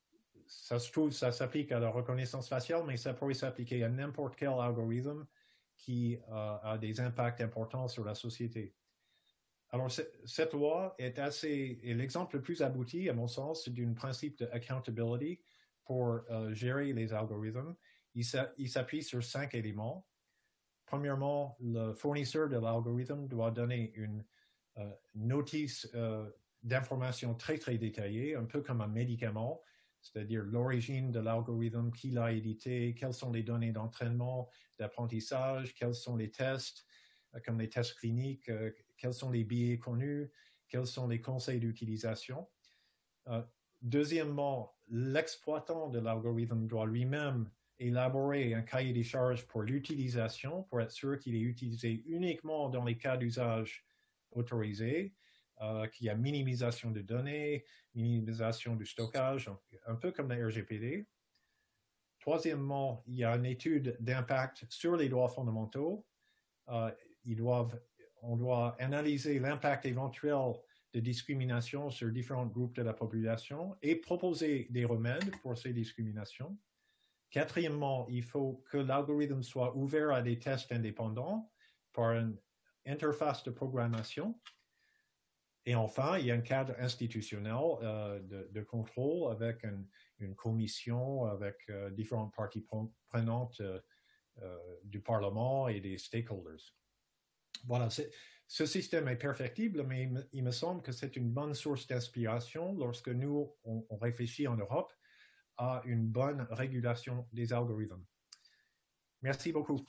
ça se trouve, ça s'applique à la reconnaissance faciale, mais ça pourrait s'appliquer à n'importe quel algorithme qui euh, a des impacts importants sur la société. Alors, cette loi est assez, est l'exemple le plus abouti, à mon sens, d'un principe de accountability pour euh, gérer les algorithmes. Il s'appuie sur cinq éléments. Premièrement, le fournisseur de l'algorithme doit donner une euh, notice euh, d'information très, très détaillée, un peu comme un médicament, c'est-à-dire l'origine de l'algorithme, qui l'a édité, quelles sont les données d'entraînement, d'apprentissage, quels sont les tests, euh, comme les tests cliniques, euh, quels sont les biais connus, quels sont les conseils d'utilisation. Euh, deuxièmement, l'exploitant de l'algorithme doit lui-même élaborer un cahier des charges pour l'utilisation, pour être sûr qu'il est utilisé uniquement dans les cas d'usage autorisés, euh, qu'il y a minimisation de données, minimisation du stockage, un peu comme la R G P D. Troisièmement, il y a une étude d'impact sur les droits fondamentaux. Euh, ils doivent, on doit analyser l'impact éventuel de discrimination sur différents groupes de la population et proposer des remèdes pour ces discriminations. Quatrièmement, il faut que l'algorithme soit ouvert à des tests indépendants par une interface de programmation. Et enfin, il y a un cadre institutionnel euh, de, de contrôle avec une, une commission, avec euh, différentes parties prenantes euh, euh, du Parlement et des stakeholders. Voilà, ce système est perfectible, mais il me, il me semble que c'est une bonne source d'inspiration lorsque nous, on, on réfléchit en Europe à une bonne régulation des algorithmes. Merci beaucoup.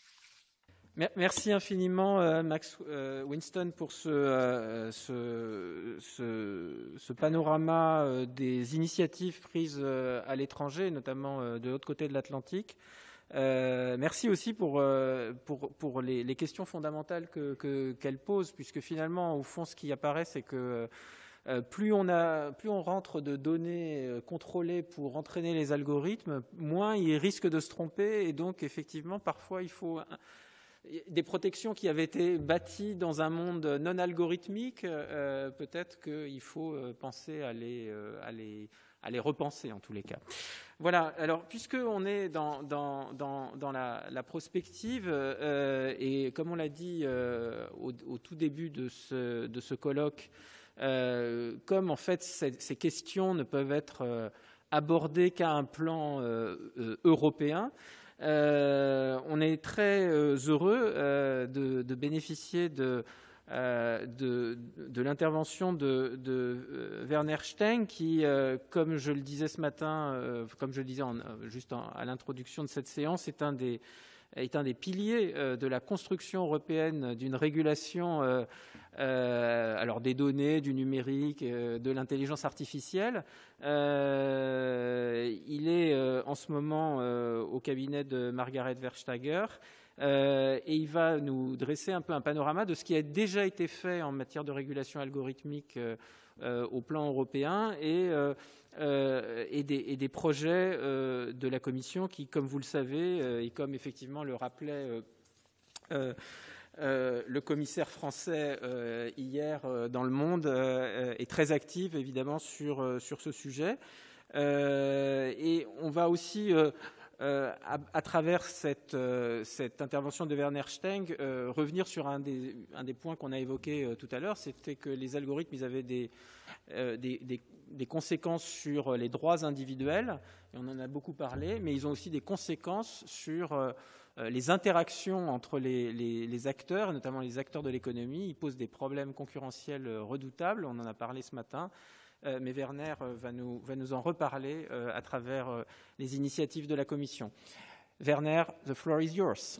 Merci infiniment, euh, Max euh, Winston, pour ce, euh, ce, ce, ce panorama euh, des initiatives prises euh, à l'étranger, notamment euh, de l'autre côté de l'Atlantique. Euh, merci aussi pour, euh, pour, pour les, les questions fondamentales que, que, qu'elle pose, puisque finalement, au fond, ce qui apparaît, c'est que Euh, plus, on a, plus on rentre de données euh, contrôlées pour entraîner les algorithmes, moins ils risquent de se tromper. Et donc, effectivement, parfois, il faut un, des protections qui avaient été bâties dans un monde non algorithmique. Euh, peut-être qu'il faut penser à les, euh, à, les, à les repenser, en tous les cas. Voilà. Alors, puisqu'on est dans, dans, dans, dans la, la prospective, euh, et comme on l'a dit euh, au, au tout début de ce, de ce colloque, Euh, comme en fait ces, ces questions ne peuvent être euh, abordées qu'à un plan euh, euh, européen, euh, on est très euh, heureux euh, de, de bénéficier de, euh, de, de l'intervention de, de euh, Werner Steng, qui, euh, comme je le disais ce matin, euh, comme je le disais en, juste en, à l'introduction de cette séance, est un des est un des piliers euh, de la construction européenne d'une régulation euh, euh, alors des données, du numérique, euh, de l'intelligence artificielle. Euh, il est euh, en ce moment euh, au cabinet de Margaret Verstager euh, et il va nous dresser un peu un panorama de ce qui a déjà été fait en matière de régulation algorithmique euh, euh, au plan européen et euh, Euh, et, des, et des projets euh, de la Commission qui, comme vous le savez, euh, et comme effectivement le rappelait euh, euh, euh, le commissaire français euh, hier euh, dans Le Monde, euh, est très active évidemment sur, euh, sur ce sujet. Euh, et on va aussi, euh, euh, à, à travers cette, euh, cette intervention de Werner Steng, euh, revenir sur un des, un des points qu'on a évoqué euh, tout à l'heure, c'était que les algorithmes, ils avaient des, euh, des, des des conséquences sur les droits individuels, et on en a beaucoup parlé, mais ils ont aussi des conséquences sur euh, les interactions entre les, les, les acteurs, et notamment les acteurs de l'économie. Ils posent des problèmes concurrentiels redoutables, on en a parlé ce matin, euh, mais Werner va nous, va nous en reparler euh, à travers euh, les initiatives de la Commission. Werner, the floor is yours.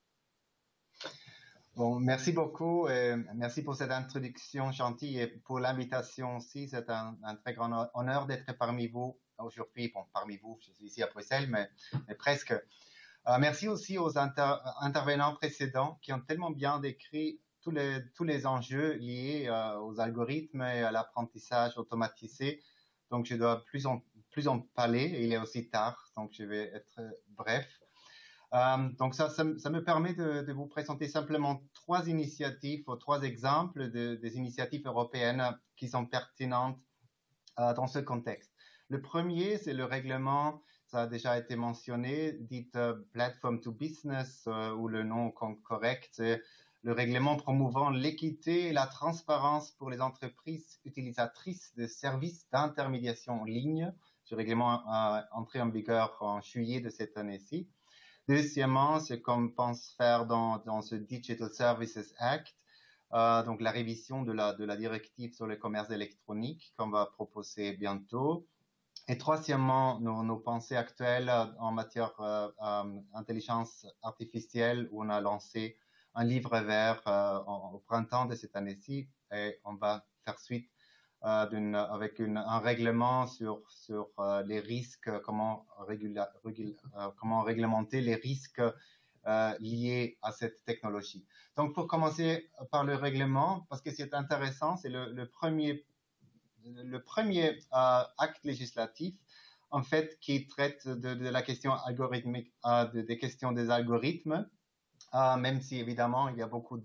Bon, merci beaucoup et merci pour cette introduction gentille et pour l'invitation aussi. C'est un, un très grand honneur d'être parmi vous aujourd'hui. Bon, parmi vous, je suis ici à Bruxelles, mais, mais presque. Euh, merci aussi aux inter intervenants précédents qui ont tellement bien décrit tous les, tous les enjeux liés euh, aux algorithmes et à l'apprentissage automatisé. Donc, je dois plus en, plus en parler. Il est aussi tard, donc je vais être bref. Euh, donc ça, ça, ça me permet de, de vous présenter simplement trois initiatives ou trois exemples de, des initiatives européennes qui sont pertinentes euh, dans ce contexte. Le premier, c'est le règlement, ça a déjà été mentionné, dit euh, Platform to Business, euh, ou le nom correct, c'est le règlement promouvant l'équité et la transparence pour les entreprises utilisatrices de services d'intermédiation en ligne. Ce règlement a entré en vigueur en juillet de cette année-ci. Deuxièmement, ce qu'on pense faire dans, dans ce Digital Services Act, euh, donc la révision de la, de la directive sur le commerce électronique qu'on va proposer bientôt. Et troisièmement, nos, nos pensées actuelles en matière d'intelligence euh, euh, artificielle, où on a lancé un livre vert euh, au printemps de cette année-ci, et on va faire suite euh, d'une, avec une, un règlement sur, sur euh, les risques, comment, régula, régula, euh, comment réglementer les risques euh, liés à cette technologie. Donc, pour commencer par le règlement, parce que c'est intéressant, c'est le, le premier le premier euh, acte législatif, en fait, qui traite de, de la question algorithmique, euh, de, des questions des algorithmes, euh, même si évidemment il y a beaucoup, de,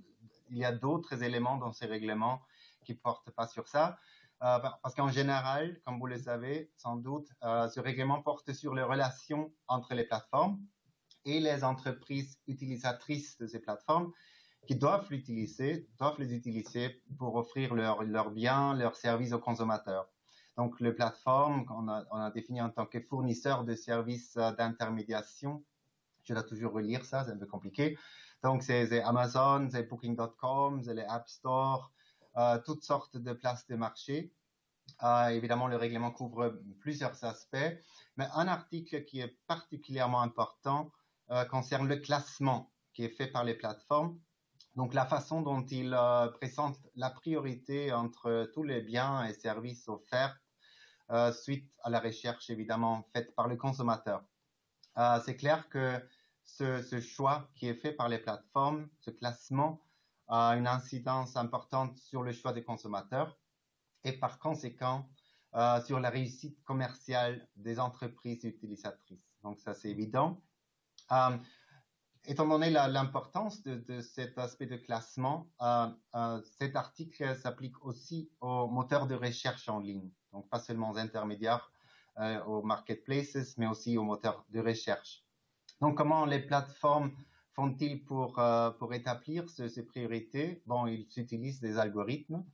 il y a d'autres éléments dans ces règlements qui portent pas sur ça, euh, parce qu'en général, comme vous le savez, sans doute, euh, ce règlement porte sur les relations entre les plateformes et les entreprises utilisatrices de ces plateformes, qui doivent l'utiliser, doivent les utiliser pour offrir leurs leur biens, leurs services aux consommateurs. Donc, les plateformes, on a, on a défini en tant que fournisseurs de services d'intermédiation. Je dois toujours relire ça, c'est un peu compliqué. Donc, c'est Amazon, c'est Booking point com, c'est les App Store, euh, toutes sortes de places de marché. Euh, évidemment, le règlement couvre plusieurs aspects, mais un article qui est particulièrement important euh, concerne le classement qui est fait par les plateformes. Donc, la façon dont il euh, présente la priorité entre tous les biens et services offerts euh, suite à la recherche, évidemment, faite par le consommateur. Euh, c'est clair que ce, ce choix qui est fait par les plateformes, ce classement, a une incidence importante sur le choix des consommateurs et par conséquent euh, sur la réussite commerciale des entreprises utilisatrices. Donc, ça, c'est évident. Euh, Étant donné l'importance de, de cet aspect de classement, euh, euh, cet article s'applique aussi aux moteurs de recherche en ligne, donc pas seulement aux intermédiaires, euh, aux marketplaces, mais aussi aux moteurs de recherche. Donc, comment les plateformes font-ils pour, euh, pour établir ce, ces priorités? Bon, ils utilisent des algorithmes.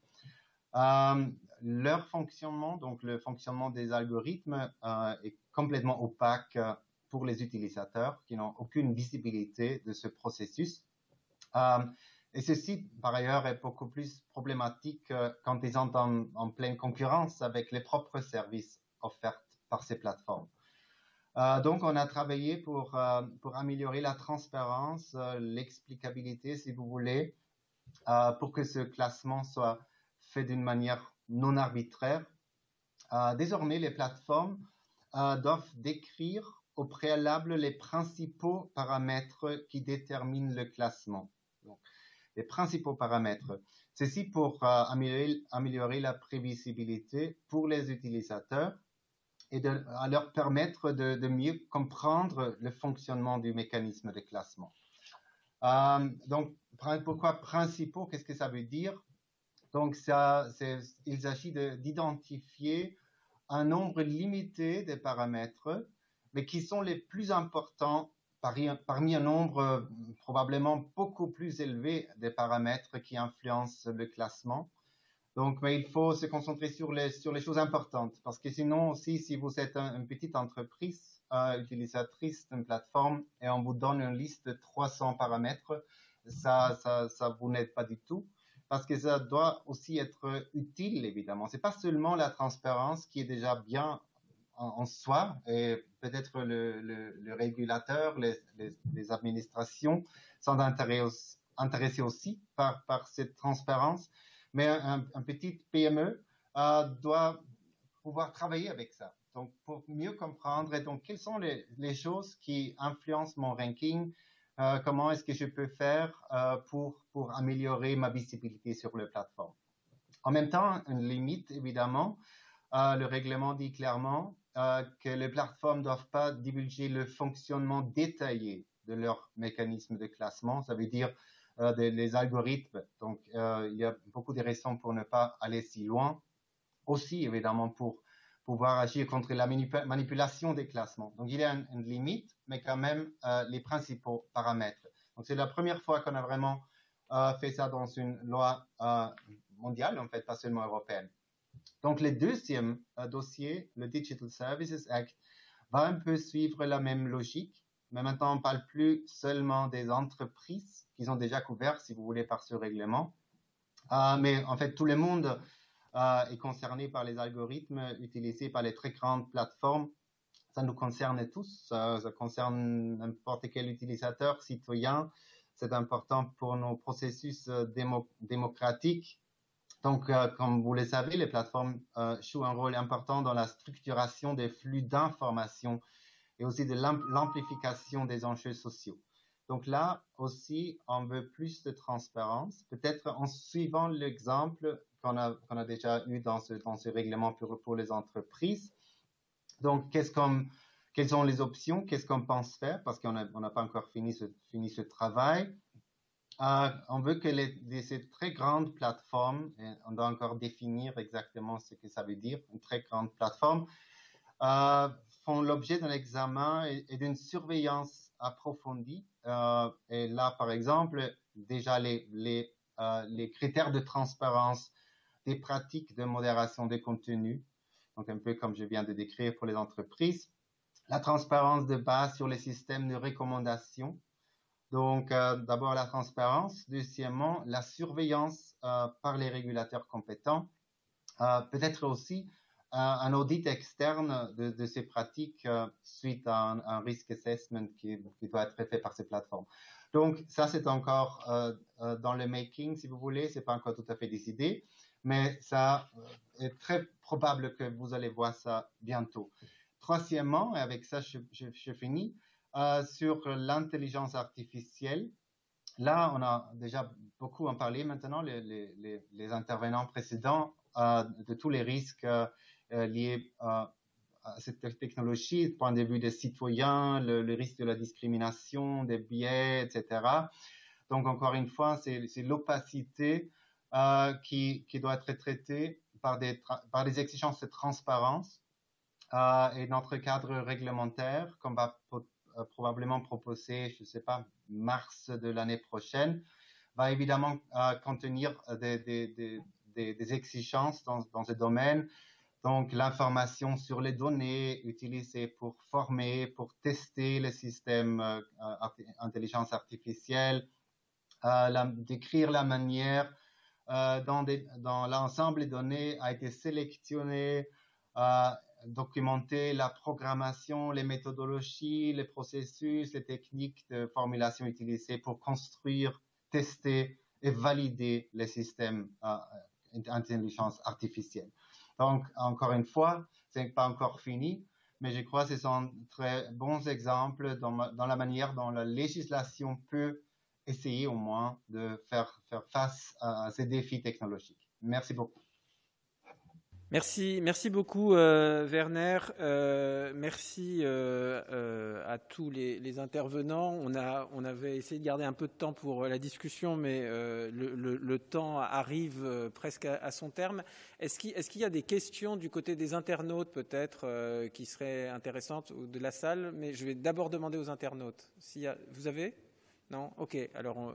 Euh, leur fonctionnement, donc le fonctionnement des algorithmes, euh, est complètement opaque pour les utilisateurs qui n'ont aucune visibilité de ce processus. Euh, et ceci, par ailleurs, est beaucoup plus problématique euh, quand ils sont en, en pleine concurrence avec les propres services offerts par ces plateformes. Euh, donc, on a travaillé pour, euh, pour améliorer la transparence, euh, l'explicabilité, si vous voulez, euh, pour que ce classement soit fait d'une manière non arbitraire. Euh, désormais, les plateformes euh, doivent décrire au préalable les principaux paramètres qui déterminent le classement. Donc, les principaux paramètres. Ceci pour euh, améliorer, améliorer la prévisibilité pour les utilisateurs et de à leur permettre de, de mieux comprendre le fonctionnement du mécanisme de classement. Euh, donc, pourquoi principaux? Qu'est-ce que ça veut dire? Donc, ça, il s'agit d'identifier un nombre limité de paramètres, mais qui sont les plus importants parmi un nombre probablement beaucoup plus élevé des paramètres qui influencent le classement. Donc, mais il faut se concentrer sur les, sur les choses importantes, parce que sinon aussi, si vous êtes un, une petite entreprise euh, utilisatrice d'une plateforme et on vous donne une liste de trois cents paramètres, ça, ça, ça vous n'aide pas du tout, parce que ça doit aussi être utile, évidemment. C'est pas seulement la transparence qui est déjà bien en soi, et peut-être le, le, le régulateur, les, les, les administrations sont intéressés aussi par, par cette transparence, mais un, un petit P M E euh, doit pouvoir travailler avec ça. Donc, pour mieux comprendre, et donc, quelles sont les, les choses qui influencent mon ranking, euh, comment est-ce que je peux faire euh, pour, pour améliorer ma visibilité sur les plateformes. En même temps, une limite, évidemment, euh, le règlement dit clairement Euh, que les plateformes ne doivent pas divulguer le fonctionnement détaillé de leur mécanisme de classement, ça veut dire euh, des, les algorithmes. Donc, euh, il y a beaucoup de raisons pour ne pas aller si loin. Aussi, évidemment, pour pouvoir agir contre la manipulation des classements. Donc, il y a une, une limite, mais quand même euh, les principaux paramètres. Donc, c'est la première fois qu'on a vraiment euh, fait ça dans une loi euh, mondiale, en fait, pas seulement européenne. Donc, le deuxième euh, dossier, le Digital Services Act, va un peu suivre la même logique, mais maintenant, on ne parle plus seulement des entreprises qui sont déjà couvertes, si vous voulez, par ce règlement, euh, mais en fait, tout le monde euh, est concerné par les algorithmes utilisés par les très grandes plateformes. Ça nous concerne tous, ça, ça concerne n'importe quel utilisateur, citoyen. C'est important pour nos processus euh, démo démocratiques. Donc, euh, comme vous le savez, les plateformes euh, jouent un rôle important dans la structuration des flux d'informations et aussi de l'amplification des enjeux sociaux. Donc là aussi, on veut plus de transparence, peut-être en suivant l'exemple qu'on a, qu'on a déjà eu dans ce, dans ce règlement pour, pour les entreprises. Donc, qu'est-ce qu'on, quelles sont les options? Qu'est-ce qu'on pense faire? Parce qu'on n'a on n'a pas encore fini ce, fini ce travail. Euh, on veut que les, les, ces très grandes plateformes, et on doit encore définir exactement ce que ça veut dire, une très grande plateforme, euh, font l'objet d'un examen et, et d'une surveillance approfondie. Euh, et là, par exemple, déjà les, les, euh, les critères de transparence des pratiques de modération des contenus, donc un peu comme je viens de décrire pour les entreprises, la transparence de base sur les systèmes de recommandation. Donc, euh, d'abord la transparence, deuxièmement, la surveillance euh, par les régulateurs compétents, euh, peut-être aussi euh, un audit externe de, de ces pratiques euh, suite à un, un risk assessment qui, qui doit être fait par ces plateformes. Donc, ça, c'est encore euh, euh, dans le making, si vous voulez, c'est pas encore tout à fait décidé, mais ça est très probable que vous allez voir ça bientôt. Troisièmement, et avec ça, je, je, je finis, Euh, sur l'intelligence artificielle. Là, on a déjà beaucoup en parlé maintenant, les, les, les intervenants précédents, euh, de tous les risques euh, liés euh, à cette technologie, du point de vue des citoyens, le, le risque de la discrimination, des biais, et cetera. Donc, encore une fois, c'est l'opacité euh, qui, qui doit être traitée par des, par des exigences de transparence euh, et notre cadre réglementaire, qu'on va probablement proposé, je ne sais pas, mars de l'année prochaine, va évidemment euh, contenir des, des, des, des, des exigences dans, dans ce domaine. Donc, l'information sur les données utilisées pour former, pour tester les systèmes euh, intelligence artificielle, euh, la, décrire la manière euh, dont, dont l'ensemble des données a été sélectionné, euh, documenter la programmation, les méthodologies, les processus, les techniques de formulation utilisées pour construire, tester et valider les systèmes euh, d'intelligence artificielle. Donc, encore une fois, ce n'est pas encore fini, mais je crois que ce sont très bons exemples dans, ma, dans la manière dont la législation peut essayer au moins de faire, faire face à ces défis technologiques. Merci beaucoup. Merci, merci beaucoup euh, Werner. Euh, merci euh, euh, à tous les, les intervenants. On a, on avait essayé de garder un peu de temps pour la discussion, mais euh, le, le, le temps arrive presque à, à son terme. Est-ce qu'il, est-ce qu'il y a des questions du côté des internautes peut-être euh, qui seraient intéressantes ou de la salle? Mais je vais d'abord demander aux internautes. S'il y a, vous avez? Non? Ok. Alors. On,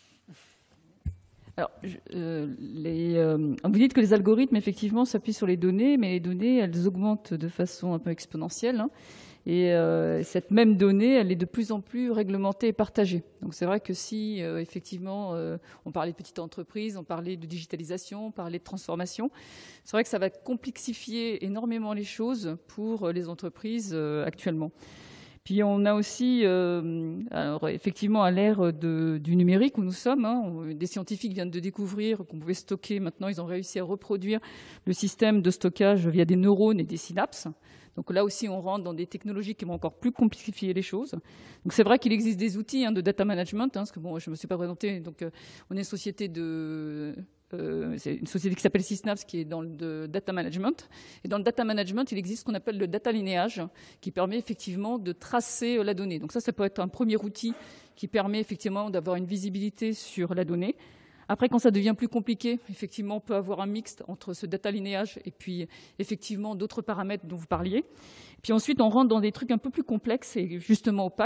Alors, je, euh, les, euh, vous dites que les algorithmes, effectivement, s'appuient sur les données, mais les données, elles augmentent de façon un peu exponentielle. Hein, et euh, cette même donnée, elle est de plus en plus réglementée et partagée. Donc, c'est vrai que si, euh, effectivement, euh, on parlait de petites entreprises, on parlait de digitalisation, on parlait de transformation, c'est vrai que ça va complexifier énormément les choses pour les entreprises euh, actuellement. Puis on a aussi, euh, alors effectivement, à l'ère de, du numérique où nous sommes, hein, des scientifiques viennent de découvrir qu'on pouvait stocker. Maintenant, ils ont réussi à reproduire le système de stockage via des neurones et des synapses. Donc là aussi, on rentre dans des technologies qui vont encore plus complexifier les choses. Donc c'est vrai qu'il existe des outils hein, de data management, hein, parce que bon, je me suis pas présenté. Donc euh, on est une société de Euh, c'est une société qui s'appelle Synapse qui est dans le data management. Et dans le data management, il existe ce qu'on appelle le data linéage qui permet effectivement de tracer la donnée. Donc ça, ça peut être un premier outil qui permet effectivement d'avoir une visibilité sur la donnée. Après, quand ça devient plus compliqué, effectivement, on peut avoir un mixte entre ce data linéage et puis effectivement d'autres paramètres dont vous parliez. Puis ensuite, on rentre dans des trucs un peu plus complexes et justement opaques.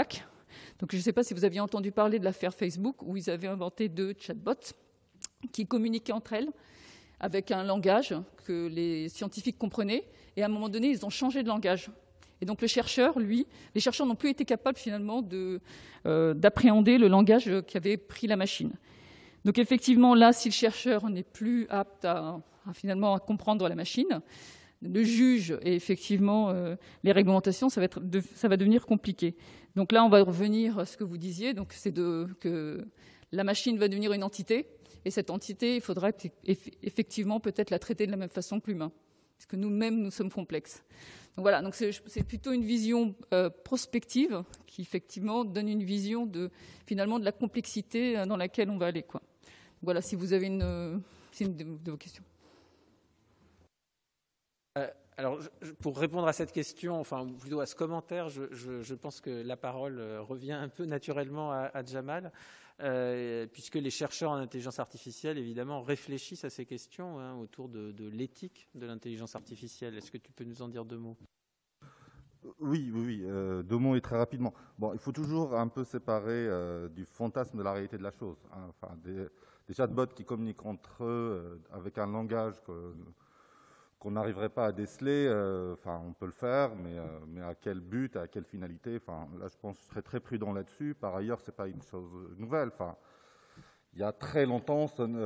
Donc, je ne sais pas si vous aviez entendu parler de l'affaire Facebook, où ils avaient inventé deux chatbots qui communiquaient entre elles avec un langage que les scientifiques comprenaient. Et à un moment donné, ils ont changé de langage. Et donc, le chercheur, lui, les chercheurs n'ont plus été capables, finalement, de, euh, d'appréhender le langage qu'avait pris la machine. Donc, effectivement, là, si le chercheur n'est plus apte à, à, finalement, à comprendre la machine, le juge et effectivement euh, les réglementations, ça va, être de, ça va devenir compliqué. Donc là, on va revenir à ce que vous disiez, donc c'est de, que la machine va devenir une entité, et cette entité, il faudra effectivement peut-être la traiter de la même façon que l'humain, parce que nous-mêmes, nous sommes complexes. Donc voilà, donc c'est, c'est plutôt une vision euh, prospective qui effectivement donne une vision de, finalement, de la complexité dans laquelle on va aller, quoi. Voilà, si vous avez une, c'est une de, de vos questions. Euh, alors, je, pour répondre à cette question, enfin plutôt à ce commentaire, je, je, je pense que la parole revient un peu naturellement à, à Jamal, euh, puisque les chercheurs en intelligence artificielle, évidemment, réfléchissent à ces questions hein, autour de, de l'éthique de l'intelligence artificielle. Est-ce que tu peux nous en dire deux mots ? Oui, oui, oui. Euh, deux mots et très rapidement. Bon, il faut toujours un peu séparer euh, du fantasme de la réalité de la chose. Hein. Enfin, des, des chatbots qui communiquent entre eux euh, avec un langage que qu'on n'arriverait pas à déceler, euh, enfin, on peut le faire, mais, euh, mais à quel but, à quelle finalité, enfin, là, je pense que je serais très prudent là-dessus. Par ailleurs, c'est pas une chose nouvelle. Enfin, il y a très longtemps,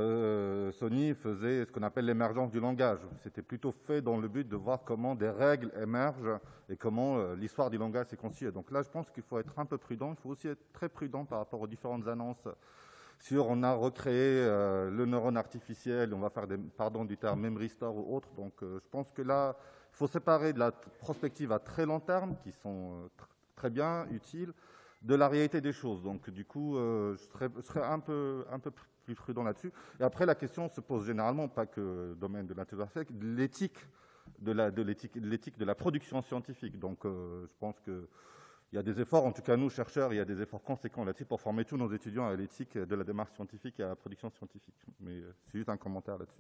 Sony faisait ce qu'on appelle l'émergence du langage. C'était plutôt fait dans le but de voir comment des règles émergent et comment euh, l'histoire du langage s'est constituée. Donc là, je pense qu'il faut être un peu prudent. Il faut aussi être très prudent par rapport aux différentes annonces sur on a recréé euh, le neurone artificiel, on va faire des, pardon du terme memory store ou autre. Donc euh, je pense que là, il faut séparer de la prospective à très long terme, qui sont euh, tr très bien, utiles, de la réalité des choses. Donc du coup, euh, je, serais, je serais un peu, un peu plus prudent là-dessus. Et après, la question se pose généralement, pas que le domaine de l'intelligence artificielle, de l'éthique de la, de l'éthique, de l'éthique de la production scientifique. Donc euh, je pense que il y a des efforts, en tout cas nous, chercheurs, il y a des efforts conséquents là-dessus pour former tous nos étudiants à l'éthique de la démarche scientifique et à la production scientifique. Mais c'est juste un commentaire là-dessus.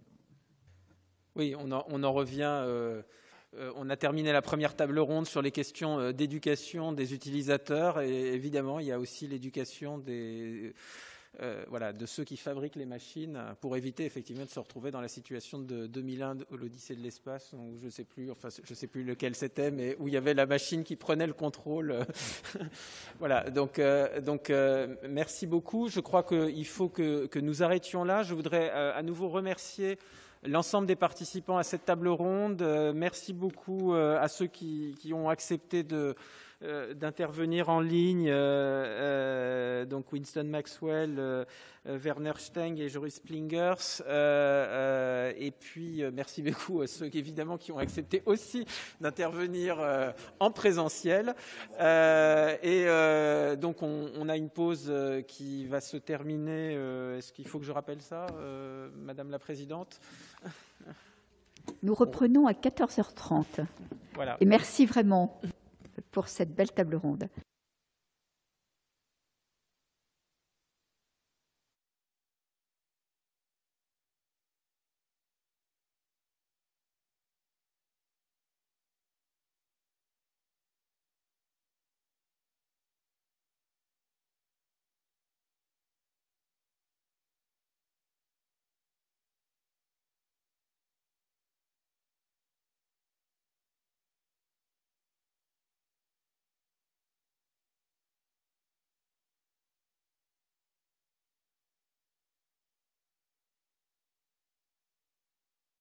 Oui, on en, on en revient... Euh, euh, on a terminé la première table ronde sur les questions euh, d'éducation des utilisateurs. Et évidemment, il y a aussi l'éducation des... Euh, voilà, de ceux qui fabriquent les machines pour éviter effectivement de se retrouver dans la situation de deux mille un, l'Odyssée de l'espace, où je ne sais plus, enfin je sais plus lequel c'était, mais où il y avait la machine qui prenait le contrôle. Voilà, donc, euh, donc euh, merci beaucoup. Je crois qu'il faut que, que nous arrêtions là. Je voudrais euh, à nouveau remercier l'ensemble des participants à cette table ronde. Euh, merci beaucoup euh, à ceux qui, qui ont accepté de Euh, d'intervenir en ligne, euh, euh, donc Winston Maxwell, euh, euh, Werner Steng et Joris Plingers, euh, euh, et puis euh, merci beaucoup à ceux qui, évidemment qui ont accepté aussi d'intervenir euh, en présentiel. Euh, et euh, donc on, on a une pause euh, qui va se terminer. Euh, est-ce qu'il faut que je rappelle ça, euh, Madame la Présidente ? Nous reprenons à quatorze heures trente. Voilà. Et merci vraiment pour cette belle table ronde.